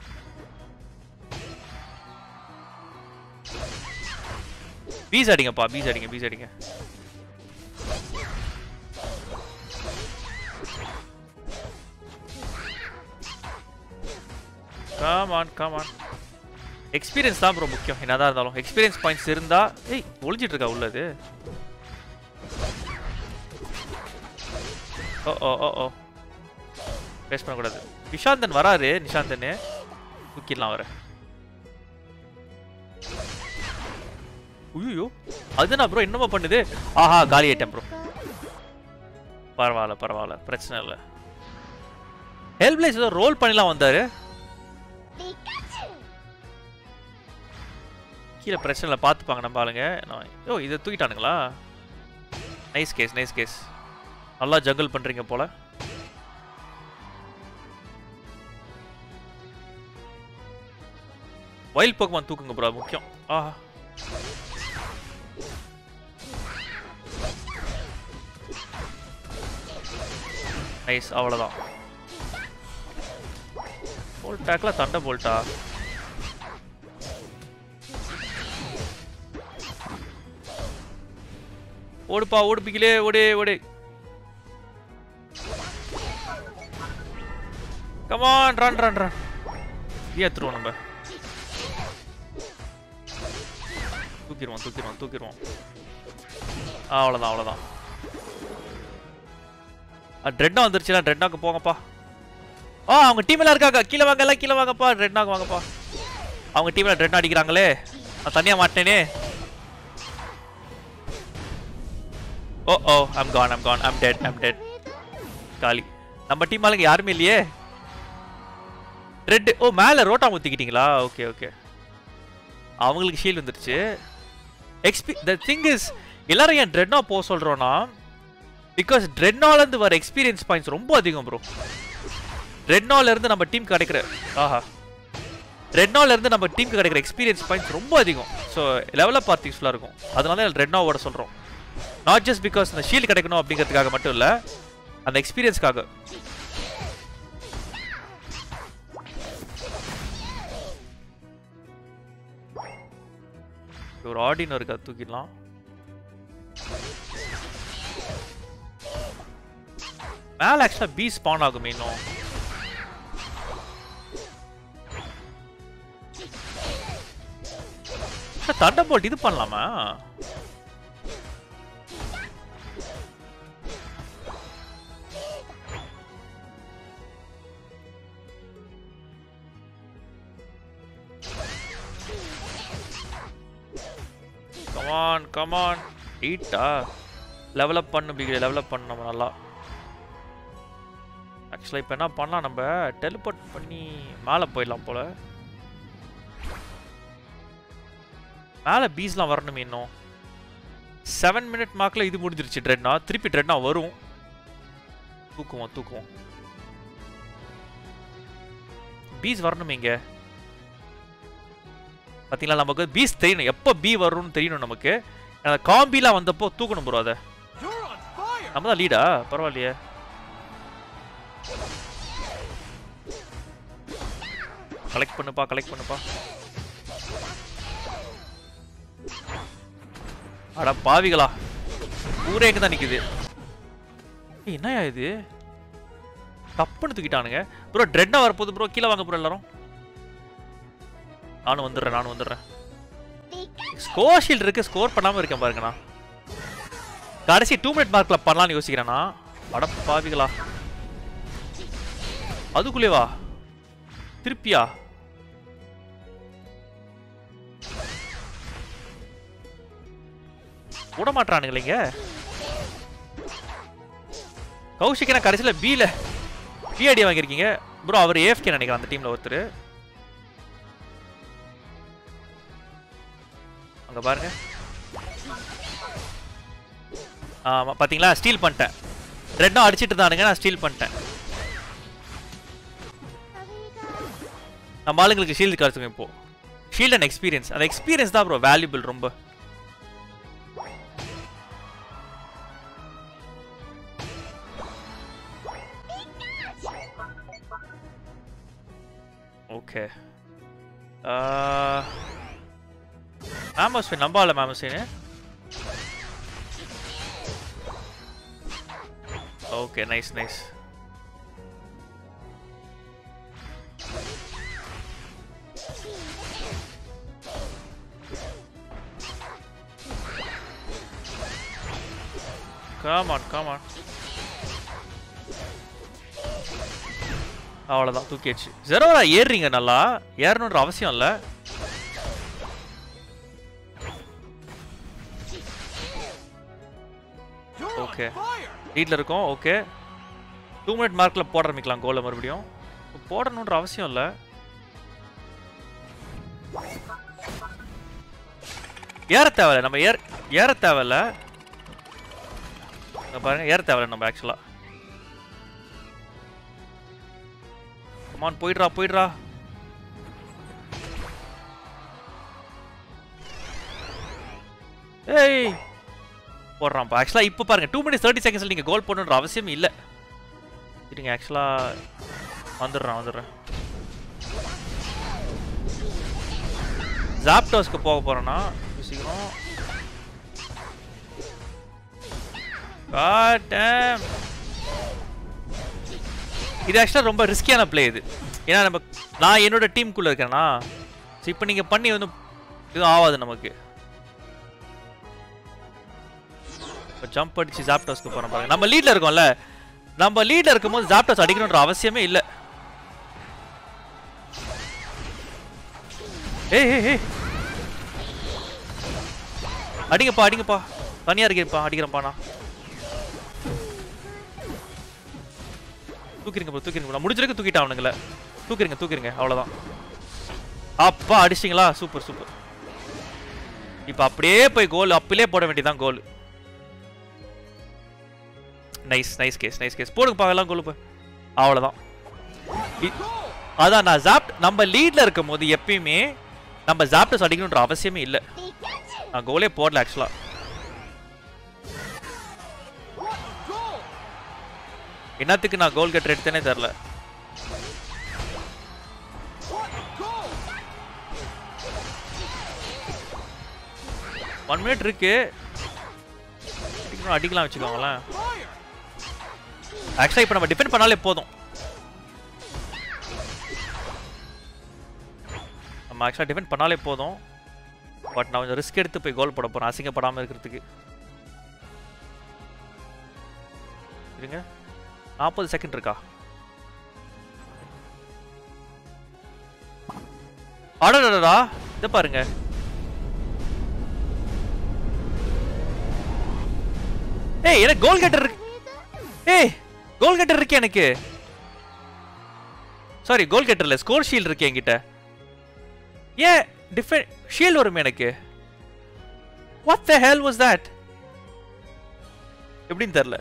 பீஸ் அடிங்கப்பா, பீஸ் அடிங்க, பீஸ் அடிங்க. Come on come on. Experience தான் ப்ரோ முக்கியம் என்னதான் இருந்தாலும். எக்ஸ்பீரியன்ஸ் பாயிண்ட்ஸ் இருந்தா. ஏய், ஒளிஞ்சிட்டு இருக்கா உள்ளது? ஓ ஓ ஓ ஓ வேஸ்ட் பண்ணக்கூடாது. நிஷாந்தன் வராரு, நிஷாந்தன் தூக்கிடலாம் வர. ஐயோ, அதுனா ப்ரோ என்னமா பண்ணுது? ஆஹா, காலி ஆயிட்டேன் ப்ரோ. பரவாயில்ல பரவாயில்ல, பிரச்சனை இல்லை. ஹெல்ப்லைஸ் ஏதோ ரோல் பண்ணிலாம் வந்தாரு. கீழே பிரச்சனை இல்லை, பார்த்துப்பாங்க நம்ம ஆளுங்க. ஓ, இதை தூக்கிட்டானுங்களா? Nice guys nice guys. நல்லா ஜங்கிள் பண்ணுறீங்க போல. வைல்ட் போக்மான் தூக்குங்க ப்ரோ, முக்கியம். ஆஹா, நைஸ், அவ்வளோதான். போல்ட் டேக்கில் தண்டை போல்ட்டா? ஓடுப்பா, ஓடுப்பிக்கலே, ஓடே ஓடே. Come on, run run run. ஏத்துருவோம் நம்ம. தூக்கிடுவோம் தூக்கிடுவோம் தூக்கிடுவோம். அவ்வளோதான் அவ்வளோதான். ட்ரெட்னா வந்துருச்சுல, ட்ரெட்னாக்கு போங்கப்பா. ஆ, அவங்க டீம் எல்லாம் இருக்காங்க. கீழே வாங்க, எல்லாம் கீழே வாங்கப்பா. ட்ரெட்னாக்கு வாங்கப்பா. அவங்க டீம்ல ட்ரெட்னா அடிக்கிறாங்களே, நான் தனியாக மாட்டேனே. ஓ ஓ, I'm gone I'm gone I'm dead I'm dead. காலி. நம்ம டீம் ஆளுங்க யாருமே இல்லையே. ரெட். ஓ, மேலே ரோட்டா ஊற்றிக்கிட்டீங்களா? Okay okay. அவங்களுக்கு ஷீல்டு வந்துருச்சு. எக்ஸ்பி த திங் இஸ், எல்லாரும் ஏன் ட்ரெட்னா போக சொல்கிறோன்னா, பிகாஸ் ட்ரெட்னாலேருந்து வர எக்ஸ்பீரியன்ஸ் பாயிண்ட்ஸ் ரொம்ப அதிகம் ப்ரோ. ட்ரெட்னாலேருந்து நம்ம டீம் கிடைக்கிற. ஆஹா, ரெட்னால இருந்து நம்ம டீமுக்கு கிடைக்கிற எக்ஸ்பீரியன்ஸ் பாயிண்ட்ஸ் ரொம்ப அதிகம். ஸோ லெவலப் பார்த்து யூஸ்ஃபுல்லாக இருக்கும். அதனால ரெட்னாவோட சொல்கிறோம். நாட் ஜஸ்ட் பிகாஸ் இந்த ஷீல்டு கிடைக்கணும் அப்படிங்கிறதுக்காக மட்டும் இல்லை, அந்த எக்ஸ்பீரியன்ஸ்க்காக. ஒரு ஆர்டின் இருக்கு, அது தூக்கிடலாம். மேல ஆக்சுவலா பீ ஸ்பான் ஆகும் இன்னும். தண்டர்போல்ட் இது பண்ணலாமா? Come on, come on. எயிட்டா லெவல் அப் பண்ணு பிகிலே, லெவல் அப் பண்ணு நம்ம நல்லா. ஆக்சுவலாக இப்போ என்ன பண்ணலாம், நம்ம டெலிபோர்ட் பண்ணி மேலே போயிடலாம் போல. மேலே பீஸ்லாம் வரணுமே இன்னும். செவன் மினிட் மார்க்கில் இது முடிஞ்சிருச்சு ட்ரெட்னா. திருப்பி ட்ரெட்னா வரும். தூக்குவோம் தூக்குவோம். பீஸ் வரணுமே இங்கே. பார்த்தீங்களா, நமக்கு பீஸ் தெரியணும். எப்போ பீ வரும்னு தெரியணும் நமக்கு. அந்த காம்பிலாம் வந்தப்போ தூக்கணும் ப்ரோ. அதை நம்ம தான் லீடா, பரவாயில்லையே. கலெக்ட் பண்ணுப்பா, கலெக்ட் பண்ணுப்பா. அட பாவிகளா, ஊரே எங்க தான் நிக்குது. என்னயா இது, தப்புன்னு தூக்கிட்டானுங்க ப்ரோ. ட்ரெட்னா வரப்போகுது ப்ரோ, கீழே வாங்க ப்ரோ எல்லாரும். நானும் வந்துடுறேன், நானும் வந்துடுறேன். ஸ்கோர் ஷீல்ட் இருக்கு, ஸ்கோர் பண்ணாம இருக்கேன் பாருங்கண்ணா. கடைசி டூ மினிட் மார்க்ல பண்ணலாம்னு யோசிக்கிறேன்னா. அட பாவிகளா, அதுக்குள்ளே வா திருப்பியா? விட மாட்டானுங்களேங்க. கௌஷிக் கடைசியில் பீல பி ஐடியா வாங்கியிருக்கீங்க ப்ரோ. அவர் ஏஎஃப்கே நினைக்கிறேன் அந்த டீம்ல ஒருத்தர். அங்க பாருங்க. ஆமா பாத்தீங்களா, ஸ்டீல் பண்ணிட்டேன். ரெண்டும் அடிச்சிட்டு இருந்தானுங்க, நான் ஸ்டீல் பண்ணிட்டேன். நம்ம ஆளுங்களுக்கு ஷீல்டு கிடைச்சுங்க இப்போ. Shield and experience. அந்த எக்ஸ்பீரியன்ஸ் தான் ப்ரோ வேல்யூபிள் ரொம்ப. ஓகே. மேமஸ்வின் நம்பால Mamoswine. Okay, nice nice. Come on, come on. அவ்வளோதான், தூக்கியாச்சு. ஜெரோரா ஏறுறீங்க நல்லா. ஏறணுன்ற அவசியம் இல்லை. ஓகே, வீட்டில் இருக்கோம். ஓகே, டூ மினிட் மார்க்கில் போட ஆரம்பிக்கலாம் கோலை மறுபடியும். போடணுன்ற அவசியம் இல்லை. ஏற தேவையில்ல, நம்ம ஏற ஏற தேவையில்ல. பாருங்க, ஏற தேவையில்ல நம்ம ஆக்சுவலா. கமான், போயிடுறா போயிடுறா. ஏய் போடுறான்ப்பா. ஆக்சுவலா இப்போ பாருங்க, டூ மினிட்ஸ் தேர்ட்டி செகண்ட்ஸ்ல நீங்க கோல் போடணுன்ற அவசியம் இல்லை. சரிங்க, ஆக்சுவலா வந்துடுறேன் வந்துடுறேன். ஜாப்டோஸ்க்கு போக போறேன்னா சீக்கிரம். God damn. இது ஆக்சுவலாக ரொம்ப ரிஸ்கியான பிளே இது. ஏன்னா நம்ம நான் என்னோட டீமுக்குள்ளே இருக்கேன்னா, இப்போ நீங்கள் பண்ணி வந்து எதுவும் ஆகாது நமக்கு. இப்போ ஜம்ப் அடிச்சு ஜாப்டாஸ்க்கு போகிறோம் பாருங்க. நம்ம லீடில் இருக்கோம்ல, நம்ம லீடில் இருக்கும்போது ஜாப்டாஸ் அடிக்கணுன்ற அவசியமே இல்லை. ஏய் ஏய் ஏய் அடிங்கப்பா அடிங்கப்பா. தனியாக இருக்கேப்பா, அடிக்கிறேன்ப்பா நான். தூக்கிருங்க ப்ரோ, தூக்கிருங்க. நான் முடிஞ்சிருக்கு, தூக்கிட்டேன் அவனுங்கள. தூக்கிருங்க தூக்கிருங்க, அவ்வளோதான். அப்பா அடிச்சிங்களா, சூப்பர் சூப்பர். இப்போ அப்படியே போய் கோல் அப்பிலே போட வேண்டியதான் goal. Nice nice guys nice guys. போடுங்க பாக்கலாம் கோல். இப்போ அவ்வளோதான். அதான் நான் ஜாப்ட் நம்ம லீட்ல இருக்கும் போது எப்பயுமே நம்ம ஜாப்டஸ் அடிக்கணுன்ற அவசியமே இல்லை. நான் கோலே போடல ஆக்சுவலா. என்னத்துக்கு நான் கோல் கட்டர் எடுத்தேனே தெரியல. ஒன் மினிட் இருக்கு, அடிக்கலாம் வச்சுக்கோங்களேன். ஆக்சுவலா இப்போ நம்ம டிஃபெண்ட் பண்ணாலே போதும். நம்ம ஆக்சுவலாக டிஃபெண்ட் பண்ணாலே போதும். பட் நான் கொஞ்சம் ரிஸ்க் எடுத்து போய் கோல் போட போகிறேன் அசிங்கப்படாமல் இருக்கிறதுக்கு. இருங்க, நாற்பது செகண்ட் இருக்கா? அடடா இதை பாருங்க. ஏய் எனக்கு கோல் கட்டர் இருக்கு. ஏய் கோல் கட்டர் இருக்கு எனக்கு. சாரி கோல் கட்டர் இல்ல, ஸ்கோர் ஷீல்ட் இருக்கு என்கிட்ட. ஏன் டிஃபெண்ட் ஷீல்ட் வரும் எனக்கு? What the hell was that? எப்படின்னு தெரியல.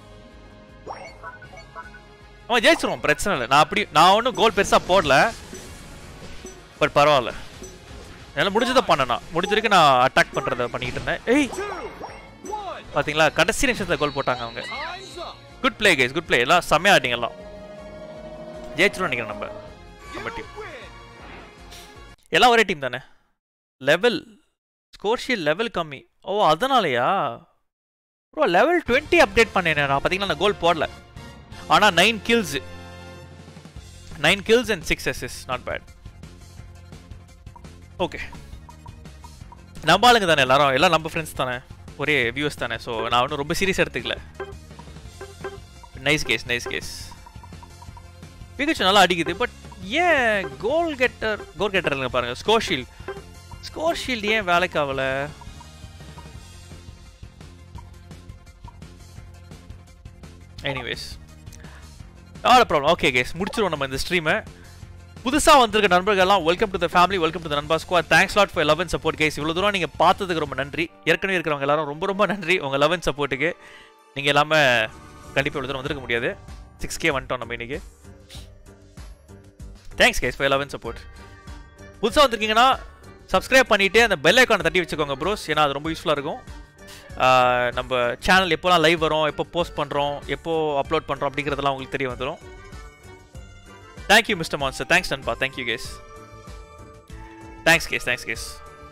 அவன் ஜெயிச்சிருவோம், பிரச்சனை இல்லை. நான் அப்படி நான் ஒன்றும் கோல் பெருசா போடல, பட் பரவாயில்ல. என்னால் முடிஞ்சதை பண்ணேன். நான் முடிஞ்சிருக்கு, நான் அட்டாக் பண்றதை பண்ணிட்டு இருந்தேன். ஏய் பாத்தீங்களா, கடைசி நிமிஷத்துல கோல் போட்டாங்க அவங்க. Good play guys, good play. எல்லாம் செம்மையா ஆடிங்க, எல்லாம் ஜெயிச்சிரும் நினைக்கிறேன் நம்ம நம்ம டீம். எல்லாம் ஒரே டீம் தானே. லெவல் ஸ்கோர் ஷீல்ட் லெவல் கம்மி. ஓ அதனாலயா ப்ரோ லெவல் டுவெண்ட்டி அப்டேட் பண்ணேன் நான். பார்த்தீங்கன்னா நான் கோல் போடல, ஆனால் nine kills nine kills and six assist, not bad. Okay, நம்ம ஆளுங்க தானே எல்லாரும், எல்லாம் நம்ம ஃப்ரெண்ட்ஸ் தானே, ஒரே வியூஸ் தானே. ஸோ நான் ஒன்றும் ரொம்ப சீரியஸ் எடுத்துக்கல. Nice guys, nice guys. Pikachu நல்லா அடிக்குது, பட் ஏன் கோல் கெட்டர் கோல் கெட்டர் இல்லைங்க பாருங்க. ஸ்கோர் ஷீல்ட் ஸ்கோர் ஷீல்ட் ஏன் வேலைக்கு ஆகல? Anyways not problem. Okay guys, முடிச்சிருவோம் நம்ம இந்த ஸ்ட்ரீமை. புதுசாக வந்திருக்க நண்பர்கள்லாம் welcome to the family, welcome to the நண்பா squad. Thanks lot for love and support guys. இவ்வளோ தூரம் நீங்கள் பார்த்ததுக்கு ரொம்ப நன்றி. ஏற்கனவே இருக்கிறவங்க எல்லாரும் ரொம்ப ரொம்ப நன்றி உங்கள் லவ் அண்ட் சப்போர்ட்டுக்கு. நீங்கள் இல்லாமல் கண்டிப்பாக இவ்வளோ தூரம் வந்திருக்க முடியாது. சிக்ஸ் கே வந்துட்டோம் நம்ம இன்னைக்கு. Thanks guys for love and support. புதுசாக வந்திருக்கீங்கன்னா சப்ஸ்கிரைப் பண்ணிவிட்டு அந்த பெல் ஐக்கானை தட்டி வச்சுக்கோங்க ப்ரோஸ், ஏன்னா அது ரொம்ப யூஸ்ஃபுல்லாக இருக்கும். நம்ம சேனல் எப்போலாம் லைவ் வரும், எப்போ போஸ்ட் பண்ணுறோம், எப்போ அப்லோட் பண்ணுறோம் அப்படிங்கிறதெல்லாம் உங்களுக்கு தெரிய வந்துடும். தேங்க்யூ மிஸ்டர் மான்ஸ்டர், தேங்க்ஸ் நண்பா, thank you guys, thanks guys, thanks guys.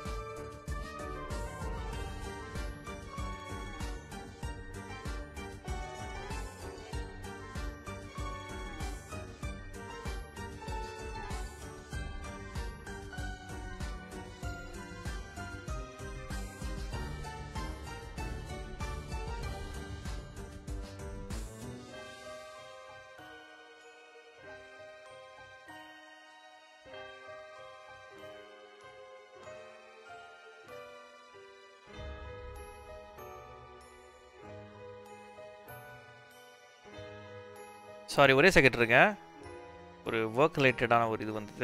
Sorry ஒரே செகண்ட் இருங்க, ஒரு ஒர்க் ரிலேட்டடான ஒரு இது வந்தது.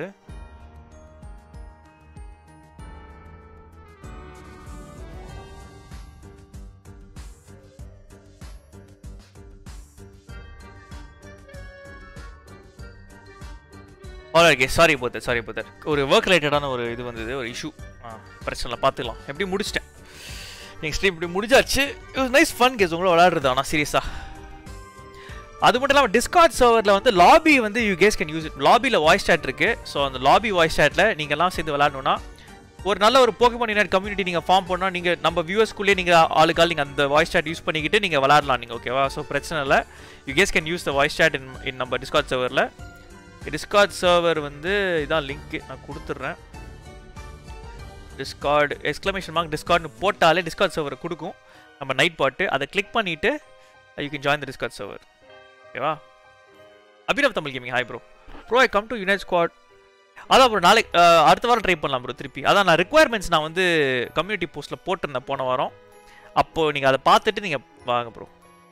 Okay sorry bother sorry bother ஒரு ஒர்க் ரிலேட்டடான ஒரு இது வந்தது, ஒரு இஷ்யூ. ஆ பிரச்சனை இல்லை, பார்த்துக்கலாம். எப்படி முடிச்சிட்டேன், நீங்கள் ஸ்ட்ரீம் இப்படி முடிஞ்சாச்சு. It was nice fun guys உங்களோட விளையாடுறது. ஆனால் சீரியஸாக அது மட்டும் இல்லாமல் டிஸ்கார்ட் சர்வரில் வந்து லாபி வந்து you guys can use it. லாபியில் வாய்ஸ் சேட் இருக்குது. ஸோ அந்த லாபி வாய்ஸ் சேட்டில் நீங்கள்லாம் சேர்ந்து விளையாடணுன்னா ஒரு நல்ல ஒரு போக்கிமான் யுனைட் கம்யூனிட்டி நீங்கள் ஃபார்ம் பண்ணால் நீங்கள் நம்ம வியூவர்ஸ்குள்ளேயே நீங்கள் ஆளுக்கால் நீங்கள் அந்த வாய்ஸ் சேட் யூஸ் பண்ணிக்கிட்டு நீங்கள் விளையாடலாம் நீங்கள், ஓகேவா? ஸோ பிரச்சனை இல்லை. You guys can use the voice chat in in நம்ம டிஸ்கார்ட் சர்வரில். டிஸ்கார்ட் சர்வர் வந்து இதான் லிங்க்கு நான் கொடுத்துட்றேன். டிஸ்கார்டு எக்ஸ்க்ளமேஷன் மார்க் டிஸ்கார்ட்னு போட்டாலே டிஸ்கார்ட் சர்வரை கொடுக்கும் நம்ம நைட் பாட்டு. அதை கிளிக் பண்ணிவிட்டு you can join the Discord server, ஓகேவா? Abhinav Tamil gaming hi bro. Bro I come to Unite squad. அதான் ப்ரோ நாளைக்கு அடுத்த வாரம் ட்ரை பண்ணலாம் ப்ரோ திருப்பி. அதான் நான் ரெக்குவயர்மெண்ட்ஸ் நான் வந்து கம்யூனிட்டி போஸ்ட்டில் போட்டிருந்தேன் போன வாரம். அப்போது நீங்கள் அதை பார்த்துட்டு நீங்கள் வாங்க ப்ரோ.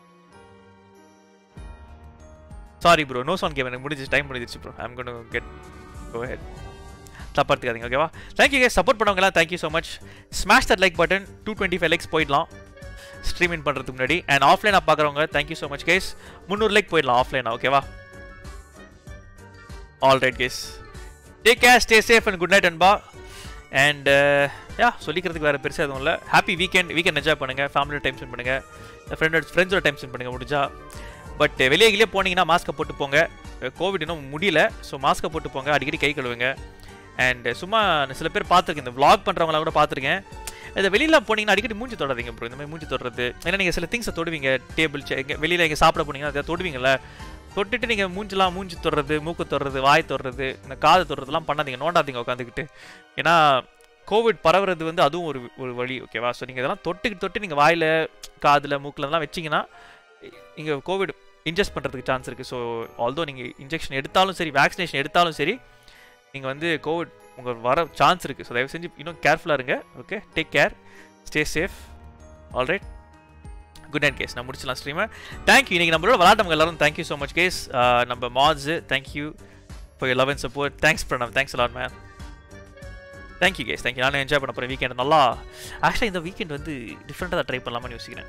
சாரி ப்ரோ, நோ சான் கேம் எனக்கு முடிஞ்சிச்சு, டைம் முடிஞ்சிச்சு ப்ரோ. I'm going to get go head. தப்பாக எடுத்துக்காதீங்க, ஓகேவா? தேங்க்யூ கேஸ், சப்போர்ட் பண்ணவங்கலாம் thank you so much. Smash that like button. Two twenty five likes போயிடலாம் ஸ்ட்ரீம் இன் பண்ணுறதுக்கு முன்னாடி. அண்ட் ஆஃப்லைனாக பார்க்குறவங்க தேங்க்யூ ஸோ மச் கேஸ். முந்நூறு லைக் போயிடலாம் ஆஃப்லைனாக, ஓகேவா? All right guys, take care, stay safe and good night அன்பா. அண்ட் யா சொல்லிக்கிறதுக்கு வேறு பெருசாக எதுவும் இல்லை. ஹாப்பி வீக்கெண்ட், வீக்கெண்ட் என்ஜாய் பண்ணுங்கள், ஃபேமிலியோட டைம் ஸ்பெண்ட் பண்ணுங்கள், ஃப்ரெண்டோட ஃப்ரெண்ட்ஸோட டைம் ஸ்பெண்ட் பண்ணுங்கள் முடிஞ்சா. பட் வெளியே வெளியே போனீங்கன்னா மாஸ்க்கை போட்டு போங்க. கோவிட் இன்னும் முடியல, ஸோ மாஸ்க்கை போட்டு போங்க, அடிக்கடி கை கழுவுங்க. அண்ட் சும்மா சில பேர் பார்த்துருக்கேன், இந்த விளாக் பண்ணுறவங்களாம் கூட பார்த்துருக்கேன். இந்த வெளியில் போனீங்கன்னா அடிக்கடி மூஞ்சி தொடாதீங்க ப்ரோ. இந்த மாதிரி மூஞ்சி தொடுறது, ஏன்னா நீங்கள் சில திங்ஸை தொடுவீங்க, டேபிள் எங்கே வெளியில் எங்கே சாப்பிட போனீங்கன்னா அதை தொடுவீங்கல்ல, தொட்டுட்டு நீங்கள் மூஞ்சிலாம் மூஞ்சி தொடுறது, மூக்கு தொடுறது, வாய் தொடுறது, இந்த காது தொடுறதுலாம் பண்ணாதீங்க, நோண்டாதீங்க உட்காந்துக்கிட்டு. ஏன்னா கோவிட் பரவுறது வந்து அதுவும் ஒரு ஒரு வழி, ஓகேவா? ஸோ நீங்கள் இதெல்லாம் தொட்டுக்கிட்டு தொட்டு நீங்கள் வாயில், காதில், மூக்கில் இதெல்லாம் வச்சிங்கன்னா இங்கே கோவிட் இன்ஜெக்ட் பண்ணுறதுக்கு சான்ஸ் இருக்குது. ஸோ ஆல்தோ நீங்கள் இன்ஜெக்ஷன் எடுத்தாலும் சரி, வேக்சினேஷன் எடுத்தாலும் சரி, நீங்கள் வந்து கோவிட் உங்கள் வர சான்ஸ் இருக்குது. ஸோ தயவு செஞ்சு இன்னும் கேர்ஃபுல்லாக இருங்க. Okay, take care, stay safe. All right, good night guys. நான் முடிச்சலாம் ஸ்ட்ரீமை. தேங்க்யூ. இன்றைக்கி நம்மளோட விளாட்டவங்க எல்லாரும் தேங்க்யூ ஸோ மச் கேஸ். நம்ம மாட்ஸு thank you for your love and support. Thanks Pranav, thanks a lot man. Thank you guys, thank you. நானும் என்ஜாய் பண்ண போகிறேன் வீக்கெண்ட். நல்லா ஆக்சுவலாக இந்த வீக்கெண்ட் வந்து டிஃப்ரெண்ட்டாக தான் ட்ரை பண்ணலாமான்னு யோசிக்கிறேன்.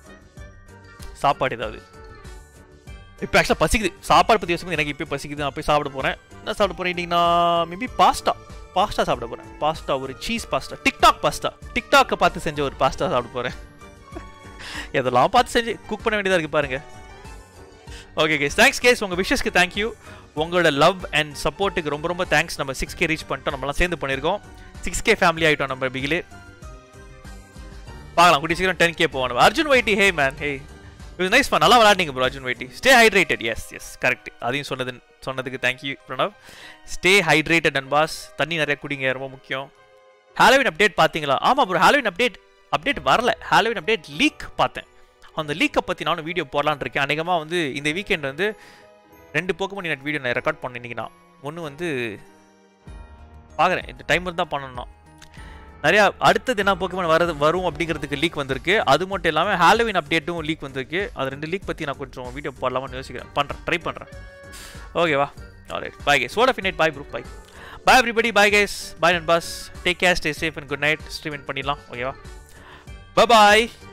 சாப்பாடு ஏதாவது இப்போ ஆக்சுவலாக பசிக்குது, சாப்பாடு பற்றி யோசிக்கும் எனக்கு இப்போ பசிக்குது. நான் போய் சாப்பிட போகிறேன். என்ன சாப்பிட போகிறேன் இன்றைக்கி? நான் மேபி பாஸ்தா பாஸ்தா சாப்பிட போகிறேன். பாஸ்தா, ஒரு சீஸ் பாஸ்தா, டிக்டாக் பாஸ்தா, டிக்டாக்கை பார்த்து செஞ்ச ஒரு பாஸ்தா சாப்பிட போகிறேன். எதெல்லாம் பார்த்து செஞ்சு குக் பண்ண வேண்டியதாக இருக்குது பாருங்கள். Okay guys, thanks guys. உங்கள் விஷஸ்க்கு தேங்க்யூ. உங்களோட லவ் அண்ட் சப்போர்ட்டுக்கு ரொம்ப ரொம்ப தேங்க்ஸ். நம்ம சிக்ஸ் கே ரீச் பண்ணிட்டோம், நம்மளாம் சேர்ந்து பண்ணியிருக்கோம். சிக்ஸ் கே ஃபேமிலி ஆகிட்டோம் நம்ம பிகிலே. பார்க்கலாம் கூட்டி சீக்கிரம் டென் கே போகணும். அர்ஜுன் வைட்டி, ஹே மேன், ஹே, இது நைஸ் ஃபன், நல்லா விளாண்டிங்க ப்ரோ. அர்ஜுன் வைட்டி, stay hydrated. Yes yes correct, அதையும் சொன்னது சொன்னதுக்கு thank you Pranav. Stay hydrated and boss, தண்ணி நிறைய குடிங்க, ரொம்ப முக்கியம். ஹாலோவின் அப்டேட் பார்த்தீங்களா? ஆமாம் ப்ரோ, ஹாலோவின் அப்டேட் அப்டேட் வரல. ஹாலோவின் அப்டேட் லீக் பார்த்தேன். அந்த லீக்கை பற்றி நானும் வீடியோ போடலான்னு இருக்கேன். அநேகமாக வந்து இந்த வீக்கெண்ட் வந்து ரெண்டு போக்குமணி நெட் வீடியோ நான் ரெக்கார்ட் பண்ணேன் இன்றைக்கி. நான் ஒன்று வந்து பார்க்குறேன், இந்த டைம் தான் பண்ணணும். நிறையா அடுத்தது என்ன போக்குமன் வரது வரும் அப்படிங்கிறதுக்கு லீக் வந்திருக்கு. அது மட்டும் இல்லாமல் ஹாலோவின் அப்டேட்டும் லீக் வந்திருக்கு. அது ரெண்டு லீக் பற்றி நான் கொஞ்சம் வீடியோ போடலாமான்னு யோசிக்கிறேன், பண்ணுறேன், ட்ரை பண்ணுறேன். ஓகேவா? All right, bye guys. Sort of night, bye bro, bye bye everybody, bye guys, bye and boss, take care, stay safe and good night. Stream பண்ணிடலாம், ஓகேவா? பாய்.